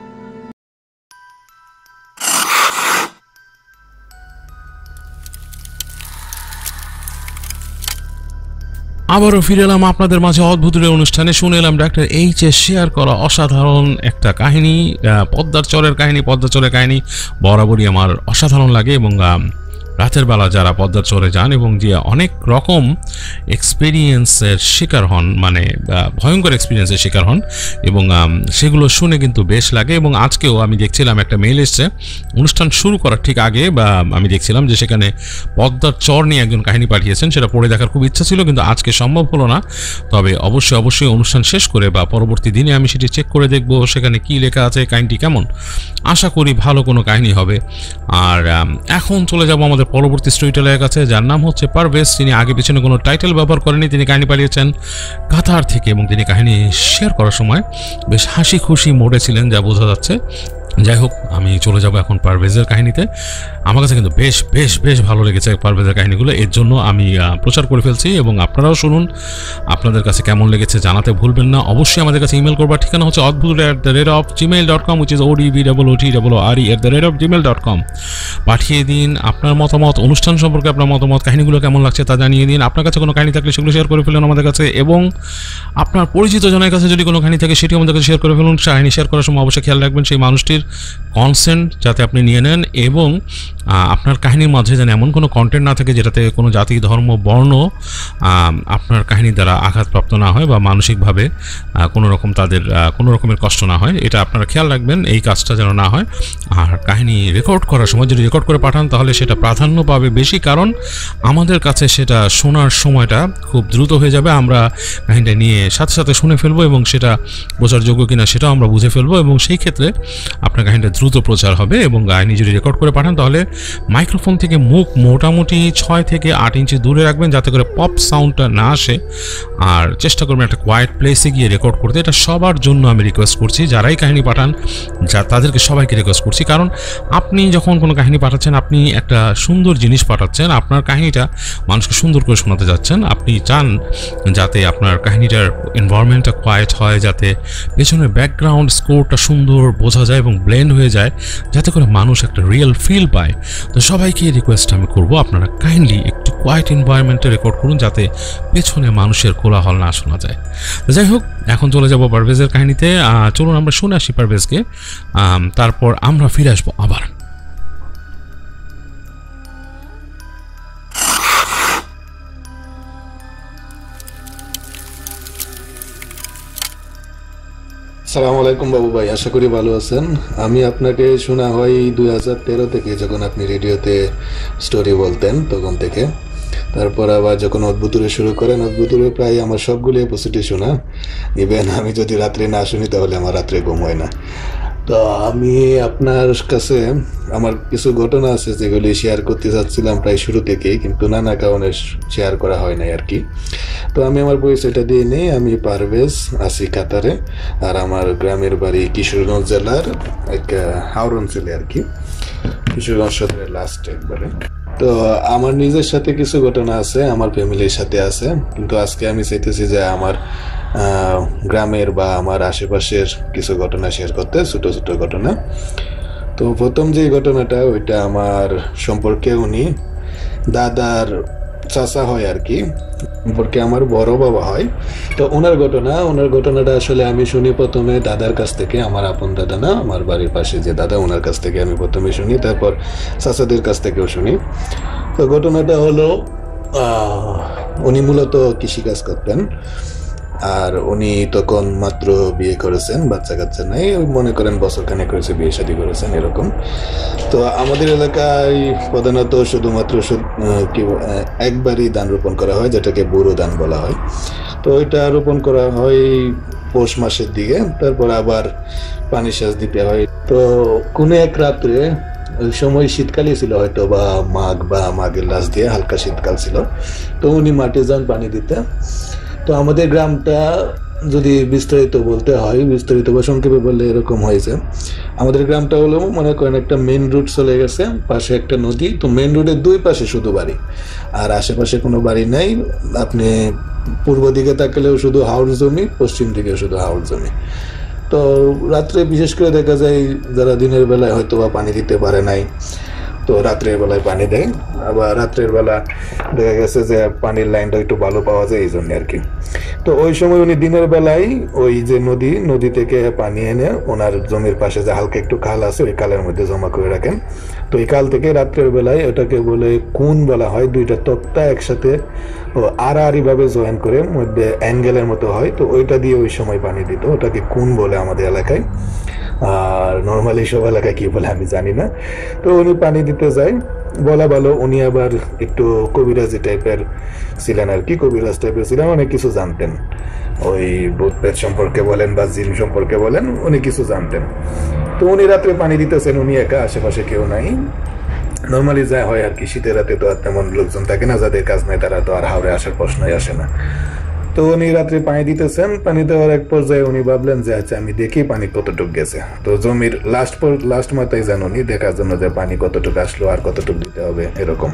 আবারও ফিরে এলাম আপনাদের মাঝে অদ্ভুতের অনুষ্ঠানে। শুনে এলাম ডাক্তার এইচ এ শেয়ার করা অসাধারণ একটা কাহিনী, পদ্মার চরের কাহিনী। পদ্মার চরের কাহিনী বরাবরই আমার অসাধারণ লাগে, এবং রাতের বেলা যারা পদ্মার চরে যান এবং যে অনেক রকম এক্সপিরিয়েন্সের শিকার হন, মানে ভয়ঙ্কর এক্সপিরিয়েন্সের শিকার হন, এবং সেগুলো শুনে কিন্তু বেশ লাগে। এবং আজকেও আমি দেখছিলাম একটা মেইল এসছে অনুষ্ঠান শুরু করার ঠিক আগে, বা আমি দেখছিলাম যে সেখানে পদ্মার চর নিয়ে একজন কাহিনী পাঠিয়েছেন। সেটা পড়ে দেখার খুব ইচ্ছা ছিল, কিন্তু আজকে সম্ভব হলো না। তবে অবশ্যই অবশ্যই অনুষ্ঠান শেষ করে বা পরবর্তী দিনে আমি সেটি চেক করে দেখব সেখানে কি লেখা আছে, কাহিনীটি কেমন। আশা করি ভালো কোনো কাহিনী হবে। আর এখন চলে যাব আমাদের পরবর্তী স্টোরি টেলারের কাছে, যার নাম হচ্ছে পারভেজ। তিনি আগে পিছনে কোনো টাইটেল ব্যবহার করেনি, তিনি কাহিনী পাঠিয়েছেন কাতার থেকে, এবং তিনি কাহিনী শেয়ার করার সময় বেশ হাসি খুশি মোডে ছিলেন, যা বোঝা যাচ্ছে। যাই হোক, আমি চলে যাব এখন পারভেজের কাহিনীতে। আমার কাছে কিন্তু বেশ বেশ বেশ ভালো লেগেছে পারভেজের কাহিনীগুলো, এর জন্য আমি প্রচার করে ফেলছি, এবং আপনারাও শুনুন। আপনাদের কাছে কেমন লেগেছে জানাতে ভুলবেন না। অবশ্যই আমাদের কাছে ইমেল করবার ঠিকানা হচ্ছে অদ্ভুত at the rate of Gmail dot com, which is O D B double O T double R E at the rate of Gmail dot com. পাঠিয়ে দিন আপনার মতামত, অনুষ্ঠান সম্পর্কে আপনার মতামত, কাহিনীগুলো কেমন লাগছে তা জানিয়ে দিন। আপনার কাছে কোনো কাহিনী থাকলে সেগুলো শেয়ার করে ফেলুন আমাদের কাছে, এবং আপনার পরিচিত জনের কাছে যদি কোনো কাহিনী থাকে সেটি আমাদের কাছে শেয়ার করে ফেলুন। কাহিনী শেয়ার করার সময় অবশ্যই খেয়াল রাখবেন সেই মানুষটির কনসেন্ট যাতে আপনি নিয়ে নেন, এবং আপনার কাহিনীর মাঝে যেন এমন কোনো কন্টেন্ট না থাকে যেটাতে কোনো জাতি, ধর্ম, বর্ণ আপনার কাহিনীর দ্বারা আঘাতপ্রাপ্ত না হয়, বা মানসিকভাবে কোনো রকম তাদের কোনো রকমের কষ্ট না হয়। এটা আপনারা খেয়াল রাখবেন, এই কাজটা যেন না হয়। আর কাহিনী রেকর্ড করার সময় যদি রেকর্ড করে পাঠান তাহলে সেটা প্রাধান্য পাবে বেশি, কারণ আমাদের কাছে সেটা শোনার সময়টা খুব দ্রুত হয়ে যাবে। আমরা কাহিনীটা নিয়ে সাথে সাথে শুনে ফেলবো, এবং সেটা বোঝার যোগ্য কিনা সেটাও আমরা বুঝে ফেলবো, এবং সেই ক্ষেত্রে আপনার কাহিনীটা দ্রুত প্রচার হবে। এবং কাহিনী যদি রেকর্ড করে পাঠান তাহলে মাইক্রোফোন থেকে মুখ মোটামুটি ছয় থেকে আট ইঞ্চি দূরে রাখবেন, যাতে করে পপ সাউন্ডটা না আসে। আর চেষ্টা করবেন একটা কোয়াইট প্লেসে গিয়ে রেকর্ড করতে। এটা সবার জন্য আমি রিকোয়েস্ট করছি, যারাই কাহিনী পাঠান যা তাদেরকে সবাইকে রিকোয়েস্ট করছি, কারণ আপনি যখন কোনো কাহিনী পাঠাচ্ছেন আপনি একটা সুন্দর জিনিস পাঠাচ্ছেন, আপনার কাহিনীটা মানুষকে সুন্দর করে শোনাতে যাচ্ছেন। আপনি চান যাতে আপনার কাহিনীটার এনভায়রনমেন্টটা কোয়াইট হয়, যাতে পেছনের ব্যাকগ্রাউন্ড স্কোরটা সুন্দর বোঝা যায় এবং ব্লেন্ড হয়ে যায়, যাতে করে মানুষ একটা রিয়েল ফিল পায়। তো সবাইকে রিকোয়েস্ট আমি করবো, আপনারা কাইন্ডলি একটু কোয়াইট এনভায়রনমেন্টে রেকর্ড করুন, যাতে পেছনে মানুষের কোলাহল না শোনা যায়। যাই হোক, এখন চলে যাব পারভেজের কাহিনীতে। চলুন আমরা শুনে আসি পারভেজকে, তারপর আমরা ফিরে আসবো আবার। সালাম আলাইকুম বাবু ভাই, আশা করি ভালো আছেন। আমি আপনাকে শোনা হয় দুই হাজার তেরো থেকে, যখন আপনি রেডিওতে স্টোরি বলতেন তখন থেকে। তারপর আবার যখন অদ্ভুতুরে শুরু করেন, অদ্ভুতুরে প্রায় আমার সবগুলো এপিসোডই শোনা। ইভেন আমি যদি রাত্রে না শুনি তাহলে আমার রাত্রে ঘুম হয় না। তো আমি আপনার কাছে আমার কিছু ঘটনা আছে যেগুলি শেয়ার করতে চাচ্ছিলাম প্রায় শুরু থেকেই, কিন্তু নানা কারণে শেয়ার করা হয় নাই আর কি। তো আমি আমার পরিচয়টা দিয়ে নিই। আমি পারভেজ, আছি কাতারে, আর আমার গ্রামের বাড়ি কিশোরগঞ্জ জেলার এক হাওর অঞ্চলে আর কি, কিশোরগঞ্জ সদরের লাস্ট একবারে। তো আমার নিজের সাথে কিছু ঘটনা আছে, আমার ফ্যামিলির সাথে আছে, কিন্তু আজকে আমি চাইতেছি যে আমার গ্রামের বা আমার আশেপাশের কিছু ঘটনা শেয়ার করতে, ছোট ছোট ঘটনা। তো প্রথম যে ঘটনাটা, ওইটা আমার সম্পর্কে উনি দাদার চাচা হয় আর কি, সম্পর্কে আমার বড় বাবা হয়। তো ওনার ঘটনা ওনার ঘটনাটা আসলে আমি শুনি প্রথমে দাদার কাছ থেকে, আমার আপন দাদা না, আমার বাড়ির পাশে যে দাদা ওনার কাছ থেকে আমি প্রথমে শুনি, তারপর চাচাদের কাছ থেকেও শুনি। তো ঘটনাটা হলো উনি মূলত কৃষিকাজ করতেন। আর উনি তখন মাত্র বিয়ে করেছেন, বাচ্চা কাচ্চা নাই, মনে করেন বছর খানেক করেছে বিয়ে শাদী করেছেন এরকম। তো আমাদের এলাকায় প্রধানত শুধুমাত্র কি একবারই ধান রোপণ করা হয়, যেটাকে বোরো ধান বলা হয়। তো ওইটা রোপণ করা হয় পৌষ মাসের দিকে, তারপর আবার পানি সেচ দিতে হয়। তো কোনো এক রাত্রে, ওই সময় শীতকালই ছিল হয়তো বা মাঘ বা মাঘের লাস্ট দিয়ে হালকা শীতকাল ছিল, তো উনি মাঠে যান পানি দিতে। তো আমাদের গ্রামটা যদি বিস্তারিত বলতে হয়, বিস্তারিত বা সংক্ষেপে বললে এরকম হয়েছে, আমাদের গ্রামটা হলো মনে করেন একটা মেন রোড চলে গেছে, পাশে একটা নদী, তো মেন রোডের দুই পাশে শুধু বাড়ি, আর আশেপাশে কোনো বাড়ি নাই। আপনি পূর্ব দিকে তাকালেও শুধু হাওড় জমি, পশ্চিম দিকে শুধু হাওড় জমি। তো রাত্রে বিশেষ করে দেখা যায় যারা দিনের বেলায় হয়তো বা পানি দিতে পারে নাই, তো রাত্রের বেলায় পানি দেয়। আবার রাত্রের বেলা দেখা গেছে যে পানির লাইনটা একটু ভালো পাওয়া যায়, এই জন্য আর কি। তো ওই সময় উনি দিনের বেলায় ওই যে নদী নদী থেকে পানি এনে ওনার জমির পাশে যে হালকা একটু খাল আছে, ওই খালের মধ্যে জমা করে রাখেন। তো এই খাল থেকে রাত্রের বেলায় ওটাকে বলে কুন বলা হয়, দুইটা তক্তা একসাথে আড়াআড়ি ভাবে জয়েন করে মধ্যে অ্যাঙ্গেলের মতো হয়, তো ওইটা দিয়ে ওই সময় পানি দিত, ওটাকে কুন বলে আমাদের এলাকায়। আর নর্মালি সব এলাকায় কি বলে আমি জানি না। তো উনি পানি দিতে যায়, বলা ভালো উনি আবার একটু কবিরাজি টাইপের ছিলেন আর কি, কবিরাজ টাইপের ছিলেন, অনেক কিছু জানতেন। ওই ভূত প্রেত সম্পর্কে বলেন বা জিন সম্পর্কে বলেন, উনি কিছু জানতেন। তো উনি রাত্রে পানি দিতেছেন, উনি একা, আশেপাশে কেউ নাই। নর্মালি যা হয় আর কি, শীতের রাতে তো আর তেমন লোকজন থাকে না, যাদের কাজ নাই তারা তো আর হাওড়ে আসার প্রশ্নই আসে না। তো উনি রাত্রে পানি দিতেছেন, পানি দেওয়ার এক পর্যায়ে উনি ভাবলেন যে আচ্ছা আমি দেখি পানি কতটুকু গেছে। তো জমির লাস্ট লাস্ট মাথায় যান উনি দেখার জন্য যে পানি কতটুকু আসলো আর কতটুকু দিতে হবে এরকম।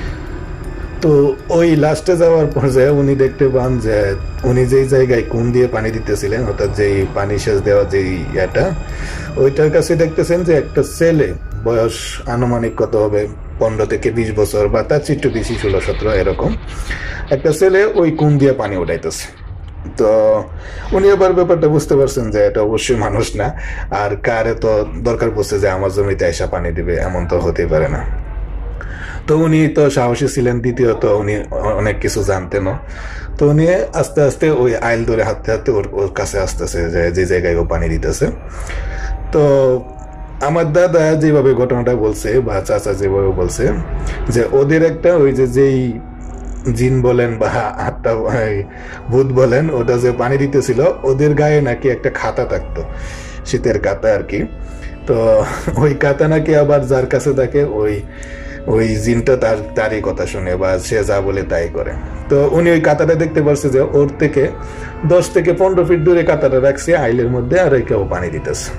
তো ওই লাস্টে যাওয়ার পর্যায়ে উনি দেখতে পান যে উনি যেই জায়গায় কোন দিয়ে পানি দিতেছিলেন, অর্থাৎ যেই পানি সেচ দেওয়া যেই ইয়েটা, ওইটার কাছে দেখতেছেন যে একটা ছেলে, বয়স আনুমানিক কত হবে, পনেরো থেকে বিশ বছর বা তার একটু বেশি, ষোলো সতেরো এরকম একটা ছেলে ওই কোন দিয়ে পানি উঠাইতেছে। তো উনি আবার ব্যাপারটা বুঝতে পারছেন যে এটা অবশ্যই মানুষ না, আর কারে তো দরকার পড়ছে যে আমার জমিতে এসে পানি দিবে, এমন তো হতেই পারে না। তো উনি তো সাহসী ছিলেন, দ্বিতীয়ত উনি অনেক কিছু জানতেনও। তো উনি আস্তে আস্তে ওই আইল ধরে হাঁটতে হাঁটতে ওর ওর কাছে আসতেছে যে যে জায়গায় ও পানি দিতেছে। তো আমার দাদা যেভাবে ঘটনাটা বলছে বা চাচা যেভাবে বলছে যে ওদের একটা ওই যে যেই জিন বলেন বা আত্মা ভূত বলেন, ওটা যে পানি দিতেছিল ওদের গায়ে নাকি একটা খাতা থাকতো, শীতের কাতা আর কি। তো ওই কাতা নাকি আবার যার কাছে থাকে ওই ওই জিনটা তার তারই কথা শুনে বা সে যা বলে তাই করে। তো উনি ওই কাতাটা দেখতে পারছে যে ওর থেকে দশ থেকে পনেরো ফিট দূরে কাতাটা রাখছে আইলের মধ্যে, আর কেউ পানি দিতেছে।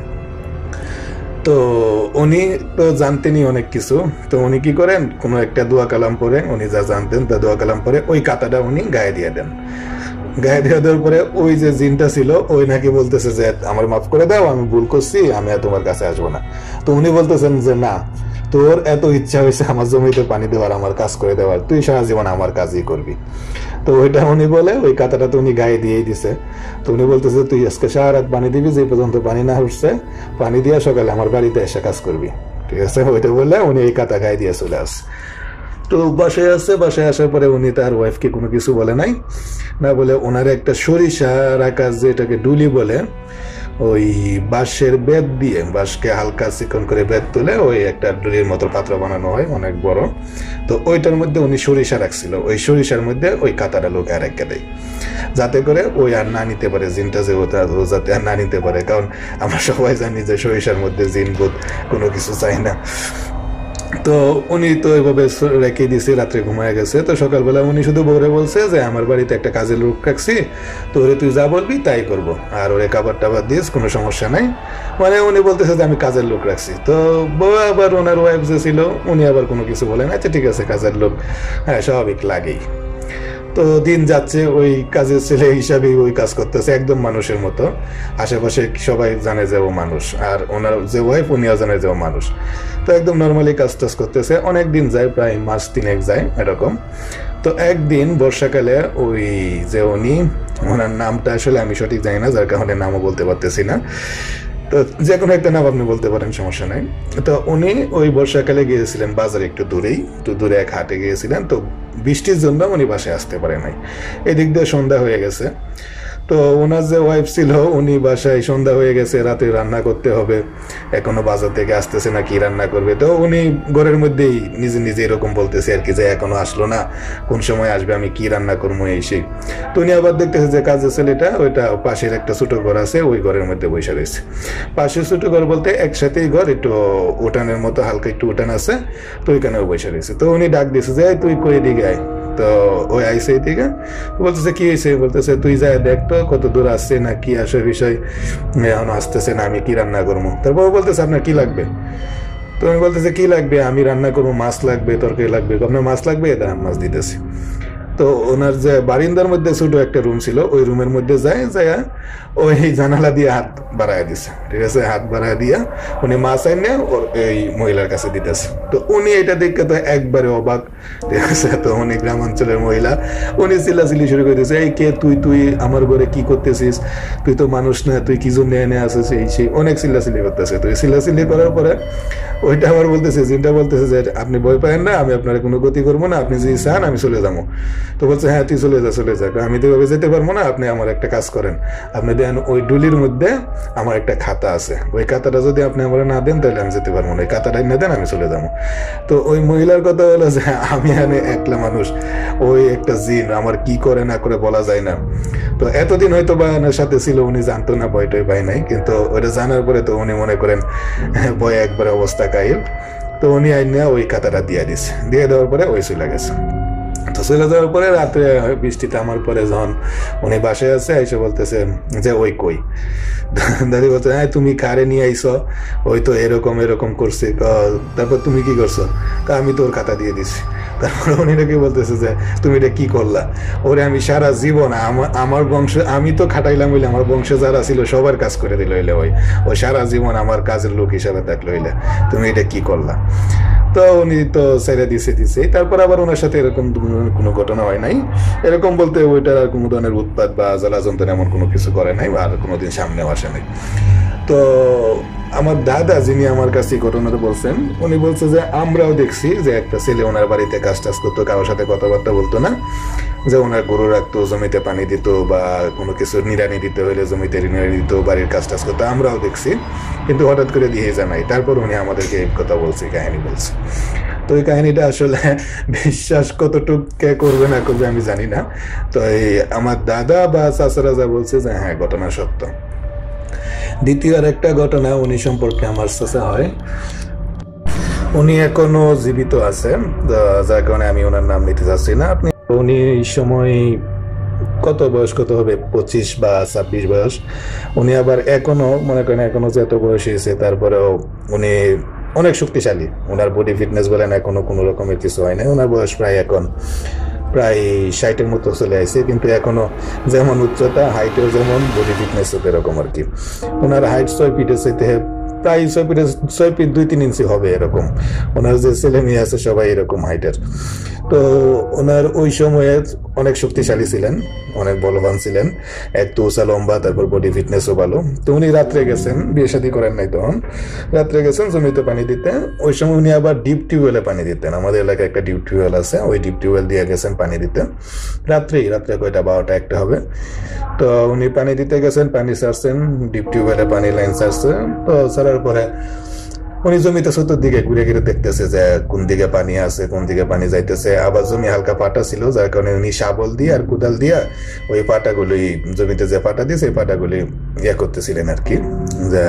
তো উনি তো জানতেনই অনেক কিছু। তো উনি কি করেন, কোনো একটা দোয়া কালাম পরে, উনি যা জানতেন তা দোয়া কালাম পরে ওই কাতাটা উনি গায়ে দিয়ে দেন। গায়ে দিয়ে দেওয়ার পরে ওই যে জিনটা ছিল ওই নাকি বলতেছে যে আমার মাফ করে দাও, আমি ভুল করছি, আমি আর তোমার কাছে আসবো না। তো উনি বলতেছেন যে না, তোর এত ইচ্ছা হয়েছে আমার জমিতে পানি দেওয়ার, আমার কাজ করে দেওয়ার, তুই সারা জীবন আমার কাজই করবি। তো ওইটা উনি বলে ওই কাতাটা তো উনি গায়ে দিয়েই দিছে। তো উনি বলতেছে তুই আজকে সারা রাত পানি দিবি, যে পর্যন্ত পানি না উঠছে পানি দিয়ে সকালে আমার বাড়িতে এসে কাজ করবি, ঠিক আছে? ওইটা বলে উনি এই কাতা গায়ে দিয়ে চলে আসে। তো বাসায় আসছে, বাসায় আসার পরে উনি তার ওয়াইফকে কোনো কিছু বলে নাই, না বলে ওনার একটা সরিষা রাখা, যেটাকে ডুলি বলে, ওই বাঁশের বেত দিয়ে, বাঁশকে হালকা চিকন করে বেত তুলে ওই একটা ডুলির মতো পাত্র বানানো হয় অনেক বড়। তো ওইটার মধ্যে উনি সরিষা রাখছিল, ওই সরিষার মধ্যে ওই কাতাটা লোকে রেখে দেয়, যাতে করে ওই আর না নিতে পারে, জিনটা যে ওটা যাতে আর না নিতে পারে। কারণ আমরা সবাই জানি যে সরিষার মধ্যে জিন ভূত কোনো কিছু চাই না। তো উনি তো এইভাবে রেখে দিয়েছে, রাত্রে ঘুমায় গেছে। তো সকালবেলা উনি শুধু বউরে বলছে যে আমার বাড়িতে একটা কাজের লোক রাখছি, তো ওরে তুই যা বলবি তাই করবো, আর ওরে খাবার টাবার দিস, কোনো সমস্যা নাই। মানে উনি বলতেছে যে আমি কাজের লোক রাখছি। তো বউ আবার ওনার ওয়াইফ যে ছিল উনি আবার কোনো কিছু বলেন, আচ্ছা ঠিক আছে কাজের লোক, হ্যাঁ স্বাভাবিক লাগেই। তো দিন যাচ্ছে, ওই কাজের ছেলে হিসাবেই ওই কাজ করতেছে একদম মানুষের মতো। আশেপাশে সবাই জানে যে ও মানুষ, আর ওনার যে ওয়াইফ উনিও জানে যে ও মানুষ। তো একদম নর্মালি কাজ টাজ করতেছে, অনেক দিন যায়, প্রায় মাস তিনেক যায় এরকম। তো একদিন বর্ষাকালে ওই যে উনি, ওনার নামটা আসলে আমি সঠিক জানি না, যার কারণে নামও বলতে পারতেছি না, তো যে কোনো একটা নাম আপনি বলতে পারেন, সমস্যা নাই। তো উনি ওই বর্ষাকালে গিয়েছিলেন বাজারে, একটু দূরেই, একটু দূরে এক হাটে গিয়েছিলেন। তো বৃষ্টির জন্য উনি বাসায় আসতে পারে নাই, এদিক দিয়ে সন্ধ্যা হয়ে গেছে। তো ওনার যে ওয়াইফ ছিল উনি বাসায় সন্ধ্যা হয়ে গেছে, রাতে রান্না করতে হবে, এখনো বাজার থেকে আসতেছে না, কি রান্না করবে। তো উনি ঘরের মধ্যেই নিজে নিজে এরকম বলতেছে আর কি যে এখনো আসলো না, কোন সময় আসবে, আমি কি রান্না করবো এই সেই। তো উনি আবার দেখতেছে যে কাজের ছেলেটা ওইটা পাশের একটা ছোট ঘর আছে ওই ঘরের মধ্যে বসে রয়েছে। পাশের ছোট ঘর বলতে একসাথেই ঘর, একটু উঠানের মতো হালকা একটু উঠান আছে, তো ওইখানেও বসে রয়েছে। তো উনি ডাক দিয়েছে যে তুই কই দিকে আয়। তো ওই আইসে দিকে বলতেছে কি হয়েছে, বলতেছে তুই যাই দেখ তো কত দূর আসছে না কি আসে বিষয়, এখন আসতেছে না, আমি কি রান্না করবো। তারপর বলতেছে আপনার কি লাগবে। তো আমি বলতেছে কি লাগবে, আমি রান্না করবো, মাছ লাগবে, তরকারি লাগবে। আপনার মাছ লাগবে, দাঁড়ান মাছ দিতেছি। তো ওনার যে বারিন্দার মধ্যে ছোট একটা রুম ছিল ওই রুমের মধ্যে যায় যায় ওই জানালা দিয়ে হাত বাড়ায় দিছে, ঠিক আছে, হাত বাড়ায় দিয়া উনি মাছ আইনে ওর এই মহিলার কাছে দিতেছে। তো উনি এটা দেখে তো একবারে অবাক, ঠিক আছে। তো উনি গ্রামাঞ্চলের মহিলা, উনি চিল্লাচিল্লি শুরু করে দিয়েছে, এই কে তুই, তুই আমার ঘরে কি করতেছিস, তুই তো মানুষ না, তুই কি জন্য এনে আসিস, এই সেই অনেক চিল্লাচিল্লি করতেছে। তো চিল্লাচিল্লি করার পরে ওইটা আমার বলতেছে, জিনটা বলতেছে যে আপনি ভয় পায়েন না, আমি আপনার কোনো গতি করবো না, আপনি যদি চান আমি চলে যাবো। তো বলছে হ্যাঁ তুই চলে যা চলে যা, আমি তো এভাবে যেতে পারবো না, আপনি আমার একটা কাজ করেন, আপনি দেন ওই ডুলির মধ্যে আমার একটা খাতা আছে, ওই খাতাটা যদি আপনি আমার না দেন তাহলে আমি যেতে পারবো না, ওই খাতাটাই না দেন আমি চলে যাবো। তো ওই মহিলার কথা হলো যে আমি এখানে একলা মানুষ, ওই একটা জিন আমার কি করে না করে বলা যায় না। তো এতদিন হয়তো বা ওনার সাথে ছিল, উনি জানতো না, ভয়টাই পাই নাই, কিন্তু ওইটা জানার পরে তো উনি মনে করেন ভয়ে একবারে অবস্থা কাহিল। তো উনি আইনা ওই খাতাটা দিয়ে দিছে, দিয়ে দেওয়ার পরে ওই চলে গেছে। তো চলে যাওয়ার পরে রাত্রে বৃষ্টিতে আমার পরে যখন উনি বাসায় আছে এসে বলতেছে যে ওই কই, দাদি বলছে হ্যাঁ তুমি কারে নিয়ে আইসো, ওই তো এরকম এরকম করছে, তারপর তুমি কি করছো, আমি তোর খাতা দিয়ে দিছি। তারপরে উনি নাকি বলতেছে যে তুমি এটা কি করলা, ওরে আমি সারা জীবন আমার বংশ আমি তো খাটাইলাম হইলে আমার বংশে যারা ছিল সবার কাজ করে দিল হইলে, ওই ওই সারা জীবন আমার কাজের লোক হিসাবে থাকলো হইলে, তুমি এটা কি করলা। তো উনি তো ছেড়ে দিছে দিছে তারপর আবার ওনার সাথে এরকম কোনো ঘটনা হয় নাই, এরকম বলতে ওইটার আর কোনো ধরনের উৎপাত বা জ্বালা যন্ত্রণা এমন কোনো কিছু করে নাই, আর কোনোদিন সামনেও আসে নাই। তো আমার দাদা যিনি আমার কাছে ঘটনাটা বলছেন, উনি বলছে যে আমরাও দেখছি যে একটা ছেলে ওনার বাড়িতে কাজ টাজ করতো, কারোর সাথে কথাবার্তা বলতো না, যে ওনার গরু রাখতো, জমিতে পানি দিত বা কোনো কিছু নিড়ানি দিতে হলে জমিতে নিড়ানি দিত, বাড়ির কাজ টাজ করতো, আমরাও দেখছি, কিন্তু হঠাৎ করে দিয়ে জানাই। তারপর উনি আমাদেরকে এই কথা বলছে, কাহিনী বলছে। তো এই কাহিনীটা আসলে বিশ্বাস কতটুকু কে করবে না করবে আমি জানি না। তো এই আমার দাদা বা চাচারা যা বলছে যে হ্যাঁ ঘটনা সত্য। দ্বিতীয় আর একটা ঘটনা উনি সম্পর্কে আমার চাচা হয়, উনি এখনো জীবিত আছেন, যার কারণে আমি ওনার নাম নিতে চাচ্ছি না। আপনি উনি এই সময় কত বয়স কত হবে, পঁচিশ বা ছাব্বিশ বয়স। উনি আবার এখনো মনে করেন এখনো যে এত বয়স হয়েছে তারপরেও উনি অনেক শক্তিশালী, ওনার বডি ফিটনেস বলেন এখনো কোনো রকমের কিছু হয় না। ওনার বয়স প্রায় এখন প্রায় ষাটের মতো চলে আসছে, কিন্তু এখনো যেমন উচ্চতা হাইটেও যেমন বডি ফিটনেসও এরকম আর কি। ওনার হাইট ছয় ফিটের চাইতে প্রায় ছয় ফিটের ছয় ফিট দুই তিন ইঞ্চি হবে এরকম। ওনার যে ছেলে মেয়ে আছে সবাই এরকম হাইটের। তো ওনার ওই সময়ে অনেক শক্তিশালী ছিলেন, অনেক বলবান ছিলেন, এক তো উঁচা লম্বা, তারপর বডি ফিটনেসও ভালো। তো উনি রাত্রে গেছেন, বিয়ে শাদী করেন নাই তখন, রাত্রে গেছেন জমিতে পানি দিতে। ওই সময় উনি আবার ডিপ টিউবওয়েলে পানি দিতেন, আমাদের এলাকায় একটা ডিপ টিউবওয়েল আছে, ওই ডিপ টিউবওয়েল দিয়ে গেছেন পানি দিতে রাত্রেই, রাত্রে কয়টা বারোটা একটা হবে। তো উনি পানি দিতে গেছেন, পানি ছাড়ছেন, ডিপ টিউবওয়েলে পানি লাইন ছাড়ছে। তো ছাড়ার পরে উনি জমিতে চতুর্দিকে ঘুরে ঘুরে দেখতেছে যে কোন দিকে পানি আছে, কোন দিকে পানি যাইতেছে। আবার জমি হালকা পাটা ছিল, যার কারণে উনি শাবল দিয়ে আর কোদাল দিয়া ওই পাটাগুলি জমিতে যে পাটা দিয়ে সেই পাটাগুলি ইয়ে করতেছিলেন আর কি, যে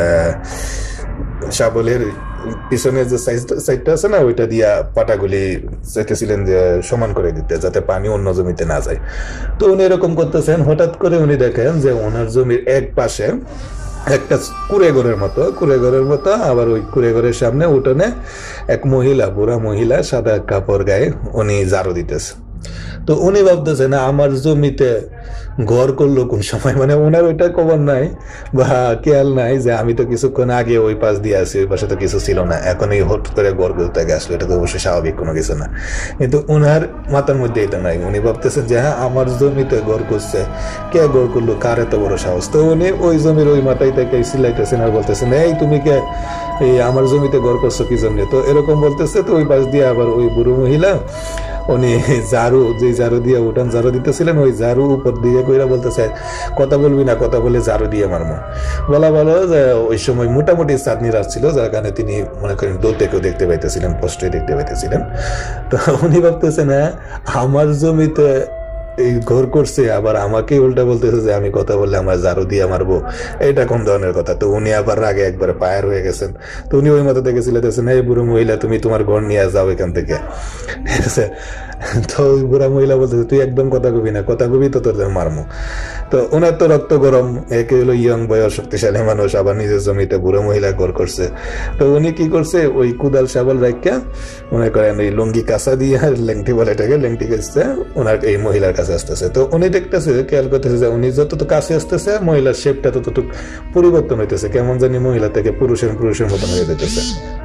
শাবলের পিছনে যে সাইডটা আছে না ওইটা দিয়া পাটাগুলি চাইতেছিলেন যে সমান করে দিতে, যাতে পানি অন্য জমিতে না যায়। তো উনি এরকম করতেছেন, হঠাৎ করে উনি দেখেন যে ওনার জমির এক পাশে একটা কুড়ে ঘরের মতো কুড়ে ঘরের মতো আবার ওই কুড়ে ঘরের সামনে উঠোনে এক মহিলা, বুড়া মহিলা, সাদা কাপড় গায়ে উনি ঝাড়ু দিতেছে। তো উনি ভাবতেছে না আমার জমিতে ঘর করলো কোন সময়, মানে ওনার ওইটা খবর নাই বা খেয়াল নাই যে আমি তো কিছুক্ষণ আগে ওই পাশ দিয়ে আসি, ওই পাশে তো কিছু ছিল না, এখন এই হট করে ঘর করতে আসলো, এটা তো অবশ্যই স্বাভাবিক কোনো কিছু না। কিন্তু ওনার মাথার মধ্যে এটা নাই, উনি ভাবতেছেন যে হ্যাঁ আমার জমিতে ঘর করছে, কে ঘর করলো, কার এত বড় সাহস। তো উনি ওই জমির ওই মাথায় থেকে সিলাইতেছেন আর বলতেছেন এই তুমি কে, এই আমার জমিতে ঘর করছো কি জন্য, তো এরকম বলতেছে। তো ওই পাশ দিয়ে আবার ওই বুড়ো মহিলা উনি ঝাড়ু যে ঝাড়ু দিয়ে উঠান ঝাড়ু দিতেছিলেন ওই ঝাড়ু উপর দিয়ে কইরা বলতেছে কথা বলবি না, কথা বলে ঝাড়ু দিয়ে মারমো। বলা ভালো যে ওই সময় মোটামুটি চাঁদনি রাত ছিল, যার কারণে তিনি মনে করেন দূর থেকেও দেখতে পাইতেছিলেন, স্পষ্টই দেখতে পাইতেছিলেন। তো উনি ভাবতেছেন হ্যাঁ আমার জমিতে এই ঘর করছে, আবার আমাকে উল্টা বলতেছে যে আমি কথা বললে আমার ঝাড়ু দিয়ে মারবো, এটা কোন ধরনের কথা। তো উনি আবার আগে একবারে পায়ের হয়ে গেছেন। তো উনি ওই মতো দেখে চিল্লাতেছেন, এই বুড়ো মহিলা তুমি তোমার ঘর নিয়ে যাও এখান থেকে, ঠিক আছে। তো ওই বুড়া মহিলা বলতেছে তুই একদম কথা কবি না, কথা কবি তো তোর মারমো। তো ওনার তো রক্ত গরম, একে হলো ইয়ং বয়স শক্তিশালী মানুষ, আবার নিজের জমিতে বুড়ো মহিলা ঘর করছে। তো উনি কি করছে ওই কুদাল শাবল রাখিয়া মনে করেন ওই লুঙ্গি কাঁচা দিয়ে লেংটি বলে এটাকে লেংটি কাছে ওনার এই মহিলার কাছে আসতেছে। তো উনি দেখতেছে খেয়াল করতেছে যে উনি যতটুকু কাছে আসতেছে মহিলার শেপটা ততটুকু পরিবর্তন হইতেছে, কেমন জানি মহিলা থেকে পুরুষের পুরুষের মতন হয়ে যেতেছে।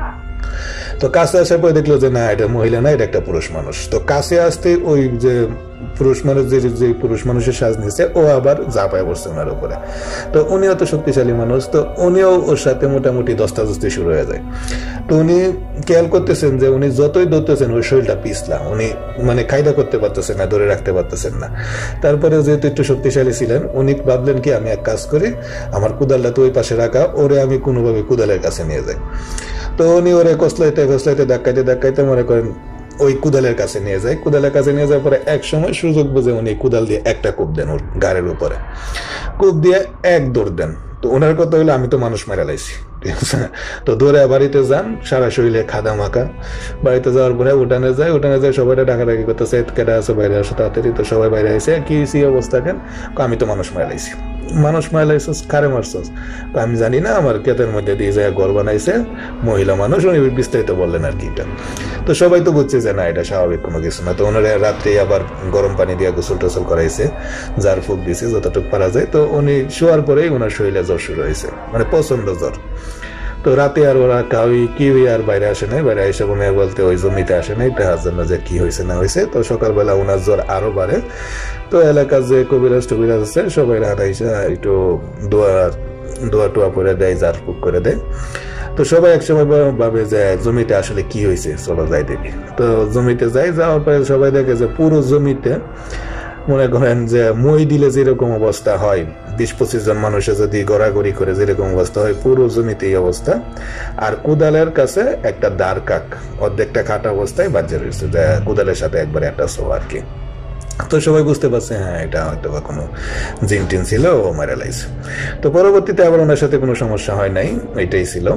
তো কাছে আসার পরে দেখলো যে না এটা মহিলা না, এটা একটা পুরুষ মানুষ। তো কাছে আসতে ওই যে পুরুষ মানুষ যে যে পুরুষ মানুষের সাজ নিয়েছে ও আবার ঝাঁপায় পড়ছে ওনার উপরে। তো উনিও তো শক্তিশালী মানুষ, তো উনিও ওর সাথে মোটামুটি দস্তাদস্তি শুরু হয়ে যায়। তো উনি খেয়াল করতেছেন যে উনি যতই ধরতেছেন ওই শরীরটা পিছলা, উনি মানে কায়দা করতে পারতেছেন না, ধরে রাখতে পারতেছেন না। তারপরে যেহেতু একটু শক্তিশালী ছিলেন উনি ভাবলেন কি আমি এক কাজ করি, আমার কুদালটা তো ওই পাশে রাখা, ওরে আমি কোনোভাবে কুদালের কাছে নিয়ে যাই। তো উনি ওরে কসলাইতে কসলাইতে ধাক্কাইতে ধাক্কাইতে মনে করেন ওই কুদালের কাছে নিয়ে যায়। কুদালের কাছে নিয়ে যাওয়ার পরে এক সময় সুযোগ বুঝে উনি কুদাল দিয়ে একটা কূপ দেন ওর গাড়ির উপরে, কূপ দিয়ে এক দৌড় দেন। তো ওনার কথা হইলো আমি তো মানুষ মেরা লাইছি, ঠিক আছে। তো দৌড়ে বাড়িতে যান, সারা শরীরে খাদা মাখা। বাড়িতে যাওয়ার পরে উঠানে যায়, উঠানে যায় সবাই ডাকাডাকি করতেছে কেটে আসো বাইরে আসো তাড়াতাড়ি। তো সবাই বাইরে আসে, কি হয়েছে অবস্থা কেন? আমি তো মানুষ মেরা লাইছি। মানুষ মেরা লাইছস কারে মারছস? আমি জানি না, আমার ক্ষেতের মধ্যে দিয়ে যায় ঘর বানাইছে মহিলা মানুষ। উনি বিস্তারিত বললেন আর কি। তো সবাই তো বুঝছে যে না এটা স্বাভাবিক কোনো কিছু না। তো ওনারা রাত্রে আবার গরম পানি দিয়ে গোসল টোসল করাইছে, জার ফুক দিছে যতটুকু পারা যায়। তো উনি শোয়ার পরেই ওনার শরীরে জ্বর শুরু হয়েছে, মানে প্রচন্ড জ্বর। তো রাতে আর ওরা কাউই কিউই আর বাইরে আসে নাই, বাইরে এসে মনে বলতে ওই জমিতে আসে নাই দেখার জন্য যে কি হয়েছে না হয়েছে। তো সকালবেলা ওনার জ্বর আরো বাড়ে। তো এলাকার যে কবিরাজ টবিরাজ আছে সবাই রাত আইসা একটু দোয়া দোয়া টোয়া করে দেয়, জার ফুক করে দেয়। তো সবাই একসময় ভাবে যে জমিতে আসলে কি হয়েছে, চলো যাই দেখি। তো জমিতে যাই, যাওয়ার পরে সবাই দেখে যে পুরো জমিতে মনে করেন যে মই দিলে যেরকম অবস্থা হয়, বিশ পঁচিশ জন মানুষে যদি গড়াগড়ি করে যেরকম অবস্থা হয় পুরো জমিতে এই অবস্থা। আর কুদালের কাছে একটা দাঁড় কাক অর্ধেকটা খাটা অবস্থায় বাজে রয়েছে, যে কুদালের সাথে একবারে একটা শো আর কি। তো সবাই বুঝতে পারছে হ্যাঁ এটা হয়তো বা কোনো জিন টিন ছিল, ও মারা লাইছে। তো পরবর্তীতে আবার ওনার সাথে কোনো সমস্যা হয় নাই, এটাই ছিল।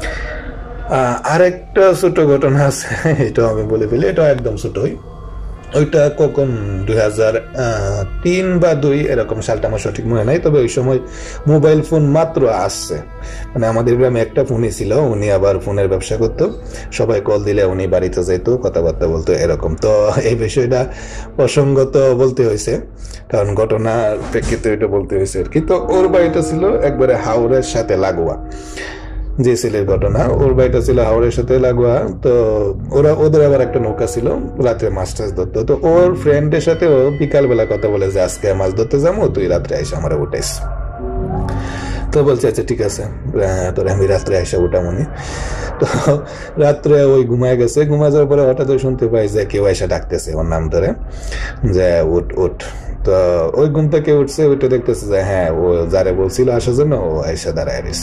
আরেকটা ছোট ঘটনা আছে, এটা আমি বলে ফেলি, এটা একদম ছোটই। ওইটা কখন দুই হাজার তিন বা দুই এরকম সালটা আমার সঠিক মনে নাই, তবে ওই সময় মোবাইল ফোন মাত্র আসছে। মানে আমাদের গ্রামে একটা ফোনই ছিল, উনি আবার ফোনের ব্যবসা করতো, সবাই কল দিলে উনি বাড়িতে যাইতো, কথাবার্তা বলতো এরকম। তো এই বিষয়টা প্রসঙ্গত বলতে হয়েছে, কারণ ঘটনার প্রেক্ষিতে এটা বলতে হয়েছে আর কি। তো ওর বাড়িটা ছিল একবারে হাওড়ের সাথে লাগোয়া, যে ছেলের ঘটনা ওর বাড়িটা ছিল হাওড়ের সাথে লাগোয়া। তো ওরা ওদের আবার একটা নৌকা ছিল, রাত্রে মাছ টাছ ধরতো। তো ওর ফ্রেন্ডের সাথে ও বিকালবেলা কথা বলে যে আজকে মাছ ধরতে যাবো, তুই রাত্রে আইসা আমার উঠাইস। তো বলছে আচ্ছা ঠিক আছে, তোর আমি রাত্রে আইসা উঠামনি। তো রাত্রে ওই ঘুমায় গেছে, ঘুমায় যাওয়ার পরে হঠাৎ শুনতে পাই যে কেউ আইসা ডাকতেছে ওর নাম ধরে, যে উঠ উঠ। তো ওই ঘুম থেকে উঠছে, ওইটা দেখতেছে যে হ্যাঁ ও যারে বলছিল আসার জন্য ও আইসা দাঁড়ায় রয়েছে।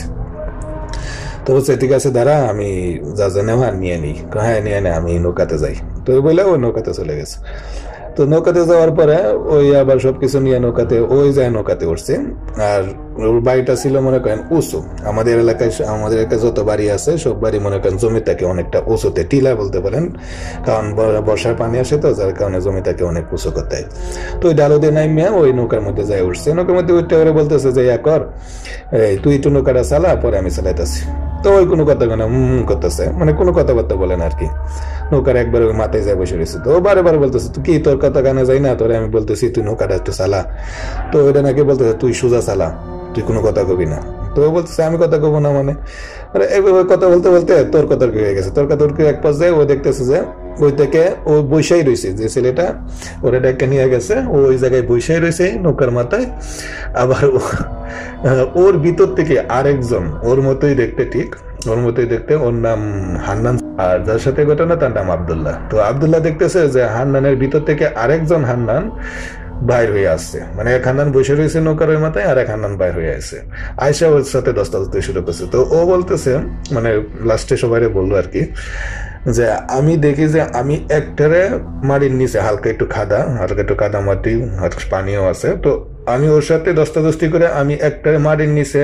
তো বলছে ঠিক আছে দাঁড়া, আমি যা যা নেওয়া নিয়ে নিই। হ্যাঁ নিয়ে নে, আমি নৌকাতে যাই। তো বলে ওই নৌকাতে চলে গেছে। তো নৌকাতে যাওয়ার পরে ওই আবার সবকিছু নিয়ে নৌকাতে ওই যায় নৌকাতে উঠছে। আর ওর বাড়িটা ছিল মনে করেন উঁচু, আমাদের এলাকায় আমাদের এলাকায় যত বাড়ি আছে সব বাড়ি মনে করেন জমিটাকে অনেকটা উঁচুতে, টিলা বলতে পারেন, কারণ বর্ষার পানি আসে তো, যার কারণে জমিটাকে অনেক উঁচু করতে হয়। তো ওই ডালো দিয়ে নামিয়া ওই নৌকার মধ্যে যায় উঠছে। নৌকার মধ্যে উঠতে ওরা বলতেছে যে ইয়া কর, এই তুই একটু নৌকাটা চালা, পরে আমি চালাইতেছি। তো ওই কোনো কথা কেন হম করতেছে, মানে কোনো কথাবার্তা বলেন আর কি। নৌকার একবার ওই মাথায় যায় বসে রয়েছে। তো বারে বারে বলতেছে তুই কি তোর কথা কানে যাই না, তোরে আমি বলতেছি তুই নৌকাটা একটু চালা। তো ওইটা নাকি বলতেছে তুই সোজা চালা, তুই কোনো কথা কবি না। তো ও বলতেছে আমি কথা কবো না, মানে এইভাবে কথা বলতে বলতে তোর কথা হয়ে গেছে। তোর কথা এক পাশ যায়, ও দেখতেছে যে ওই থেকে ও বৈশাই রয়েছে, যে ছেলেটা ওরা ডেকে নিয়ে গেছে, ও ওই জায়গায় বৈশাই রয়েছে নৌকার মাথায়। আবার ওর ভিতর থেকে আরেকজন ওর মতোই দেখতে ঠিক ওর মতোই দেখতে, ওর নাম হান্নান, আর যার সাথে ঘটনা তার নাম আব্দুল্লাহ। তো আব্দুল্লাহ দেখতেছে যে হান্নানের ভিতর থেকে আরেকজন হান্নান বাইর হয়ে আসছে, মানে এক হান্নান বসে রয়েছে নৌকার ওই মাথায় আর এক হান্নান বাইর হয়ে আসছে, আয়সা ওর সাথে দস্তাদস্তি শুরু করছে। তো ও বলতেছে, মানে লাস্টে সবাই বললো আর কি, যে আমি দেখি যে আমি একটারে মাটির নিচে হালকা একটু খাদা, হালকা একটু কাদা মাটি আর পানিও আছে, তো আমি ওর সাথে দস্তাদস্তি করে আমি একটারে মাটির নিচে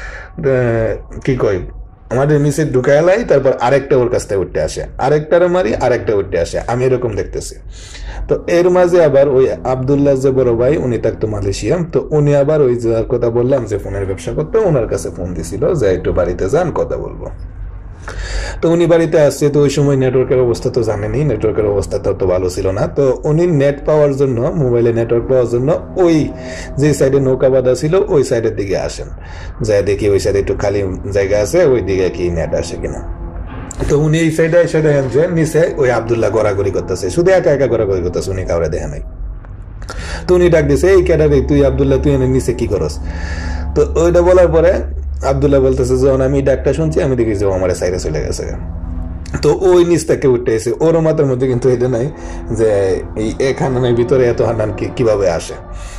কি কই আমাদের নিচে ঢুকায় লাই, তারপর আরেকটা ওর কাছ থেকে উঠতে আসে, আরেকটারে মারি আরেকটা উঠতে আসে, আমি এরকম দেখতেছি। তো এর মাঝে আবার ওই আব্দুল্লাহ যে বড় ভাই, উনি থাকতো মালয়েশিয়া, তো উনি আবার ওই যার কথা বললাম যে ফোনের ব্যবসা করতো, ওনার কাছে ফোন দিছিল যে একটু বাড়িতে যান কথা বলবো। তো উনি বাড়িতে আসছে, তো ওই সময় নেটওয়ার্কের অবস্থা তো জানেনি, নেটওয়ার্কের অবস্থা তো ভালো ছিল না। তো উনি নেট পাওয়ার জন্য, মোবাইলে নেটওয়ার্ক পাওয়ার জন্য ওই যে সাইডে নৌকা বাঁধা ছিল ওই সাইডের দিকে আসেন, যাই দেখি ওই সাইডে একটু খালি জায়গা আছে, ওই দিকে কি নেট আসে কিনা। তো উনি এই সাইডে এসে দেখেন যে নিচে ওই আব্দুল্লাহ গড়াগড়ি করতেছে, শুধু একা একা গড়াগড়ি করতেছে, উনি কাউরে দেখে নাই। তো উনি ডাক দিছে, এই ক্যাডারে তুই আব্দুল্লাহ, তুই এনে নিচে কি করস? তো ওইটা বলার পরে আব্দুল্লাহ বলতেছে, যখন আমি ডাকটা শুনছি আমি দেখি যে আমার সাইডে চলে গেছে। তো ওই নিচ থেকে উঠে এসে ওর মাথার মধ্যে কিন্তু এটা নাই যে এই এক হান্নানের ভিতরে এত হান্নান কিভাবে আসে।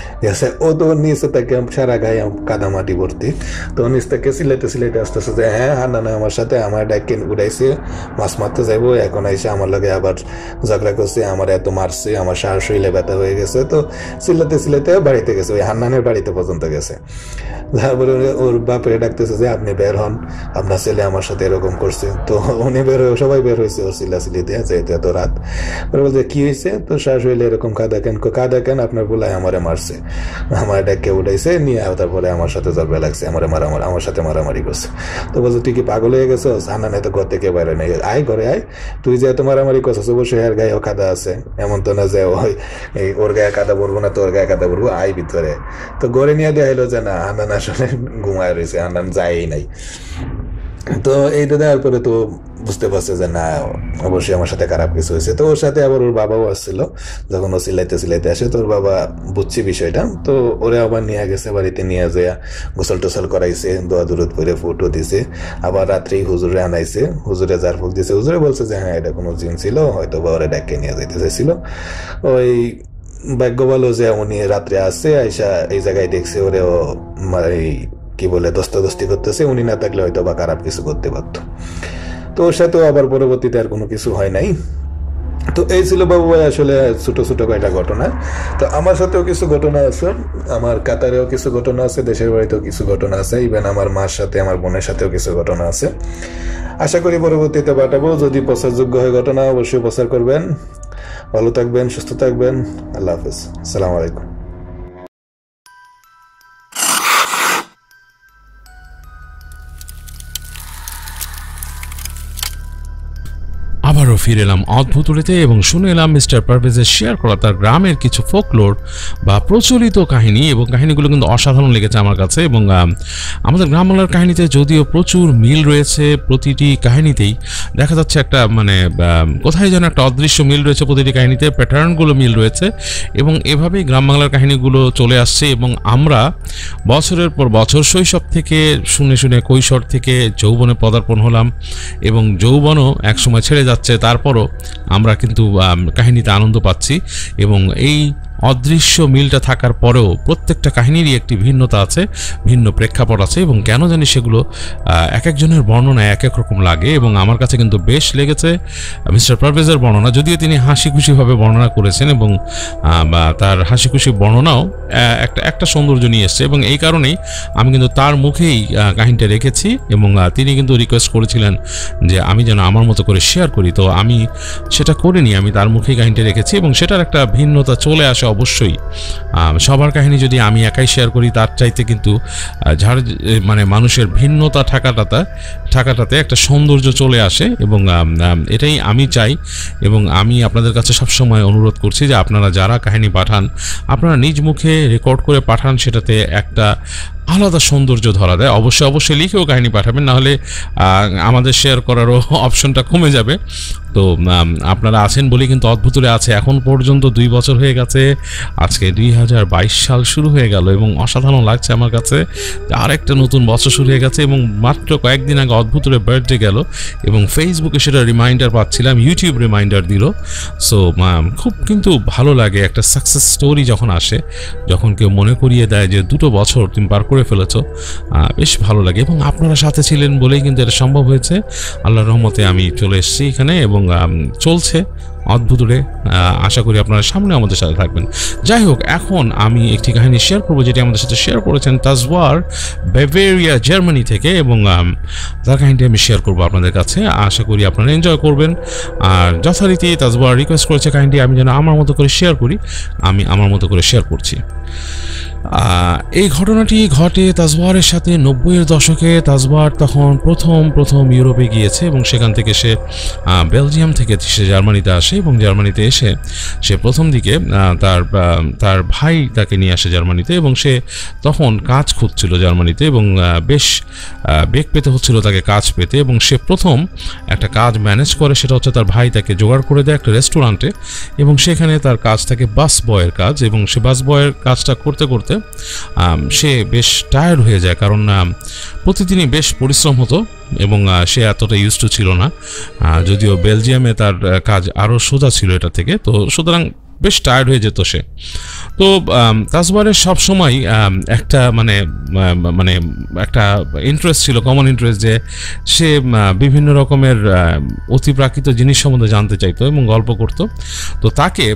ও তো নিচে থেকে সারা গায়ে কাদা মাটি ভর্তি, তো নিচ থেকে সিলেটে সিলেটে আসতেছে যে হ্যাঁ হান্নান আমার সাথে আমার ডাকে উড়াইছে, মাছ মারতে যাবো, এখন এসে আমার লগে আবার ঝগড়া করছে, আমার এত মারছে, আমার সার শরীরে ব্যথা হয়ে গেছে। তো সিলেটে সিলেটে বাড়িতে গেছে, ওই হান্নানের বাড়িতে পর্যন্ত গেছে। তারপরে ওর বাপরে ডাকতেছে যে আপনি বের হন, আপনার ছেলে আমার সাথে এরকম করছে। তো উনি বের হয়ে, সবাই বের হয়েছে ওর সিলাসিলি দিয়ে, যেহেতু এত রাত। বলছে কি হয়েছে? তো সার শরীরে এরকম কাদা কেন? কাদা কেন? আপনার বলাই আমারে মারছে, আমার ডাকে উঠাইছে নিয়ে, তারপরে আমার সাথে জরবে লাগছে, আমার মারামারি, আমার সাথে মারামারি করছে। তো বলছে তুই কি পাগল হয়ে গেছো? হান্নান তো ঘর থেকে বাইরে নেই, আয় ঘরে আয়, তুই যে এত মারামারি করছিস অবশ্যই এর গায়েও কাদা আছে, এমন তো না যে ওই ওর গায়ে কাদা পড়বো না, তোর গায়ে কাদা পড়বো, আয় ভিতরে। তো ঘরে নিয়ে দেওয়া হলো যে না, হান্নান আসলে ঘুমায় রয়েছে, হান্নান যায়ই নাই। তো এইটা দেওয়ার পরে তো বুঝতে পারছে যে না, অবশ্যই আমার সাথে খারাপ কিছু হয়েছে। তো ওর সাথে আবার ওর বাবাও আসছিল, যখন ও সিলাইতে সিলাইতে আসে, তো ওর বাবা বুঝছি বিষয়টা, তো ওরে আবার নিয়ে গেছে বাড়িতে, নিয়ে যেয়ে গোসল টোসল করাইছে, দোয়া দূরত করে ফটো দিছে, আবার রাত্রেই হুজুরে আনাইছে, হুজুরে যার ফুক দিছে, হুজুরে বলছে যে হ্যাঁ এটা কোনো জিন ছিল, হয়তো বা ওরে ডাকে নিয়ে যেতে চাইছিল। ওই ভাগ্য ভালো যে উনি রাত্রে আসছে, আইসা এই জায়গায় দেখছে ওরে ও কি বলে দস্তাদস্তি করতেছে, উনি না থাকলে হয়তো বা খারাপ কিছু করতে পারতো। তো ওর সাথেও আবার পরবর্তীতে আর কোনো কিছু হয় নাই। তো এই ছিল বাবু ভাই আসলে ছোট ছোট কয়টা ঘটনা। তো আমার সাথেও কিছু ঘটনা আছে, আমার কাতারেও কিছু ঘটনা আছে, দেশের বাড়িতেও কিছু ঘটনা আছে, ইভেন আমার মার সাথে আমার বোনের সাথেও কিছু ঘটনা আছে। আশা করি পরবর্তীতে পাঠাবো, যদি প্রচারযোগ্য হয় ঘটনা অবশ্যই প্রচার করবেন। ভালো থাকবেন, সুস্থ থাকবেন, আল্লাহ হাফেজ, আসসালামু আলাইকুম। আবারও ফিরে এলাম অদ্ভুতুড়িতে এবং শুনে এলাম মিস্টার পারভেজের শেয়ার করা তার গ্রামের কিছু ফোকলোর বা প্রচলিত কাহিনী, এবং কাহিনীগুলো কিন্তু অসাধারণ লেগেছে আমার কাছে। এবং আমাদের গ্রাম বাংলার কাহিনীতে যদিও প্রচুর মিল রয়েছে, প্রতিটি কাহিনীতেই দেখা যাচ্ছে একটা মানে কোথায় যেন একটা অদৃশ্য মিল রয়েছে, প্রতিটি কাহিনীতে প্যাটার্নগুলো মিল রয়েছে, এবং এভাবেই গ্রাম বাংলার কাহিনীগুলো চলে আসছে। এবং আমরা বছরের পর বছর শৈশব থেকে শুনে শুনে কৈশোর থেকে যৌবনে পদার্পণ হলাম, এবং যৌবনও একসময় ছেড়ে যাচ্ছে, তারপরও আমরা কিন্তু কাহিনীতে আনন্দ পাচ্ছি। এবং এই অদৃশ্য মিলটা থাকার পরেও প্রত্যেকটা কাহিনীরই একটি ভিন্নতা আছে, ভিন্ন প্রেক্ষাপট আছে, এবং কেন জানি সেগুলো এক একজনের বর্ণনা এক এক রকম লাগে। এবং আমার কাছে কিন্তু বেশ লেগেছে মিস্টার পারভেজের বর্ণনা, যদিও তিনি হাসি খুশিভাবে বর্ণনা করেছেন, এবং তার হাসি খুশি বর্ণনাও একটা একটা সৌন্দর্য নিয়ে এসছে, এবং এই কারণেই আমি কিন্তু তার মুখেই কাহিনীটা রেখেছি। এবং তিনি কিন্তু রিকোয়েস্ট করেছিলেন যে আমি যেন আমার মতো করে শেয়ার করি, তো আমি সেটা করিনি, আমি তার মুখেই কাহিনীটা রেখেছি, এবং সেটার একটা ভিন্নতা চলে আসে। অবশ্যই সবার কাহিনী যদি আমি একাই শেয়ার করি তার চাইতে কিন্তু যার মানে মানুষের ভিন্নতা থাকাটাতে থাকাটাতে একটা সৌন্দর্য চলে আসে, এবং এটাই আমি চাই। এবং আমি আপনাদের কাছে সবসময় অনুরোধ করছি যে আপনারা যারা কাহিনী পাঠান আপনারা নিজ মুখে রেকর্ড করে পাঠান, সেটাতে একটা আলাদা সৌন্দর্য ধরা দেয়। অবশ্যই অবশ্যই লিখেও কাহিনী পাঠাবেন, নাহলে আমাদের শেয়ার করারও অপশনটা কমে যাবে। তো আপনারা আছেন বলেই কিন্তু অদ্ভুতরে আছে এখন পর্যন্ত দুই বছর হয়ে গেছে। আজকে দুই হাজার বাইশ সাল শুরু হয়ে গেল এবং অসাধারণ লাগছে আমার কাছে আরেকটা নতুন বছর শুরু হয়ে গেছে। এবং মাত্র কয়েকদিন আগে অদ্ভুতরে বার্থডে গেল এবং ফেসবুকে সেটা রিমাইন্ডার পাচ্ছিলাম, ইউটিউব রিমাইন্ডার দিল। সো খুব কিন্তু ভালো লাগে একটা সাকসেস স্টোরি যখন আসে, যখন কেউ মনে করিয়ে দেয় যে দুটো বছর তুমি পার করে ফেলেছো, বেশ ভালো লাগে। এবং আপনারা সাথে ছিলেন বলেই কিন্তু এটা সম্ভব হয়েছে। আল্লাহর রহমতে আমি চলে এসেছি এখানে এবং চলছে অদ্ভুতরে। আশা করি আপনারা সামনে আমাদের সাথে থাকবেন। যাই হোক, এখন আমি একটি কাহিনী শেয়ার করবো যেটি আমাদের সাথে শেয়ার করেছেন তাজওয়ার বাভেরিয়া জার্মানি থেকে, এবং তার কাহিনীটি আমি শেয়ার করবো আপনাদের কাছে। আশা করি আপনারা এনজয় করবেন। আর যথারীতি তাজওয়ার রিকোয়েস্ট করেছে কাহিনীটি আমি যেন আমার মতো করে শেয়ার করি, আমি আমার মতো করে শেয়ার করছি। এই ঘটনাটি ঘটে তাজওয়ারের সাথে নব্বইয়ের দশকে। তাজওয়ার তখন প্রথম প্রথম ইউরোপে গিয়েছে এবং সেখান থেকে সে বেলজিয়াম থেকে সে জার্মানিতে আসে এবং জার্মানিতে এসে সে প্রথম দিকে তার তার ভাই তাকে নিয়ে আসে জার্মানিতে এবং সে তখন কাজ খুঁজছিল জার্মানিতে এবং বেশ বেগ পেতে হচ্ছিল তাকে কাজ পেতে। এবং সে প্রথম একটা কাজ ম্যানেজ করে, সেটা হচ্ছে তার ভাই তাকে জোগাড় করে দেয় একটা রেস্টুরেন্টে এবং সেখানে তার কাজ থাকে বাস বয়ের কাজ। এবং সে বাস বয়ের কাজটা করতে করতে সে বেশ টায়ার্ড হয়ে যায়, কারণ প্রতিদিনই বেশ পরিশ্রম হতো এবং সে এতটা ইউজ টু ছিল না, যদিও বেলজিয়ামে তার কাজ আরও সোজা ছিল এটা থেকে। তো সুতরাং বেশ টায়ার্ড হয়ে যেত সে। তো তাজওয়ারের সবসময় একটা মানে মানে একটা ইন্টারেস্ট ছিল, কমন ইন্টারেস্ট, যে সে বিভিন্ন রকমের অতিপ্রাকৃত জিনিস সম্বন্ধে জানতে চাইতো এবং গল্প করতো। তো তাকে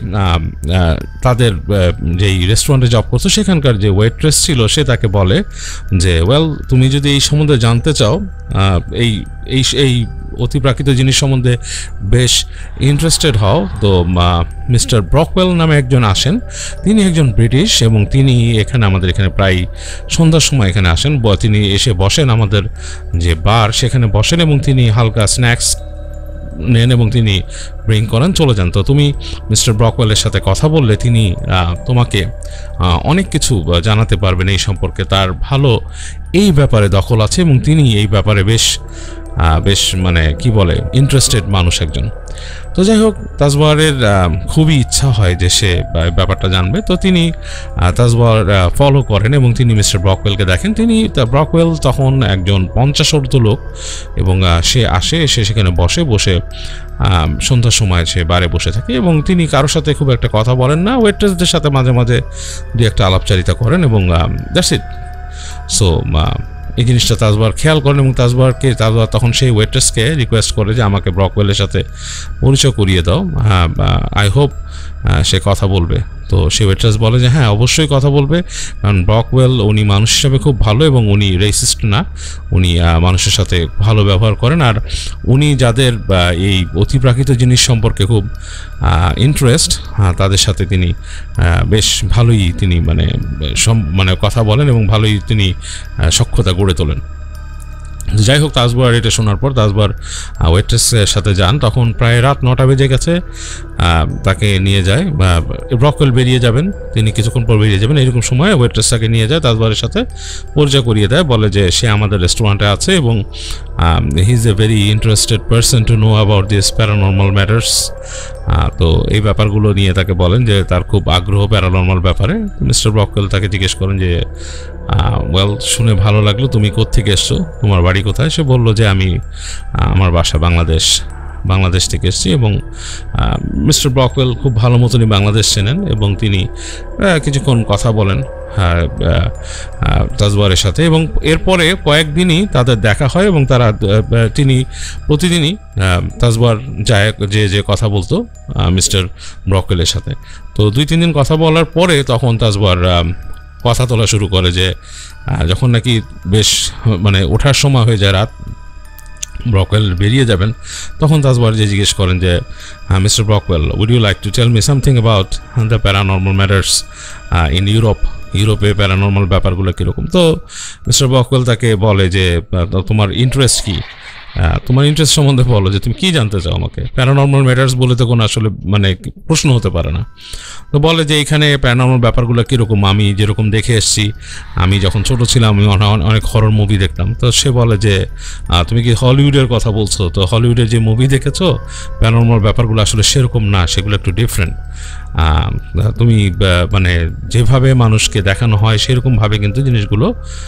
তাদের যেই রেস্টুরেন্টে জব করতো সেখানকার যে ওয়েট্রেস ছিল সে তাকে বলে যে ওয়েল, তুমি যদি এই সম্বন্ধে জানতে চাও, এই এই এই অতিপ্রাকৃত জিনিস সম্বন্ধে বেশ ইন্টারেস্টেড হও, তো মিস্টার ব্রকওয়েল নামে একজন আসেন। তিনি একজন ব্রিটিশ এবং তিনি এখানে আমাদের এখানে প্রায় সন্ধ্যার সময় এখানে আসেন। তিনি এসে বসেন আমাদের যে বার সেখানে বসেন এবং তিনি হালকা স্ন্যাক্স নেন এবং তিনি ব্রিং করেন, চলে যান। তো তুমি মিস্টার ব্রকওয়েলের সাথে কথা বললে তিনি তোমাকে অনেক কিছু জানাতে পারবেন এই সম্পর্কে। তার ভালো এই ব্যাপারে দখল আছে এবং তিনি এই ব্যাপারে বেশ বেশ মানে কি বলে ইন্টারেস্টেড মানুষ একজন। তো যাই হোক, তাজওয়ারের খুবই ইচ্ছা হয় যে সে ব্যাপারটা জানবে। তো তিনি তাজওয়ার ফলো করেন এবং তিনি মিস্টার ব্রকওয়েলকে দেখেন। তিনি ব্রকওয়েল তখন একজন পঞ্চাশোর্ধ্ব লোক এবং সে আসে, এসে সেখানে বসে বসে সন্ধ্যার সময় সে বারে বসে থাকে এবং তিনি কারোর সাথে খুব একটা কথা বলেন না, ওয়েট্রেসদের সাথে মাঝে মাঝে দু একটা আলাপচারিতা করেন এবং দ্যাটস ইট। সো এই জিনিসটা তাজওয়ার খেয়াল করেন এবং তাজওয়ারকে তাজওয়ার তখন সেই ওয়েট্রেসকে রিকোয়েস্ট করে যে আমাকে ব্রকওয়েলের সাথে পরিচয় করিয়ে দাও, হ্যাঁ আই হোপ সে কথা বলবে। তো সে ওয়েট্রেস বলে যে হ্যাঁ অবশ্যই কথা বলবে, কারণ ব্রকওয়েল উনি মানুষ হিসাবে খুব ভালো এবং উনি রেসিস্ট না, উনি মানুষের সাথে ভালো ব্যবহার করেন। আর উনি যাদের এই অতিপ্রাকৃত জিনিস সম্পর্কে খুব ইন্টারেস্ট, তাদের সাথে তিনি বেশ ভালোই তিনি মানে মানে কথা বলেন এবং ভালোই তিনি সখ্যতা গড়ে তোলেন। যাই হোক, তাজওয়ার এটা শোনার পর তাজওয়ার ওয়েট্রেসের সাথে যান। তখন প্রায় রাত নটা বেজে গেছে। তাকে নিয়ে যায়, ব্রকওয়েল বেরিয়ে যাবেন, তিনি কিছুক্ষণ পর বেরিয়ে যাবেন। এরকম সময় ওয়েট্রেস তাকে নিয়ে যায়, তাজওয়ারের সাথে পরিচয় করিয়ে দেয়, বলে যে সে আমাদের রেস্টুরেন্টে আছে এবং he is a very interested person to know about this paranormal matters. তো এই ব্যাপারগুলো নিয়ে তাকে বলেন যে তার খুব আগ্রহ প্যারানর্মাল ব্যাপারে। মিস্টার ব্রকওয়েল তাকে জিজ্ঞেস করেন যে ওয়েল, শুনে ভালো লাগলো, তুমি কোত্থেকে এসছো, তোমার বাড়ি কোথায়? সে বলল যে আমি আমার বাসা বাংলাদেশ বাংলাদেশ থেকে এসেছি। এবং মিস্টার ব্রকওয়েল খুব ভালো মতনই বাংলাদেশ চেনেন এবং তিনি কিছুক্ষণ কথা বলেন তাজওয়ারের সাথে এবং এরপরে কয়েকদিনই তাদের দেখা হয় এবং তারা তিনি প্রতিদিনই তাজওয়ার যায় যে যে কথা বলতো মিস্টার ব্রকওয়েলের সাথে। তো দুই তিন দিন কথা বলার পরে তখন তাজওয়ার কথা তোলা শুরু করে যে যখন নাকি বেশ মানে ওঠার সময় হয়ে যায়, রাত, ব্রকওয়েল বেরিয়ে যাবেন, তখন তাজওয়ার যে জিজ্ঞেস করেন যে mister Brockwell, would you like to tell me something about the paranormal matters in Europe, ইউরোপে প্যারানর্মাল ব্যাপারগুলো কীরকম? তো মিস্টার ব্রকওয়েল তাকে বলে যে তোমার ইন্টারেস্ট কী? তোমার ইন্টারেস্ট সম্বন্ধে বলো যে তুমি কি জানতে চাও আমাকে। প্যারানর্মাল ম্যাটার্স বলে তো কোনো আসলে মানে প্রশ্ন হতে পারে না। তো বলে যে এখানে প্যারানর্মাল ব্যাপারগুলো কীরকম, আমি যেরকম দেখে এসেছি, আমি যখন ছোট ছিলাম আমি অনেক হরর মুভি দেখতাম। তো সে বলে যে তুমি কি হলিউডের কথা বলছো? তো হলিউডের যে মুভি দেখেছো প্যারানর্মাল ব্যাপারগুলো আসলে সেরকম না, সেগুলো একটু ডিফারেন্ট। তুমি মানে যেভাবে মানুষকে দেখানো হয় সেরকমভাবে কিন্তু জিনিসগুলো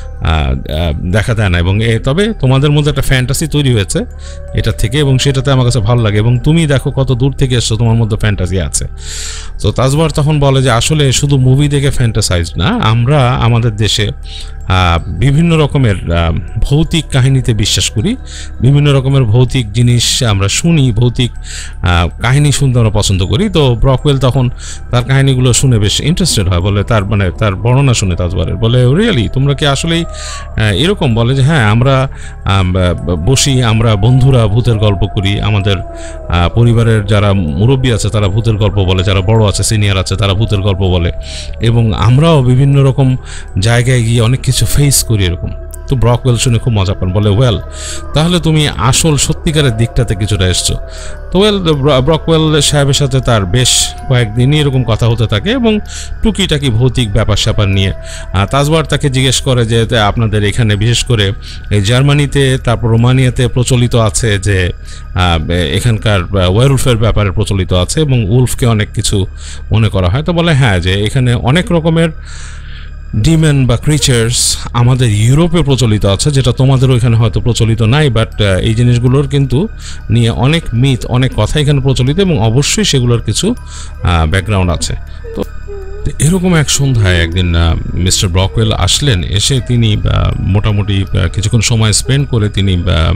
দেখা দেয় না। এবং এ তবে তোমাদের মধ্যে একটা ফ্যান্টাসি তৈরি হয়েছে এটা থেকে, এবং সেটাতে আমার কাছে ভালো লাগে। এবং তুমি দেখো কত দূর থেকে এসছো, তোমার মধ্যে ফ্যান্টাসি আছে। তো তাজবার তখন বলে যে আসলে শুধু মুভি দেখে ফ্যান্টাসাইজ না, আমরা আমাদের দেশে বিভিন্ন রকমের ভৌতিক কাহিনীতে বিশ্বাস করি, বিভিন্ন রকমের ভৌতিক জিনিস আমরা শুনি, ভৌতিক কাহিনী শুনতে আমরা পছন্দ করি। তো ব্রকওয়েল তখন তার কাহিনীগুলো শুনে বেশ ইন্টারেস্টেড হয়, বলে তার মানে তার বর্ণনা শুনে তাজবারের, বলে রিয়েলি তোমরা কি আসলেই এরকম? বলে যে হ্যাঁ, আমরা বসি, আমরা বন্ধুরা ভূতের গল্প করি, আমাদের পরিবারের যারা মুরব্বী আছে তারা ভূতের গল্প বলে, যারা বড় আছে সিনিয়র আছে তারা ভূতের গল্প বলে, এবং আমরাও বিভিন্ন রকম জায়গায় গিয়ে অনেক কিছু ফেস করি এরকম। তো ব্রকওয়েল শুনে খুব মজা পান, বলে ওয়েল তাহলে তুমি আসল সত্যিকারের দিকটাতে কিছুটা এসছো। তো ওয়েল ব্রকওয়েল সাহেবের সাথে তার বেশ কয়েকদিনই এরকম কথা হতে থাকে, এবং টুকিটাকি ভৌতিক ব্যাপার স্যাপার নিয়ে তাজবার তাকে জিজ্ঞেস করে যে আপনাদের এখানে বিশেষ করে এই জার্মানিতে তারপর রোমানিয়াতে প্রচলিত আছে যে এখানকার ওয়ারউলফের ব্যাপারে প্রচলিত আছে, এবং উলফকে অনেক কিছু মনে করা হয়। তো বলে হ্যাঁ, যে এখানে অনেক রকমের ডিমেন বা ক্রিচার্স আমাদের ইউরোপে প্রচলিত আছে, যেটা তোমাদের ওইখানে হয়তো প্রচলিত নাই, বাট এই জিনিসগুলোর কিন্তু নিয়ে অনেক মিথ, অনেক কথা এখানে প্রচলিত, এবং অবশ্যই সেগুলোর কিছু ব্যাকগ্রাউন্ড আছে। তো এরকম এক সন্ধ্যায় একদিন মিস্টার ব্রকওয়েল আসলেন, এসে তিনি মোটামুটি কিছুক্ষণ সময় স্পেন্ড করে তিনি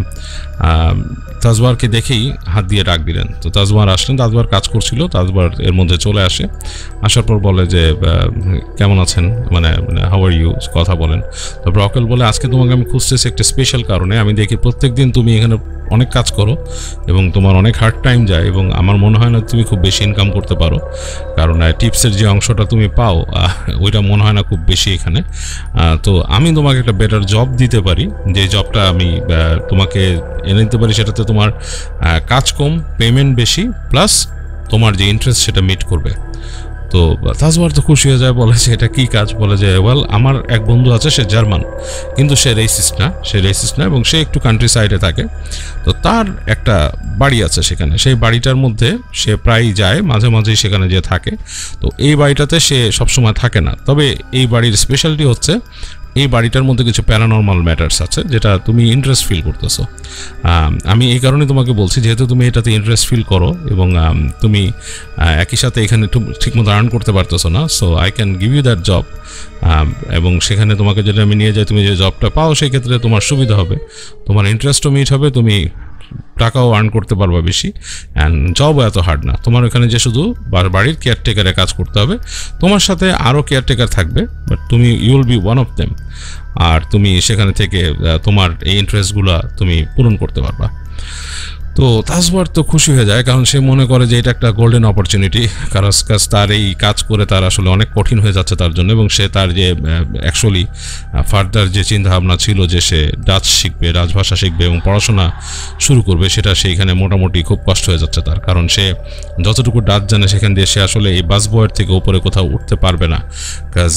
তাজবারকে দেখেই হাত দিয়ে ডাক দিলেন। তো তাজবার আসলেন, তাজবার কাজ করছিল, তাজবার এর মধ্যে চলে আসে, আসার পর বলে যে কেমন আছেন, মানে হাউ আর ইউ, কথা বলেন। তো ব্রকওয়েল বলে আজকে তোমাকে আমি খুঁজতেছি একটা স্পেশাল কারণে, আমি দেখি প্রত্যেক দিন তুমি এখানে অনেক কাজ করো এবং তোমার অনেক হার্ড টাইম যায়, এবং আমার মনে হয় না তুমি খুব বেশি ইনকাম করতে পারো, কারণ টিপসের যে অংশটা তুমি পাও ওইটা মনে হয় না খুব বেশি এখানে। তো আমি তোমাকে একটা বেটার জব দিতে পারি, যে জবটা আমি তোমাকে এনে দিতে পারি, সেটাতে তোমার কাজ কম, পেমেন্ট বেশি, প্লাস তোমার যে ইন্টারেস্ট সেটা মিট করবে। তো তাজবার তো খুশি হয়ে যায়, বলে যে এটা কী কাজ? বলে যে ওয়েল আমার এক বন্ধু আছে, সে জার্মান, কিন্তু সে রেসিস্ট না, সে রেসিস্ট না এবং সে একটু কান্ট্রি সাইডে থাকে। তো তার একটা বাড়ি আছে সেখানে, সেই বাড়িটার মধ্যে সে প্রায়ই যায়, মাঝে মাঝেই সেখানে যে থাকে। তো এই বাড়িটাতে সে সবসময় থাকে না, তবে এই বাড়ির স্পেশালিটি হচ্ছে এই বাড়িটার মধ্যে কিছু প্যারানর্মাল ম্যাটার্স আছে, যেটা তুমি ইন্টারেস্ট ফিল করতেছো। আমি এই কারণে তোমাকে বলছি, যেহেতু তুমি এটাতে ইন্টারেস্ট ফিল করো এবং তুমি একই সাথে এখানে একটু ঠিকমতো আর্ন করতে পারতেছো না, so I can give you that job. এবং সেখানে তোমাকে যদি আমি নিয়ে যাই, তুমি যে জবটা পাও সেই ক্ষেত্রে তোমার সুবিধা হবে, তোমার ইন্টারেস্টও মিট হবে, তুমি টাকাও আর্ন করতে পারবা বেশি, অ্যান্ড জবও এত হার্ড না। তোমার ওখানে যে শুধু বাড়ির কেয়ারটেকারে কাজ করতে হবে, তোমার সাথে আরও কেয়ারটেকার থাকবে, বাট তুমি you will be one of them, আর তুমি সেখানে থেকে তোমার এই ইন্টারেস্টগুলো তুমি পূরণ করতে পারবা। তো তাজবার তো খুশি হয়ে যায়, কারণ সে মনে করে যে এটা একটা গোল্ডেন অপরচুনিটি, কারণ তার এই কাজ করে তার আসলে অনেক কঠিন হয়ে যাচ্ছে তার জন্য, এবং সে তার যে অ্যাকচুয়ালি ফার্দার যে চিন্তাভাবনা ছিল যে সে ডাচ শিখবে, রাজভাষা শিখবে এবং পড়াশোনা শুরু করবে, সেটা সেইখানে মোটামুটি খুব কষ্ট হয়ে যাচ্ছে তার, কারণ সে যতটুকু ডাচ জানে সেখান দিয়ে সে আসলে এই বাস বয়ের থেকে উপরে কোথাও উঠতে পারবে না, কাজ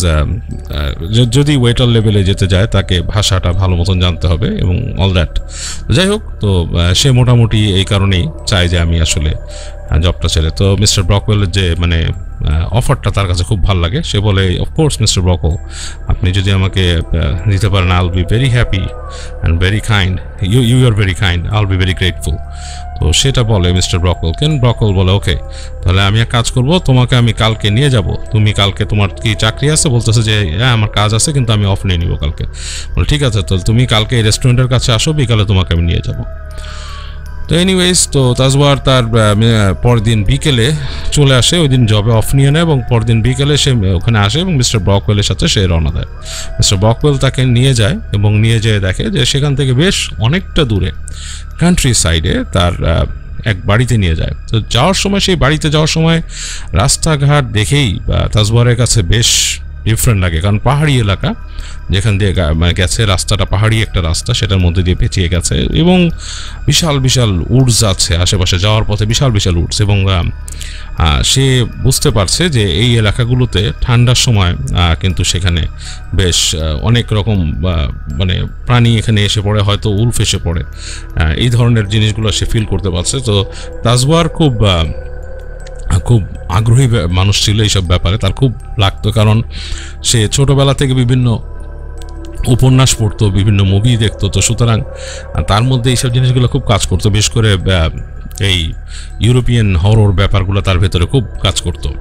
যদি ওয়েটার লেভেলে যেতে যায় তাকে ভাষাটা ভালো মতন জানতে হবে এবং অল দ্যাট। যাই হোক, তো সে মোটামুটি এই কারণেই চাই যে আমি আসলে জবটা ছেড়ে। তো মিস্টার ব্রকওয়েলের যে মানে অফারটা তার কাছে খুব ভালো লাগে, সে বলে অফকোর্স মিস্টার ব্রকওয়েল, আপনি যদি আমাকে দিতে পারেন I will be very happy and very kind, you you are very kind, I will be very grateful. তো সেটা বলে মিস্টার ব্রকওয়েল। কেন ব্রকওয়েল বলে ওকে, তাহলে আমি এক কাজ করব, তোমাকে আমি কালকে নিয়ে যাব, তুমি কালকে তোমার কি চাকরি আছে? বলতেছে যে হ্যাঁ আমার কাজ আছে, কিন্তু আমি অফ নিয়ে নিব কালকে। বলে ঠিক আছে, তো তুমি কালকে এই রেস্টুরেন্টের কাছে আসো, বিকালে তোমাকে আমি নিয়ে যাব। তো এনিওয়েজ, তো তাজবার তার পরদিন বিকেলে চলে আসে, ওই দিন জবে অফ নিয়ে নেয় এবং পরদিন বিকেলে সে ওখানে আসে এবং মিস্টার ব্রকওয়েলের সাথে সে রওনা দেয়। মিস্টার ব্রকওয়েল তাকে নিয়ে যায় এবং নিয়ে যেয়ে দেখে যে সেখান থেকে বেশ অনেকটা দূরে কান্ট্রি সাইডে তার এক বাড়িতে নিয়ে যায়। তো যাওয়ার সময়, সেই বাড়িতে যাওয়ার সময় রাস্তাঘাট দেখেই তাজবারের কাছে বেশ ডিফারেন্ট লাগে, কারণ পাহাড়ি এলাকা যেখান দিয়ে মানে গেছে রাস্তাটা পাহাড়ি একটা রাস্তা, সেটার মধ্যে দিয়ে পেঁচিয়ে গেছে এবং বিশাল বিশাল উডস আছে আশেপাশে, যাওয়ার পথে বিশাল বিশাল উডস। এবং সে বুঝতে পারছে যে এই এলাকাগুলোতে ঠান্ডার সময় কিন্তু সেখানে বেশ অনেক রকম মানে প্রাণী এখানে এসে পড়ে, হয়তো উল্ফ এসে পড়ে, এই ধরনের জিনিসগুলো সে ফিল করতে পারছে। তো তাজওয়ার খুব খুব আগ্রহী মানুষ ছিল এইসব ব্যাপারে, তার খুব লাগতো, কারণ সে ছোটোবেলা থেকে বিভিন্ন উপন্যাস পড়তো, বিভিন্ন মুভি দেখতো, তো সুতরাং তার মধ্যে এইসব জিনিসগুলো খুব কাজ করতো, বিশেষ করে এই ইউরোপিয়ান হরর ব্যাপারগুলো তার ভেতরে খুব কাজ করতো।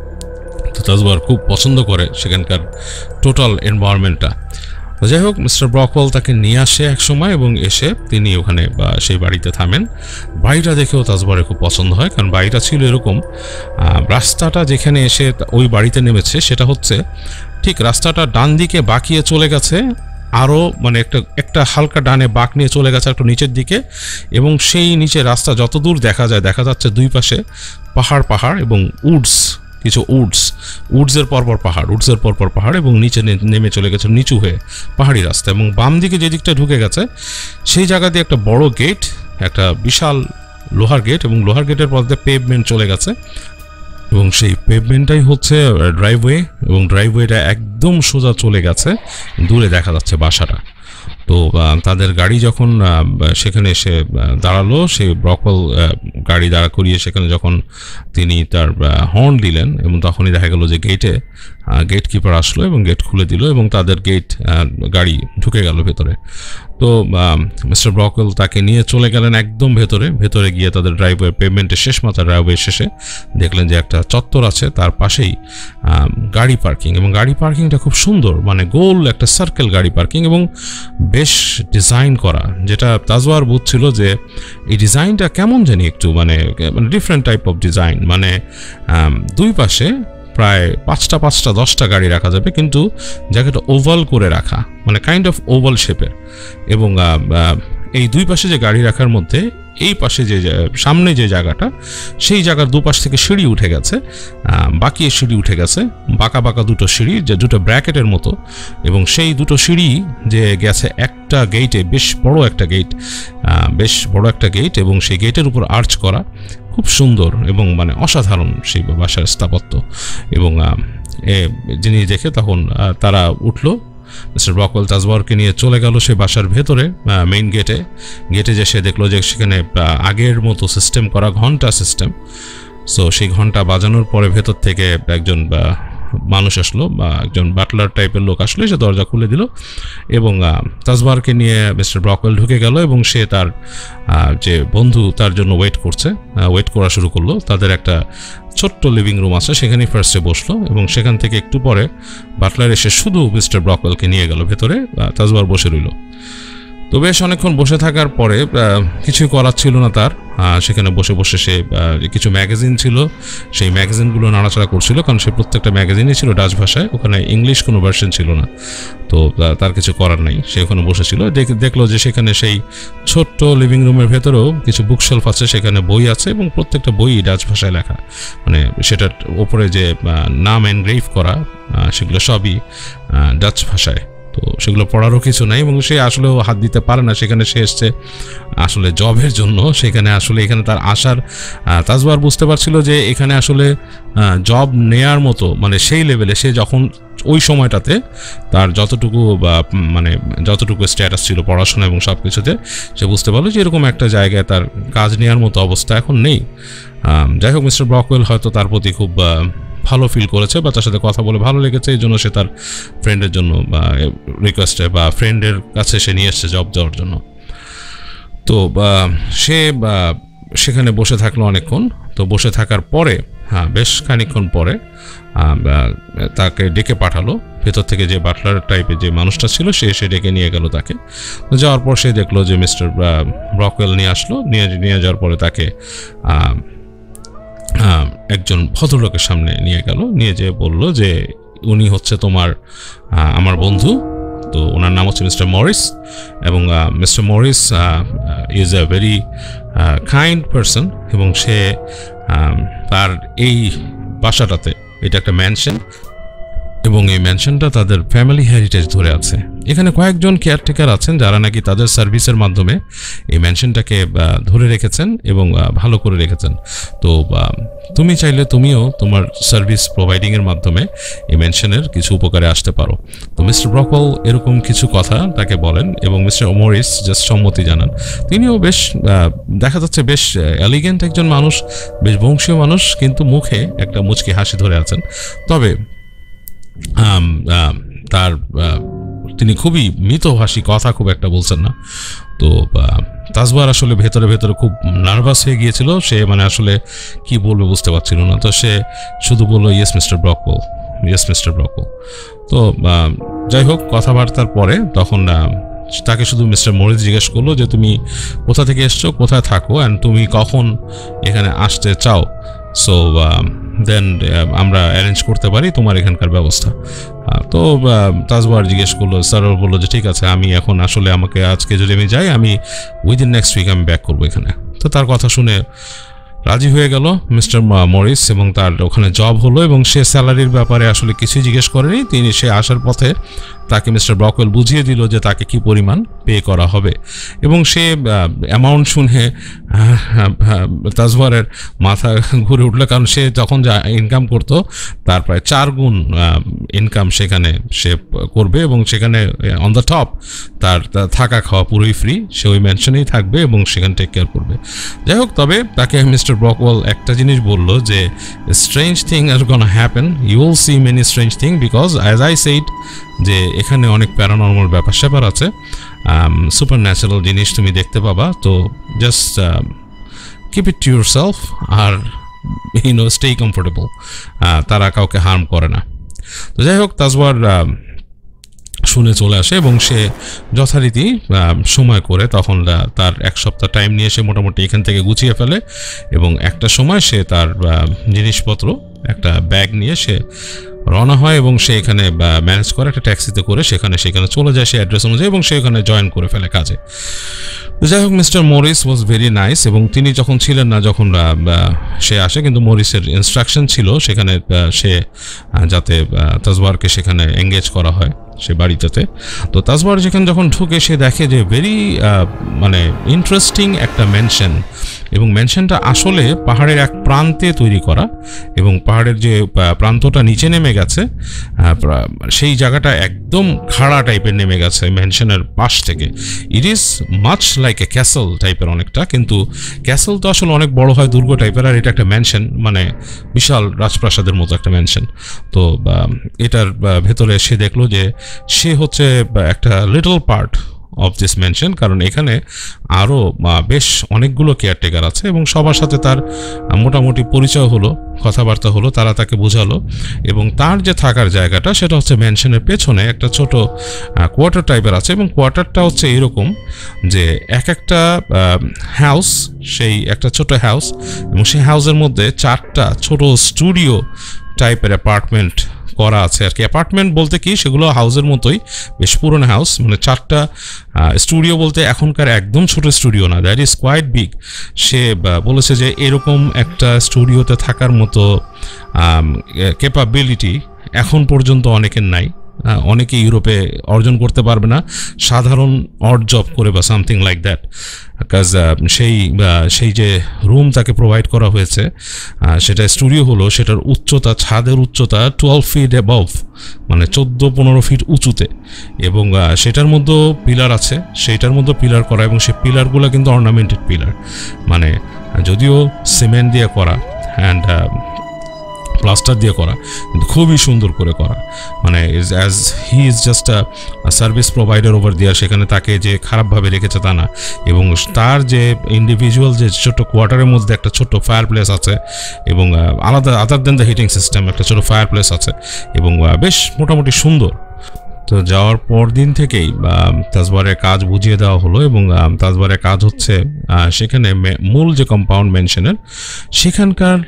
তো তাজওয়ার খুব পছন্দ করে সেখানকার টোটাল এনভায়রনমেন্টটা। যাই হোক, মিস্টার ব্রকওয়েল তাকে নিয়ে আসে এক সময় এবং এসে তিনি ওখানে সেই বাড়িতে থামেন। বাড়িটা দেখেও তাজওয়ারের খুব পছন্দ হয়, কারণ বাড়িটা ছিল এরকম, রাস্তাটা যেখানে এসে ওই বাড়িতে নেমেছে সেটা হচ্ছে ঠিক রাস্তাটা ডান দিকে বাঁকিয়ে চলে গেছে, আরও মানে একটা একটা হালকা ডানে বাঁক নিয়ে চলে গেছে একটু নিচের দিকে, এবং সেই নিচে রাস্তা যত দূর দেখা যায় দেখা যাচ্ছে দুই পাশে পাহাড় পাহাড় এবং উডস, কিছু উডস, উডসের পরপর পাহাড়, উডসের পরপর পাহাড় এবং নিচে নেমে চলে গেছে নিচু হয়ে পাহাড়ি রাস্তা। এবং বাম দিকে যে দিকটা ঢুকে গেছে সেই জায়গা দিয়ে একটা বড় গেট, একটা বিশাল লোহার গেট, এবং লোহার গেটের পর দিয়ে পেভমেন্ট চলে গেছে, এবং সেই পেভমেন্টটাই হচ্ছে ড্রাইভওয়ে, এবং ড্রাইভওয়েটা একদম সোজা চলে গেছে, দূরে দেখা যাচ্ছে বাসাটা। তো তাদের গাড়ি যখন সেখানে এসে দাঁড়ালো, সেই ব্রকওয়েল গাড়ি দাঁড়া করিয়ে সেখানে যখন তিনি তার হর্ন দিলেন, এবং তখনই দেখা গেল যে গেটে গেট কিপার আসলো এবং গেট খুলে দিল এবং তাদের গেট গাড়ি ঢুকে গেল ভেতরে। তো মিস্টার ব্রকওয়েল তাকে নিয়ে চলে গেলেন একদম ভেতরে। ভেতরে গিয়ে তাদের ড্রাইভওয়ে পেভমেন্টের শেষ মাথা ড্রাইভওয়ে শেষে দেখলেন যে একটা চত্বর আছে, তার পাশেই গাড়ি পার্কিং, এবং গাড়ি পার্কিংটা খুব সুন্দর, মানে গোল একটা সার্কেল গাড়ি পার্কিং এবং বেশ ডিজাইন করা, যেটা তাজওয়ার বুঝছিল যে এই ডিজাইনটা কেমন জানি একটু মানে মানে ডিফারেন্ট টাইপ অফ ডিজাইন, মানে দুই পাশে প্রায় পাঁচটা পাঁচটা দশটা গাড়ি রাখা যাবে, কিন্তু জায়গাটা ওভাল করে রাখা, মানে কাইন্ড অফ ওভাল শেপের। এবং এই দুই পাশে যে গাড়ি রাখার মধ্যে এই পাশে যে সামনে যে জায়গাটা, সেই জায়গার দুপাশ থেকে সিঁড়ি উঠে গেছে, বাকি সিঁড়ি উঠে গেছে, বাঁকা বাঁকা দুটো সিঁড়ি, যে দুটো ব্র্যাকেটের মতো, এবং সেই দুটো সিঁড়ি যে গেছে একটা গেটে, বেশ বড় একটা গেট, বেশ বড় একটা গেট, এবং সেই গেটের উপর আর্চ করা, খুব সুন্দর এবং মানে অসাধারণ সেই বাসার স্থাপত্য। এবং জিনিস দেখে তখন তারা উঠলো, মিস্টার ব্রকওয়েল তাজওয়ারকে নিয়ে চলে গেল সে বাসার ভেতরে মেইন গেটে। গেটে যে সে দেখলো যে সেখানে আগের মতো সিস্টেম করা ঘন্টা সিস্টেম। সো সেই ঘন্টা বাজানোর পরে ভেতর থেকে একজন মানুষ আসলো, বা একজন বাটলার টাইপের লোক আসলো, সে দরজা খুলে দিল এবং তাজওয়ারকে নিয়ে মিস্টার ব্রকওয়েল ঢুকে গেল এবং সে তার যে বন্ধু তার জন্য ওয়েট করছে, ওয়েট করা শুরু করলো। তাদের একটা ছোট্ট লিভিং রুম আছে, সেখানেই ফার্স্টে বসলো এবং সেখান থেকে একটু পরে বাটলার এসে শুধু মিস্টার ব্রকওয়েলকে নিয়ে গেল ভেতরে, তাজওয়ার বসে রইল। তো বেশ অনেকক্ষণ বসে থাকার পরে কিছুই করার ছিল না তার, সেখানে বসে বসে সে কিছু ম্যাগাজিন ছিল, সেই ম্যাগাজিনগুলো নাড়াচাড়া করছিল, কারণ সে প্রত্যেকটা ম্যাগাজিনই ছিল ডাচ ভাষায়, ওখানে ইংলিশ কোনো ভার্সন ছিল না। তো তার কিছু করার নাই, সে ওখানে বসেছিল। দেখলো যে সেখানে সেই ছোট্ট লিভিং রুমের ভেতরেও কিছু বুকশেলফ আছে, সেখানে বই আছে এবং প্রত্যেকটা বই ডাচ ভাষায় লেখা, মানে সেটার ওপরে যে নাম এনগ্রেভ করা সেগুলো সবই ডাচ ভাষায়। তো সেগুলো পড়ারও কিছু নাই এবং সে আসলেও হাত দিতে পারে না। সেখানে সে এসছে আসলে জবের জন্য, সেখানে আসলে এখানে তার আসার, তাজওয়ার বুঝতে পারছিল যে এখানে আসলে জব নেয়ার মতো মানে সেই লেভেলে সে যখন ওই সময়টাতে তার যতটুকু বা মানে যতটুকু স্ট্যাটাস ছিল পড়াশোনা এবং সব কিছুতে, সে বুঝতে পারলো যে এরকম একটা জায়গায় তার কাজ নেওয়ার মতো অবস্থা এখন নেই। যাই হোক, মিস্টার ব্রকওয়েল হয়তো তার প্রতি খুব ভালো ফিল করেছে বা তার সাথে কথা বলে ভালো লেগেছে, এই জন্য সে তার ফ্রেন্ডের জন্য বা রিকোয়েস্টে বা ফ্রেন্ডের কাছে সে নিয়ে এসছে জব দেওয়ার জন্য। তো সে সেখানে বসে থাকলো অনেকক্ষণ। তো বসে থাকার পরে হ্যাঁ বেশ খানিকক্ষণ পরে তাকে ডেকে পাঠালো ভেতর থেকে, যে বাটলার টাইপের যে মানুষটা ছিল সে এসে ডেকে নিয়ে গেল তাকে। যাওয়ার পর সে দেখলো যে মিস্টার ব্রকওয়েল নিয়ে আসলো, নিয়ে নিয়ে যাওয়ার পরে তাকে একজন ভদ্রলোকের সামনে নিয়ে গেল, নিয়ে যেয়ে বলল যে উনি হচ্ছে তোমার আমার বন্ধু। তো ওনার নাম হচ্ছে মিস্টার মরিস, এবং mister Morris is a very kind person, এবং সে তার এই বাসাটাতে, এটা একটা ম্যানশন, এবং এই ম্যানশনটা তাদের ফ্যামিলি হেরিটেজ ধরে আছে। এখানে কয়েকজন কেয়ারটেকার আছেন যারা নাকি তাদের সার্ভিসের মাধ্যমে এই ম্যানশনটাকে ধরে রেখেছেন এবং ভালো করে রেখেছেন। তো তুমি চাইলে তুমিও তোমার সার্ভিস প্রোভাইডিংয়ের মাধ্যমে এই ম্যানশনের কিছু উপকারে আসতে পারো। তো মিস্টার ব্রকওয়েল এরকম কিছু কথা তাকে বলেন এবং মিস্টার মরিস জাস্ট সম্মতি জানান। তিনিও বেশ দেখা যাচ্ছে বেশ এলিগেন্ট একজন মানুষ, বেশ বংশীয় মানুষ, কিন্তু মুখে একটা মুচকি হাসি ধরে আছেন। তবে তার তিনি খুবই মিতভাষী, কথা খুব একটা বলছেন না। তো তাজবার আসলে ভেতরে ভেতরে খুব নার্ভাস হয়ে গিয়েছিল, সে মানে আসলে কি বলবে বুঝতে পারছিল না। তো সে শুধু বলল yes mister Brockwell, yes mister Brockwell. তো যাই হোক, কথাবার্তার পরে তখন তাকে শুধু মিস্টার মরিস জিজ্ঞেস করলো যে তুমি কোথা থেকে এসছো, কোথায় থাকো, অ্যান্ড তুমি কখন এখানে আসতে চাও। সো দেন আমরা অ্যারেঞ্জ করতে পারি তোমার এখানকার ব্যবস্থা। তো তাজবার জিজ্ঞেস করলো, স্যার বললো যে ঠিক আছে, আমি এখন আসলে আমাকে আজকে যদি আমি যাই, আমি উইদিন নেক্সট উইক আমি ব্যাক করবো এখানে। তো তার কথা শুনে রাজি হয়ে গেল মিস্টার মরিস এবং তার ওখানে জব হলো এবং সে স্যালারির ব্যাপারে আসলে কিছুই জিজ্ঞেস করেনি। তিনি সে আসার পথে তাকে মিস্টার ব্রকওয়েল বুঝিয়ে দিল যে তাকে কি পরিমাণ পে করা হবে এবং সে অ্যামাউন্ট শুনে তাজওয়ারের মাথা ঘুরে উঠলো, কারণ সে যখন যা ইনকাম করতো তার প্রায় চার গুণ ইনকাম সেখানে সে করবে এবং সেখানে অন দ্য টপ তার থাকা খাওয়া পুরোই ফ্রি, সে ওই ম্যানশনেই থাকবে এবং সেখানে টেক কেয়ার করবে। যাই হোক, তবে তাকে মিস্টার ব্রকওয়েল একটা জিনিস বলল যে strange thing are gonna happen, you will see many strange thing because as I said যে এখানে অনেক প্যারানর্মাল ব্যাপার স্যাপার আছে, সুপার ন্যাচারাল জিনিস তুমি দেখতে পাবা। তো just keep it to yourself আর ইউ নো স্টে কমফোর্টেবল, তারা কাউকে হার্ম করে না। তো যাই হোক, তাজওয়ার শুনে চলে আসে এবং সে যথারীতি সময় করে তখন তার এক সপ্তাহ টাইম নিয়ে সে মোটামুটি এখান থেকে গুছিয়ে ফেলে এবং একটা সময় সে তার জিনিসপত্র একটা ব্যাগ নিয়ে সে রওনা হয় এবং সে এখানে ম্যানেজ করে একটা ট্যাক্সিতে করে সেখানে সেখানে চলে যায় সে অ্যাড্রেস অনুযায়ী এবং সে এখানে জয়েন করে ফেলে কাজে। যাই হোক, mister Morris was very nice এবং তিনি যখন ছিলেন না যখন সে আসে, কিন্তু মরিসের ইনস্ট্রাকশন ছিল সেখানে সে যাতে তাজওয়ারকে সেখানে এঙ্গেজ করা হয় সে বাড়িটাতে। তো তাজওয়ার যেখানে যখন ঢুকে সে দেখে যে ভেরি মানে ইন্টারেস্টিং একটা ম্যানশন এবং ম্যানশনটা আসলে পাহাড়ের এক প্রান্তে তৈরি করা এবং পাহাড়ের যে প্রান্তটা নিচে নেমে গেছে সেই জায়গাটা একদম খাড়া টাইপের নেমে গেছে ম্যানশনের পাশ থেকে। It is much like a castle টাইপের অনেকটা, কিন্তু ক্যাসেল তো আসলে অনেক বড় হয়, দুর্গ টাইপের, আর এটা একটা ম্যানশন মানে বিশাল রাজপ্রাসাদের মতো একটা ম্যানশন। তো এটার ভেতরে সে দেখলো যে সে হচ্ছে একটা little part of this mansion, কারণ এখানে আরও বেশ অনেকগুলো কেয়ারটেকার আছে এবং সবার সাথে তার মোটামুটি পরিচয় হলো, কথাবার্তা হলো, তারা তাকে বোঝালো এবং তার যে থাকার জায়গাটা সেটা হচ্ছে ম্যানশনের পেছনে একটা ছোট কোয়ার্টার টাইপের আছে এবং কোয়ার্টারটা হচ্ছে এরকম যে এক একটা হাউস, সেই একটা ছোট হাউস এবং সেই হাউসের মধ্যে চারটা ছোট স্টুডিও টাইপের অ্যাপার্টমেন্ট করা আছে আর কি। অ্যাপার্টমেন্ট বলতে কি, সেগুলো হাউসের মতোই বেশ পুরনো হাউস, মানে চারটা স্টুডিও বলতে এখনকার একদম ছোট স্টুডিও না, দ্যাট ইজ কোয়াইট বিগ। সে বলেছে যে এরকম একটা স্টুডিওতে থাকার মতো ক্যাপাবিলিটি এখন পর্যন্ত অনেকের নাই, অনেকে ইউরোপে অর্জন করতে পারবে না সাধারণ অড জব করে বা সামথিং লাইক দ্যাট। কাজ সেই সেই যে রুম তাকে প্রোভাইড করা হয়েছে সেটা স্টুডিও হলো, সেটার উচ্চতা, ছাদের উচ্চতা টুয়েলভ ফিট অ্যাবভ, মানে চোদ্দো পনেরো ফিট উঁচুতে এবং সেটার মধ্যেও পিলার আছে, সেইটার মধ্যে পিলার করা এবং সেই পিলারগুলো কিন্তু অর্নামেন্টেড পিলার, মানে যদিও সিমেন্ট দিয়ে করা অ্যান্ড প্লাস্টার দিয়ে করা, কিন্তু খুবই সুন্দর করে করা। মানে as he is just a service provider over there, সেখানে তাকে যে খারাপভাবে রেখেছে তা না। এবং তার যে ইন্ডিভিজুয়াল যে ছোট্ট কোয়ার্টারের মধ্যে একটা ছোট্ট ফায়ার প্লেস আছে এবং আলাদা other then the heating system একটা ছোটো ফায়ার প্লেস আছে এবং বেশ মোটামুটি সুন্দর। তো যাওয়ার পর দিন থেকেই তাজবারের কাজ বুঝিয়ে দেওয়া হলো এবং তাজবারের কাজ হচ্ছে সেখানে মূল যে কম্পাউন্ড মেনশনের সেখানকার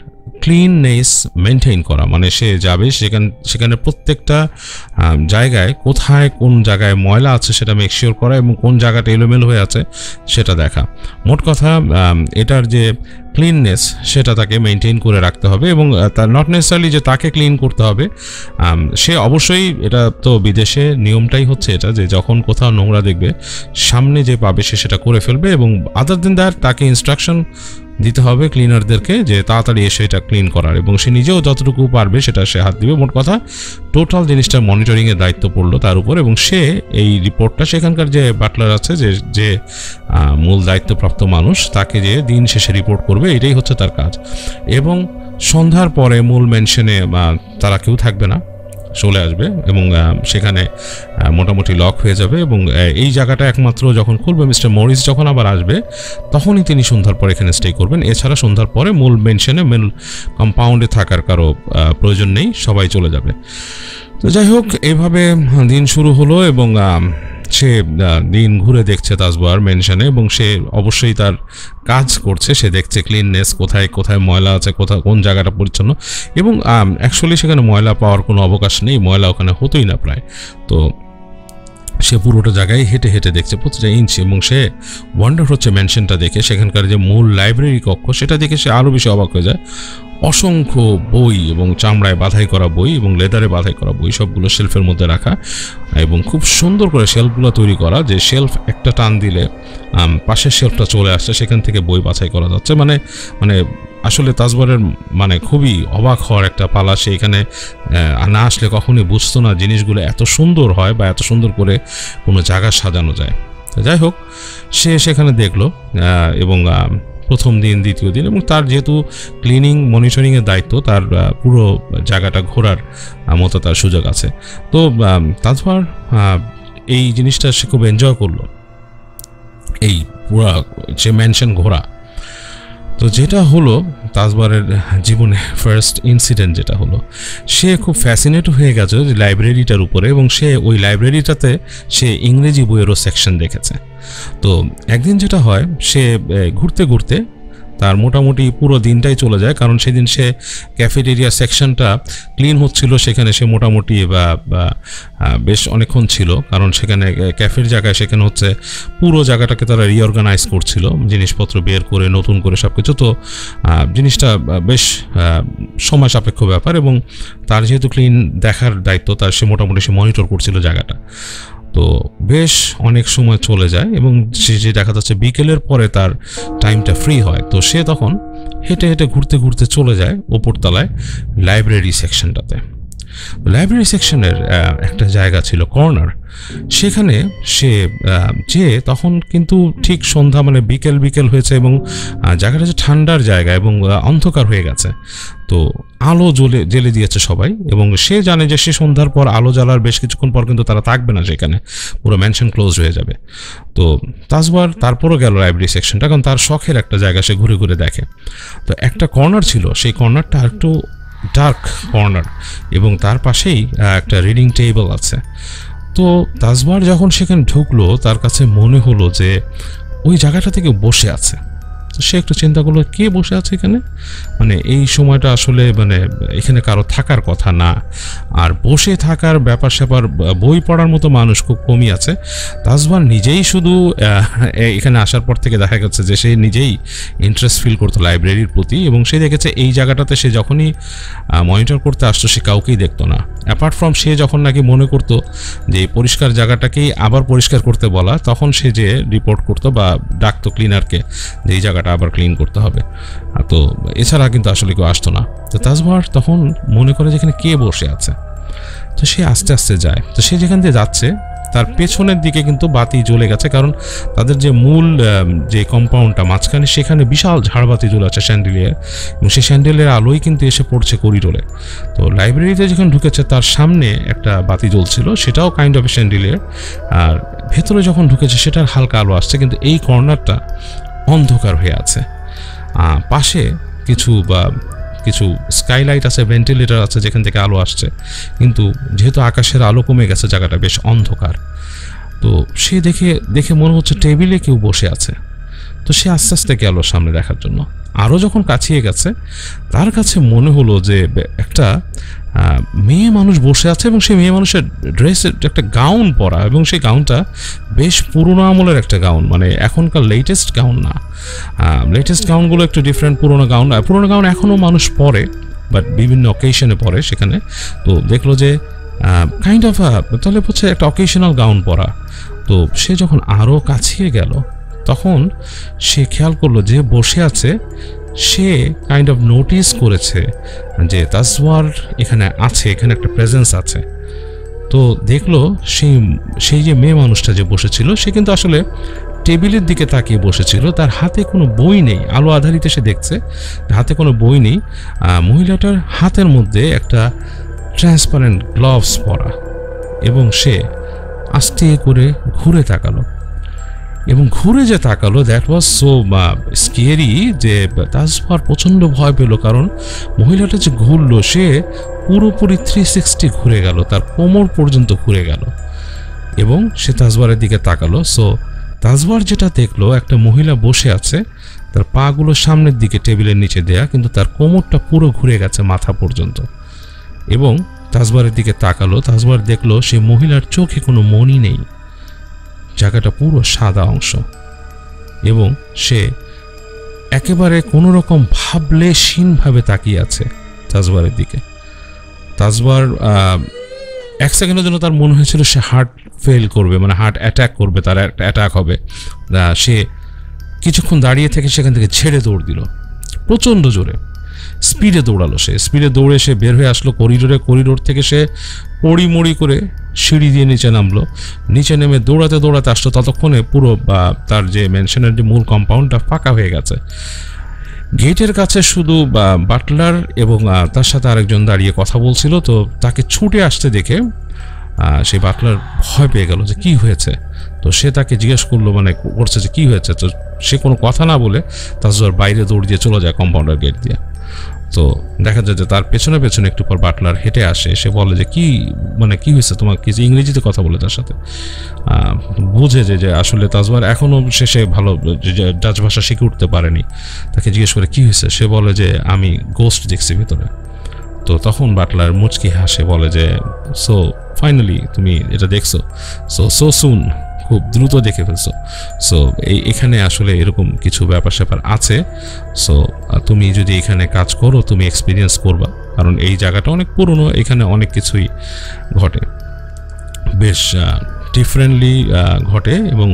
ক্লিননেস মেনটেন করা, মানে সে যাবে সেখানে সেখানে প্রত্যেকটা জায়গায় কোথায় কোন জায়গায় ময়লা আছে সেটা মেকশিওর করা এবং কোন জায়গাটা এলোমেলো হয়ে আছে সেটা দেখা। মোট কথা এটার যে ক্লিননেস সেটা তাকে মেনটেন করে রাখতে হবে এবং তার নট নেসেসারিলি যে তাকে ক্লিন করতে হবে, সে অবশ্যই, এটা তো বিদেশে নিয়মটাই হচ্ছে এটা যে যখন কোথাও নোংরা দেখবে সামনে যে পাবে সে সেটা করে ফেলবে এবং আদার দেন দ্যাট তাকে ইনস্ট্রাকশন দিতে হবে ক্লিনারদেরকে যে তাড়াতাড়ি এসে এটা ক্লিন করার, এবং সে নিজেও যতটুকু পারবে সেটা সে হাত দিবে। মোট কথা টোটাল জিনিসটার মনিটরিংয়ের দায়িত্ব পড়লো তার উপর, এবং সে এই রিপোর্টটা সেখানকার যে বাটলার আছে, যে যে মূল দায়িত্বপ্রাপ্ত মানুষ, তাকে যে দিন শেষে রিপোর্ট করবে, এটাই হচ্ছে তার কাজ। এবং সন্ধ্যার পরে মূল মেনশনে তারা কেউ থাকবে না, চলে আসবে এবং সেখানে মোটামুটি লক হয়ে যাবে এবং এই জায়গাটা একমাত্র যখন খুলবে মিস্টার মরিস যখন আবার আসবে তখনই তিনি সন্ধ্যার পরে এখানে স্টে করবেন। এছাড়া সন্ধ্যার পরে মূল মেনশনে মূল কম্পাউন্ডে থাকার কারো প্রয়োজন নেই, সবাই চলে যাবে। তো যাই হোক, এইভাবে দিন শুরু হলো এবং সে দিন ঘুরে দেখছে তাজবার মেনশনে এবং সে অবশ্যই তার কাজ করছে, সে দেখছে ক্লিননেস কোথায় কোথায় ময়লা আছে, কোথায় কোন জায়গাটা পরিচ্ছন্ন, এবং অ্যাকচুয়ালি সেখানে ময়লা পাওয়ার কোনো অবকাশ নেই, ময়লা ওখানে হতোই না প্রায়। তো সে পুরোটা জায়গায় হেঁটে হেঁটে দেখছে প্রতিটা ইঞ্চি, এবং সে ওয়ান্ডার হচ্ছে মেনশনটা দেখে, সেখানকার যে মূল লাইব্রেরি কক্ষ সেটা দেখে সে আরও বেশি অবাক হয়ে যায়। অসংখ্য বই এবং চামড়ায় বাধাই করা বই এবং লেদারে বাধাই করা বই সবগুলো শেলফের মধ্যে রাখা, এবং খুব সুন্দর করে শেলফগুলো তৈরি করা, যে শেলফ একটা টান দিলে পাশের শেলফটা চলে আসছে, সেখান থেকে বই বাছাই করা যাচ্ছে। মানে মানে আসলে তাজবারের মানে খুবই অবাক হওয়ার একটা পালা। সে এখানে না আসলে কখনই বুঝতো না জিনিসগুলো এত সুন্দর হয় বা এত সুন্দর করে কোনো জায়গা সাজানো যায়। যাই হোক, সে সেখানে দেখলো এবং প্রথম দিন, দ্বিতীয় দিন, এবং তার যেহেতু ক্লিনিং মনিটরিংয়ের দায়িত্ব, তার পুরো জায়গাটা ঘোরার মতো তার সুযোগ আছে। তো তাজবার এই জিনিসটা সে খুব এনজয় করলো, এই পুরো যে ম্যানশন ঘোরা। তো যেটা হলো তাজবারের জীবনে ফার্স্ট ইনসিডেন্ট যেটা হলো, সে খুব ফ্যাসিনেট হয়ে গেছে লাইব্রেরিটার উপরে, এবং সে ওই লাইব্রেরিটাতে সে ইংরেজি বইয়েরও সেকশন দেখেছে। তো একদিন যেটা হয়, সে ঘুরতে ঘুরতে তার মোটামুটি পুরো দিনটাই চলে যায়, কারণ সেদিন সে ক্যাফেটেরিয়া সেকশনটা ক্লিন হচ্ছিল, সেখানে সে মোটামুটি বা বেশ অনেকক্ষণ ছিল, কারণ সেখানে ক্যাফের জায়গায় সেখানে হচ্ছে পুরো জায়গাটাকে তারা রিঅর্গানাইজ করছিল, জিনিসপত্র বের করে নতুন করে সব কিছু। তো জিনিসটা বেশ সময় সাপেক্ষ ব্যাপার, এবং তার যেহেতু ক্লিন দেখার দায়িত্ব তার, সে মোটামুটি সে মনিটর করছিল জায়গাটা। তো বেশ অনেক সময় চলে যায় এবং সে যে দেখা যাচ্ছে বিকেলের পরে তার টাইমটা ফ্রি হয়। তো সে তখন হেঁটে হেঁটে ঘুরতে ঘুরতে চলে যায় ওপরতলায় লাইব্রেরি সেকশনটাতে। লাইব্রেরি সেকশনের একটা জায়গা ছিল কর্নার, সেখানে সে যে তখন কিন্তু ঠিক সন্ধ্যা মানে বিকেল বিকেল হয়েছে এবং জায়গাটা যে ঠান্ডার জায়গা এবং অন্ধকার হয়ে গেছে। তো আলো জ্বলে জ্বেলে দিয়েছে সবাই, এবং সে জানে যে সে সন্ধ্যার পর আলো জ্বালার বেশ কিছুক্ষণ পর কিন্তু তারা থাকবে না সেখানে, পুরো ম্যানশন ক্লোজ হয়ে যাবে। তো তাজবার তারপরও গেল লাইব্রেরি সেকশনটা, কারণ তার শখের একটা জায়গা সে ঘুরে ঘুরে দেখে। তো একটা কর্নার ছিল, সেই কর্নারটা একটু ডার্ক কর্নার, এবং তার পাশেই একটা রিডিং টেবিল আছে। তো তাজবার যখন সেখানে ঢুকলো, তার কাছে মনে হলো যে ওই জায়গাটা থেকে বসে আছে। তো সে একটু চিন্তা করলো, কে বসে আছে এখানে, মানে এই সময়টা আসলে মানে এখানে কারো থাকার কথা না, আর বসে থাকার ব্যাপার স্যাপার বই পড়ার মতো মানুষ খুব কমই আছে। তাজবার নিজেই শুধু এখানে আসার পর থেকে দেখা গেছে যে সে নিজেই ইন্টারেস্ট ফিল করতো লাইব্রেরির প্রতি, এবং সে দেখেছে এই জায়গাটাতে সে যখনই মনিটর করতে আসতো সে কাউকেই দেখতো না, অ্যাপার্ট ফ্রম সে যখন নাকি মনে করতো যে এই পরিষ্কার জায়গাটাকেই আবার পরিষ্কার করতে বলা, তখন সে যে রিপোর্ট করতো বা ডাকতো ক্লিনারকে যে এই জায়গাটা আবার ক্লিন করতে হবে। তো এছাড়া কিন্তু আসলে কেউ আসতো না। তো তাজবার তখন মনে করে যেখানে কে বসে আছে, তো সে আস্তে আস্তে যায়। তো সে যেখান দিয়ে যাচ্ছে তার পেছনের দিকে কিন্তু বাতি জ্বলে গেছে, কারণ তাদের যে মূল যে কম্পাউন্ডটা মাঝখানে সেখানে বিশাল ঝাড়বাতি জ্বলে আছে স্যান্ডেলিয়ার, এবং সেই স্যান্ডেলের আলোই কিন্তু এসে পড়ছে করিডোরে। তো লাইব্রেরিতে যখন ঢুকেছে তার সামনে একটা বাতি জ্বলছিল, সেটাও কাইন্ড অফ স্যান্ডেলিয়ার, আর ভেতরে যখন ঢুকেছে সেটার হালকা আলো আসছে, কিন্তু এই কর্নারটা অন্ধকার হয়ে আছে। পাশে কিছু বা কিছু স্কাইলাইট আছে, ভেন্টিলেটর আছে যেখান থেকে আলো আসছে, কিন্তু যেহেতু আকাশের আলো কমে গেছে জায়গাটা বেশ অন্ধকার। তো সে দেখে দেখে মনে হচ্ছে টেবিলে কেউ বসে আছে। তো সে আস্তে আস্তে গেল সামনে দেখার জন্য। আরও যখন কাছিয়ে গেছে তার কাছে মনে হলো যে একটা মেয়ে মানুষ বসে আছে এবং সেই মেয়ে মানুষের ড্রেসের একটা গাউন পরা, এবং সেই গাউনটা বেশ পুরোনো আমলের একটা গাউন, মানে এখনকার লেটেস্ট গাউন না। লেটেস্ট গাউনগুলো একটু ডিফারেন্ট, পুরোনো গাউন পুরোনো গাউন এখনও মানুষ পরে, বাট বিভিন্ন অকেশনে পরে সেখানে। তো দেখলো যে কাইন্ড অফ তাহলে হচ্ছে একটা অকেশনাল গাউন পরা। তো সে যখন আরও কাছিয়ে গেল তখন সে খেয়াল করলো যে বসে আছে, সে কাইন্ড অফ নোটিস করেছে যে তাজওয়ার এখানে আছে, এখানে একটা প্রেজেন্স আছে। তো দেখলো সেই সেই যে মেয়ে মানুষটা যে বসেছিল সে কিন্তু আসলে টেবিলের দিকে তাকিয়ে বসেছিল, তার হাতে কোনো বই নেই। আলো আধারিতে সে দেখছে হাতে কোনো বই নেই। মহিলাটার হাতের মধ্যে একটা ট্রান্সপারেন্ট গ্লাভস পরা, এবং সে আস্তে করে ঘুরে তাকালো, এবং ঘুরে যে তাকালো দ্যাট ওয়াজ সো স্কেরি যে তাজওয়ার প্রচণ্ড ভয় পেল, কারণ মহিলাটা যে ঘুরলো সে পুরোপুরি থ্রি সিক্সটি ঘুরে গেল, তার কোমর পর্যন্ত ঘুরে গেল, এবং সে তাজওয়ারের দিকে তাকালো। সো তাজওয়ার যেটা দেখলো, একটা মহিলা বসে আছে, তার পাগুলো সামনের দিকে টেবিলের নিচে দেয়া, কিন্তু তার কোমরটা পুরো ঘুরে গেছে মাথা পর্যন্ত। এবং তাজওয়ারের দিকে তাকালো, তাজওয়ার দেখলো সে মহিলার চোখে কোনো মনি নেই, জায়গাটা পুরো সাদা অংশ, এবং সে একেবারে কোনো রকম ভাবলেশীনভাবে তাকিয়ে আছে তাজওয়ারের দিকে। তাজওয়ার এক সেকেন্ডের জন্য তার মনে হয়েছিল সে হার্ট ফেল করবে, মানে হার্ট অ্যাটাক করবে, তার একটা অ্যাটাক হবে। সে কিছুক্ষণ দাঁড়িয়ে থেকে সেখান থেকে ছেড়ে দৌড় দিল, প্রচণ্ড জোরে স্পিডে দৌড়ালো। সে স্পিডে দৌড়ে সে বের হয়ে আসলো করিডোরে, করিডোর থেকে সে পড়িমড়ি করে সিঁড়ি দিয়ে নিচে নামলো। নিচে নেমে দৌড়াতে দৌড়াতে আসলো, ততক্ষণে পুরো তার যে মেনশনের যে মূল কম্পাউন্ডটা ফাঁকা হয়ে গেছে। গেটের কাছে শুধু বাটলার এবং তার সাথে আরেকজন দাঁড়িয়ে কথা বলছিল। তো তাকে ছুটে আসতে দেখে সেই বাটলার ভয় পেয়ে গেল যে কি হয়েছে। তো সে তাকে জিজ্ঞেস করলো, মানে করছে যে কি হয়েছে। তো সে কোনো কথা না বলে তাজওয়ার বাইরে দৌড় দিয়ে চলে যায় কম্পাউন্ডার গেট দিয়ে। তো দেখা যায় যে তার পেছনে পেছনে একটু পর বাটলার হেঁটে আসে, সে বলে যে কি মানে কি হয়েছে তোমার, কিছু ইংরেজিতে কথা বলে তার সাথে। বুঝে যে যে আসলে তাজওয়ার এখনও শেষে ভালো ডাচ ভাষা শিখে উঠতে পারেনি। তাকে জিজ্ঞেস করে কি হয়েছে, সে বলে যে আমি গোস্ট দেখছি ভিতরে। তো তখন বাটলার মুচকি হাসে, বলে যে সো ফাইনালি তুমি এটা দেখছো, সো সো সুন, খুব দ্রুত দেখে ফেলছো। সো এই এখানে আসলে এরকম কিছু ব্যাপার স্যাপার আছে। সো তুমি যদি এখানে কাজ করো তুমি এক্সপিরিয়েন্স করবা, কারণ এই জায়গাটা অনেক পুরনো, এখানে অনেক কিছুই ঘটে, বেশ ডিফারেন্টলি ঘটে, এবং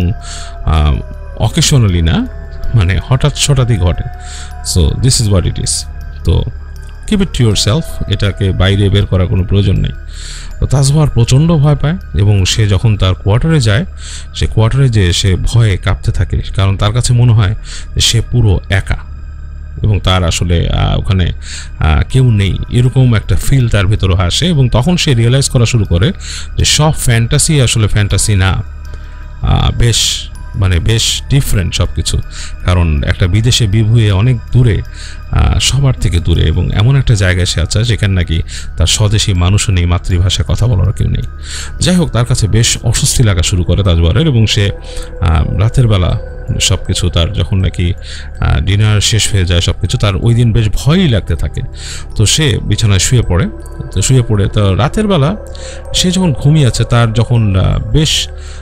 অকেশনালি না, মানে হঠাৎ হঠাৎই ঘটে। So this is what it is. তো keep it to yourself, এটাকে বাইরে বের করার কোনো প্রয়োজন নেই। তো তাজওয়ার প্রচণ্ড ভয় পায়, এবং সে যখন তার কোয়ার্টারে যায়, সে কোয়ার্টারে যেয়ে সে ভয়ে কাঁপতে থাকে, কারণ তার কাছে মনে হয় যে সে পুরো একা, এবং তার আসলে ওখানে কেউ নেই, এরকম একটা ফিল তার ভেতরে আসে। এবং তখন সে রিয়েলাইজ করা শুরু করে যে সব ফ্যান্টাসি আসলে ফ্যান্টাসি না, বেশ মানে বেশ ডিফারেন্ট সব কিছু। কারণ একটা বিদেশে বিভুয়ে অনেক দূরে, সবার থেকে দূরে, এবং এমন একটা জায়গায় সে আছে যেখানে নাকি তার স্বদেশী মানুষও নেই, মাতৃভাষায় কথা বলার কেউ নেই। যাই হোক, তার কাছে বেশ অস্বস্তি লাগা শুরু করে তাজওয়ারের, এবং সে রাতের বেলা সব কিছু তার যখন নাকি ডিনার শেষ হয়ে যায় সব কিছু, তার ওই দিন বেশ ভয়ই লাগতে থাকে। তো সে বিছানায় শুয়ে পড়ে। তো শুয়ে পড়ে তো রাতের বেলা সে যখন ঘুমিয়ে আছে, তার যখন বেশ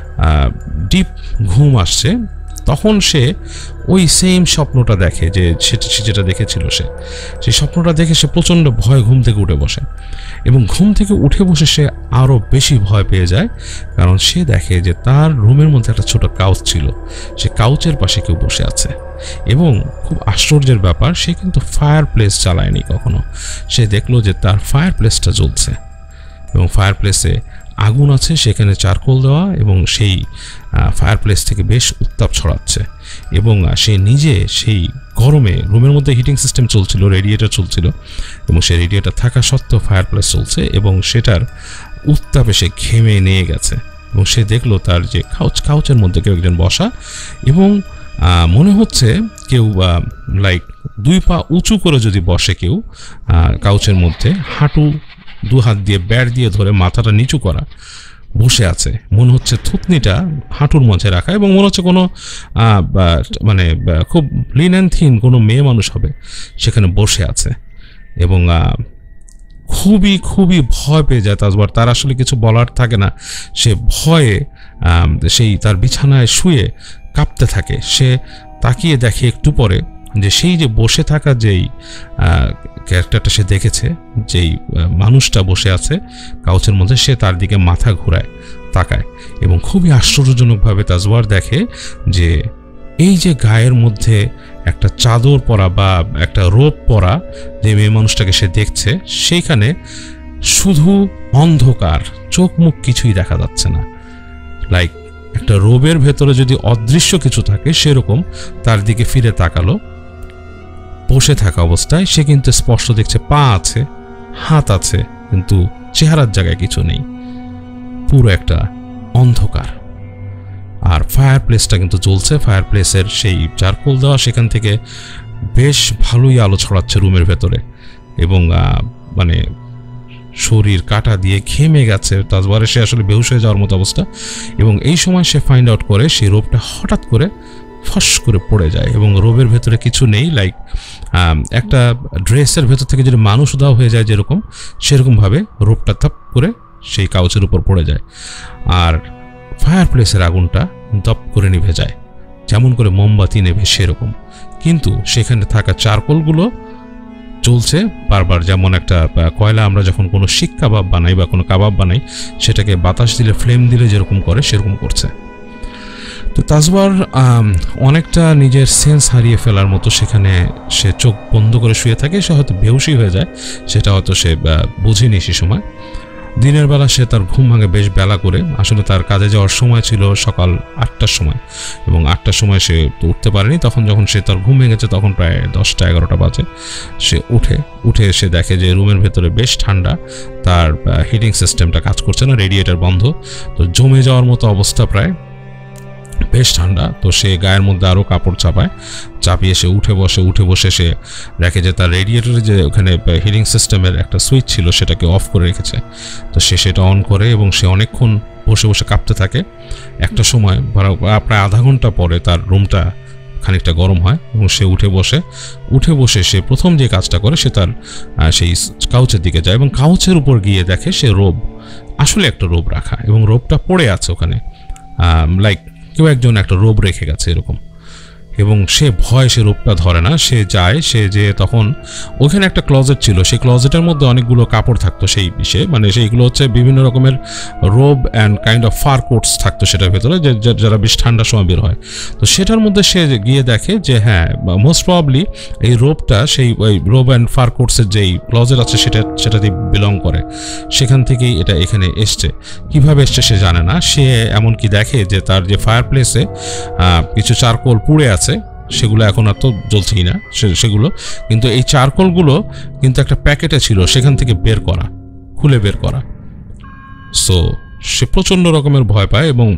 ডিপ ঘুম আসছে, তখন সে ওই সেম স্বপ্নটা দেখে, যে সেটা যেটা দেখেছিল সে, সেই স্বপ্নটা দেখে সে প্রচণ্ড ভয় ঘুম থেকে উঠে বসে, এবং ঘুম থেকে উঠে বসে সে আরও বেশি ভয় পেয়ে যায়, কারণ সে দেখে যে তার রুমের মধ্যে একটা ছোট কাউচ ছিল, সে কাউচের পাশে কেউ বসে আছে। এবং খুব আশ্চর্যের ব্যাপার, সে কিন্তু ফায়ার প্লেস চালায়নি কখনো। সে দেখলো যে তার ফায়ার প্লেসটা জ্বলছে, এবং ফায়ার প্লেসে আগুন আছে, সেখানে চারকোল দেওয়া, এবং সেই ফায়ার প্লেস থেকে বেশ উত্তাপ ছড়াচ্ছে। এবং সে নিজে সেই গরমে, রুমের মধ্যে হিটিং সিস্টেম চলছিল, রেডিয়েটার চলছিল, এবং সেই রেডিয়েটার থাকা সত্ত্বেও ফায়ার প্লেস চলছে, এবং সেটার উত্তাপে সে ঘেমে নিয়ে গেছে। এবং সে দেখলো তার যে কাউচ, কাউচের মধ্যে কেউ একজন বসা, এবং মনে হচ্ছে কেউ লাইক দুই পা উঁচু করে যদি বসে কেউ কাউচের মধ্যে, হাঁটু দু হাত দিয়ে ব্যাট দিয়ে ধরে মাথাটা নিচু করা, বসে আছে, মনে হচ্ছে থুতনিটা হাঁটুর মাঝে রাখা, এবং মনে হচ্ছে কোনো মানে খুব লিন অ্যান্ড থিন কোনো মেয়ে মানুষ হবে সেখানে বসে আছে। এবং খুবই খুবই ভয় পেয়ে যায় তাজওয়ার, তার আসলে কিছু বলার থাকে না, সে ভয়ে সেই তার বিছানায় শুয়ে কাঁপতে থাকে। সে তাকিয়ে দেখে একটু পরে যে সেই যে বসে থাকা যেই ক্যারেক্টারটা সে দেখেছে, যেই মানুষটা বসে আছে কাউচের মধ্যে, সে তার দিকে মাথা ঘুরায়, তাকায়, এবং খুবই আশ্চর্যজনকভাবে তাজওয়ার দেখে যে এই যে গায়ের মধ্যে একটা চাদর পরা বা একটা রোপ পরা যে মেয়ে মানুষটাকে সে দেখছে, সেইখানে শুধু অন্ধকার, চোখ মুখ কিছুই দেখা যাচ্ছে না। লাইক একটা রোবের ভেতরে যদি অদৃশ্য কিছু থাকে সেরকম তার দিকে ফিরে তাকালো। বসে থাকা অবস্থায় সে কিন্তু স্পষ্ট দেখছে পা আছে, হাত আছে, কিন্তু চেহারার জায়গায় কিছু নেই, পুরো একটা অন্ধকার। আর ফায়ার প্লেসটা কিন্তু জ্বলছে, ফায়ার প্লেসের সেই চারকোল দেওয়া, সেখান থেকে বেশ ভালোই আলো ছড়াচ্ছে রুমের ভেতরে, এবং মানে শরীর কাটা দিয়ে ঘেমে গেছে তাজওয়ারে, সে আসলে বেহুশ হয়ে যাওয়ার মতো অবস্থা। এবং এই সময় সে ফাইন্ড আউট করে সেই রোবটা হঠাৎ করে ফস করে পড়ে যায়, এবং রোবের ভেতরে কিছু নেই। লাইক একটা ড্রেসের ভেতর থেকে যদি মানুষ উধাও হয়ে যায় যেরকম, সেরকমভাবে রোবটা থাপ করে সেই কাউচের উপর পড়ে যায়। আর ফায়ার প্লেসের আগুনটা দপ করে নিভে যায়, যেমন করে মোমবাতি নেভে সেরকম, কিন্তু সেখানে থাকা চারকোলগুলো চলছে বারবার। যেমন একটা কয়লা আমরা যখন কোনো শিক কাবাব বানাই বা কোনো কাবাব বানাই, সেটাকে বাতাস দিলে, ফ্লেম দিলে যেরকম করে সেরকম করছে। তো তাজওয়ার অনেকটা নিজের সেন্স হারিয়ে ফেলার মতো সেখানে সে চোখ বন্ধ করে শুয়ে থাকে। সে হয়তো বেহুশই হয়ে যায়, সেটা হয়তো সে বুঝেনি সে সময়। দিনের বেলা সে তার ঘুম ভাঙে বেশ বেলা করে, আসলে তার কাজে যাওয়ার সময় ছিল সকাল আটটার সময়, এবং আটটার সময় সে উঠতে পারেনি। তখন যখন সে তার ঘুম ভেঙেছে তখন প্রায় দশটা এগারোটা বাজে। সে উঠে উঠে সে দেখে যে রুমের ভেতরে বেশ ঠান্ডা, তার হিটিং সিস্টেমটা কাজ করছে না, রেডিয়েটার বন্ধ, তো জমে যাওয়ার মতো অবস্থা, প্রায় বেশ ঠান্ডা। তো সে গায়ের মধ্যে আরও কাপড় চাপায়, চাপিয়ে সে উঠে বসে উঠে বসে সে দেখে যে তার রেডিয়েটরে যে ওখানে হিটিং সিস্টেমের একটা সুইচ ছিল সেটাকে অফ করে রেখেছে। তো সে সেটা অন করে এবং সে অনেকক্ষণ বসে বসে কাঁপতে থাকে। একটা সময় প্রায় আধা ঘন্টা পরে তার রুমটা খানিকটা গরম হয়, এবং সে উঠে বসে উঠে বসে সে প্রথম যে কাজটা করে, সে তার সেই কাউচের দিকে যায়, এবং কাউচের উপর গিয়ে দেখে সে রোব, আসলে একটা রোব রাখা, এবং রোবটা পড়ে আছে ওখানে, লাইক কেউ একজন একটা রোব রেখে গেছে এরকম। এবং সে ভয়, সে রোবটা ধরে না, সে যায়, সে যে তখন ওখানে একটা ক্লজেট ছিল, সেই ক্লজেটের মধ্যে অনেকগুলো কাপড় থাকতো, সেই বিষয়ে মানে সেইগুলো হচ্ছে বিভিন্ন রকমের robe and kind of fur coats থাকতো সেটার ভেতরে, যে যারা বেশ ঠান্ডার সময় বের হয়। তো সেটার মধ্যে সে গিয়ে দেখে যে হ্যাঁ, মোস্ট প্রবাবলি এই রোবটা সেই ওই রোব অ্যান্ড ফার কোটসের যেই ক্লজেট আছে সেটা সেটাতে বিলং করে, সেখান থেকেই এটা এখানে এসছে। কিভাবে এসছে সে জানে না। সে এমনকি দেখে যে তার যে ফায়ার প্লেসে কিছু চারকোল পুড়ে আছে, সেগুলো এখন আর তো জ্বলছেই না সেগুলো, কিন্তু এই চারকোলগুলো কিন্তু একটা প্যাকেটে ছিল, সেখান থেকে বের করা, খুলে বের করা। সো সে প্রচণ্ড রকমের ভয় পায়, এবং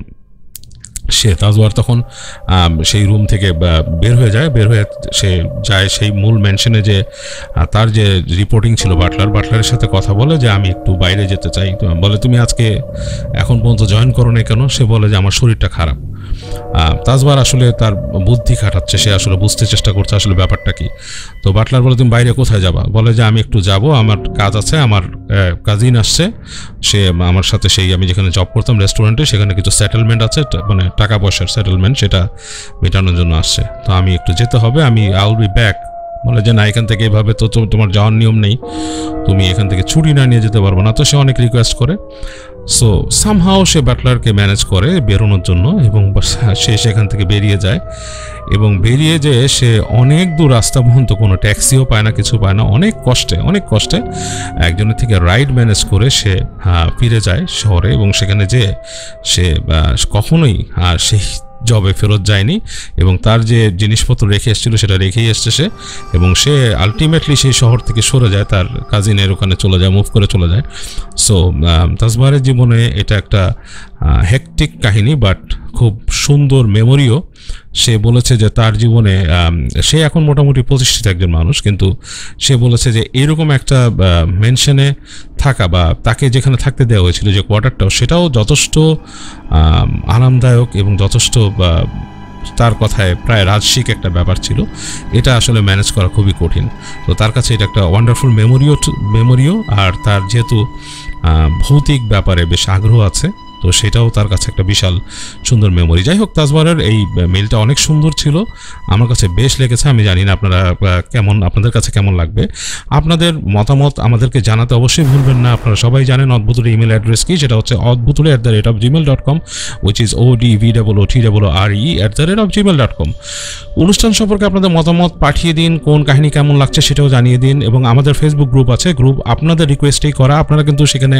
সে তাজওয়ার তখন সেই রুম থেকে বের হয়ে যায়। বের হয়ে সে যায় সেই মূল মেনশনে, যে তার যে রিপোর্টিং ছিল বাটলার, বাটলারের সাথে কথা বলে যে আমি একটু বাইরে যেতে চাই। বলে তুমি আজকে এখন পর্যন্ত জয়েন করো না কেন? সে বলে যে আমার শরীরটা খারাপ। তাজওয়ার আসলে তার বুদ্ধি খাটাচ্ছে, সে আসলে বুঝতে চেষ্টা করছে আসলে ব্যাপারটা কি। তো বাটলার বলে তুমি বাইরে কোথায় যাবা? বলে যে আমি একটু যাব, আমার কাজ আছে, আমার কাজিন আসছে, সে আমার সাথে সেই আমি যেখানে জব করতাম রেস্টুরেন্টে, সেখানে কিছু সেটেলমেন্ট আছে, মানে টাকা পয়সার সেটেলমেন্ট, সেটা মেটানোর জন্য আসছে, তো আমি একটু যেতে হবে, আমি আই উইল বি ব্যাক। বলে যে না, এখান থেকে এভাবে তো তোমার যাওয়ার নিয়ম নেই, তুমি এখান থেকে ছুটি না নিয়ে যেতে পারবো না। তো সে অনেক রিকোয়েস্ট করে। সো সামহাও সে বাটলারকে ম্যানেজ করে বেরোনোর জন্য, এবং সে সেখান থেকে বেরিয়ে যায়। এবং বেরিয়ে যেয়ে সে অনেক দূর রাস্তা পর্যন্ত কোনো ট্যাক্সিও পায় না, কিছু পায় না, অনেক কষ্টে অনেক কষ্টে একজনের থেকে রাইড ম্যানেজ করে সে ফিরে যায় শহরে। এবং সেখানে যে সে কখনোই আর সেই জবে ফেরত যায়নি, এবং তার যে জিনিসপত্র রেখে এসেছিল সেটা রেখেই এসছে সে। এবং সে আলটিমেটলি সেই শহর থেকে সরে যায়, তার কাজিনের ওখানে চলে যায়, মুভ করে চলে যায়। সো তাজওয়ারের জীবনে এটা একটা হেকটিক কাহিনী, বাট খুব সুন্দর মেমোরিও। সে বলেছে যে তার জীবনে সে এখন মোটামুটি প্রতিষ্ঠিত একজন মানুষ, কিন্তু সে বলেছে যে এরকম একটা মেনশনে থাকা বা তাকে যেখানে থাকতে দেওয়া হয়েছিল যে কোয়ার্টারটাও, সেটাও যথেষ্ট আরামদায়ক এবং যথেষ্ট তার কথায় প্রায় রাজসিক একটা ব্যাপার ছিল। এটা আসলে ম্যানেজ করা খুবই কঠিন। তো তার কাছে এটা একটা ওয়ান্ডারফুল মেমোরিও মেমোরিও আর তার যেহেতু ভৌতিক ব্যাপারে বেশ আগ্রহ আছে, তো সেটাও তার কাছে একটা বিশাল সুন্দর মেমোরি। যাই হোক, তাজমহলের এই মেলটা অনেক সুন্দর ছিল, আমার কাছে বেশ লেগেছে। আমি জানি না আপনারা কেমন, আপনাদের কাছে কেমন লাগবে। আপনাদের মতামত আমাদেরকে জানাতে অবশ্যই ভুলবেন না। আপনারা সবাই জানেন অদ্ভুতুর ইমেল অ্যাড্রেস কি, সেটা হচ্ছে অদ্ভুতুর at the rate of Gmail dot com, which is O D V double O T double R E at the rate of Gmail dot com. অনুষ্ঠান সম্পর্কে আপনাদের মতামত পাঠিয়ে দিন, কোন কাহিনী কেমন লাগছে সেটাও জানিয়ে দিন। এবং আমাদের ফেসবুক গ্রুপ আছে, গ্রুপ আপনাদের রিকোয়েস্টেই করা। আপনারা কিন্তু সেখানে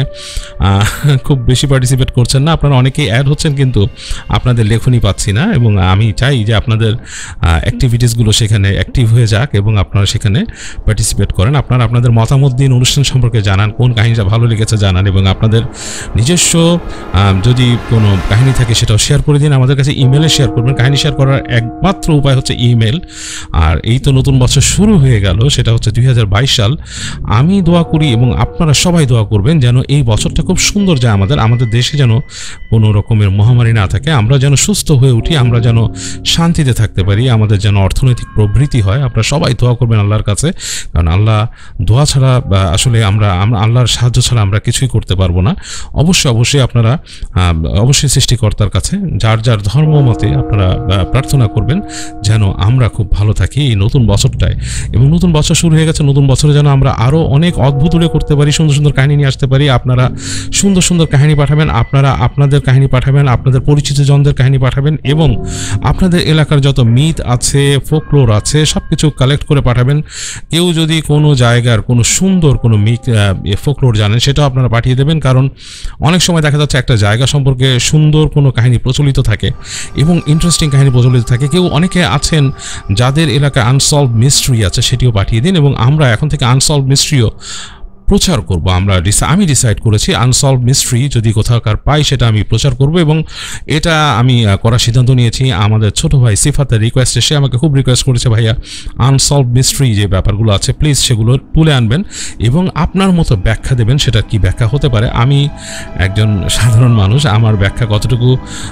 খুব বেশি পার্টিসিপেট করছেন না, আপনারা অনেকেই অ্যাড হচ্ছেন কিন্তু আপনাদের লেখনই পাচ্ছি না। এবং আমি চাই যে আপনাদের অ্যাক্টিভিটিসগুলো সেখানে অ্যাক্টিভ হয়ে যাক এবং আপনারা সেখানে পার্টিসিপেট করেন। আপনারা আপনাদের মতামত দিন, অনুষ্ঠান সম্পর্কে জানান, কোন কাহিনীটা ভালো লেগেছে জানান, এবং আপনাদের নিজস্ব যদি কোনো কাহিনী থাকে সেটাও শেয়ার করে দিন। আমাদের কাছে ইমেলে শেয়ার করবেন। কাহিনী শেয়ার করার একমাত্র উপায় হচ্ছে ইমেল। আর এই তো নতুন বছর শুরু হয়ে গেল, সেটা হচ্ছে দুই হাজার বাইশ সাল। আমি দোয়া করি এবং আপনারা সবাই দোয়া করবেন যেন এই বছরটা খুব সুন্দর যায়, আমাদের আমাদের দেশে যেন কোনো রকমের মহামারী না থাকে, আমরা যেন সুস্থ হয়ে উঠি, আমরা যেন শান্তিতে থাকতে পারি, আমাদের যেন অর্থনৈতিক প্রবৃদ্ধি হয়। আপনারা সবাই দোয়া করবেন আল্লাহর কাছে, কারণ আল্লাহ দোয়া ছাড়া আসলে আমরা আল্লাহর সাহায্য ছাড়া আমরা কিছুই করতে পারবো না। অবশ্যই অবশ্যই আপনারা অবশ্যই সৃষ্টিকর্তার কাছে যার যার ধর্ম মতে আপনারা প্রার্থনা করবেন যেন আমরা খুব ভালো থাকি এই নতুন বছরটায়। এবং নতুন বছর শুরু হয়ে গেছে, নতুন বছরে যেন আমরা আরও অনেক অদ্ভুত করতে পারি, সুন্দর সুন্দর কাহিনী নিয়ে আসতে পারি। আপনারা সুন্দর সুন্দর কাহিনী পাঠাবেন, আপনারা আপনাদের কাহিনী পাঠাবেন, আপনাদের পরিচিত জনদের কাহিনী পাঠাবেন, এবং আপনাদের এলাকার যত মিথ আছে, ফোকলোর আছে, সব কিছু কালেক্ট করে পাঠাবেন। কেউ যদি কোনো জায়গার কোনো সুন্দর কোনো মিথ ফোকলোর জানেন সেটাও আপনারা পাঠিয়ে দেবেন, কারণ অনেক সময় দেখা যাচ্ছে একটা জায়গা সম্পর্কে সুন্দর কোনো কাহিনী প্রচলিত থাকে এবং ইন্টারেস্টিং কাহিনী প্রচলিত থাকে। কেউ অনেকে আছেন যাদের এলাকায় আনসলভ মিস্ট্রি আছে, সেটিও পাঠিয়ে দিন এবং আমরা এখন থেকে আনসলভ মিস্ট্রিও প্রচার করব। আমরা আমি ডিসাইড করেছি আনসলভ মিস্ট্রি যদি কোথাকার পাই সেটা আমি প্রচার করব, এবং এটা আমি করার সিদ্ধান্ত নিয়েছি। আমাদের ছোট ভাই সিফাতের রিকোয়েস্টে, সে আমাকে খুব রিকোয়েস্ট করেছে, ভাইয়া আনসলভ মিস্ট্রি যে ব্যাপারগুলো আছে প্লিজ সেগুলো তুলে আনবেন এবং আপনার মতো ব্যাখ্যা দেবেন। সেটা কি ব্যাখ্যা হতে পারে, আমি একজন সাধারণ মানুষ, আমার ব্যাখ্যা কতটুকু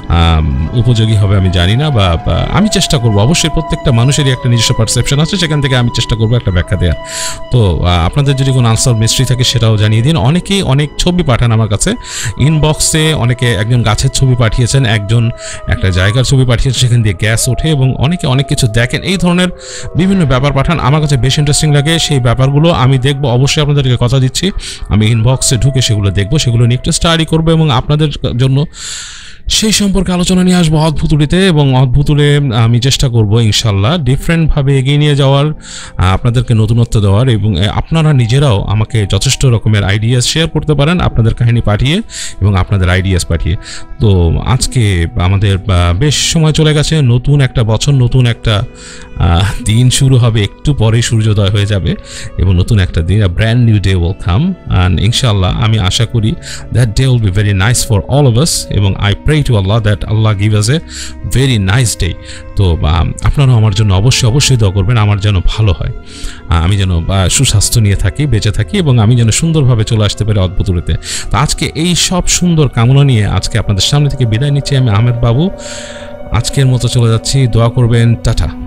উপযোগী হবে আমি জানি না, বা আমি চেষ্টা করব। অবশ্যই প্রত্যেকটা মানুষেরই একটা নিজস্ব পারসেপশন আছে, সেখান থেকে আমি চেষ্টা করব একটা ব্যাখ্যা দেওয়ার। তো আপনাদের যদি কোনো আনসলভ মিস্ট্রি থাকে সেটাও জানিয়ে দিন। অনেকেই অনেক ছবি পাঠান আমার কাছে ইনবক্সে, অনেকে একজন গাছের ছবি পাঠিয়েছেন, একজন একটা জায়গার ছবি পাঠিয়েছেন, সেখান দিয়ে গ্যাস ওঠে, এবং অনেকে অনেক কিছু দেখেন। এই ধরনের বিভিন্ন ব্যাপার পাঠান, আমার কাছে বেশ ইন্টারেস্টিং লাগে। সেই ব্যাপারগুলো আমি দেখব, অবশ্যই আপনাদেরকে কথা দিচ্ছি, আমি ইনবক্সে ঢুকে সেগুলো দেখব, সেগুলো নিয়ে একটু স্টাডি করবো এবং আপনাদের জন্য সেই সম্পর্কে আলোচনা নিয়ে আসবো অদ্ভুতুড়িতে। এবং অদ্ভুতুড়ে আমি চেষ্টা করব ইনশাল্লাহ ডিফারেন্টভাবে এগিয়ে নিয়ে যাওয়ার, আপনাদেরকে নতুনত্ব দেওয়ার, এবং আপনারা নিজেরাও আমাকে যথেষ্ট রকমের আইডিয়াস শেয়ার করতে পারেন আপনাদের কাহিনী পাঠিয়ে এবং আপনাদের আইডিয়াস পাঠিয়ে। তো আজকে আমাদের বেশ সময় চলে গেছে, নতুন একটা বছর, নতুন একটা দিন শুরু হবে, একটু পরেই সূর্যোদয় হয়ে যাবে এবং নতুন একটা দিন, a brand new day will come, and ইনশাল্লাহ আমি আশা করি that day will be very nice for all of us, এবং I pray to Allah that Allah give us a very nice day. তো আপনারাও আমার জন্য অবশ্যই অবশ্যই দোয়া করবেন, আমার যেন ভালো হয়, আমি যেন সুস্বাস্থ্য নিয়ে থাকি, বেঁচে থাকি, এবং আমি যেন সুন্দরভাবে চলে আসতে পারি অদ্ভুতুড়িতে। তো আজকে এই সব সুন্দর কামনা নিয়ে আজকে আপনাদের সামনে থেকে বিদায় নিচ্ছি আমি আহমেদ বাবু। আজকের মতো চলে যাচ্ছি, দোয়া করবেন, টাটা।